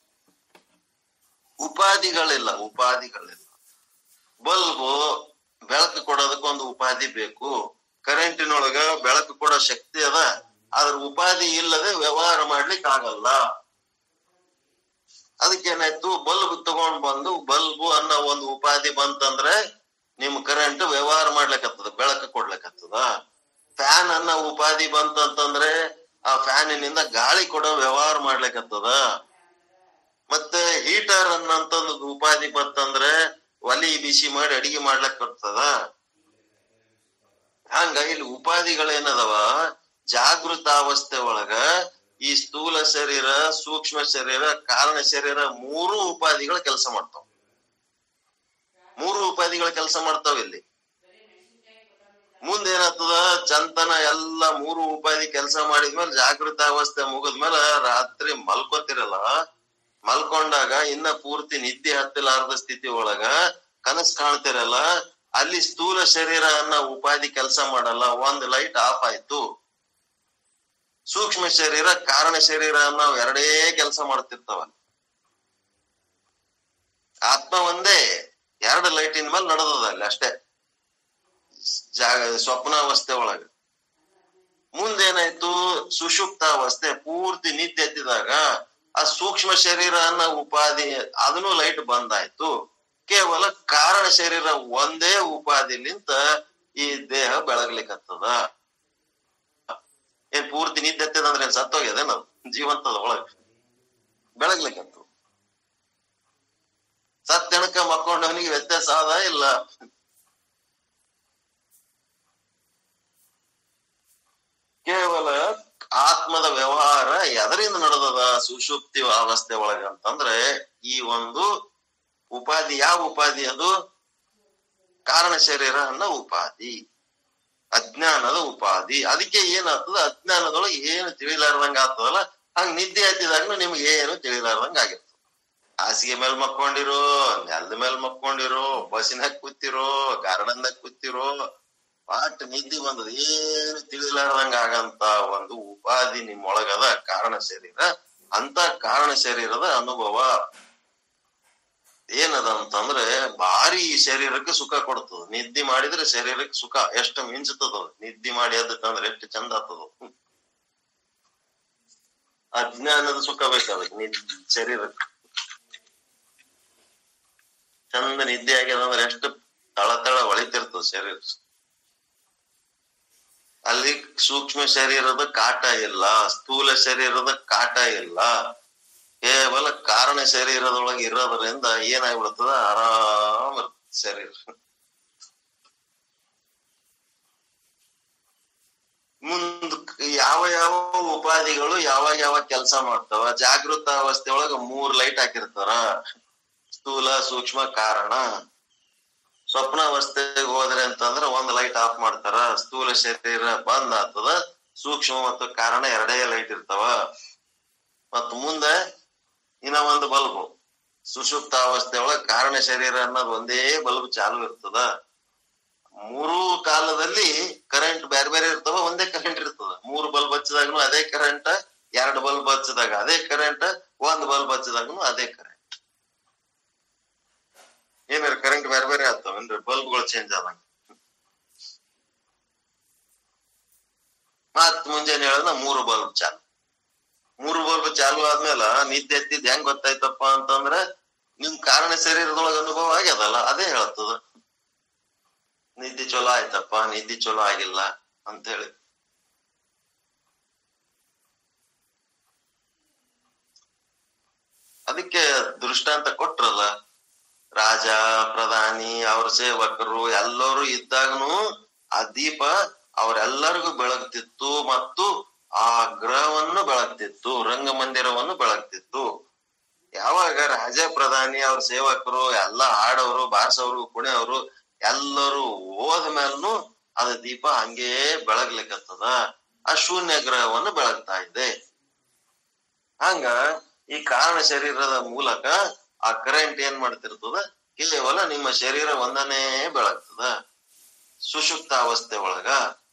ಉಪಾಧಿಗಳಿಲ್ಲ, ಉಪಾಧಿಗಳಿಲ್ಲ. ಬಲ್ಬು ಬೆಳಕು ಕೊಡೋದಕ್ಕೆ ಒಂದು ಉಪಾಧಿ ಬೇಕು. ಕರೆಂಟಿನೊಳಗ ಬೆಳಕು ಕೊಡೋ ಶಕ್ತಿ ಅದ, ಅದ್ರ ಉಪಾಧಿ ಇಲ್ಲದೆ ವ್ಯವಹಾರ ಮಾಡ್ಲಿಕ್ಕೆ ಆಗಲ್ಲ. ಅದಕ್ಕೇನಾಯ್ತು, ಬಲ್ಬ್ ತಗೊಂಡ್ ಬಂದು ಬಲ್ಬು ಅನ್ನೋ ಒಂದು ಉಪಾಧಿ ಬಂತಂದ್ರೆ ನಿಮ್ ಕರೆಂಟ್ ವ್ಯವಹಾರ ಮಾಡ್ಲಿಕ್ಕತ್ತದ, ಬೆಳಕು ಕೊಡ್ಲಿಕ್ಕತ್ತದ. ಫ್ಯಾನ್ ಅನ್ನೋ ಉಪಾಧಿ ಬಂತಂತಂದ್ರೆ ಆ ಫ್ಯಾನಿನಿಂದ ಗಾಳಿ ಕೊಡೋ ವ್ಯವಹಾರ ಮಾಡ್ಲಿಕ್ಕತ್ತದ. ಮತ್ತೆ ಹೀಟರ್ ಅನ್ನಂತ ಉಪಾಧಿ ಬಂತಂದ್ರೆ ಒಲಿ ಬಿಸಿ ಮಾಡಿ ಅಡಿಗೆ ಮಾಡ್ಲಕ್ ಬರ್ತದ. ಹಂಗ ಇಲ್ಲಿ ಉಪಾಧಿಗಳೇನದವ, ಜಾಗೃತಾವಸ್ಥೆ ಒಳಗ ಈ ಸ್ಥೂಲ ಶರೀರ, ಸೂಕ್ಷ್ಮ ಶರೀರ, ಕಾರಣ ಶರೀರ ಮೂರು ಉಪಾಧಿಗಳ ಕೆಲಸ ಮಾಡ್ತಾವ. ಮೂರು ಉಪಾಧಿಗಳ ಕೆಲಸ ಮಾಡ್ತಾವ. ಇಲ್ಲಿ ಮುಂದೇನಾಗ್ತದ, ಚಂತನ ಎಲ್ಲಾ ಮೂರು ಉಪಾಧಿ ಕೆಲಸ ಮಾಡಿದ್ಮೇಲೆ ಜಾಗೃತಾವಸ್ಥೆ ಮುಗಿದ್ಮೇಲೆ ರಾತ್ರಿ ಮಲ್ಕೋತಿರಲ್ಲ, ಮಲ್ಕೊಂಡಾಗ ಇನ್ನ ಪೂರ್ತಿ ನಿದ್ದೆ ಹತ್ತಿಲಾರದ ಸ್ಥಿತಿ ಒಳಗ ಕನಸು ಕಾಣ್ತಿರಲ್ಲ, ಅಲ್ಲಿ ಸ್ಥೂಲ ಶರೀರ ಅನ್ನೋ ಉಪಾಧಿ ಕೆಲಸ ಮಾಡಲ್ಲ, ಒಂದ್ ಲೈಟ್ ಆಫ್ ಆಯ್ತು. ಸೂಕ್ಷ್ಮ ಶರೀರ, ಕಾರಣ ಶರೀರ ಅನ್ನೋ ಎರಡೇ ಕೆಲಸ ಮಾಡ್ತಿರ್ತಾವ. ಆತ್ಮ ಒಂದೇ, ಎರಡು ಲೈಟಿನ ಮೇಲೆ ನಡೆದದ ಅಲ್ಲಿ ಅಷ್ಟೇ. ಜಾಗ ಸ್ವಪ್ನಾವಸ್ಥೆ ಒಳಗ ಮುಂದೇನಾಯ್ತು, ಸುಷುಪ್ತಾವಸ್ಥೆ ಪೂರ್ತಿ ನಿದ್ದೆ ಎತ್ತಿದಾಗ ಆ ಸೂಕ್ಷ್ಮ ಶರೀರ ಅನ್ನೋ ಉಪಾಧಿ ಅದನ್ನು ಲೈಟ್ ಬಂದಾಯ್ತು. ಕೇವಲ ಕಾರಣ ಶರೀರ ಒಂದೇ ಉಪಾಧಿಲಿಂತ ಈ ದೇಹ ಬೆಳಗ್ಲಿಕ್ಕತ್ತದ. ಏನ್ ಪೂರ್ತಿ ನಿದ್ದೆ ಎತ್ತದಂದ್ರೆ ಏನ್ ಸತ್ತೋಗ್ಯದ ನಾವು ಜೀವಂತದ ಒಳಗ ಬೆಳಗ್ಲಿಕ್ಕತ್ತು. ಸತ್ಯಣಕ ಮಕ್ಕೊಂಡವನಿಗೆ ವ್ಯತ್ಯಾಸ ಆದ ಇಲ್ಲ. ಕೇವಲ ಆತ್ಮದ ವ್ಯವಹಾರ ಎದರಿಂದ ನಡೆದದ ಸುಷುಪ್ತಿ ಅವಸ್ಥೆ ಒಳಗ ಅಂತಂದ್ರೆ ಈ ಒಂದು ಉಪಾಧಿ, ಯಾವ ಉಪಾಧಿ ಅದು? ಕಾರಣ ಶರೀರ ಅನ್ನೋ ಉಪಾಧಿ, ಅಜ್ಞಾನದ ಉಪಾಧಿ. ಅದಕ್ಕೆ ಏನಾಗ್ತದ, ಅಜ್ಞಾನದೊಳಗೆ ಏನು ತಿಳಿಲಾರ್ದಂಗ ಆಗ್ತದಲ್ಲ, ಹಂಗ ನಿದ್ದೆ ಹತ್ತಿದಾಗನು ನಿಮ್ಗೆ ಏನು ತಿಳಿಲಾರ್ದಂಗ ಆಗಿರ್ತದ. ಹಾಸಿಗೆ ಮೇಲ್ ಮಕ್ಕೊಂಡಿರೋ, ನೆಲದ ಮೇಲ್ ಮಕ್ಕೊಂಡಿರೋ, ಬಸ್ಸಿನಾಗ ಕೂತಿರೋ, ಗಾರ್ಡನ್ದಾಗ ಕೂತಿರೋ, ಪಾಟ್ ನಿದ್ದೆ ಬಂದದ, ಏನು ತಿಳಿಲಾರ್ದಂಗ ಆಗಂತ ಒಂದು ಉಪಾಧಿ ನಿಮ್ಮೊಳಗದ ಕಾರಣ ಶರೀರ. ಅಂತ ಕಾರಣ ಶರೀರದ ಅನುಭವ ಏನದ ಅಂತಂದ್ರೆ ಭಾರಿ ಶರೀರಕ್ಕೆ ಸುಖ ಕೊಡ್ತದ. ನಿದ್ದೆ ಮಾಡಿದ್ರೆ ಶರೀರಕ್ಕೆ ಸುಖ ಎಷ್ಟು ಮಿಂಚತದ. ನಿದ್ದೆ ಮಾಡಿ ಅದಕ್ಕಂದ್ರೆ ಎಷ್ಟು ಚಂದ ಆಗ್ತದ. ಅಜ್ಞಾನದ ಸುಖ ಬೇಕಾದ ನಿದ್ ಶರೀರಕ್ಕೆ. ಚಂದ ನಿದ್ದೆ ಆಗ್ಯದಂದ್ರೆ ಎಷ್ಟು ತಳ ತಳ ಹೊಳಿತಿರ್ತದ ಶರೀರ. ಅಲ್ಲಿ ಸೂಕ್ಷ್ಮ ಶರೀರದ ಕಾಟ ಇಲ್ಲ, ಸ್ಥೂಲ ಶರೀರದ ಕಾಟ ಇಲ್ಲ. ಕೇವಲ ಕಾರಣ ಶರೀರದೊಳಗೆ ಇರೋದ್ರಿಂದ ಏನಾಗ್ಬಿಡ್ತದ, ಆರಾಮ ಇರ್ತದ ಶರೀರ. ಮುಂದ ಯಾವ ಯಾವ ಉಪಾಧಿಗಳು ಯಾವಾಗ ಯಾವಾಗ ಕೆಲಸ ಮಾಡ್ತಾವ? ಜಾಗೃತ ಅವಸ್ಥೆ ಒಳಗ ಮೂರ್ ಲೈಟ್ ಹಾಕಿರ್ತಾರ, ಸ್ಥೂಲ, ಸೂಕ್ಷ್ಮ, ಕಾರಣ. ಸ್ವಪ್ನಾವಸ್ಥೆಗೆ ಹೋದ್ರೆ ಅಂತಂದ್ರ ಒಂದ್ ಲೈಟ್ ಆಫ್ ಮಾಡ್ತಾರ, ಸ್ಥೂಲ ಶರೀರ ಬಂದ್ ಆಗ್ತದ, ಸೂಕ್ಷ್ಮ ಮತ್ತು ಕಾರಣ ಎರಡೇ ಲೈಟ್ ಇರ್ತಾವ. ಮತ್ ಮುಂದೆ ಇನ್ನ ಒಂದು ಬಲ್ಬ್, ಸುಷುಪ್ತ ಅವಸ್ಥೆ ಒಳಗ ಕಾರಣ ಶರೀರ ಅನ್ನೋದು ಒಂದೇ ಬಲ್ಬ್ ಚಾಲು ಇರ್ತದ. ಮೂರು ಕಾಲದಲ್ಲಿ ಕರೆಂಟ್ ಬೇರೆ ಬೇರೆ ಇರ್ತಾವ, ಒಂದೇ ಕರೆಂಟ್ ಇರ್ತದ. ಮೂರು ಬಲ್ಬ್ ಹಚ್ಚಿದಾಗನು ಅದೇ ಕರೆಂಟ್, ಎರಡು ಬಲ್ಬ್ ಹಚ್ಚಿದಾಗ ಅದೇ ಕರೆಂಟ್, ಒಂದ್ ಬಲ್ಬ್ ಹಚ್ಚಿದಾಗನು ಅದೇ ಕರೆಂಟ್. ಏನಾರ ಕರೆಂಟ್ ಬೇರೆ ಬೇರೆ ಆಗ್ತಾವೇನ್ರಿ ಬಲ್ಬ್ಗಳು ಚೇಂಜ್ ಆದಂಗ? ಮತ್ ಮುಂಜಾನೆ ಹೇಳದ ಮೂರು ಬಲ್ಬ್ ಚಾಲು. ಮೂರು ಬಲ್ಬ್ ಚಾಲು ಆದ್ಮೇಲ ನಿದ್ದೆ ಎತ್ತಿದ್ ಹೆಂಗ್ ಗೊತ್ತಾಯ್ತಪ್ಪ ಅಂತಂದ್ರ ನಿಮ್ ಕಾರಣ ಶರೀರದೊಳಗ ಅನುಭವ ಆಗ್ಯದಲ್ಲ, ಅದೇ ಹೇಳ್ತದ ನಿದ್ದೆ ಚಲೋ ಆಯ್ತಪ್ಪ, ನಿದ್ದೆ ಚಲೋ ಆಗಿಲ್ಲ ಅಂತ ಹೇಳಿ. ಅದಕ್ಕೆ ದೃಷ್ಟಾಂತ ಕೊಟ್ರಲ್ಲ, ರಾಜ, ಪ್ರಧಾನಿ, ಅವ್ರ ಸೇವಕರು ಎಲ್ಲರೂ ಇದ್ದಾಗನು ಆ ದೀಪ ಅವರೆಲ್ಲರಿಗೂ ಬೆಳಗ್ತಿತ್ತು ಮತ್ತು ಆ ಗ್ರಹವನ್ನು ಬೆಳಗ್ತಿತ್ತು, ರಂಗಮಂದಿರವನ್ನು ಬೆಳಗ್ತಿತ್ತು. ಯಾವಾಗ ರಾಜ, ಪ್ರಧಾನಿ, ಅವ್ರ ಸೇವಕರು ಎಲ್ಲ ಹಾಡೋರು, ಬಾರ್ಸೋರು, ಕುಣಿಯವರು ಎಲ್ಲರೂ ಹೋದ ಮೇಲೂ ಅದ ದೀಪ ಹಂಗೇ ಬೆಳಗ್ಲಿಕ್ಕತ್ತದ. ಆ ಶೂನ್ಯ ಗ್ರಹವನ್ನು ಬೆಳಗ್ತಾ ಇದೆ. ಹಂಗ ಈ ಕಾರಣ ಶರೀರದ ಮೂಲಕ ಆ ಕರೆಂಟ್ ಏನ್ ಮಾಡ್ತಿರ್ತದ, ಕೇವಲ ನಿಮ್ಮ ಶರೀರ ಒಂದನೇ ಬೆಳಗ್ತದ ಸುಷುಪ್ತ ಅವಸ್ಥೆ ಒಳಗ.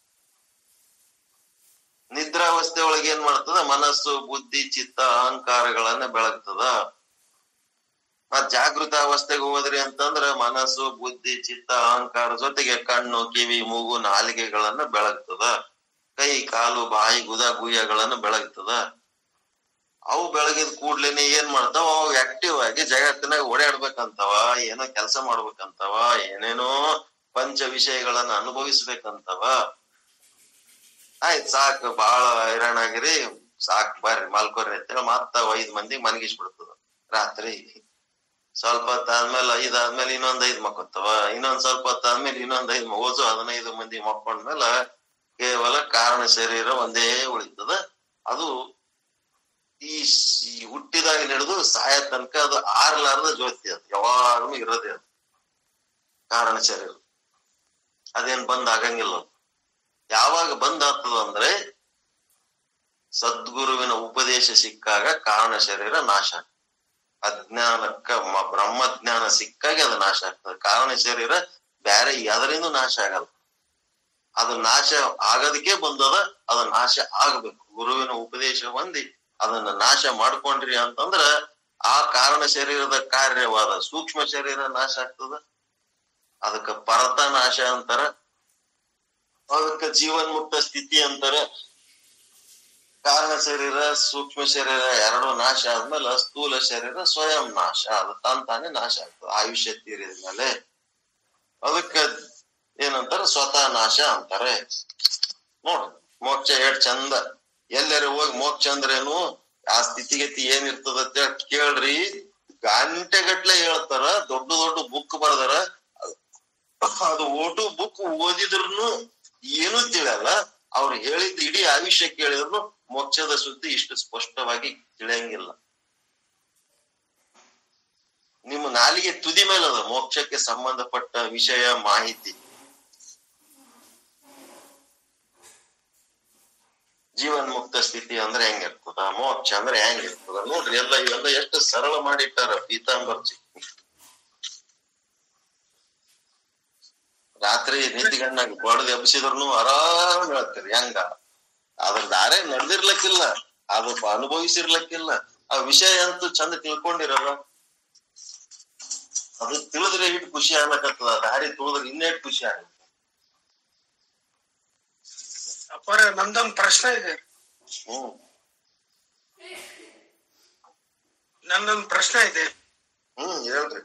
ನಿದ್ರಾವಸ್ಥೆ ಒಳಗೆ ಏನ್ ಮಾಡ್ತದ, ಮನಸ್ಸು, ಬುದ್ಧಿ, ಚಿತ್ತ, ಅಹಂಕಾರಗಳನ್ನ ಬೆಳಗ್ತದ. ಆ ಜಾಗೃತ ಅವಸ್ಥೆಗೆ ಹೋದ್ರಿ ಅಂತಂದ್ರ ಮನಸ್ಸು, ಬುದ್ಧಿ, ಚಿತ್ತ, ಅಹಂಕಾರ ಜೊತೆಗೆ ಕಣ್ಣು, ಕಿವಿ, ಮೂಗು, ನಾಲಿಗೆಗಳನ್ನ ಬೆಳಗ್ತದ. ಕೈ, ಕಾಲು, ಬಾಯಿ, ಗುದ, ಗುಯ್ಯಗಳನ್ನ ಬೆಳಗ್ತದ. ಅವು ಬೆಳಗಿದ ಕೂಡ್ಲೇನೆ ಏನ್ ಮಾಡ್ತಾವ, ಅವು ಆಕ್ಟಿವ್ ಆಗಿ ಜಗತ್ತಿನಾಗ ಓಡಾಡ್ಬೇಕಂತವ, ಏನೋ ಕೆಲಸ ಮಾಡ್ಬೇಕಂತವ, ಏನೇನೋ ಪಂಚ ವಿಷಯಗಳನ್ನ ಅನುಭವಿಸ್ಬೇಕಂತವ. ಆಯ್ತ್ ಸಾಕು, ಬಾಳ ಹೈರಾಣ ಆಗಿರಿ, ಸಾಕ್ ಬರ್ರಿ ಮಲ್ಕೋರಿ ಅಂತೇಳಿ ಮತ್ತ ಐದ್ ಮಂದಿ ಮನಗಿಸ್ಬಿಡ್ತದ. ರಾತ್ರಿ ಸ್ವಲ್ಪ ಹೊತ್ತಾದ್ಮೇಲೆ ಐದ್ ಆದ್ಮೇಲೆ ಇನ್ನೊಂದ್ ಐದ್ ಮಕ್ಕೋತಾವ, ಇನ್ನೊಂದ್ ಸ್ವಲ್ಪ ಹೊತ್ತಾದ್ಮೇಲೆ ಇನ್ನೊಂದ್ ಐದ್ ಓಸು ಹದಿನೈದು ಮಂದಿ ಮಕ್ಕೊಂಡ್ಮೇಲ ಕೇವಲ ಕಾರಣ ಶರೀರ ಒಂದೇ ಉಳಿತದ. ಅದು ಈ ಹುಟ್ಟಿದಾಗ ನಡೆದು ಸಾಯ ತನಕ ಅದು ಆರ್ಲಾರ್ದ ಜ್ಯೋತಿ, ಅದು ಯಾವಾಗ್ಲೂ ಇರೋದೇ. ಅದು ಕಾರಣ ಶರೀರ ಅದೇನ್ ಬಂದ್ ಆಗಂಗಿಲ್ಲ. ಯಾವಾಗ ಬಂದ್ ಆಗ್ತದ ಅಂದ್ರೆ ಸದ್ಗುರುವಿನ ಉಪದೇಶ ಸಿಕ್ಕಾಗ ಕಾರಣ ಶರೀರ ನಾಶ ಆಗ್ತದೆ. ಅಜ್ಞಾನಕ್ಕ ಬ್ರಹ್ಮಜ್ಞಾನ ಸಿಕ್ಕಾಗ ಅದು ನಾಶ ಆಗ್ತದೆ. ಕಾರಣ ಶರೀರ ಬ್ಯಾರೆ ಯಾವ್ದರಿಂದ ನಾಶ ಆಗಲ್ಲ. ಅದು ನಾಶ ಆಗೋದಕ್ಕೆ ಬಂದದ, ಅದು ನಾಶ ಆಗ್ಬೇಕು. ಗುರುವಿನ ಉಪದೇಶ ಹೊಂದಿ ಅದನ್ನ ನಾಶ ಮಾಡ್ಕೊಂಡ್ರಿ ಅಂತಂದ್ರ ಆ ಕಾರಣ ಶರೀರದ ಕಾರ್ಯವಾದ ಸೂಕ್ಷ್ಮ ಶರೀರ ನಾಶ ಆಗ್ತದ. ಅದಕ್ಕ ಪರತ ನಾಶ ಅಂತಾರ, ಅದಕ್ಕ ಜೀವನ್ಮುಕ್ತ ಸ್ಥಿತಿ ಅಂತಾರ. ಕಾರಣ ಶರೀರ ಸೂಕ್ಷ್ಮ ಶರೀರ ಎರಡು ನಾಶ ಆದ್ಮೇಲೆ ಸ್ಥೂಲ ಶರೀರ ಸ್ವಯಂ ನಾಶ ಅದು ತಾನ್ ತಾನೇ ನಾಶ ಆಗ್ತದೆ ಆಯುಷ್ಯ ತೀರಿದ್ಮೇಲೆ. ಅದಕ್ಕ ಏನಂತಾರ ಸ್ವತಃ ನಾಶ ಅಂತಾರೆ. ನೋಡ್ರಿ ಮೋಕ್ಷ ಎಷ್ಟ್ ಚಂದ. ಎಲ್ಲರೂ ಹೋಗಿ ಮೋಕ್ಷ ಅಂದ್ರೇನು ಆ ಸ್ಥಿತಿಗತಿ ಏನಿರ್ತದ ಅಂತ ಕೇಳ್ರಿ, ಗಂಟೆ ಗಟ್ಲೆ ಹೇಳ್ತಾರ. ದೊಡ್ಡ ದೊಡ್ಡ ಬುಕ್ ಬರ್ದಾರ, ಅದು ಓಟು ಬುಕ್ ಓದಿದ್ರು ಏನು ತಿಳಿಯಲ್ಲ. ಅವ್ರು ಹೇಳಿದ್ ಇಡೀ ಆಯುಷ್ಯ ಕೇಳಿದ್ರು ಮೋಕ್ಷದ ಸುದ್ದಿ ಇಷ್ಟು ಸ್ಪಷ್ಟವಾಗಿ ತಿಳಿಯಂಗಿಲ್ಲ. ನಿಮ್ಮ ನಾಲಿಗೆ ತುದಿ ಮೇಲದ ಮೋಕ್ಷಕ್ಕೆ ಸಂಬಂಧಪಟ್ಟ ವಿಷಯ ಮಾಹಿತಿ. ಜೀವನ್ ಮುಕ್ತ ಸ್ಥಿತಿ ಅಂದ್ರೆ ಹೆಂಗಿರ್ತದ, ಮೋಕ್ಷ ಅಂದ್ರೆ ಹೆಂಗಿರ್ತದ ನೋಡ್ರಿ. ಎಲ್ಲ ಇವೆಲ್ಲ ಎಷ್ಟು ಸರಳ ಮಾಡಿಟ್ಟಾರ ಪೀತಾಂಬರ್ಜಿ. ರಾತ್ರಿ ನಿಂತಿಗಣ್ಣಾಗ ಬಡದ್ ಎಬ್ಸಿದ್ರು ಆರಾಮ್ ಹೇಳ್ತೀರಿ ಹೆಂಗ. ಅದ್ರ ದಾರೆ ನಡೆದಿರ್ಲಕ್ಕಿಲ್ಲ, ಅದು ಅನುಭವಿಸಿರ್ಲಕ್ಕಿಲ್ಲ. ಆ ವಿಷಯ ಅಂತೂ ಚಂದ ತಿಳ್ಕೊಂಡಿರಲ್ಲ. ಅದು ತಿಳಿದ್ರೆ ಇಟ್ಟು ಖುಷಿ ಆಗ್ಲಕತ್ತದ, ದಾರಿ ತುಳಿದ್ರೆ ಇನ್ನೇಟ್ ಖುಷಿ ಆಗುತ್ತೆ. ಅಪ್ಪರ ನಂದೊಂದ್ ಪ್ರಶ್ನೆ ಇದೆ. ಹ್ಮ್ ನಂದೊಂದ್ ಪ್ರಶ್ನೆ ಇದೆ. ಹ್ಮ್ ಹೇಳ್ರಿ.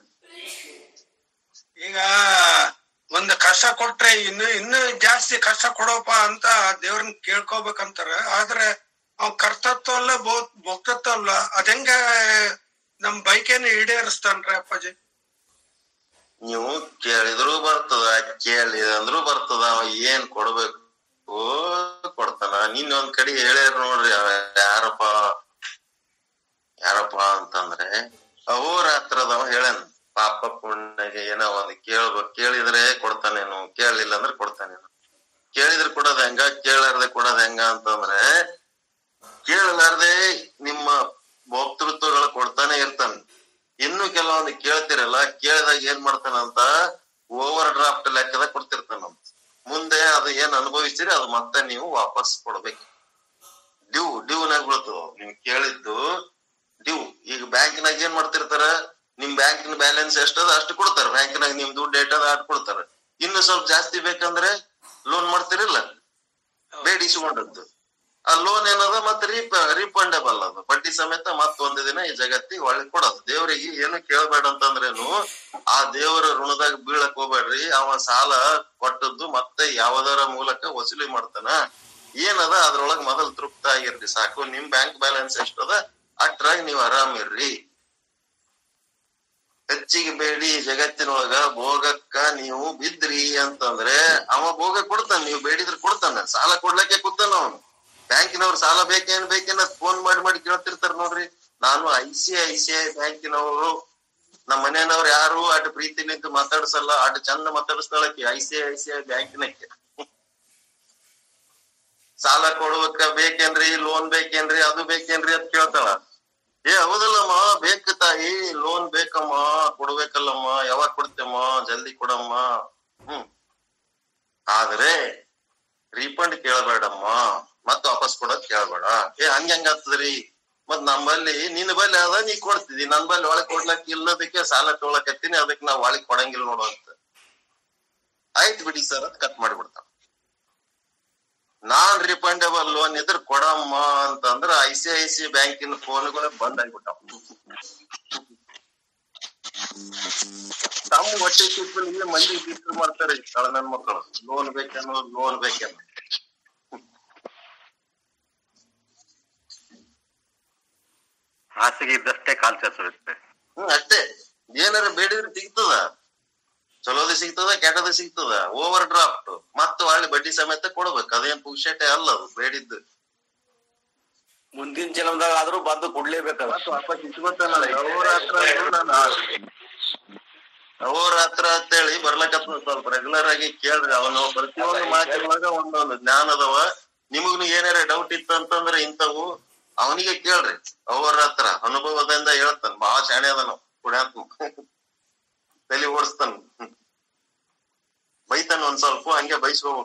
ಈಗ ಒಂದ್ ಕಷ್ಟ ಕೊಟ್ರೆ ಇನ್ನು ಇನ್ನು ಜಾಸ್ತಿ ಕಷ್ಟ ಕೊಡೋಪ ಅಂತ ದೇವ್ರನ್ನ ಕೇಳ್ಕೊಬೇಕಂತಾರ. ಆದ್ರೆ ಅವ್ ಕರ್ತತ್ವ ಅಲ್ಲ ಭೋಕ್ತತ್ವ ಅಲ್ಲ, ಅದಂಗ ನಮ್ ಬೈಕೇನ ಈಡೇರಿಸ್ತಾನ್ರಿ ಅಪ್ಪಾಜಿ? ನೀವು ಕೇಳಿದ್ರು ಬರ್ತದ, ಕೇಳಿದಂದ್ರು ಬರ್ತದ. ಅವ ಏನ್ ಕೊಡ್ಬೇಕು ಕೊಡ್ತಾನ. ನಿನ್ ಒಂದ್ ಕಡೆ ಹೇಳ್ಯಾರ ನೋಡ್ರಿ, ಯಾರಪ್ಪ ಯಾರಪ್ಪ ಅಂತಂದ್ರೆ ಅಹೋರಾತ್ರದವ ಹೇಳನ್ ಪಾಪ ಪುಣ್ಯಗೆ ಏನೋ ಒಂದ್ ಕೇಳ್ಬೇಕು, ಕೇಳಿದ್ರೆ ಕೊಡ್ತಾನೇನು, ಕೇಳಲಿಲ್ಲ ಅಂದ್ರೆ ಕೊಡ್ತಾನೇನು. ಕೇಳಿದ್ರೆ ಕೊಡೋದ್ ಹೆಂಗ, ಕೇಳಾರ್ದೆ ಕೊಡೋದ್ ಹೆಂಗ ಅಂತಂದ್ರೆ, ಕೇಳಲಾರ್ದೆ ನಿಮ್ಮ ಭೋಕ್ತೃತ್ವಗಳು ಕೊಡ್ತಾನೆ ಇರ್ತಾನೆ. ಇನ್ನು ಕೆಲವೊಂದು ಕೇಳ್ತಿರಲ್ಲ, ಕೇಳಿದಾಗ ಏನ್ ಮಾಡ್ತಾನಂತ ಓವರ್ ಡ್ರಾಫ್ಟ್ ಲೆಕ್ಕದಾಗ ಕೊಡ್ತಿರ್ತಾನಂತ. ಮುಂದೆ ಅದು ಏನ್ ಅನುಭವಿಸ್ತೀರಿ ಅದು ಮತ್ತೆ ನೀವು ವಾಪಸ್ ಕೊಡ್ಬೇಕು. ಡ್ಯೂ ಡ್ಯೂನಾಗ ಬೀಳ್ತದ ನೀವು ಕೇಳಿದ್ದು ಡ್ಯೂ. ಈಗ ಬ್ಯಾಂಕಿನಾಗ ಏನ್ ಮಾಡ್ತಿರ್ತಾರ, ನಿಮ್ ಬ್ಯಾಂಕಿನ ಬ್ಯಾಲೆನ್ಸ್ ಎಷ್ಟದ ಅಷ್ಟು ಕೊಡ್ತಾರ. ಬ್ಯಾಂಕಿನಾಗ ನಿಮ್ ದುಡ್ಡು ಏಟದ ಅಷ್ಟು ಕೊಡ್ತಾರ. ಇನ್ನು ಸ್ವಲ್ಪ ಜಾಸ್ತಿ ಬೇಕಂದ್ರೆ ಲೋನ್ ಮಾಡ್ತಿರಿಲ್ಲ, ಬೇಡಿಸಿಕೊಂಡದ್ದು. ಆ ಲೋನ್ ಏನದ ಮತ್ತೆ ರೀಪ ರೀಫಂಡೇಬಲ್ ಅದು ಬಡ್ಡಿ ಸಮೇತ ಮತ್ತೊಂದು ದಿನ ಈ ಜಗತ್ತಿಗೆ ಒಳ್ಳೆ ಕೊಡೋದು. ದೇವ್ರಿಗೆ ಏನು ಕೇಳ್ಬೇಡ ಅಂತಂದ್ರೇನು, ಆ ದೇವರ ಋಣದಾಗ ಬೀಳಕ್ ಹೋಗ್ಬೇಡ್ರಿ. ಅವ ಸಾಲ ಕೊಟ್ಟದ್ದು ಮತ್ತೆ ಯಾವದರ ಮೂಲಕ ವಸೂಲಿ ಮಾಡ್ತಾನ. ಏನದ ಅದ್ರೊಳಗ್ ಮೊದಲ್ ತೃಪ್ತ ಆಗಿರ್ರಿ ಸಾಕು. ನಿಮ್ ಬ್ಯಾಂಕ್ ಬ್ಯಾಲೆನ್ಸ್ ಎಷ್ಟದ ಅಷ್ಟ್ರಾಗಿ ನೀವ್ ಆರಾಮ್ ಇರ್ರಿ. ಹೆಚ್ಚಿಗೆ ಬೇಡಿ ಜಗತ್ತಿನೊಳಗ ಭೋಗಕ್ಕ ನೀವು ಬಿದ್ರಿ ಅಂತಂದ್ರೆ ಅವ ಭೋಗ ಕೊಡ್ತಾನ. ನೀವು ಬೇಡಿದ್ರೆ ಕೊಡ್ತಾನ. ಸಾಲ ಕೊಡ್ಲಕ್ಕೆ ಕೂತಾನ ಅವನು. ಬ್ಯಾಂಕಿನವ್ರು ಸಾಲ ಬೇಕೇನ್ ಬೇಕೇನ ಫೋನ್ ಮಾಡಿ ಮಾಡಿ ಕೇಳ್ತಿರ್ತಾರ ನೋಡ್ರಿ. ನಾನು I C I C I ಬ್ಯಾಂಕಿನವರು, ನಮ್ಮ ಮನೆಯವ್ರು ಯಾರು ಅಟ್ ಪ್ರೀತಿ ನಿಂತು ಮಾತಾಡ್ಸಲ್ಲ, ಅಟ್ ಚಂದ ಮಾತಾಡಿಸ್ತಾಳಕ್ಕೆ I C I C I ಬ್ಯಾಂಕಿನಕ್ಕೆ. ಸಾಲ ಕೊಡ್ಬೇಕ ಬೇಕೇನ್ರಿ, ಲೋನ್ ಬೇಕೇನ್ರಿ, ಅದು ಬೇಕೇನ್ರಿ ಅಂತ ಕೇಳ್ತಾಳ. ಏ ಹೌದಲ್ಲಮ್ಮ, ಬೇಕು ತಾಯಿ, ಲೋನ್ ಬೇಕಮ್ಮ, ಕೊಡ್ಬೇಕಲ್ಲಮ್ಮ, ಯಾವಾಗ ಕೊಡ್ತೇಮ್ಮ, ಜಲ್ದಿ ಕೊಡಮ್ಮ. ಹ್ಮ್ ಆದ್ರೆ ರೀಫಂಡ್ ಕೇಳಬೇಡಮ್ಮ, ಮತ್ ವಾಪಸ್ ಕೊಡೋದ್ ಕೇಳ್ಬೇಡ. ಏ ಹಂಗ ಹೆಂಗ ಆಗ್ತದ್ರಿ, ಮತ್ ನಮ್ಮಲ್ಲಿ ನಿನ್ ಬಲ್ಲಿ ಅದ ನೀ ಕೊಡ್ತಿದಿ, ನನ್ ಬಲ್ಲಿ ಒಳಗ್ ಕೊಡ್ಲಕ್ ಇಲ್ಲದಕ್ಕೆ ಸಾಲ ತೊಗೊಳಕತ್ತೀನಿ, ಅದಕ್ಕೆ ನಾವ್ ಒಳಗ್ ಕೊಡಂಗಿಲ್ಲ ನೋಡು ಅಂತ. ಆಯ್ತು ಬಿಡಿ ಸರ್ ಅಂತ ಕಟ್ ಮಾಡಿಬಿಡ್ತಾನ. ನಾನ್ ರಿಫಂಡೇಬಲ್ ಲೋನ್ ಇದ್ರ ಕೊಡಮ್ಮ ಅಂತಂದ್ರ ಐ ಸಿ ಐ ಸಿ ಬ್ಯಾಂಕಿನ ಫೋನ್ಗಳು ಬಂದ್ ಆಗ್ಬಿಟ್ಟಾವ. ತಮ್ಮ ಹೊಟ್ಟೆ ಕಿಪ್ಪಲ್ಲಿ ಮಂದಿ ಗಿಫ್ಟ್ ಮಾಡ್ತಾರೆ ಕಳ ನನ್ ಮಕ್ಕಳು. ಲೋನ್ ಬೇಕೇನೋ ಲೋನ್ ಬೇಕೇನೋ. ಹಾಸಿಗೆ ಇದ್ದಷ್ಟೇ ಕಾಲ್ ಚಾಚುತ್ತೆ. ಹ್ಮ್ ಅಷ್ಟೇ. ಏನಾರ ಬೇಡಿದ್ರೆ ಸಿಗ್ತದ, ಚಲೋದ ಸಿಗ್ತದ, ಕೆಟ್ಟದ ಸಿಗ್ತದ. ಓವರ್ ಡ್ರಾಫ್ಟ್ ಮತ್ತು ಒಳ್ಳೆ ಬಡ್ಡಿ ಸಮೇತ ಕೊಡ್ಬೇಕು. ಅದೇನ್ ಪುಕ್ಷಟೆ ಅಲ್ಲ, ಅದು ಬೇಡಿದ್ದು. ಮುಂದಿನ ಜನ್ಮದಾಗ ಆದ್ರೂ ಬಂದು ಕೊಡ್ಲೇಬೇಕಲ್ಲ. ವಾಪಸ್ ಇಟ್ಕೊತಾನಲ್ಲ. ಅಹೋರಾತ್ರ ಅಹೋರಾತ್ರ ಅಂತೇಳಿ ಬರ್ಲಕತ್ತ. ಸ್ವಲ್ಪ ರೆಗ್ಯುಲರ್ ಆಗಿ ಕೇಳ್ರಿ. ಅವನು ಪ್ರತಿಯೊಂದು ಮಾತಿನೊಳಗ ಒಂದೊಂದು ಜ್ಞಾನ ಅದಾವ. ನಿಮಗ್ನು ಏನಾರ ಡೌಟ್ ಇತ್ತು ಅಂತಂದ್ರೆ ಇಂಥವು ಅವನಿಗೆ ಕೇಳ್ರಿ. ಅಹೋರಾತ್ರ ಅನುಭವದಿಂದ ಹೇಳ್ತಾನ. ಬಾಳ ಶಾಣೆ ಅದ ನಾವು ಪುಣ್ಯಾತ್ಮ. ತಲೆ ಓಡಿಸ್ತಾನ, ಬೈತಾನ ಒಂದ್ ಸ್ವಲ್ಪ, ಹಂಗೆ ಬೈಸ್ಕೋಬೇಕು.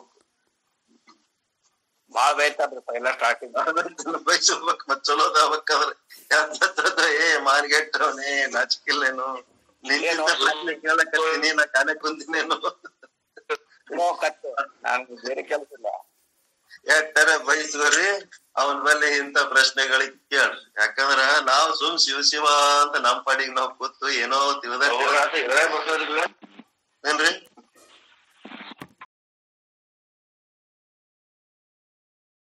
ಬಾಳ ಬೈತಾನ್ರಿ ಪೈಲ ಸ್ಟಾರ್ಟಿಂಗ್. ಬೈಸ್ಕೋಬೇಕು ಮತ್ ಚಲೋದ ಆಗ್ಬೇಕಾದ್ರೆ. ಏ ಮಾರ್ಗೆಟ್ಟವನೇ, ನಾಚಿಕಿಲ್ಲೇನು, ನಿನ್ನ ಪ್ರಶ್ನೆ ಕೇಳಕತ್ತೀನಿ, ನಾ ಕಾಲೆ ಕುಂದಿನೇನು, ನಾನ್ ಬೇರೆ ಕೆಲಸ ಇಲ್ಲ. ಯಾಕಂದ್ರೆ ಬೈ ಇಸ್ಕೋರಿ ಅವನ ಮೇಲೆ ಇಂತ ಪ್ರಶ್ನೆಗಳಿಗೆ ಕೇಳ್ರಿ. ಯಾಕಂದ್ರ ನಾವ್ ಸುಮ್ ಶಿವ ಶಿವ ಅಂತ ನಮ್ ಪಾಡಿಗೆ ನಾವ್ ಕೂತು ಏನೋ ತಿಳಿದ ಏನ್ರಿ